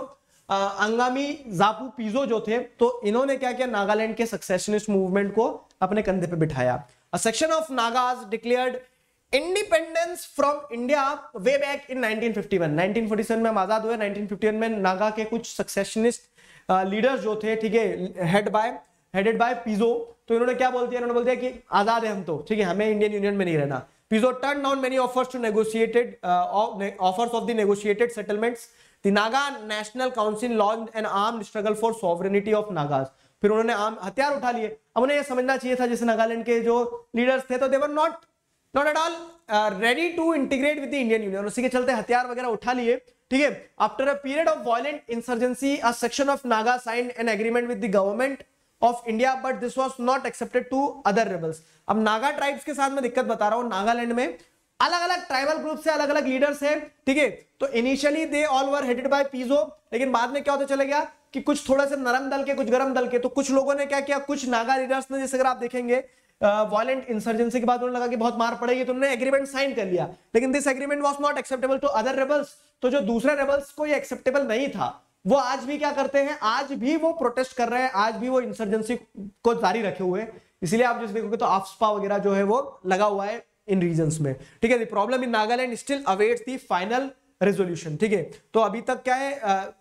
अंगामी जापू पिजो जो थे, तो इन्होंने क्या किया, नागालैंड के सक्सेशनिस्ट मूवमेंट को अपने कंधे पे बिठाया। A section of Nagas declared independence from India way back in nineteen fifty one. Nineteen forty seven में हम आजाद हुए। नाइनटीन फिफ्टी वन में नागा के कुछ सक्सेशनिस्ट लीडर्स जो थे, ठीक है, head by headed by Phizo, तो इन्होंने क्या बोल दिया, इन्होंने बोल दिया कि आजाद है हम तो, ठीक है, हमें इंडियन यूनियन में नहीं रहना। Phizo turn down many offers to negotiated offers of the negotiated settlements. The Naga national council launched an armed struggle for sovereignty of Nagas. फिर उन्होंने आम हथियार उठा लिए। अब उन्हें यह समझना चाहिए था, जैसे नागालैंड के जो लीडर्स थे तो they were not not at all ready to integrate with the Indian union, उसी के चलते हथियार वगैरह उठा लिए, ठीक है। After a period of violent insurgency a section of Naga signed an agreement with the government of India but this was not accepted to other rebels. अब नागा ट्राइब्स के साथ मैं दिक्कत बता रहा हूं, नागालैंड में अलग अलग ट्राइबल ग्रुप से अलग अलग लीडर्स हैं, ठीक है। तो initially they all were headed by Phizo, लेकिन बाद में क्या होता चला गया कि कुछ थोड़ा सा नरम दल के, कुछ गरम दल के। तो कुछ लोगों ने क्या किया, कुछ नागा लीडर्स ने, जैसे अगर आप देखेंगे वायलेंट इंसर्जेंसी के बाद उन्हें लगा कि बहुत मार पड़ेगी, तो उन्होंने एग्रीमेंट साइन कर लिया, लेकिन this agreement was not acceptable to other rebels. तो जो दूसरे रेबल्स को ये एक्सेप्टेबल नहीं था, वो आज भी क्या करते हैं, आज भी वो प्रोटेस्ट कर रहे हैं, आज भी वो इंसर्जेंसी को जारी रखे हुए हैं। इसलिए आप जैसे देखोगे तो आफ्सपा वगैरह जो है वो लगा हुआ है इन रीजन्स में, ठीक है। The problem in Nagaland still awaits the final resolution, ठीक है। तो अभी तक क्या है,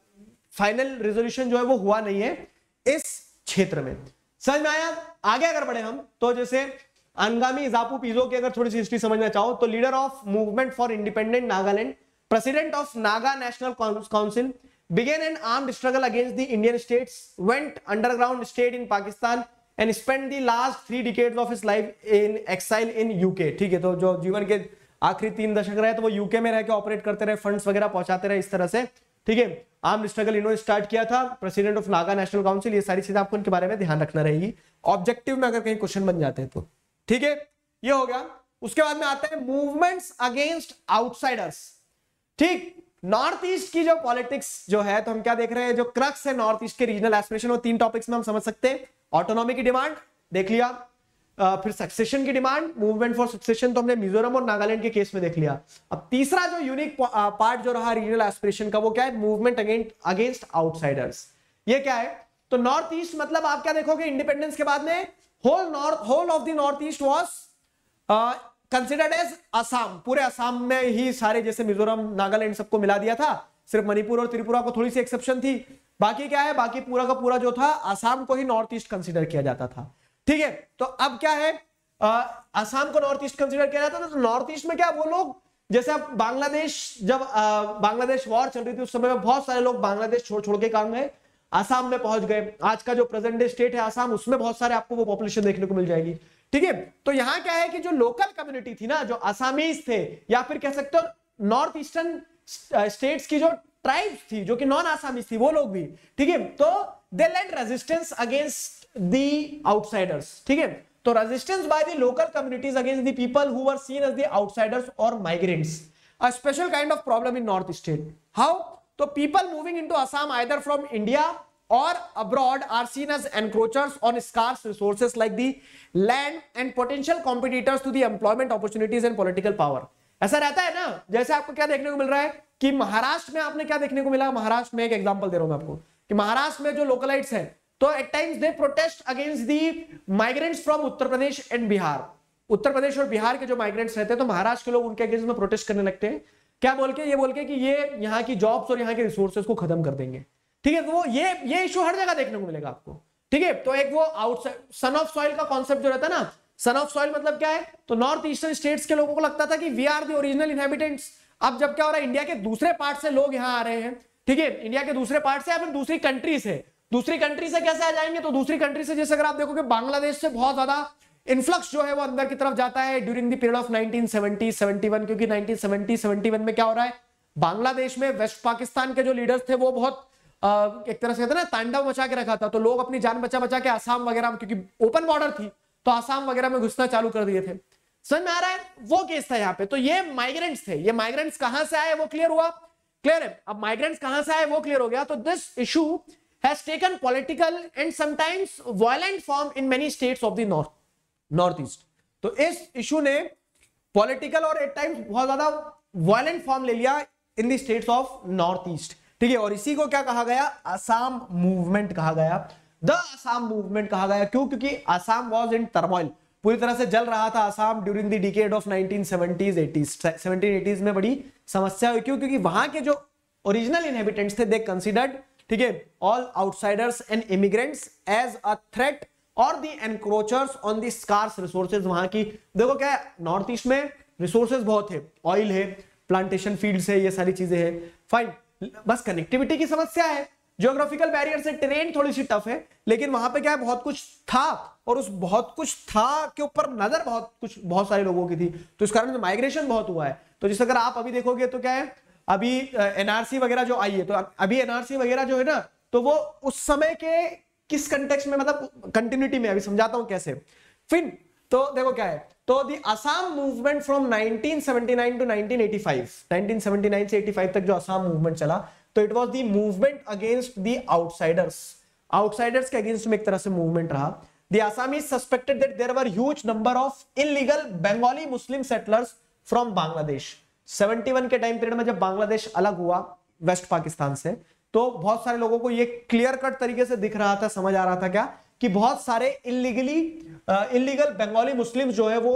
फाइनल रेजोल्यूशन जो है वो हुआ नहीं है इस क्षेत्र में। समझ में आया? आगे अगर बढ़े हम तो जैसे अंगामी जापू पिजो की अगर थोड़ी सी हिस्ट्री समझना चाहो तो leader of movement for independent Nagaland, president of Naga national council, began an armed struggle against the Indian states, went underground, stayed in Pakistan and spent the last three decades of his life in exile in U K, ठीक है। तो जो जीवन के आखिरी तीन दशक रहे तो वो यूके में रह के ऑपरेट करते रहे, फंड्स वगैरह पहुंचाते रहे, इस तरह से, ठीक है। आर्म्ड स्ट्रगल इन्होंने स्टार्ट किया था, president of Naga national council. ये सारी चीजें आपको इनके बारे में ध्यान रखना रहेगी ऑब्जेक्टिव में अगर कहीं क्वेश्चन बन जाते हैं तो, ठीक है। ये हो गया। उसके बाद में आते हैं मूवमेंट्स अगेंस्ट आउटसाइडर्स, ठीक। नॉर्थ ईस्ट की जो पॉलिटिक्स जो है, तो हम क्या देख रहे हैं, जो क्रक्स है नॉर्थ ईस्ट के रीजनल एस्पिरेशन, वो तीन टॉपिक्स में हम समझ सकते हैं। ऑटोनॉमी की डिमांड देख लिया, आ, फिर सक्सेशन की डिमांड, मूवमेंट फॉर सक्सेशन तो हमने मिजोरम और नागालैंड के केस में देख लिया। अब तीसरा जो यूनिक पार्ट जो रहा रीजनल एस्पिरेशन का, वो क्या है, मूवमेंट अगेंस्ट अगेंस्ट आउटसाइडर्स। ये क्या है, तो नॉर्थ ईस्ट मतलब आप क्या देखोगे, इंडिपेंडेंस के बाद में whole north whole of the north east was considered as Assam. पूरे असम में ही सारे, जैसे मिजोरम नागालैंड सबको मिला दिया था, सिर्फ मणिपुर और त्रिपुरा को थोड़ी सी एक्सेप्शन थी। बाकी क्या है, बाकी पूरा का पूरा जो था असम को ही नॉर्थ ईस्ट कंसिडर किया जाता था, ठीक है। तो अब क्या है, असम को नॉर्थ ईस्ट कंसिडर किया जाता था। तो नॉर्थ ईस्ट में क्या, वो लोग जैसे अब बांग्लादेश, जब आ, बांग्लादेश वॉर चल रही थी उस समय में बहुत सारे लोग बांग्लादेश छोड़ छोड़ के काम गए, असम में पहुंच गए। आज का जो प्रेजेंट डे स्टेट है असम, उसमें बहुत सारे आपको वो पॉपुलेशन देखने को मिल जाएगी, ठीक है। तो यहां क्या है कि जो लोकल कम्युनिटी थी ना, जो असमीज थे, या फिर कह सकते हो नॉर्थ ईस्टर्न स्टेट्स की जो ट्राइब्स थी, जो कि नॉन आसामीज थी, वो लोग भी, ठीक है। तो they led resistance against the outsiders, ठीक है। तो resistance by the local communities against the people who were seen as the outsiders और migrants, a special kind of problem in north state. How? तो people moving into Assam either from India or abroad are seen as encroachers on scarce resources like the land and potential competitors to the employment opportunities and political power। ऐसा रहता है ना, जैसे आपको क्या देखने को मिल रहा है कि महाराष्ट्र में आपने क्या देखने को मिला, महाराष्ट्र में एक एग्जांपल दे रहा हूं मैं आपको, कि महाराष्ट्र में जो लोकलाइट्स हैं, तो at times they protest against the migrants from Uttar Pradesh and Bihar. Uttar Pradesh और बिहार के जो माइग्रेंट्स रहते हैं, तो महाराष्ट्र के लोग उनके अगेंस्ट में प्रोटेस्ट करने लगते हैं, क्या बोल के, ये बोल के कि ये यहाँ की जॉब्स और यहाँ के रिसोर्सेज को खत्म कर देंगे, ठीक है। तो वो ये ये इशू हर जगह देखने को मिलेगा आपको, ठीक है। तो एक वो आउटसाइड सन ऑफ सॉइल का कॉन्सेप्ट जो रहता है ना, सन ऑफ सॉइल मतलब क्या है, तो नॉर्थ ईस्टर्न स्टेट्स के लोगों को लगता था कि we are the original inhabitants, अब जब क्या हो रहा है, इंडिया के दूसरे पार्ट से लोग यहाँ आ रहे हैं, ठीक है, इंडिया के दूसरे पार्ट से या फिर दूसरी कंट्री से, दूसरी कंट्री से कैसे आ जाएंगे, तो दूसरी कंट्री से जैसे अगर आप देखोगे बांग्लादेश से बहुत ज्यादा इन्फ्लक्स जो है वो अंदर की तरफ जाता है during the period of nineteen seventy seventy one, क्योंकि नाइनटीन सेवेंटी सेवेंटी वन में क्या हो रहा है, बांग्लादेश में वेस्ट पाकिस्तान के जो लीडर्स थे वो बहुत आ, एक तरह से कहते हैं ना तांडव मचा के रखा था, तो लोग अपनी जान बचा बचा के आसाम वगैरह में, क्योंकि ओपन बॉर्डर थी तो आसाम वगैरह में घुसना चालू कर दिए थे। समझ में आ रहा है, वो केस था यहाँ पे। तो ये माइग्रेंट्स थे, ये माइग्रेंट्स कहां से आए वो क्लियर हुआ, क्लियर है। अब माइग्रेंट्स कहां से आए वो क्लियर हो गया। तो this issue has taken political and sometimes violent form in many states of the north north east. तो इस इशू ने पॉलिटिकल और एट टाइम्स बहुत ज्यादा वायलेंट फॉर्म ले लिया in the states of north east, ठीक है। और इसी को क्या कहा गया, असम मूवमेंट कहा गया, द असम मूवमेंट कहा गया। क्यों, क्योंकि असम वाज इन टर्मोइल, पूरी तरह से जल रहा था Assam during the decade of nineteen seventies eighties, seventeen eighties में बड़ी समस्या हुई। क्यों, क्योंकि वहां के जो ओरिजिनल इनहेबिटेंट्स थे दे कंसीडर्ड, ठीक है, all outsiders and immigrants as a threat और the encroachers on the scarce resources. वहां की देखो क्या है, नॉर्थ ईस्ट में रिसोर्सेज बहुत है, ऑयल है, प्लांटेशन फील्ड्स है, ये सारी चीजें हैं, फाइन, बस कनेक्टिविटी की समस्या है, ज्योग्राफिकल बैरियर से ट्रेन थोड़ी सी टफ है, लेकिन वहां पे क्या है, बहुत कुछ था और उस बहुत कुछ था के ऊपर नजर बहुत कुछ बहुत सारे लोगों की थी, तो इस कारण से माइग्रेशन बहुत हुआ है। तो जिस अगर आप अभी देखोगे तो क्या है, अभी एनआरसी वगैरह जो आई है, तो अभी एनआरसी वगैरह जो है ना, तो वो उस समय के किस कंटेक्स्ट में, मतलब कंटिन्यूटी में, अभी समझाता हूं कैसे। फिर तो देखो क्या है, तो the Assam movement from nineteen seventy nine to nineteen eighty five, nineteen seventy nine से एटी फाइव तक जो असम मूवमेंट चला, तो it was the movement against the outsiders, outsiders के अगेंस्ट में एक तरह से मूवमेंट रहा। The Assamese suspected that there were huge number of illegal Bengali Muslim settlers from Bangladesh। Seventy one के टाइम पीरियड में जब बांग्लादेश अलग हुआ वेस्ट पाकिस्तान से, तो बहुत सारे लोगों को ये क्लियर कट तरीके से दिख रहा था, समझ आ रहा था क्या, कि बहुत सारे इलीगली इलीगल बंगाली मुस्लिम जो है वो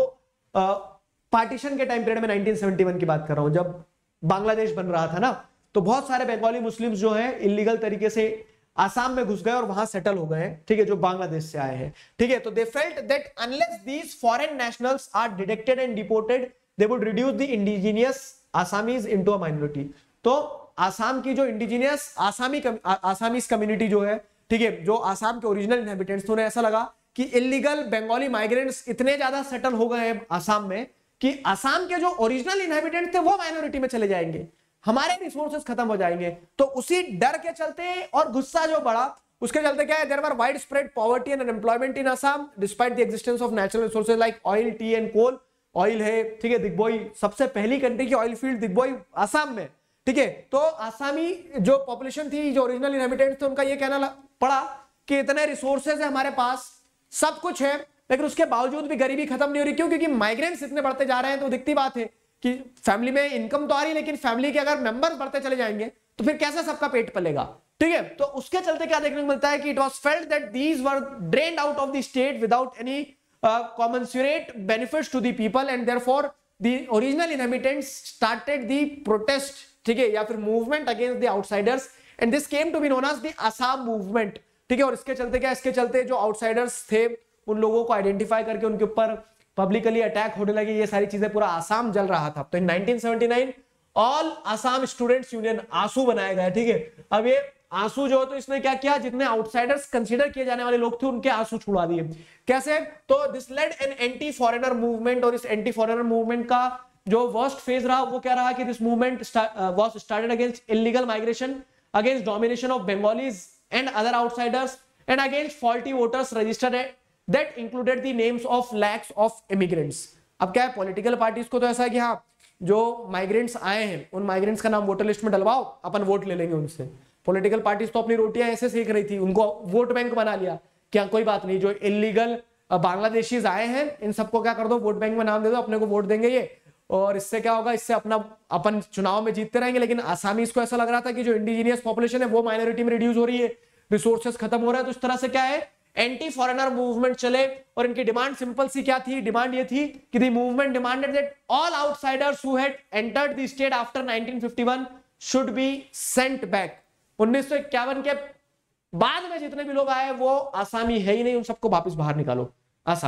पार्टीशन के टाइम पीरियड में नाइनटीन सेवेंटी वन की बात कर रहा हूं, जब बांग्लादेश बन रहा था ना, तो बहुत सारे बंगाली मुस्लिम जो है इलीगल तरीके से आसाम में घुस गए और वहां सेटल हो गए हैं, ठीक है, जो बांग्लादेश से आए हैं, ठीक है। तो they felt that unless these foreign nationals are detected and deported they would reduce the indigenous Assamese into a minority. तो आसाम की जो इंडिजिनियस आसामी आसामीज कम्युनिटी जो है, ठीक है, जो आसाम के ओरिजिनल इनहेबिटेंट्स थे, उन्हें ऐसा लगा कि इलीगल बंगाली माइग्रेंट्स इतने ज्यादा सेटल हो गए हैं आसाम में कि आसाम के जो ओरिजिनल इनहेबिटेंट थे वो माइनॉरिटी में चले जाएंगे, हमारे रिसोर्सेज खत्म हो जाएंगे। तो उसी डर के चलते और गुस्सा जो बढ़ा, उसके चलते क्या है, there were wide spread poverty and unemployment in Assam despite the existence of natural resources like oil, tea and coal. Oil है, ठीक है, दिग्बोई सबसे पहली कंट्री की ऑयल फील्ड दिग्बोई असम में, ठीक है। तो आसामी जो पॉपुलेशन थी, जो ओरिजिनल इनहेबिटेंट्स थे, उनका ये कहना पड़ा कि इतने रिसोर्सेज है हमारे पास, सब कुछ है, लेकिन उसके बावजूद भी गरीबी खत्म नहीं हो रही। क्यों? क्योंकि माइग्रेंट्स इतने बढ़ते जा रहे हैं। तो दिखती बात है कि फैमिली में इनकम तो आ रही है, लेकिन फैमिली के अगर मेंबर्स बढ़ते चले जाएंगे तो फिर कैसे सबका पेट पलेगा, ठीक है। तो उसके चलते क्या देखने को मिलता है कि it was felt that these were drained out of the state without any commensurate benefits to the people and therefore the original inhabitants started the protest, ठीक है, या फिर movement against the outsiders and this came to be known as the Assam movement, ठीक है। और इसके चलते क्या, इसके चलते जो आउटसाइडर्स थे उन लोगों को आइडेंटिफाई करके उनके ऊपर पब्लिकली अटैक होने लगे, ये सारी चीजें, पूरा आसाम जल रहा था। तो in nineteen seventy nine all Assam students union AASU बनाया गया, ठीक है। अब ये आंसू जो, तो इसने क्या किया, जितने आउटसाइडर्स कंसीडर किए जाने वाले लोग थे उनके आंसू छुड़ा दिए। कैसे? तो this led an anti foreigner movement, और इस एंटी फॉरेनर मूवमेंट का जो वर्स्ट फेज रहा वो क्या रहा कि this movement was started against illegal migration, against domination of Bengalis and other outsiders and against faulty voters registered that included the names of lakhs of immigrants. अब क्या है, पॉलिटिकल पार्टीज को तो ऐसा है कि हाँ, जो माइग्रेंट्स आए हैं उन माइग्रेंट्स का नाम वोटर लिस्ट में डलवाओ, अपन वोट ले लेंगे उनसे। पॉलिटिकल पार्टीज तो अपनी रोटियां ऐसे सेक रही थी, उनको वोट बैंक बना लिया, क्या कोई बात नहीं, जो इलीगल बांग्लादेशीज आए हैं इन सबको क्या कर दो, वोट बैंक में नाम दे दो, अपने को वोट देंगे ये, और इससे क्या होगा, इससे अपना अपन चुनाव में जीतते रहेंगे। लेकिन आसामीज को ऐसा लग रहा था कि जो इंडिजिनियस पॉपुलेशन है वो माइनॉरिटी में रिड्यूस हो रही है, रिसोर्सेज खत्म हो रहा है। तो इस तरह से क्या है, एंटी फॉरेनर मूवमेंट चले, और इनकी डिमांड सिंपल सी क्या थी, डिमांड ये थी कि the movement demanded that all outsiders who had entered the state after nineteen fifty one should be sent back. उन्नीस सौ इक्यावन के बाद में जितने भी लोग आए वो आसामी है ही नहीं, उन सबको वापस बाहर निकालो आसाम से।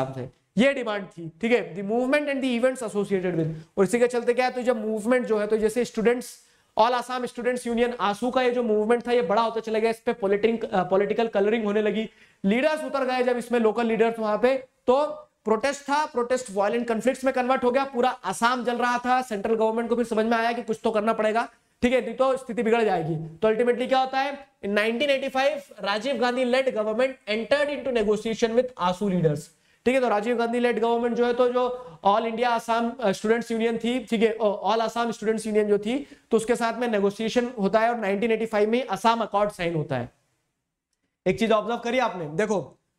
ये डिमांड थी, ठीक है, the movement and the events associated with. और इसी के चलते क्या है, तो जब मूवमेंट जो है, तो जैसे students all Assam students union AASU का ये जो मूवमेंट था ये बड़ा होता चला गया, इस पे पॉलिटिकल कलरिंग होने लगी, लीडर्स उतर गए जब इसमें, लोकल लीडर्स वहां पे, तो प्रोटेस्ट था, प्रोटेस्ट वायलेंट कॉन्फ्लिक्ट्स में कन्वर्ट हो गया, पूरा असम जल रहा था। सेंट्रल गवर्नमेंट को फिर समझ में आया कि कुछ तो करना पड़ेगा, ठीक है, नहीं तो स्थिति बिगड़ जाएगी। तो अल्टीमेटली क्या होता है, in nineteen eighty five Rajiv Gandhi led government entered into negotiation with AASU leaders, ठीक है। तो राजीव गांधी लेड गवर्नमेंट जो है, तो जो all India Assam students union थी, ठीक है, ऑल आसाम स्टूडेंट्स यूनियन जो थी, तो उसके साथ में नेगोशिएशन होता है और नाइनटीन एटी फाइव में असम अकॉर्ड साइन होता है। एक चीज ऑब्जर्व करिए आपने, देखो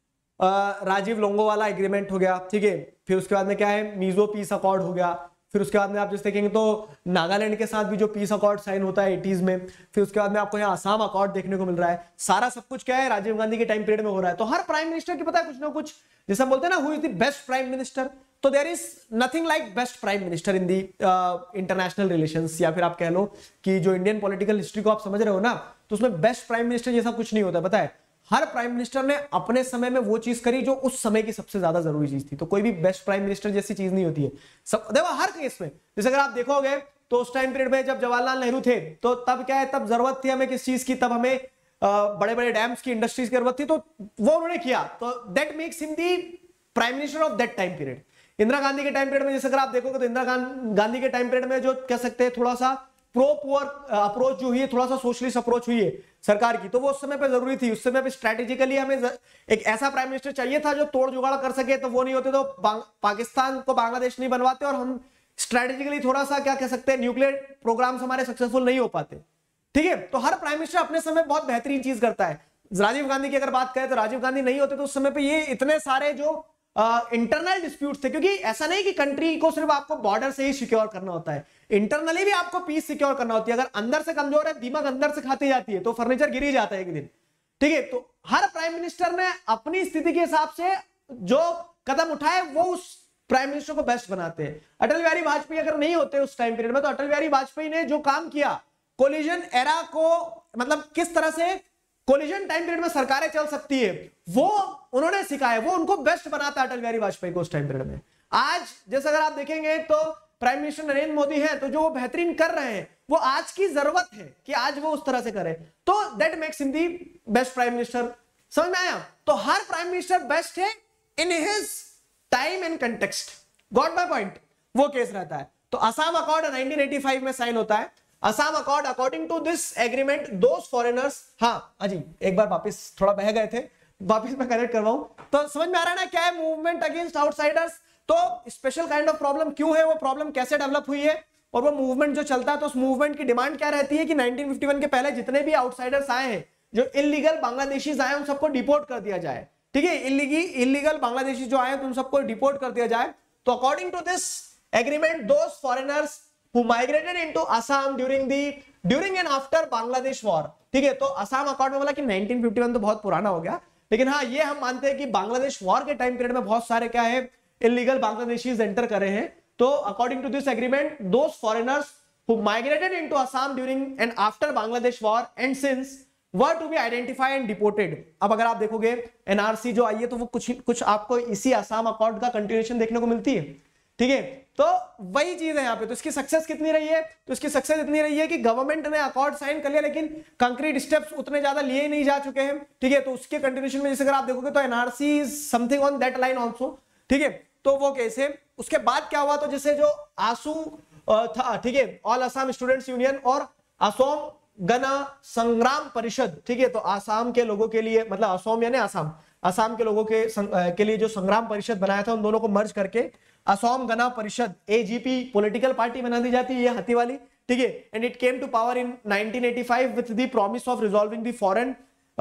राजीव लोंगोवाला एग्रीमेंट हो गया, ठीक है, फिर उसके बाद में क्या है, मीजो पीस अकॉर्ड हो गया, फिर उसके बाद में आप जैसे देखेंगे तो नागालैंड के साथ भी जो पीस अकॉर्ड साइन होता है एटीज में, फिर उसके बाद में आपको यहाँ असम अकॉर्ड देखने को मिल रहा है। सारा सब कुछ क्या है, राजीव गांधी के टाइम पीरियड में हो रहा है। तो हर प्राइम मिनिस्टर की पता है कुछ ना कुछ, जैसे हम बोलते हैं ना, who is the best prime minister, तो there is nothing like best prime minister in the international relations, या फिर आप कह लो कि जो इंडियन पॉलिटिकल हिस्ट्री को आप समझ रहे हो ना, तो उसमें बेस्ट प्राइम मिनिस्टर जैसा कुछ नहीं होता, पता है। हर प्राइम मिनिस्टर ने अपने समय में वो चीज करी जो उस समय की सबसे ज्यादा जरूरी चीज थी। तो कोई भी बेस्ट प्राइम मिनिस्टर जैसी चीज नहीं होती है सब, देखो हर केस में। जैसे अगर आप देखोगे तो उस टाइम पीरियड में जब जवाहरलाल नेहरू थे, तो तब क्या है, तब जरूरत थी हमें किस चीज की, तब हमें बड़े बड़े डैम्स की, इंडस्ट्रीज की जरूरत थी, तो वो उन्होंने किया, तो that makes him the prime minister of that time period. Indira Gandhi के टाइम पीरियड में जैसे अगर आप देखोगे तो इंदिरा गांधी के टाइम पीरियड में जो कह सकते हैं थोड़ा सा प्रो पुअर अप्रोच जो हुई है, थोड़ा सा सोशलिस्ट अप्रोच हुई है सरकार की, तो वो उस समय पे जरूरी थी। उस समय पे स्ट्रेटेजिकली हमें एक ऐसा प्राइम मिनिस्टर चाहिए था जो तोड़ जुगाड़ कर सके, तो वो नहीं होते तो पाकिस्तान को बांग्लादेश नहीं बनवाते, और हम स्ट्रेटेजिकली थोड़ा सा क्या कह सकते हैं, न्यूक्लियर प्रोग्राम्स हमारे सक्सेसफुल नहीं हो पाते, ठीक है। तो हर प्राइम मिनिस्टर अपने समय बहुत बेहतरीन चीज करता है। राजीव गांधी की अगर बात करें तो राजीव गांधी नहीं होते तो उस समय पे ये इतने सारे जो इंटरनल uh, डिस्प्यूट्स थे, क्योंकि ऐसा नहीं कि कंट्री को सिर्फ आपको बॉर्डर से ही सिक्योर करना होता है, इंटरनली भी आपको पीस सिक्योर करना होती है। अगर अंदर से कमजोर है, दिमाग अंदर से खाती जाती है, तो फर्नीचर गिर ही जाता है एक दिन, ठीक है। तो हर प्राइम मिनिस्टर ने अपनी स्थिति के हिसाब से जो कदम उठाए वो उस प्राइम मिनिस्टर को बेस्ट बनाते हैं। अटल बिहारी वाजपेयी अगर नहीं होते उस टाइम पीरियड में, तो अटल बिहारी वाजपेयी ने जो काम किया, कोलिजन एरा को, मतलब किस तरह से कोलिजन टाइम पीरियड में सरकारें चल सकती है, वो उन्होंने सिखाया, वो उनको बेस्ट बनाता अटल बिहारी वाजपेयी को उस टाइम पीरियड में। आज जैसे अगर आप देखेंगे तो प्राइम मिनिस्टर नरेंद्र मोदी हैं, तो जो वो बेहतरीन कर रहे हैं वो आज की जरूरत है कि आज वो उस तरह से करें, तो that makes him the best prime minister. समझ में आया? तो हर प्राइम मिनिस्टर बेस्ट है in his time and context. Got my point? वो केस रहता है। तो Assam accord nineteen eighty five में साइन होता है। Assam accord according to this agreement those foreigners, हाँ अजी एक बार वापस थोड़ा बह गए थे, वापस मैं कनेक्ट करवाऊं तो समझ में आ रहा है ना क्या है मूवमेंट अगेंस्ट आउटसाइडर्स। तो स्पेशल काइंड ऑफ प्रॉब्लम क्यों है, वो प्रॉब्लम कैसे डेवलप हुई है, और वो मूवमेंट जो चलता है तो उस मूवमेंट की डिमांड क्या रहती है कि नाइनटीन फिफ्टी वन के पहले जितने भी आउटसाइडर्स आए हैं, जो इलीगल बांग्लादेशीज आए, उन सबको डिपोर्ट कर दिया जाए। ठीक है, इलीगल बांग्लादेशी जो आए तो उन सबको डिपोर्ट कर दिया जाए। तो according to this agreement those foreigners who migrated into Assam during the during and after Bangladesh war, ठीक है। तो असम अकॉर्ड में बोला कि नाइनटीन फिफ्टी वन तो बहुत पुराना हो गया, लेकिन हाँ ये हम मानते हैं कि बांग्लादेश वॉर के टाइम पीरियड में बहुत सारे क्या है इलीगल बांग्लादेशीज एंटर करे हैं। तो according to this agreement those foreigners who migrated into Assam during and after Bangladesh war and since were to be identified and deported। अब अगर आप देखोगे एनआरसी जो आई है तो वो कुछ कुछ आपको इसी असम अकॉर्ड का कंटिन्यूएशन देखने को मिलती है। ठीक है, तो वही चीज है यहाँ पे। तो इसकी सक्सेस कितनी रही है, तो इसकी सक्सेस इतनी रही है कि गवर्नमेंट ने अकॉर्ड साइन कर लिया, लेकिन कंक्रीट स्टेप्स उतने ज्यादा लिए ही नहीं जा चुके हैं। ठीक है, तो उसके कंटिन्यूएशन में जैसे अगर आप देखोगे तो NRC is something on that line also. ठीक है, तो वो कैसे, उसके बाद क्या हुआ, तो जैसे जो आसू था, ठीक है, ऑल असम स्टूडेंट्स यूनियन और असम गण संग्राम परिषद, ठीक है, तो आसाम के लोगों के लिए, मतलब असम यानी आसाम, आसाम के लोगों के के लिए जो संग्राम परिषद बनाया था, उन दोनों को मर्ज करके Assam Gana Parishad AGP political party बना दी जाती है, ये हाथी वाली। ठीक है, and it came to power in nineteen eighty five with the promise of resolving the foreign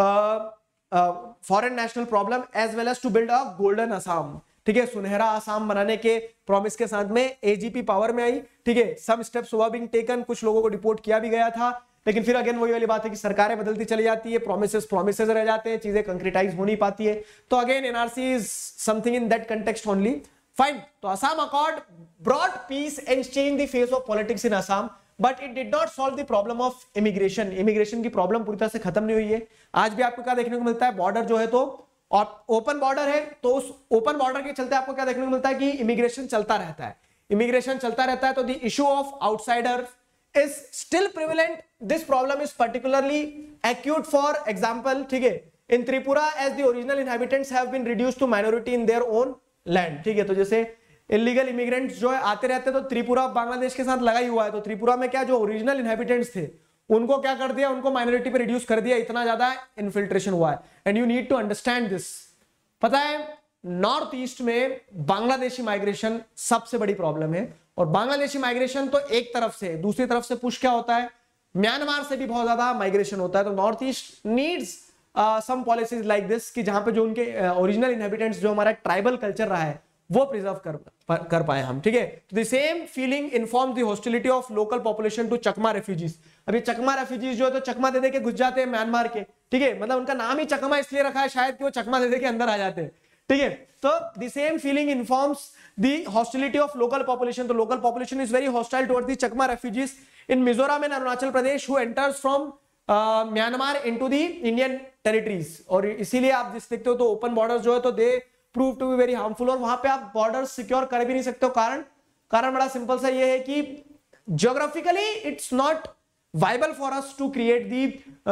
foreign national problem as well as to build a golden Assam. ठीक है, सुनहरा आसाम बनाने के प्रॉमिस के साथ में एजीपी पावर में आई। ठीक है, some steps were being taken, कुछ लोगों को डिपोर्ट किया भी गया था, लेकिन फिर अगेन वही वाली बात है कि सरकारें बदलती चली जाती है, प्रोमिसेस प्रोमिसेस रह जाते हैं, चीजें कंक्रीटाइज हो नहीं पाती है। तो again NRC is something in that context only. Fine, तो Assam accord brought peace and change the face of politics in Assam, but it did not solve the problem of immigration. Immigration की प्रॉब्लम पूरी तरह से खत्म नहीं हुई है। आज भी आपको क्या देखने को मिलता है, बॉर्डर जो है तो और ओपन बॉर्डर है तो उस ओपन बॉर्डर के चलते आपको क्या देखने को मिलता है कि इमिग्रेशन चलता रहता है, इमिग्रेशन चलता रहता है। तो the issue of outsider is still prevalent. This problem is particularly acute, for example, ठीक है, in Tripura as the original inhabitants have been reduced to minority in their own land. ठीक है, तो जैसे इलीगल इमिग्रेंट्स जो है आते रहते, तो त्रिपुरा बांग्लादेश के साथ लगा ही हुआ है, तो त्रिपुरा में क्या जो ओरिजिनल इनहेबिटेंट्स थे उनको क्या कर दिया, उनको माइनॉरिटी पे रिड्यूस कर दिया, इतना ज्यादा इन्फिल्ट्रेशन हुआ है। And you need to understand this. पता है नॉर्थ ईस्ट में बांग्लादेशी माइग्रेशन सबसे बड़ी प्रॉब्लम है, और बांग्लादेशी माइग्रेशन तो एक तरफ से, दूसरी तरफ से पुश क्या होता है, म्यांमार से भी बहुत ज्यादा माइग्रेशन होता है। तो north east needs some policies like this कि जहां पे जो उनके ओरिजिनल इनहेबिटेंट्स, जो हमारा ट्राइबल कल्चर रहा है, वो प्रिजर्व कर कर पाए हम। ठीक है, the same feeling informs the hostility of local population to Chakma refugees. अभी चकमा रेफ्यूजीज जो है तो चकमा दे दे के घुस जाते हैं म्यांमार के। ठीक है, मतलब उनका नाम ही चकमा इसलिए रखा है शायद कि वो चकमा दे दे के अंदर आ जाते हैं। ठीक है, तो the same feeling informs the hostility of local population. तो local population is very hostile towards the Chakma refugees in Mizoram and Arunachal Pradesh who enters from Myanmar into the Indian territories. और इसीलिए आप जिस देखते हो तो ओपन बॉर्डर जो है तो they prove to be very harmful, और वहां पे आप बॉर्डर सिक्योर कर भी नहीं सकते हो। कारण कारण बड़ा सिंपल सा ये है कि geographically it's not viable for us to create the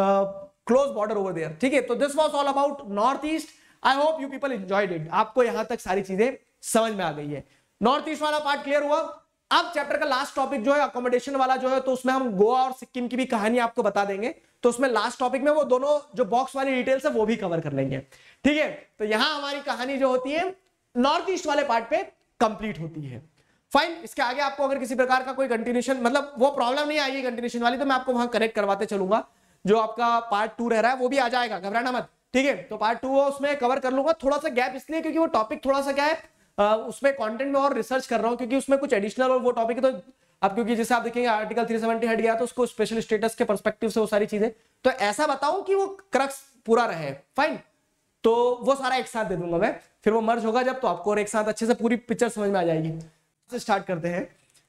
close border over there. ठीक है, तो this was all about north east. I hope you people enjoyed it. आपको यहां तक सारी चीजें समझ में आ गई है। नॉर्थ ईस्ट वाला पार्ट क्लियर हुआ। अब चैप्टर का लास्ट टॉपिक जो है अकोमोडेशन वाला जो है, तो उसमें हम गोवा और सिक्किम की भी कहानी आपको बता देंगे। तो उसमें लास्ट टॉपिक में वो दोनों जो बॉक्स वाली डिटेल्स है वो भी कवर कर लेंगे। ठीक है, तो यहां हमारी कहानी जो होती है नॉर्थ ईस्ट वाले पार्ट पे कंप्लीट होती है। फाइन, इसके आगे आपको अगर किसी प्रकार का कोई कंटिन्यूशन, मतलब वो प्रॉब्लम नहीं आएगी कंटिन्यूशन वाली, तो मैं आपको वहां कनेक्ट करवाते चलूंगा। जो आपका पार्ट टू रह रहा है वो भी आ जाएगा, घबराना मत। ठीक है, तो पार्ट टू उसमें कवर कर लूंगा। थोड़ा सा गैप इसलिए क्योंकि वो टॉपिक थोड़ा सा क्या है, आ, उसमें कंटेंट में और रिसर्च कर रहा हूं, क्योंकि उसमें कुछ एडिशनल और वो टॉपिक है। तो अब क्योंकि जैसे आप देखेंगे आर्टिकल तीन सौ सत्तर हट गया, तो उसको स्पेशल स्टेटस के पर्सपेक्टिव से वो सारी चीजें, तो ऐसा बताऊं कि वो क्रक्स पूरा रहे। फाइन, तो वो सारा एक साथ दे दूंगा मैं, फिर वो मर्ज होगा जब, तो आपको और एक साथ अच्छे से पूरी पिक्चर समझ में आ जाएगी। स्टार्ट करते हैं।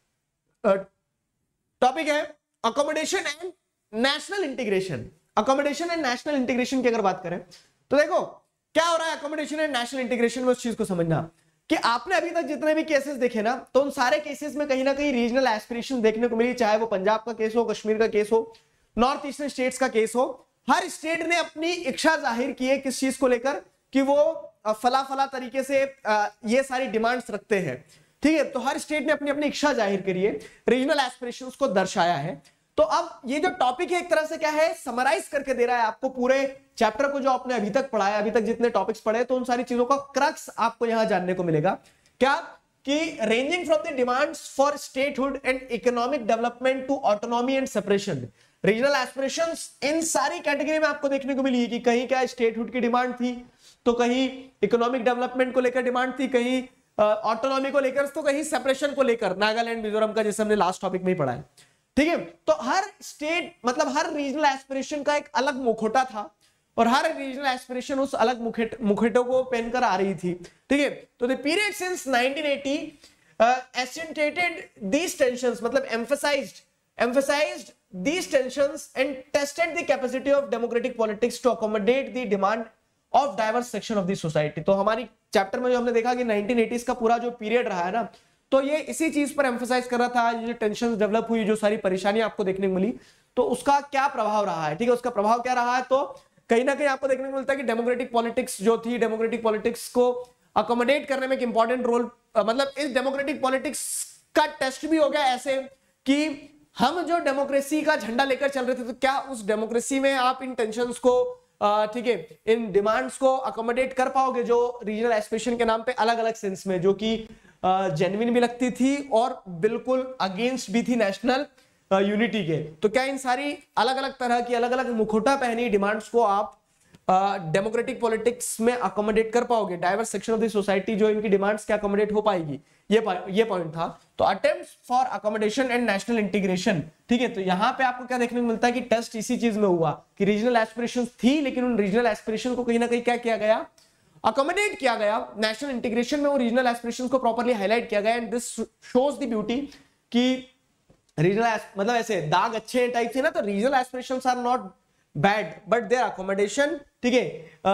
टॉपिक है accommodation and national integration. Accommodation and national integration की अगर बात करें तो देखो क्या हो रहा है अकोमोडेशन एंड नेशनल इंटीग्रेशन में। उस चीज को समझना कि आपने अभी तक जितने भी केसेस देखे ना, तो उन सारे केसेस में कहीं ना कहीं रीजनल एस्पिरेशन देखने को मिली, चाहे वो पंजाब का केस हो, कश्मीर का केस हो, नॉर्थ ईस्टर्न स्टेट्स का केस हो। हर स्टेट ने अपनी इच्छा जाहिर की है किस चीज को लेकर कि वो फला फला तरीके से ये सारी डिमांड्स रखते हैं। ठीक है, तो हर स्टेट ने अपनी अपनी इच्छा जाहिर करी है, रीजनल एस्पिरेशंस को दर्शाया है। तो अब ये जो टॉपिक है एक तरह से क्या है, समराइज करके दे रहा है आपको पूरे चैप्टर को जो आपने अभी तक पढ़ा है, अभी तक जितने टॉपिक्स पढ़े, तो उन सारी चीजों का क्रक्स आपको यहां जानने को मिलेगा। क्या कि ranging from the demands for statehood and economic development to autonomy and separation, regional aspirations इन सारी कैटेगरी में आपको देखने को मिली है कि कहीं क्या स्टेटहुड की डिमांड थी, तो कहीं इकोनॉमिक डेवलपमेंट को लेकर डिमांड थी, कहीं ऑटोनॉमी को लेकर, तो कहीं सेपरेशन को लेकर, नागालैंड मिजोरम का जैसे हमने लास्ट टॉपिक में ही पढ़ा है। ठीक है, तो हर स्टेट मतलब हर रीजनल एस्पिरेशन का एक अलग मुखौटा था, और हर रीजनल एस्पिरेशन उस अलग मुखौटों को पहनकर आ रही थी। ठीक है, तो the period since nineteen eighty accentuated these tensions, मतलब emphasized emphasized these tensions and tested the capacity of democratic politics to accommodate the demand of diverse section of the society। तो हमारी चैप्टर में जो हमने देखा कि नाइनटीन एटीज़ का पूरा जो पीरियड रहा है ना, तो ये इसी चीज पर एम्फसाइज कर रहा था। ये जो टेंशन डेवलप हुई, जो सारी परेशानी आपको देखने को मिली, तो उसका क्या प्रभाव रहा है। ठीक है, उसका प्रभाव क्या रहा है, तो कहीं ना कहीं आपको देखने को मिलता है कि डेमोक्रेटिक पॉलिटिक्स जो थी, डेमोक्रेटिक पॉलिटिक्स को अकोमोडेट करने में एक इंपॉर्टेंट रोल, मतलब इस डेमोक्रेटिक पॉलिटिक्स का टेस्ट भी हो गया ऐसे कि हम जो डेमोक्रेसी का झंडा लेकर चल रहे थे, तो क्या उस डेमोक्रेसी में आप इन टेंशंस को, ठीक है, इन डिमांड्स को अकोमोडेट कर पाओगे, जो रीजनल एस्पिरेशन के नाम पे अलग अलग सेंस में, जो कि जेन्युइन भी लगती थी और बिल्कुल अगेंस्ट भी थी नेशनल यूनिटी के। तो क्या इन सारी अलग अलग तरह की अलग अलग मुखौटा पहनी डिमांड्स को आप डेमोक्रेटिक पॉलिटिक्स में अकोमोडेट कर पाओगे, diverse section of the society जो इनकी डिमांड्स क्या अकोमोडेट हो पाएगी, ये ये पॉइंट था। तो attempts for accommodation and national integration. ठीक है, तो यहां पे आपको क्या देखने को मिलता है कि टेस्ट इसी चीज में हुआ कि रीजनल एस्पिरेशंस थी, लेकिन उन रीजनल एस्पिरेशन को कहीं ना कहीं क्या किया गया, अकोमोडेट किया गया। नेशनल इंटीग्रेशन में वो रीजनल एस्पिरेशंस को प्रॉपर्ली हाईलाइट किया गया। And this shows the beauty कि रीजनल मतलब ऐसे दाग अच्छे टाइप से ना, तो regional aspirations are not bad but their accommodation, ठीक है,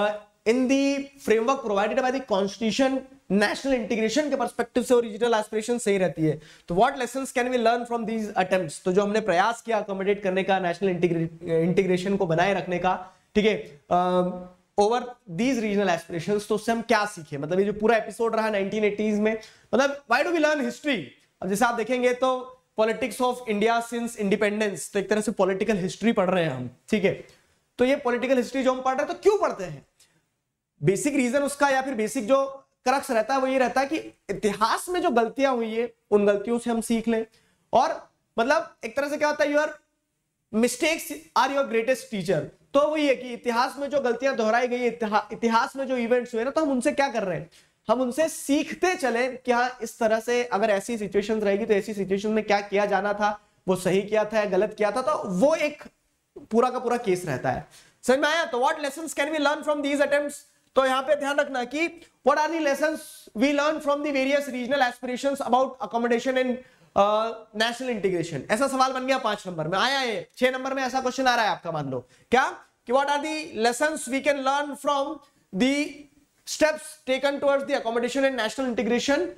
in the framework provided by the constitution national integration के पर्सपेक्टिव से रीजनल एस्पिरेशन सही रहती है। तो what lessons can we learn from these attempts, तो जो हमने प्रयास किया अकोमोडेट करने का, नेशनल इंटीग्रेशन को बनाए रखने का, ठीक है, ओवर दीज रीजनल एस्पिरेशंस, तो उससे हम क्या सीखे, मतलब ये जो पूरा एपिसोड रहा नाइनटीन एटीज़ में, मतलब why do we learn history. अब जैसे आप देखेंगे तो politics of India since independence, तो एक तरह से पॉलिटिकल हिस्ट्री पढ़ रहे हैं हम, ठीक है। तो ये पॉलिटिकल हिस्ट्री जो हम पढ़ रहे हैं तो क्यों पढ़ते हैं, बेसिक रीजन उसका या फिर बेसिक जो क्रक्स रहता है वो ये रहता है कि इतिहास में जो गलतियां हुई है उन गलतियों से हम सीख लें, और मतलब एक तरह से क्या होता है, your mistakes are your greatest teacher. तो वो ये कि इतिहास में जो गलतियां दोहराई गई, इतिहा, इतिहास में जो इवेंट्स हुए ना, तो हम उनसे क्या कर रहे हैं, हम उनसे सीखते चले कि हाँ इस तरह से अगर ऐसी सिचुएशन रहेगी तो ऐसी सिचुएशन में क्या किया जाना था, वो सही किया था या गलत किया था, तो वो एक पूरा का पूरा केस रहता है। समझ में आया। तो what lessons can we learn from these attempts, तो यहां पे ध्यान रखना कि what are the lessons we learn from the various regional aspirations about accommodation and national integration. ऐसा सवाल बन गया पांच नंबर में, आया है छह नंबर में ऐसा क्वेश्चन आ रहा है आपका, मान लो क्या कि what are the lessons we can learn from the steps taken towards the accommodation and national integration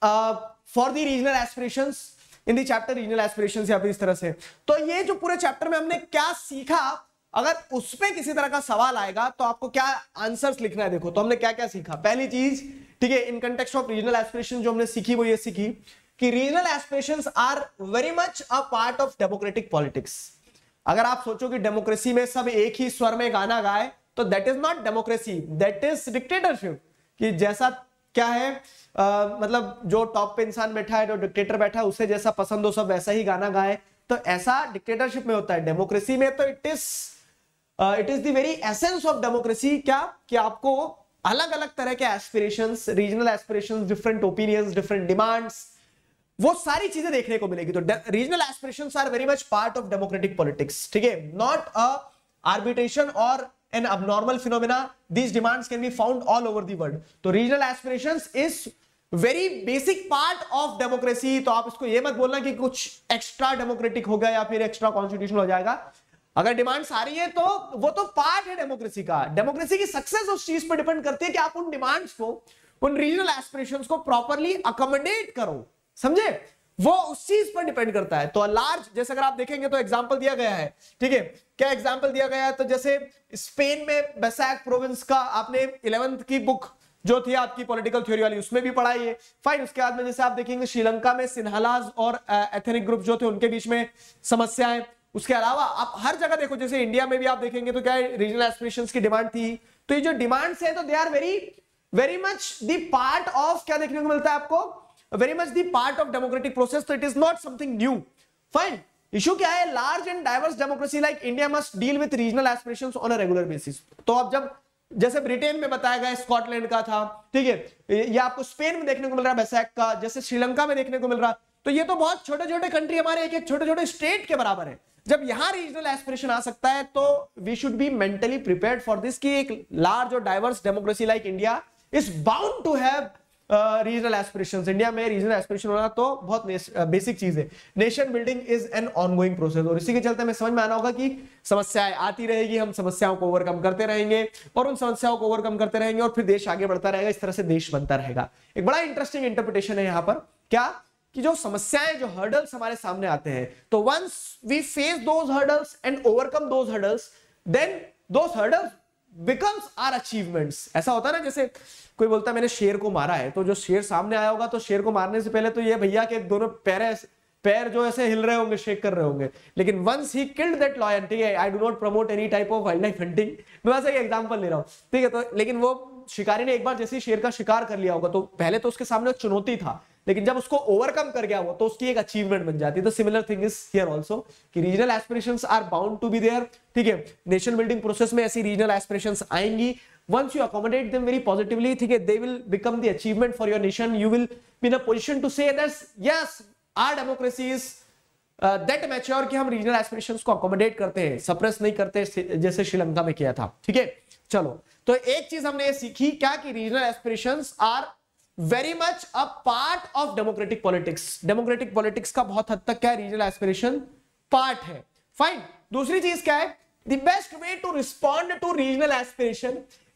for the regional aspirations in the chapter regional aspirations, या फिर इस तरह से। तो ये जो पूरे चैप्टर में हमने क्या सीखा, अगर उस पे किसी तरह का सवाल आएगा तो आपको क्या आंसर्स लिखना है। देखो तो हमने क्या क्या सीखा। पहली चीज, ठीक है, in context of regional aspiration जो हमने सीखी वो ये सीखी कि regional aspirations are very much a part of democratic politics. अगर आप सोचो कि डेमोक्रेसी में सब एक ही स्वर में गाना गाए तो that is not democracy, that is dictatorship. कि जैसा क्या है, आ, मतलब जो टॉप पे इंसान बैठा है, जो डिक्टेटर बैठा है, उसे जैसा पसंद हो सब वैसा ही गाना गाए, तो ऐसा डिक्टेटरशिप में होता है। डेमोक्रेसी में तो it is it is the very essence of democracy, क्या कि आपको अलग अलग तरह के aspirations, regional aspirations, different opinions, different demands, वो सारी चीजें देखने को मिलेगी। तो regional aspirations are very much part of democratic politics, ठीक है, not a arbitration or an abnormal phenomena. These demands can be found all over the world. तो regional aspirations is very basic part of democracy. तो आप इसको ये मत बोलना कि कुछ एक्स्ट्रा डेमोक्रेटिक हो गया या फिर एक्स्ट्रा कॉन्स्टिट्यूशनल हो जाएगा। अगर डिमांड्स आ रही है तो वो तो पार्ट है डेमोक्रेसी का। डेमोक्रेसी की सक्सेस उस चीज पर डिपेंड करती है कि आप उन डिमांड्स को, उन रीजनल एस्पिरेशंस को प्रॉपरली अकोमोडेट करो, समझे, वो उस चीज पर डिपेंड करता है। तो लार्ज, जैसे अगर आप देखेंगे तो एग्जांपल दिया गया है, ठीक है, क्या एग्जांपल दिया गया है, तो जैसे स्पेन में बेसाक प्रोविंस का आपने इलेवेंथ की बुक जो थी आपकी पॉलिटिकल थ्योरी वाली उसमें भी पढ़ा है, फाइन। उसके बाद में जैसे आप देखेंगे श्रीलंका में सिन्हालाज और एथनिक ग्रुप जो थे उनके बीच में समस्याएं। उसके अलावा आप हर जगह देखो, जैसे इंडिया में भी आप देखेंगे तो क्या रीजनल एस्पिरेशंस की डिमांड थी। तो ये जो डिमांड्स है तो they are very very much the part of, क्या देखने को मिलता है आपको, very much the part of democratic process. So it is not something new. Fine. Issue क्या है, large and diverse democracy like India must deal with regional aspirations on a regular basis. तो अब जब जैसे ब्रिटेन में बताया गया, Scotland का था, ठीक है, ये आपको स्पेन में देखने को मिल रहा है बेसाक का, जैसे श्रीलंका में देखने को मिल रहा है। तो ये तो बहुत छोटे छोटे कंट्री हमारे एक एक छोटे छोटे स्टेट के बराबर है। जब यहां रीजनल एस्पिरेशन आ सकता है तो we should be mentally prepared for this कि एक लार्ज और diverse democracy like India is bound to have regional aspirations. India में रीजनल एस्पिरेशन होना तो बहुत बेसिक चीज है। Nation building is an ongoing process, और इसी के चलते हमें समझ में आना होगा कि समस्याएं आती रहेगी, हम समस्याओं को ओवरकम करते रहेंगे और उन समस्याओं को ओवरकम करते रहेंगे और फिर देश आगे बढ़ता रहेगा। इस तरह से देश बनता रहेगा। एक बड़ा इंटरेस्टिंग इंटरप्रिटेशन है यहाँ पर, क्या कि जो समस्याएं, जो हर्डल्स हमारे सामने आते हैं, तो once we face those hurdles and overcome those hurdles, then those hurdles becomes our achievements. ऐसा होता है ना, जैसे कोई बोलता है मैंने शेर को मारा है, तो जो शेर सामने आया होगा तो शेर को मारने से पहले तो ये भैया के दोनों पैर पैर जो ऐसे हिल रहे होंगे, शेक कर रहे होंगे, लेकिन once he killed that lion, ठीक है, I do not promote any type of wild life hunting, मैं वैसे एक एग्जांपल ले रहा हूं, ठीक है, तो लेकिन वो शिकारी ने एक बार जैसे शेर का शिकार कर लिया होगा तो पहले तो उसके सामने चुनौती था, लेकिन जब उसको ओवरकम कर गया वो तो उसकी एक अचीवमेंट बन जाती है। तो similar thing is here also कि regional aspirations are bound to be there, ठीक है, नेशन बिल्डिंग प्रोसेस में ऐसी रीजनल एस्पिरेशंस आएंगी। Once you accommodate them very positively, ठीक है, they will become the achievement for your nation. You will be in a position to say that yes, our democracy is uh, that mature कि हम regional aspirations को accommodate करते हैं, suppress नहीं करते जैसे श्रीलंका में किया था, ठीक है। चलो, तो एक चीज हमने ये सीखी क्या कि regional aspirations are very much a part of democratic politics. Democratic politics का बहुत हद तक क्या है, regional aspiration part है। Fine. दूसरी चीज क्या है, the best way to respond to regional aspiration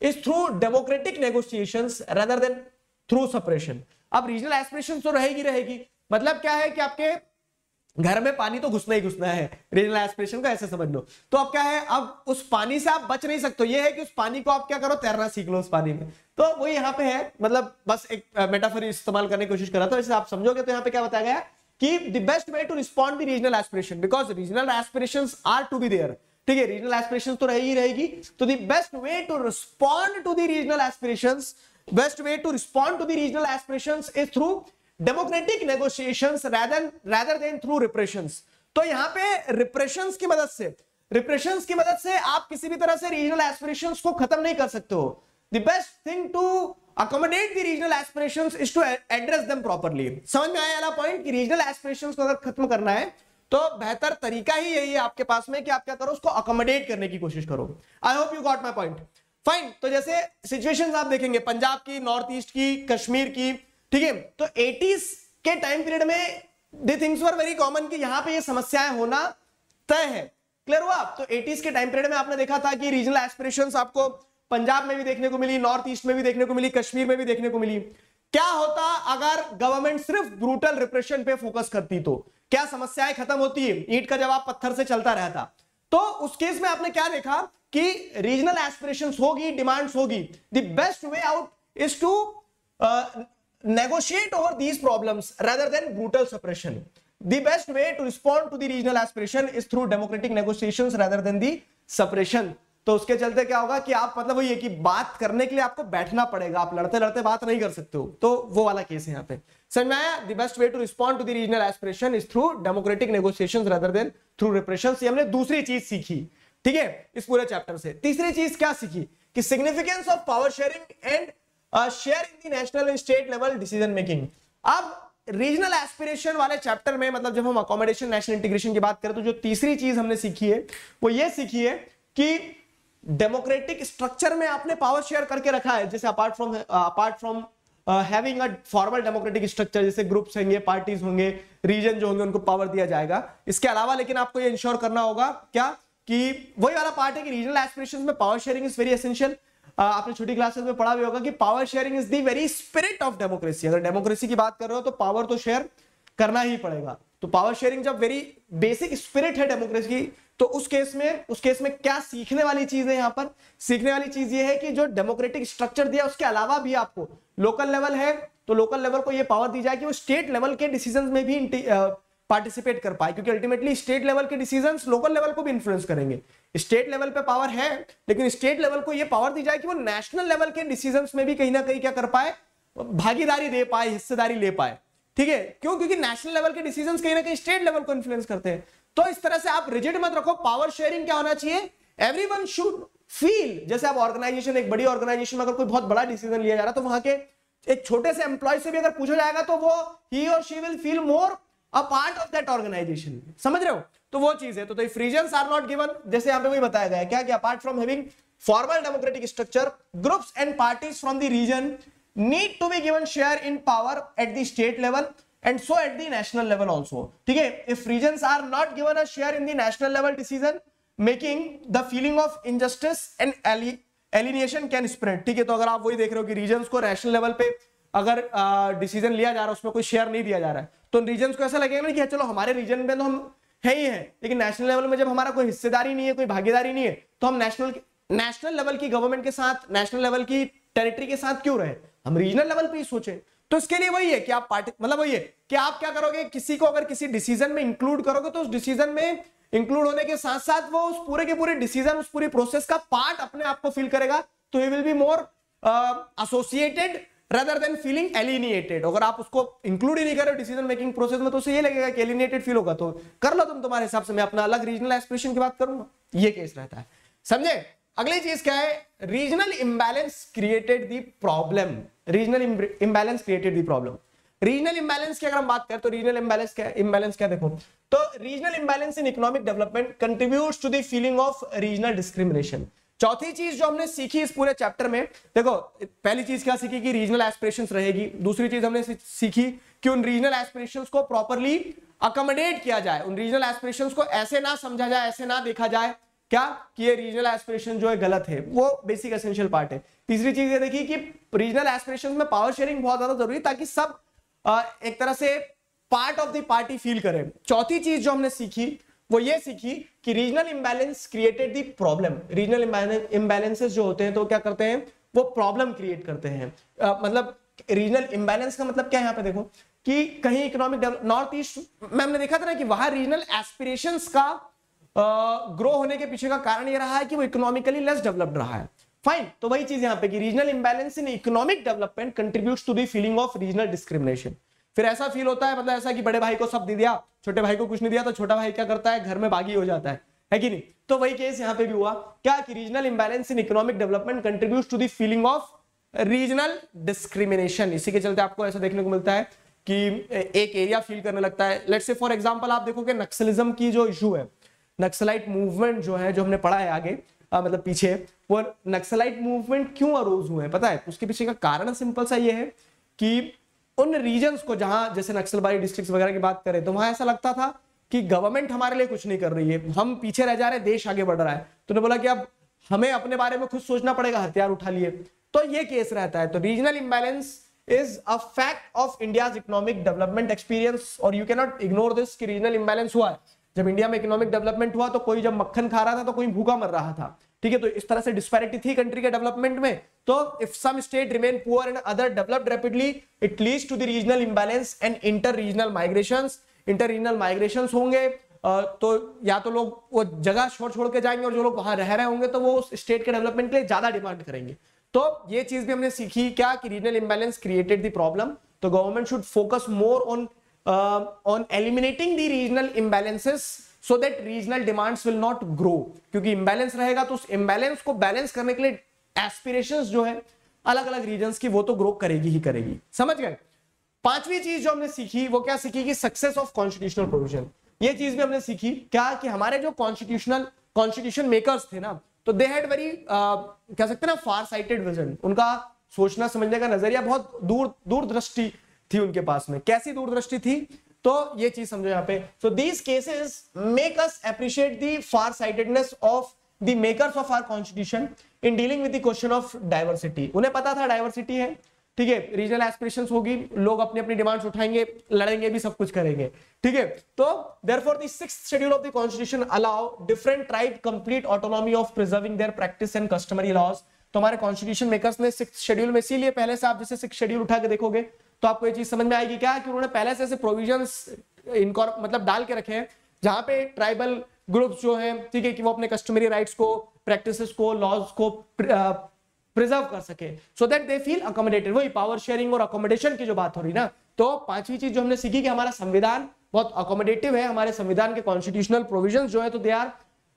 is through democratic negotiations rather than through separation. अब रीजनल एस्पिरेशंस तो रहेगी रहेगी, मतलब क्या है कि आपके घर में पानी तो घुसना ही घुसना है, रीजनल एस्पिरेशन का ऐसे समझ लो। तो अब क्या है, अब उस पानी से आप बच नहीं सकते, ये है कि उस पानी को आप क्या करो, तैरना सीख लो उस पानी में। तो वो यहाँ पे है, मतलब बस एक मेटाफर इस्तेमाल करने की कोशिश कर रहा था, इसे आप समझोगे तो यहाँ पे क्या बताया गया कि the best way to respond the regional aspiration, because regional aspirations are to be there, ठीक है, रीजनल एस्पिरेशंस तो रहेगी रहेगी। तो the best way to respond to the regional aspirations, best way to respond to the regional aspirations is through democratic negotiations rather rather than through repressions। तो यहां पे repressions की मदद से रिप्रेशंस की मदद से आप किसी भी तरह से रीजनल एस्पिरेशंस को खत्म नहीं कर सकते हो। The best thing to accommodate the regional aspirations is to address them properly. समझ में आया वाला पॉइंट कि रीजनल एस्पिरेशंस को अगर खत्म करना है तो बेहतर तरीका ही यही है आपके पास में कि आप क्या करो, उसको अकोमोडेट करने की कोशिश करो। I hope you got my point. Fine, तो जैसे सिचुएशंस आप देखेंगे पंजाब की, नॉर्थ ईस्ट की, कश्मीर की, ठीक है, तो एटीज़ के टाइम पीरियड में the things were very common कि यहां पे ये समस्याएं होना तय है। क्लियर हुआ? तो एटीज़ के टाइम पीरियड में आपने देखा था कि रीजनल एस्पिरेशंस आपको पंजाब में भी देखने को मिली, नॉर्थ ईस्ट में भी देखने को मिली, कश्मीर में भी देखने को मिली। क्या होता अगर गवर्नमेंट सिर्फ ब्रूटल रिप्रेशन पे फोकस करती, तो क्या समस्याएं खत्म होती है? ईंट का जवाब पत्थर से चलता रहता। तो उस केस में आपने क्या देखा कि रीजनल एस्पिरेशंस होगी, डिमांड्स होगी, the best way out is to negotiate over these problems rather than brutal suppression. The best way to respond to the regional aspiration is through democratic negotiations rather than the suppression. तो उसके चलते क्या होगा कि आप, मतलब वो ये कि बात करने के लिए आपको बैठना पड़ेगा, आप लड़ते लड़ते बात नहीं कर सकते हो। तो वो वाला केस है यहाँ पे। समझ में आया? The best way to respond to the regional aspiration is through democratic negotiations rather than through repressions। ये हमने दूसरी चीज सीखी, ठीक है, इस पूरे चैप्टर से। तीसरी चीज क्या सीखी कि significance of power sharing and share in the national and state level decision making. अब रीजनल एस्पिरेशन वाले चैप्टर में, मतलब जब हम अकोमोडेशन नेशनल इंटीग्रेशन की बात करें, तो जो तीसरी चीज हमने सीखी है वो ये सीखी है कि डेमोक्रेटिक स्ट्रक्चर में आपने पावर शेयर करके रखा है। जैसे apart from apart from having a formal democratic structure, जैसे ग्रुप्स होंगे, पार्टीज होंगे, रीजन जो होंगे, उनको पावर दिया जाएगा। इसके अलावा लेकिन आपको ये इंश्योर करना होगा क्या कि वही वाला पार्ट है कि रीजनल एस्पिरेशंस में power sharing is very essential. आपने छोटी क्लासेस में पढ़ा भी होगा कि power sharing is the very spirit of democracy. अगर डेमोक्रेसी की बात कर रहे हो तो पावर तो शेयर करना ही पड़ेगा। तो पावर शेयरिंग जब वेरी बेसिक स्पिरिट है डेमोक्रेसी की, तो उस केस में उस केस में क्या सीखने वाली चीज है? यहाँ पर सीखने वाली चीज ये है कि जो डेमोक्रेटिक स्ट्रक्चर दिया उसके अलावा भी आपको लोकल लेवल है तो लोकल लेवल को ये पावर दी जाए कि वो स्टेट लेवल के डिसीजन में भी पार्टिसिपेट कर पाए, क्योंकि अल्टीमेटली स्टेट लेवल के डिसीजंस लोकल लेवल को भी इन्फ्लुएंस करेंगे। स्टेट लेवल पे पावर है, लेकिन स्टेट लेवल को ये पावर दी जाए कि वो नेशनल लेवल के डिसीजंस में भी कहीं ना कहीं क्या कर पाए, भागीदारी दे पाए, हिस्सेदारी ले पाए। ठीक है, क्यों? क्योंकि नेशनल लेवल के डिसीजंस कहीं ना कहीं स्टेट लेवल को इन्फ्लुएंस करते हैं। तो इस तरह से आप रिजिड मत रखो। पावर शेयरिंग क्या होना चाहिए? एवरीवन शुड फील, जैसे आप ऑर्गेनाइजेशन, एक बड़ी ऑर्गेनाइजेशन में अगर कोई बहुत बड़ा डिसीजन लिया जा रहा है तो वहां के एक छोटे से एम्प्लॉय से भी अगर पूछा जाएगा तो वो he or she will feel more a part of that organisation. समझ रहे हो? तो वो चीज है। तो if regions are not given, जैसे यहां पे वही बताया गया है क्या कि apart from having formal democratic structure, groups and parties from the region need to be given share in power at the state level and so at the national level also. ठीक है, if regions are not given a share in the national level decision making, the feeling of injustice and alienation can spread. ठीक है, तो अगर आप वही देख रहे हो कि regions को national level पे अगर डिसीजन uh, लिया जा रहा है, उसमें कोई शेयर नहीं दिया जा रहा है, तो रीजन्स को ऐसा लगेगा ना कि चलो हमारे रीजन में तो हम है ही है, लेकिन नेशनल लेवल में जब हमारा कोई हिस्सेदारी नहीं है, कोई भागीदारी नहीं है, तो हम नेशनल नेशनल लेवल की गवर्नमेंट के साथ, नेशनल लेवल की टेरिटरी के साथ क्यों रहे? हम रीजनल लेवल पे ही सोचें। तो इसके लिए वही है कि आप पार्टी, मतलब वही है कि आप क्या करोगे, किसी को अगर किसी डिसीजन में इंक्लूड करोगे तो उस डिसीजन में इंक्लूड होने के साथ साथ वो उस पूरे के पूरे डिसीजन, उस पूरी प्रोसेस का पार्ट अपने आप को फील करेगा, तो he will be more associated rather than feeling alienated। अगर आप उसको इंक्लूड ही नहीं कर रहे डिसीजन मेकिंग प्रोसेस में तो उसे ये लगेगा कि एलिनेटेड फील होगा। तो कर लो तुम तुम्हारे हिसाब से, मैं अपना अलग रीजनल एस्पिरेशन की बात करूंगा। ये केस रहता है, समझे? अगली चीज क्या है? Regional imbalance created the problem. Regional imbalance created the problem. Regional imbalance की अगर हम बात करें तो रीजनल इंबैलेंस क्या है? इंबैलेंस क्या, देखो तो regional imbalance in economic development contributes to the feeling of regional discrimination. चौथी चीज जो हमने सीखी इस पूरे चैप्टर में, देखो पहली चीज क्या सीखी कि रीजनल एस्पिरेशंस रहेगी। दूसरी चीज हमने सीखी कि उन रीजनल एस्पिरेशंस को प्रॉपर्ली अकोमोडेट किया जाए, उन रीजनल एस्पिरेशंस को ऐसे ना समझा जाए, ऐसे ना देखा जाए क्या कि ये रीजनल एस्पिरेशन जो है गलत है, वो बेसिक एसेंशियल पार्ट है। तीसरी चीज ये देखिए कि रीजनल एस्पिरेशन में पावर शेयरिंग बहुत ज्यादा जरूरी है ताकि सब आ, एक तरह से part of the party feel करें। चौथी चीज जो हमने सीखी वो ये सीखी कि regional imbalance created the problem. Regional imbalances जो होते हैं तो क्या करते हैं, वो प्रॉब्लम क्रिएट करते हैं। आ, मतलब रीजनल इंबैलेंस का मतलब क्या है, यहाँ पे देखो कि कहीं इकोनॉमिक डेवलप नॉर्थ ईस्ट में हमने देखा था ना कि वहां रीजनल एस्पिरेशंस का ग्रो uh, होने के पीछे का कारण ये रहा है कि वो इकोनॉमिकली लेस डेवलप्ड रहा है। फाइन, तो वही चीज यहाँ पे कि regional imbalance in economic development contributes to the feeling of regional discrimination. फिर ऐसा फील होता है, मतलब ऐसा कि बड़े भाई को सब दे दिया, छोटे भाई को कुछ नहीं दिया, तो छोटा भाई क्या करता है, घर में बागी हो जाता है, है कि नहीं। तो वही केस यहाँ पे भी हुआ क्या कि regional imbalance in economic development contributes to the feeling of regional discrimination. इसी के चलते आपको ऐसा देखने को मिलता है कि एक एरिया फील करने लगता है। लेट्स से फॉर एग्जांपल आप देखोगे नक्सलिज्म की जो इशू है, नक्सलाइट मूवमेंट जो है, जो हमने पढ़ा है आगे आ, मतलब पीछे, वो नक्सलाइट मूवमेंट क्यों अरोज हुए हैं पता है, उसके पीछे का कारण सिंपल सा ये है कि उन रीजन्स को जहां जैसे नक्सलबारी डिस्ट्रिक्ट्स वगैरह की बात करें तो वहां ऐसा लगता था कि गवर्नमेंट हमारे लिए कुछ नहीं कर रही है, हम पीछे रह जा रहे हैं, देश आगे बढ़ रहा है। तो उन्होंने बोला कि अब हमें अपने बारे में खुद सोचना पड़ेगा, हथियार उठा लिए। तो ये केस रहता है। तो regional imbalance is a fact of India's economic development experience और you cannot ignore this कि रीजनल इंबैलेंस हुआ है। जब इंडिया में इकोनॉमिक डेवलपमेंट हुआ तो कोई जब मक्खन खा रहा था तो कोई भूखा मर रहा था, ठीक है। तो इस तरह से डिस्पैरिटी थी कंट्री के डेवलपमेंट में। तो if some state remain poor and other developed rapidly it leads to the regional imbalance and inter regional migrations. Inter regional migrations होंगे तो या तो लोग वो जगह छोड़ छोड़ के जाएंगे और जो लोग वहां रह रहे होंगे तो वो उस स्टेट के डेवलपमेंट के लिए ज्यादा डिमांड करेंगे। तो ये चीज भी हमने सीखी क्या कि regional imbalance created the problem. तो government should focus more on on eliminating the regional imbalances so that regional demands will not grow. क्योंकि इंबैलेंस रहेगा तो उस इंबैलेंस को बैलेंस करने के लिए एस्पिरेशंस जो है अलग अलग रीजन्स की वो तो ग्रो करेगी ही करेगी। समझ गए। पांचवी चीज जो हमने सीखी वो क्या सीखी कि सक्सेस ऑफ कॉन्स्टिट्यूशनल प्रोविजन। ये चीज भी हमने सीखी क्या कि हमारे जो कॉन्स्टिट्यूशनल कॉन्स्टिट्यूशन मेकर्स थे ना, तो दे हैड वेरी कह सकते हैं ना फार साइटेड विजन। उनका सोचना समझने का नजरिया बहुत दूर दूरदृष्टि थी उनके पास में। कैसी दूरदृष्टि थी, तो ये चीज समझो यहाँ पे। So these cases make us appreciate the farsightedness of the makers of our constitution in dealing with the question of diversity. उन्हें पता था डाइवर्सिटी है, ठीक है, रीजनल एस्पिरेशंस होगी, लोग अपनी अपनी डिमांड्स उठाएंगे, लड़ेंगे भी, सब कुछ करेंगे, ठीक है। तो therefore the sixth schedule of the constitution allow different tribe complete autonomy of preserving their practice and customary laws. तो हमारे कॉन्स्टिट्यूशन मेकर्स ने सिक्स्थ शेड्यूल में, इसीलिए पहले से आप जैसे सिक्स्थ शेड्यूल उठा के देखोगे तो आपको ये चीज समझ में आएगी क्या कि उन्होंने पहले से ऐसे प्रोविजंस इनको मतलब डाल के रखे हैं जहां पे ट्राइबल ग्रुप्स जो है, ठीक है, कि वो अपने कस्टमरी राइट्स को, प्रैक्टिसेस को, लॉज को प्रिजर्व कर सके so that they feel accommodated. वही पावर शेयरिंग और अकोमोडेशन की जो बात हो रही ना। तो पांचवी चीज जो हमने सीखी कि हमारा संविधान बहुत अकोमोडेटिव है। हमारे संविधान के कॉन्स्टिट्यूशनल प्रोविजंस जो है तो दे आर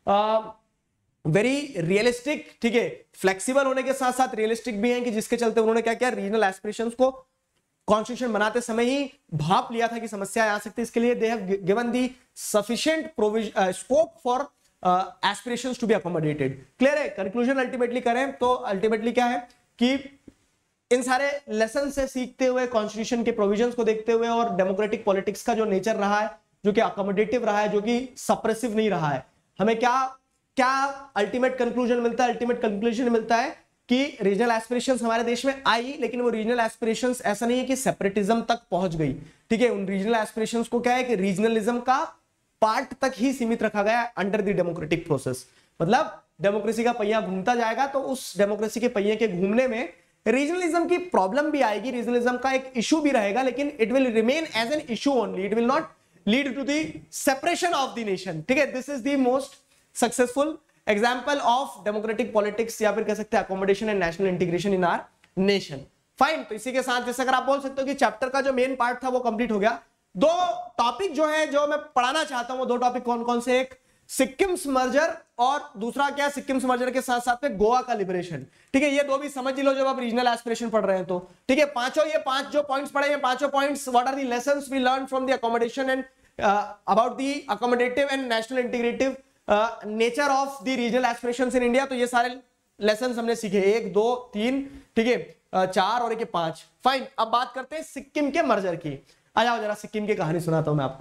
वेरी रियलिस्टिक, ठीक है, फ्लेक्सिबल होने के साथ साथ रियलिस्टिक भी हैं कि जिसके चलते उन्होंने क्या किया, रीजनल एस्पिरेशंस को कॉन्स्टिट्यूशन बनाते समय ही भाप लिया था कि समस्या आ सकती है। इसके लिए they have given the sufficient provision scope for aspirations to be accommodated. Clear है। कंक्लूजन अल्टीमेटली करें तो अल्टीमेटली क्या है कि इन सारे लेसन से सीखते हुए, कॉन्स्टिट्यूशन के प्रोविजंस को देखते हुए और डेमोक्रेटिक पॉलिटिक्स का जो नेचर रहा है, जो कि अकोमोडेटिव रहा है, जो कि सप्रेसिव नहीं रहा है, हमें क्या क्या अल्टीमेट कंक्लूजन मिलता है। अल्टीमेट कंक्लूजन मिलता है कि रीजनल एस्पिरेशंस हमारे देश में आई, लेकिन वो रीजनल एस्पिरेशंस ऐसा नहीं है कि सेपरेटिज्म तक पहुंच गई, ठीक है। उन रीजनल एस्पिरेशंस को क्या है कि रीजनलिज्म का पार्ट तक ही सीमित रखा गया अंडर द डेमोक्रेटिक प्रोसेस। मतलब डेमोक्रेसी का पहिया घूमता जाएगा तो उस डेमोक्रेसी के पहिए के घूमने में रीजनलिज्म की प्रॉब्लम भी आएगी, रीजनलिज्म का एक इशू भी रहेगा, लेकिन it will remain as an issue only, it will not lead to the separation of the nation, ठीक है। This is the most successful example of democratic politics या फिर कह सकते हैं accommodation and national integration in our nation. Fine. तो इसी के साथ जैसे अगर आप बोल सकते हो कि चैप्टर का जो मेन पार्ट था वो कंप्लीट हो गया। दो टॉपिक जो है जो मैं पढ़ाना चाहता हूं वो दो टॉपिक कौन कौन से, एक सिक्किम्स मर्जर और दूसरा क्या, सिक्किम्स मर्जर के साथ साथ में गोवा का लिबरेशन, ठीक है। ये दो भी समझ लो जब आप रीजनल एस्पिरेशन पढ़ रहे हैं तो, ठीक है। पांचों ये पांच जो पॉइंट्स पढ़े हैं, पांचों points what are the lessons we learn from the accommodation and about the accommodative and national integrative nature of the regional aspirations in India. तो ये सारे लेसन्स हमने सीखे, एक, दो, तीन, ठीक है, uh, चार और एक पांच। फाइन। अब बात करते हैं सिक्किम के मर्जर की। आ जाओ जरा सिक्किम की कहानी सुनाता हूं मैं आपको।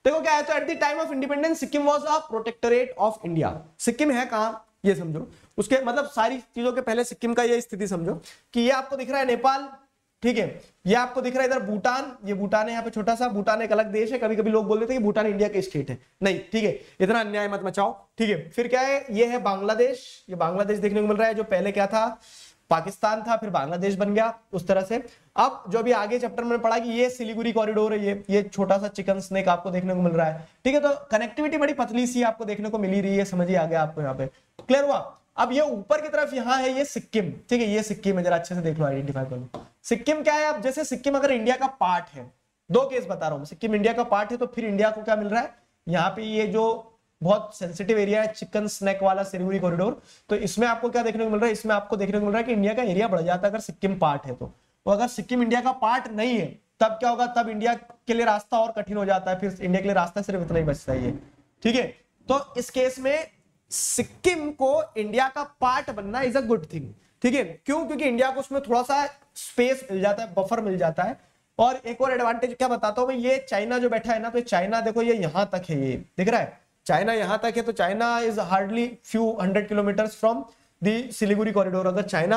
देखो क्या है, तो at the time of independence Sikkim was a protectorate of India. Sikkim है कहां ये समझो, उसके मतलब सारी चीजों के पहले सिक्किम का ये स्थिति समझो कि ये आपको दिख रहा है नेपाल, ठीक है, ये आपको दिख रहा है इधर भूटान, ये भूटान है यहाँ पे छोटा सा, भूटान एक अलग देश है, कभी कभी लोग बोल देते हैं कि भूटान इंडिया के स्टेट है, नहीं, ठीक है, इतना अन्याय मत मचाओ, ठीक है। फिर क्या है, ये है बांग्लादेश, ये बांग्लादेश देखने को मिल रहा है, जो पहले क्या था पाकिस्तान था, फिर बांग्लादेश बन गया उस तरह से। अब जो अभी आगे चैप्टर में पढ़ा कि ये सिलीगुड़ी कॉरिडोर है, ये ये छोटा सा चिकन स्नेक आपको देखने को मिल रहा है, ठीक है। तो कनेक्टिविटी बड़ी पतली सी आपको देखने को मिल ही रही है, समझिए आ गया आपको यहाँ पे, क्लियर हुआ। अब ये ऊपर की तरफ यहाँ है ये सिक्किम, ठीक है, ये सिक्किम है, जरा अच्छे से देख लो, आइडेंटिफाई कर लो सिक्किम क्या है। अब जैसे सिक्किम अगर इंडिया का पार्ट है, दो केस बता रहा हूं, सिक्किम इंडिया का पार्ट है तो फिर इंडिया को क्या मिल रहा है, यहाँ पे ये जो बहुत सेंसिटिव एरिया है चिकन स्नैक वाला सिलीगुड़ी कॉरिडोर, तो इसमें आपको क्या देखने को मिल रहा है, इसमें आपको देखने को मिल रहा है कि इंडिया का एरिया बढ़ जाता है अगर सिक्किम पार्ट है तो। तो अगर सिक्किम इंडिया का पार्ट नहीं है तब क्या होगा, तब इंडिया के लिए रास्ता और कठिन हो जाता है, फिर इंडिया के लिए रास्ता सिर्फ इतना ही बचता है, ठीक है। तो इस केस में सिक्किम को इंडिया का पार्ट बनना इज अ गुड थिंग, ठीक है। क्यों, क्योंकि इंडिया को उसमें थोड़ा सा स्पेस मिल जाता है, बफर मिल जाता है। और एक और एडवांटेज क्या बताता हूं मैं, ये चाइना जो बैठा है ना, तो चाइना देखो ये यहां तक है, ये दिख रहा है चाइना यहां तक है, तो China is hardly few hundred kilometres from the Siliguri corridor. अगर चाइना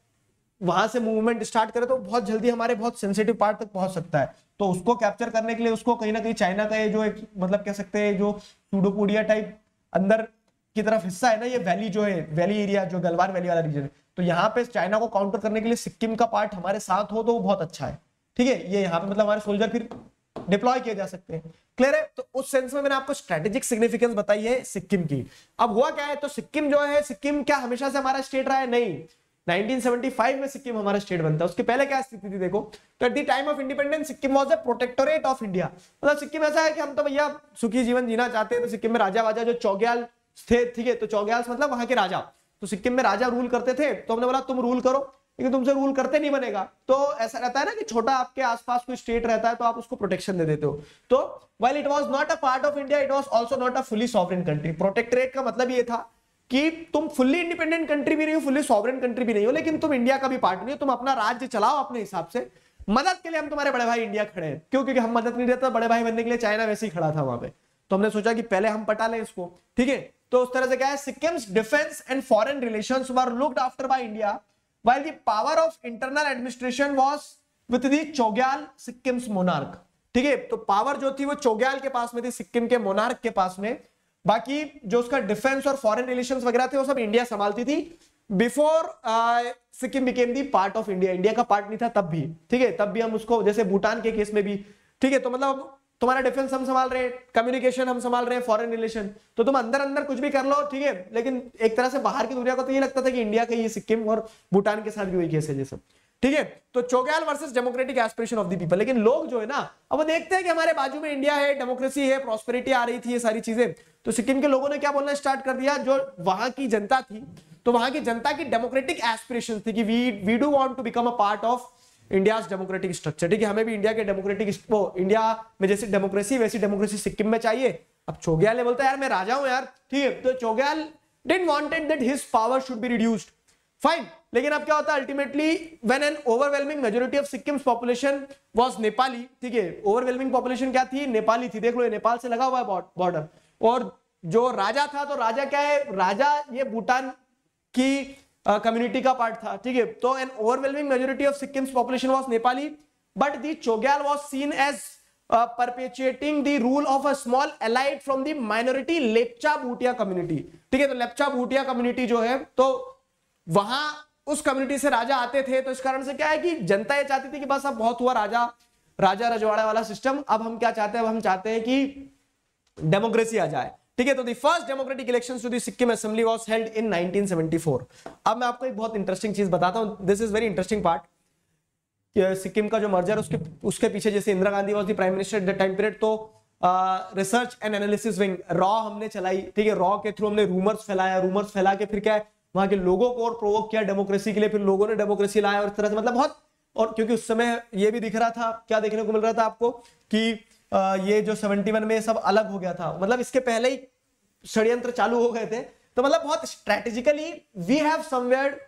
वहां से मूवमेंट स्टार्ट करे तो बहुत जल्दी हमारे बहुत सेंसिटिव पार्ट तक पहुंच सकता है, तो उसको कैप्चर करने के लिए उसको कहीं ना कहीं चाइना का ये जो एक मतलब कह सकते हैं जो सूडोपोडिया टाइप अंदर की तरफ हिस्सा है ना, ये वैली जो है, वैली एरिया जो गलवान वैली वाला रीजन है, तो यहाँ पे चाइना को काउंटर करने के लिए सिक्किम का पार्ट हमारे साथ हो तो वो बहुत अच्छा है, ठीक है। ये यहाँ पे मतलब हमारे सोल्जर फिर डिप्लॉय किए जा सकते हैं, क्लियर है। तो उस सेंस में मैंने आपको स्ट्रेटेजिक सिग्निफिकेंस बताई है सिक्किम की। अब हुआ क्या है, तो सिक्किम जो है, सिक्किम क्या हमेशा से हमारा स्टेट रहा है, नहीं, नाइनटीन सेवेंटी फाइव में सिक्किम हमारा स्टेट बनता है, उसके पहले क्या स्थिति थी देखो, तो at the time of independence Sikkim was a protectorate of India. मतलब सिक्किम ऐसा है कि हम तो भैया सुखी जीवन जीना चाहते हैं, तो सिक्किम में राजा वाजा जो चौग्याल थे, ठीक है, तो चौग्याल मतलब वहां के राजा, तो सिक्किम में राजा रूल करते थे, तो हमने बोला तुम रूल करो, लेकिन तुमसे रूल करते नहीं बनेगा। तो ऐसा रहता है ना कि छोटा आपके आसपास कोई स्टेट रहता है तो आप उसको प्रोटेक्शन दे देते हो। तो while it was not a part of India, it was also not a fully sovereign country. Protectorate का मतलब ये था कि तुम फुल्ली इंडिपेंडेंट कंट्री भी नहीं हो, फुल्ली सॉवरेन कंट्री भी नहीं हो, लेकिन तुम इंडिया का भी पार्ट नहीं हो, तुम अपना राज्य चलाओ अपने हिसाब से। मदद के लिए हम तुम्हारे बड़े भाई इंडिया खड़े हैं, क्यों, क्योंकि हम मदद नहीं देते, बड़े भाई बनने के लिए चाइना वैसे ही खड़ा था वहां पे, तो हमने सोचा कि पहले हम पटा लें इसको, ठीक है। तो उस तरह से क्या है, Sikkim's defence and foreign relations were looked after by India while the power of internal administration was with the Chogyal Sikkim's monarch, ठीक है। तो पावर जो थी वो चौग्याल के पास में थी, सिक्किम के मोनार्क के पास में, बाकी जो उसका डिफेंस और फॉरेन रिलेशंस वगैरह थे वो सब इंडिया संभालती थी। Before Sikkim became the part of India, India का पार्ट नहीं था तब भी, ठीक है, तब भी हम उसको, जैसे भूटान के केस में भी, ठीक है, तो मतलब तुम्हारा डिफेंस हम संभाल रहे हैं, कम्युनिकेशन हम संभाल रहे हैं, फॉरेन रिलेशन, तो तुम अंदर अंदर कुछ भी कर लो, ठीक है, लेकिन एक तरह से बाहर की दुनिया को तो ये लगता था कि इंडिया का ये सिक्किम और भूटान के साथ भी वही केस है ये सब, ठीक है। तो Chogyal versus democratic aspiration of the people, लेकिन लोग जो है ना, अब वो देखते हैं कि हमारे बाजू में इंडिया है, डेमोक्रेसी है, प्रॉस्पेरिटी आ रही थी, ये सारी चीजें, तो सिक्किम के लोगों ने क्या बोलना स्टार्ट कर दिया, जो वहां की जनता थी, तो वहां की जनता की डेमोक्रेटिक एस्पिरेशन थी कि we we do want to become a part of India democratic structure, ठीक है, हमें भी इंडिया के डेमोक्रेटिक, वो इंडिया में जैसी डेमोक्रेसी वैसी डेमोक्रेसी सिक्किम में चाहिए। अब चौग्याल बोलता है यार मैं राजा हूं यार, ठीक है, तो Chogyal didn't wanted that his power should be reduced, fine, लेकिन अब क्या होता है ultimately when an overwhelming majority of Sikkim's population was Nepali, ठीक है, ओवरवेलमिंग पॉपुलेशन क्या थी, नेपाली थी, देख लो ये नेपाल से लगा हुआ है बॉर्डर, और जो राजा था, तो राजा क्या है, राजा ये भूटान की कम्युनिटी uh, का पार्ट था, ठीक है। तो an overwhelming majority of Sikkim's population was Nepali, but the Chogyal was seen as perpetuating the rule of a small elite from the minority Lepcha Bhutia community, ठीक है। तो लेप्चा भूटिया कम्युनिटी जो है, तो वहां उस कम्युनिटी से राजा आते थे, तो इस कारण से क्या है कि जनता ये चाहती थी कि बस अब बहुत हुआ राजा राजा रजवाड़ा वाला सिस्टम, अब हम क्या चाहते हैं, अब हम चाहते हैं कि डेमोक्रेसी आ जाए, ठीक है। तो the first democratic elections to the Sikkim assembly was held in nineteen seventy four. अब मैं आपको एक बहुत इंटरेस्टिंग चीज बताता हूं, this is very interesting part, Sikkim का जो मर्जर उसके उसके पीछे जैसे Indira Gandhi was the prime minister at the time period, तो रिसर्च एंड एनालिसिस विंग रॉ हमने चलाई, ठीक है, रॉ के थ्रू हमने रूमर्स फैलाया, रूमर्स फैला के फिर क्या है वहां के लोगों को और प्रोवोक किया डेमोक्रेसी के लिए, फिर लोगों ने डेमोक्रेसी लाया, और इस तरह से मतलब बहुत, और क्योंकि उस समय ये भी दिख रहा था, क्या देखने को मिल रहा था आपको कि आ, ये जो सेवेंटी वन में सब अलग हो गया था, मतलब इसके पहले ही षड्यंत्र चालू हो गए थे, तो मतलब बहुत strategically we have somewhere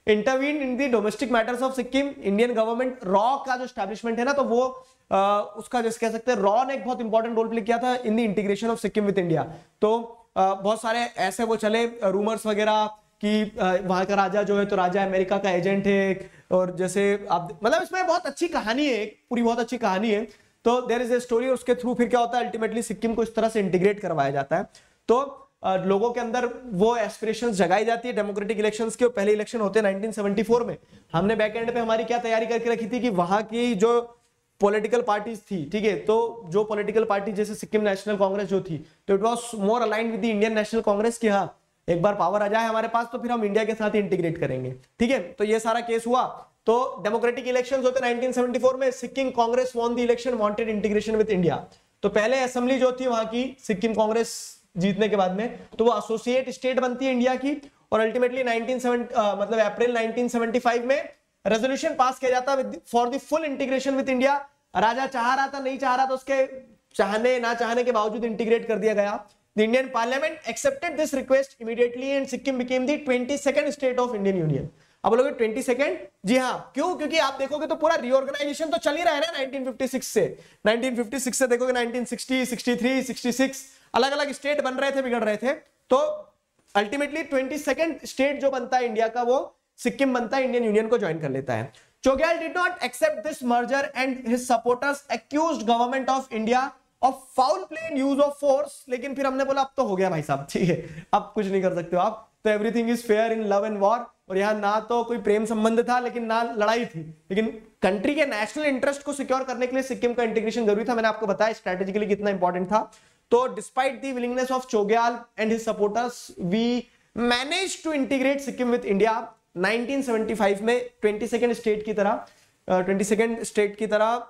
intervene in the domestic matters of Sikkim. Indian government रॉ का जो स्टैब्लिशमेंट है ना, तो वो आ, उसका जैसे कह सकते हैं रॉ ने एक बहुत इंपॉर्टेंट रोल प्ले किया था in the integration of Sikkim with India. तो आ, बहुत सारे ऐसे वो चले रूमर्स वगैरह कि वहां का राजा जो है तो राजा अमेरिका का एजेंट है, और जैसे आप मतलब इसमें बहुत अच्छी कहानी है, एक पूरी बहुत अच्छी कहानी है। तो देयर इज ए स्टोरी, उसके थ्रू फिर क्या होता है, अल्टीमेटली सिक्किम को इस तरह से इंटीग्रेट करवाया जाता है। तो आ, लोगों के अंदर वो एस्पिरेशंस जगाई जाती है डेमोक्रेटिक इलेक्शंस के। पहले इलेक्शन होते हैं नाइनटीन सेवेंटी फोर में। हमने बैक एंड पे हमारी क्या तैयारी करके रखी थी कि वहां की जो पॉलिटिकल पार्टीज थी, ठीक है, तो जो पॉलिटिकल पार्टी जैसे सिक्किम नेशनल कांग्रेस जो थी, तो it was more aligned with the Indian national Congress कि हाँ एक बार पावर आ जाए हमारे पास तो फिर हम इंडिया के साथ इंटीग्रेट करेंगे, ठीक है। तो ये सारा केस हुआ। तो डेमोक्रेटिक इलेक्शंस होते नाइनटीन सेवेंटी फोर में। Sikkim Congress won the election, wanted integration with India. तो पहले असेंबली जो थी वहां की सिक्किम कांग्रेस जीतने के बाद में, तो वो एसोसिएट स्टेट बनती है इंडिया की, और अल्टीमेटली नाइनटीन सेवेंटी मतलब अप्रैल नाइनटीन सेवेंटी फाइव में रेजोल्यूशन पास किया जाता है for the full integration with India. राजा चाह रहा था, नहीं चाह रहा था, उसके चाहने ना चाहने के बावजूद इंटीग्रेट कर दिया गया। The Indian Parliament accepted this request immediately and Sikkim became the twenty-second state of Indian Union। अब बोलोगे twenty-second? जी हाँ, क्यों? क्योंकि आप देखोगे तो पूरा रिओर्गेनाइजेशन तो चल ही रहा है ना नाइनटीन फिफ्टी सिक्स से। नाइनटीन फिफ्टी सिक्स से देखोगे nineteen sixty, sixty three, sixty six अलग अलग स्टेट बन रहे थे, बिगड़ रहे थे। तो अल्टीमेटली ट्वेंटी-सेकंड स्टेट जो बनता है इंडिया का वो सिक्किम बनता है, इंडियन यूनियन को ज्वाइन कर लेता है। Chogyal did not accept this merger and his supporters accused government of India of foul play and use of force. लेकिन फिर हमने बोला अब तो हो गया भाई साहब, ठीक है, अब कुछ नहीं कर सकते हो आप, तो everything is fair in love and war. और यहाँ ना तो कोई प्रेम संबंध था, लेकिन ना लड़ाई थी, लेकिन कंट्री के नेशनल इंटरेस्ट को सिक्योर करने के लिए सिक्किम का इंटीग्रेशन जरूरी था। मैंने आपको बताया स्ट्रेटेजिकली कितना इंपॉर्टेंट था। तो despite the willingness of Chogyal and his supporters we manage to integrate Sikkim with India. Nineteen seventy five में ट्वेंटी सेकेंड स्टेट की तरह ट्वेंटी सेकेंड स्टेट की तरह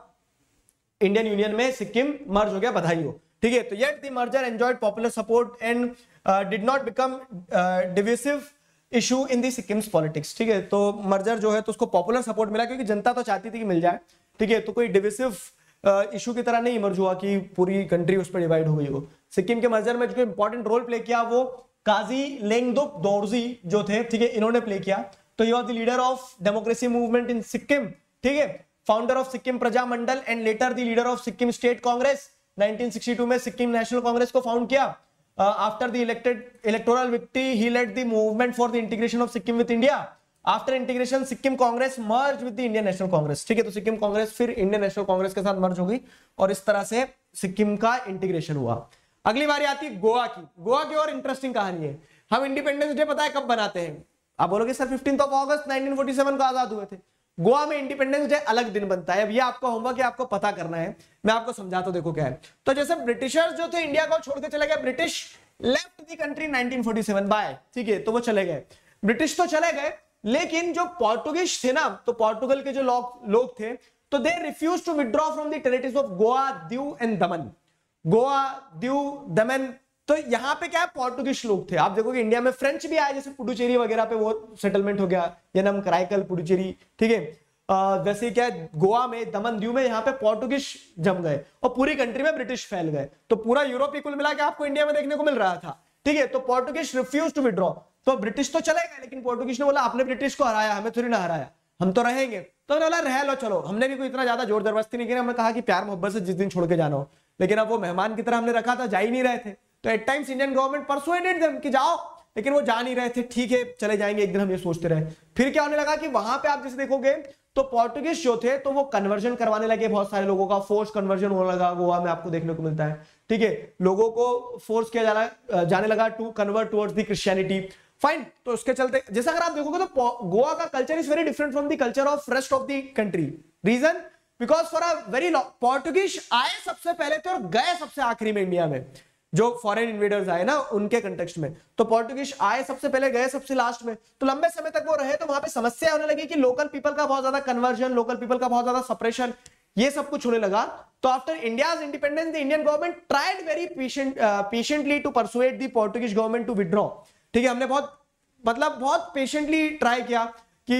इंडियन यूनियन में सिक्किम मर्ज हो गया, बधाई हो, ठीक है। तो yet the merger enjoyed popular support and did not become divisive issue in the Sikkim's politics, ठीक है। तो मर्जर जो है तो उसको पॉपुलर सपोर्ट मिला क्योंकि जनता तो चाहती थी कि मिल जाए, ठीक है। तो कोई डिविसिव इशू की तरह नहीं इमर्ज हुआ कि पूरी कंट्री उस पर डिवाइड हो गई हो। सिक्किम के मर्जर में जो इंपॉर्टेंट रोल प्ले किया वो काजी लेंगदुप दोरजी जो थे, ठीक है, इन्होंने प्ले किया। तो he was the leader of democracy movement in Sikkim, ठीक है, founder of Sikkim Praja Mandal and later the leader of Sikkim State Congress. Nineteen sixty two में सिक्किम नेशनल कांग्रेस को फाउंड किया। After the elected electoral victory he led the movement for the integration of Sikkim with India. After integration Sikkim Congress merge with the Indian national Congress, ठीक है। तो सिक्किम कांग्रेस फिर Indian national Congress के साथ मर्ज हो गई और इस तरह से सिक्किम का इंटीग्रेशन हुआ। अगली बारी आती है गोवा की। गोवा की और इंटरेस्टिंग कहानी है। हम इंडिपेंडेंस डे पता है कब बनाते हैं? आप बोलोगे sir fifteenth of August nineteen forty seven को आजाद हुए थे। गोवा में इंडिपेंडेंस डे अलग दिन बनता है। अब ये आपका होमवर्क है, आपको पता करना है, मैं आपको समझाता हूं। देखो क्या है, तो जैसे ब्रिटिशर्स जो थे इंडिया को छोड़ के चले गए, British left the country nineteen forty seven by, ठीक है, तो वो चले गए, ब्रिटिश तो चले गए, लेकिन जो पोर्टुगीज थे ना, तो पोर्टुगल के जो लोग लोग थे, तो they refuse to withdraw from the territories of Goa, Diu and Daman. Goa, Diu, दमन, तो यहां पे क्या है, पोर्टुगीज लोग थे। आप देखोगे इंडिया में फ्रेंच भी आए, जैसे पुडुचेरी वगैरह पे वो सेटलमेंट हो गया, यनम, कराईकल, पुडुचेरी, ठीक है। वैसे क्या है, गोवा में, दमन, दीव में यहाँ पे पोर्टुगीज जम गए और पूरी कंट्री में ब्रिटिश फैल गए। तो पूरा यूरोप कुल मिला के आपको इंडिया में देखने को मिल रहा था, ठीक है। तो पोर्टुगीज रिफ्यूज टू विड्रॉ। तो ब्रिटिश तो चले गए, लेकिन पोर्टुगीज ने बोला आपने ब्रिटिश को हराया, हमें थोड़ी ना हराया, हम तो रहेंगे। तो उन्होंने बोला रह लो, चलो। हमने भी कोई इतना ज्यादा जोर जबरदस्ती नहीं किया, हमने कहा कि प्यार मोहब्बत से जिस दिन छोड़ के जाना हो, लेकिन अब वो मेहमान की तरह हमने रखा था, जा ही नहीं रहे थे। तो at times Indian government persuaded them कि जाओ, लेकिन वो जा नहीं रहे थे। ठीक है, चले जाएंगे एक दिन, हम ये सोचते रहे। फिर क्या होने लगा कि वहां पे आप जैसे देखोगे तो पोर्टुगीज जो थे तो वो कन्वर्जन करवाने लगे, बहुत सारे लोगों का फोर्स कन्वर्जन होने लगा, गोवा में आपको देखने को मिलता है, ठीक है। लोगों को फोर्स किया जाना जाने लगा to convert towards the Christianity, fine. तो उसके चलते जैसा अगर आप देखोगे तो गोवा का culture is very different from the culture of rest of the country. Reason, because for a very long, Portuguese आए सबसे पहले थे और गए सबसे आखिरी में इंडिया में, जो फॉरेन इन्वेडर्स आए ना उनके कंटेक्स्ट में। तो पोर्टुगीज आए सबसे पहले, गए सबसे लास्ट में। तो लंबे समय तक वो रहे, तो वहां पे समस्या होने लगी कि लोकल पीपल का बहुत ज्यादा कन्वर्जन, लोकल पीपल का बहुत ज्यादा सप्रेशन, ये सब कुछ होने लगा। तो after India's independence the Indian government tried very patient patiently to persuade the Portuguese government to withdraw, ठीक है। हमने बहुत मतलब बहुत पेशेंटली ट्राई किया कि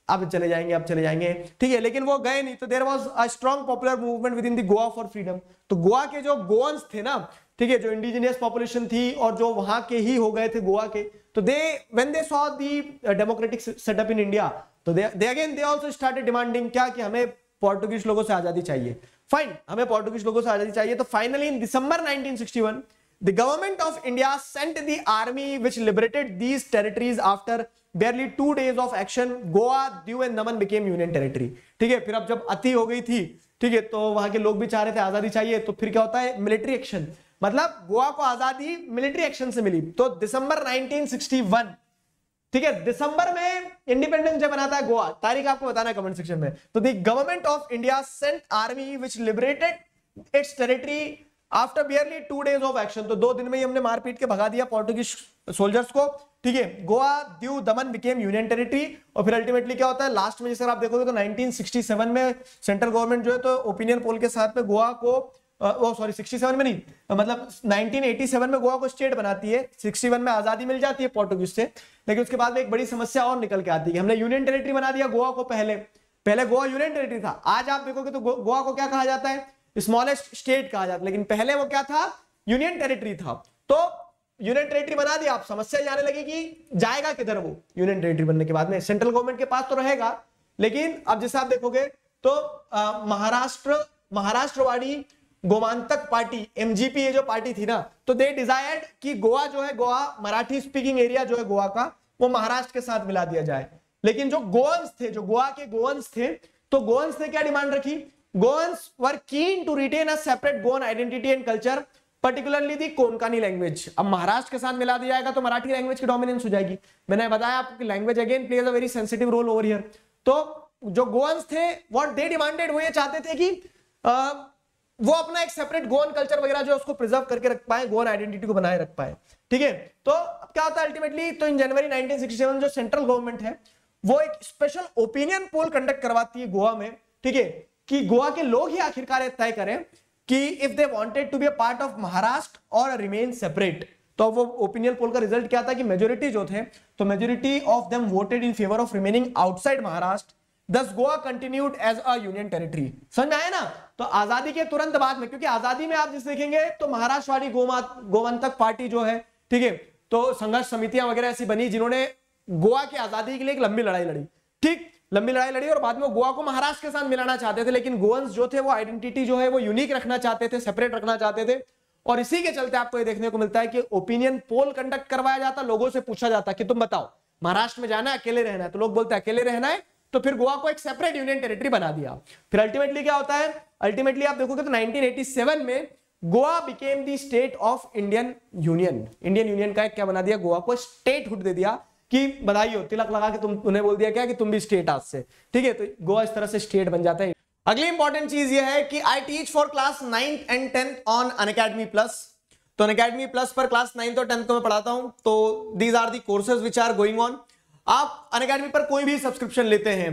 अब चले जाएंगे अब चले जाएंगे, ठीक है, लेकिन वो गए नहीं। तो there was a strong popular movement with in the Goa for freedom. तो गोवा के जो गोअन्स थे ना, ठीक है, जो इंडिजिनियस पॉपुलेशन थी और जो वहां के ही हो गए थे गोवा के, तो they when they saw the democratic setup in India, तो they they again they also started demanding क्या, कि हमें पोर्टुगीज लोगों से आजादी चाहिए। फाइन, हमें पोर्टुगीज लोगों से आजादी चाहिए। तो finally in December nineteen sixty one the government of India sent the army which liberated these territories after barely two days of action. Goa, Diu and Daman became union territory. ठीक है, फिर अब जब अति हो गई थी, ठीक है, तो वहां के लोग भी चाह रहे थे आजादी चाहिए, तो फिर क्या होता है, मिलिट्री एक्शन, मतलब गोवा को आजादी मिलिट्री एक्शन से मिली। तो दिसंबर नाइनटीन सिक्सटी वन, ठीक है, दिसंबर में इंडिपेंडेंस डे बनाता है गोवा, तारीख आपको बताना है कमेंट सेक्शन में। तो the government of India sent army which liberated its territory after barely two days of action. तो दो दिन में ही हमने मारपीट के भगा दिया पोर्टुगीज सोल्जर्स को, ठीक है। गोवा, दीव, दमन बिकेम यूनियन टेरिटरी। और फिर अल्टीमेटली क्या होता है, लास्ट में जैसे आप देखोगे तो नाइनटीन सिक्सटी सेवन में सेंट्रल गवर्नमेंट जो है तो ओपिनियन पोल के साथ में गोवा को, वो सॉरी सिक्सटी सेवन में नहीं, मतलब नाइनटीन एटी सेवन में गोवा को स्टेट बनाती है, सिक्सटी वन में आजादी मिल जाती है पोर्टुगीज से। लेकिन उसके बाद में एक बड़ी समस्या और निकल के आती है, हमने यूनियन टेरिटरी बना दिया गोवा को, पहले पहले गोवा यूनियन टेरिटरी था। आज आप देखोगे तो गोवा को क्या कहा जाता है, स्मॉलेस्ट स्टेट कहा जाता है, लेकिन पहले वो क्या था, यूनियन टेरिटरी था। तो यूनियन टेरिटरी बना दिया, आप समस्या जाने लगी कि जाएगा किधर वो यूनियन टेरिटरी बनने के बाद में, सेंट्रल गवर्नमेंट के पास तो रहेगा, लेकिन अब जैसे आप देखोगे तो महाराष्ट्र महाराष्ट्रवादी गोमांतक पार्टी एमजीपी, ये जो पार्टी थी ना, तो दे डिजायर्ड कि गोवा जो है, गोवा मराठी स्पीकिंग एरिया जो है गोवा का, वो महाराष्ट्र के साथ मिला दिया जाए। लेकिन जो गोवंस थे, जो गोवा के गोवंस थे, तो गोवंस ने क्या डिमांड रखी, Goans were keen to retain a separate Goan identity and culture, particularly the Konkani language. अब महाराष्ट्र के साथ मिला दिया जाएगा तो मराठी लैंग्वेज की डोमिनेंस हो जाएगी। मैंने बताया आपको कि language again plays a very sensitive role over here. तो जो गोवंस थे, व्हाट दे डिमांडेड, वो ये चाहते थे कि आ, वो अपना एक सेपरेट गोवन कल्चर वगैरह जो उसको प्रिजर्व करके रख पाए, गोवन आइडेंटिटी को बनाए रख पाए, ठीक है। तो क्या होता है अल्टीमेटली, तो in January nineteen sixty seven जो सेंट्रल गवर्नमेंट है वो एक स्पेशल ओपिनियन पोल कंडक्ट करवाती है गोवा में, ठीक है, कि गोवा के लोग ही आखिरकार तय करें कि if they wanted to be a part of Maharashtra और रिमेन सेपरेट। तो वो ओपिनियन पोल का रिजल्ट क्या था कि मेजोरिटी जो थे, तो majority of them voted in favour of remaining outside Maharashtra, thus Goa continued as a union territory. समझ में आया ना। तो आजादी के तुरंत बाद में, क्योंकि आजादी में आप जिस देखेंगे तो महाराष्ट्रवादी गोमा गोवंतक पार्टी जो है, ठीक है, तो संघर्ष समितियां वगैरह ऐसी बनी जिन्होंने गोवा की आजादी के लिए एक लंबी लड़ाई लड़ी, ठीक, लंबी लड़ाई लड़ी, और बाद में गोवा को महाराष्ट्र के साथ मिलाना चाहते थे। लेकिन गोवंस जो थे वो आइडेंटिटी जो है वो यूनिक रखना चाहते थे, सेपरेट रखना चाहते थे। और इसी के चलते आपको ये देखने को मिलता है कि ओपिनियन पोल कंडक्ट करवाया जाता, लोगों से पूछा जाता कि तुम बताओ महाराष्ट्र में जाना है, अकेले रहना है, तो लोग बोलते हैं अकेले रहना है, तो फिर गोवा को एक सेपरेट यूनियन टेरिटरी बना दिया। फिर अल्टीमेटली क्या होता है, अल्टीमेटली आप देखोगे तो नाइनटीन एटी सेवन में Goa became the state of Indian union. Indian union का एक क्या बना दिया, गोवा को स्टेटहुड दे दिया कि बधाई हो, तिलक लगा के तुम उन्हें बोल दिया क्या कि तुम भी स्टेट आज से, ठीक है। तो गोवा इस तरह से स्टेट बन जाता है। अगली इंपॉर्टेंट चीज ये है कि I teach for class ninth and tenth on Unacademy plus. तो अनअकैडमी प्लस पर क्लास नाइन्थ और टेंथ को मैं पढ़ाता हूं। तो these are the courses which are going on. आप अनअकैडमी पर कोई भी सब्सक्रिप्शन लेते हैं,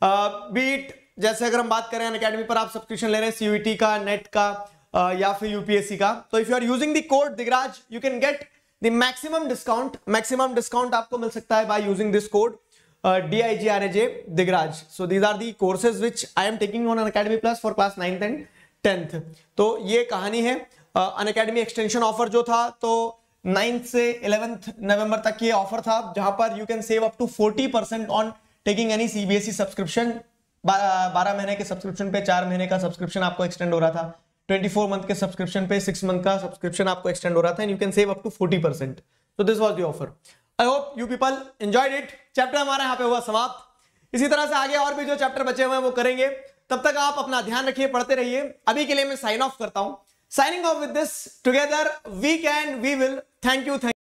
बीट जैसे अगर हम बात करें अनअकैडमी पर आप सब्सक्रिप्शन ले रहे हैं सीयूईटी का, नेट का, uh, या फिर यूपीएससी का, तो if you are using the code Digraj you can get the maximum discount. Maximum discount आपको मिल सकता है by using this code D I G R A J Digraj. So these are the courses which I am taking on Unacademy plus for class ninth and tenth. तो ये कहानी है। Unacademy extension offer जो था, तो नाइन्थ से इलेवेंथ नवंबर तक ये ऑफर था, जहां पर you can save up to forty percent on taking any CBSE subscription. बारह महीने के सब्सक्रिप्शन पे चार महीने का सब्सक्रिप्शन आपको एक्सटेंड हो रहा था, चौबीस मंथ के सब्सक्रिप्शन पे सिक्स मंथ का सब्सक्रिप्शन आपको एक्सटेंड हो रहा था, and you can save up to forty percent. So this was the offer. I hope you people enjoyed it. Chapter हमारा यहाँ पे हुआ समाप्त। इसी तरह से आगे और भी जो चैप्टर बचे हुए हैं वो करेंगे। तब तक आप अपना ध्यान रखिए, पढ़ते रहिए। अभी के लिए मैं साइन ऑफ करता हूं। Signing off with this, together we can, we will. Thank you. Thank you.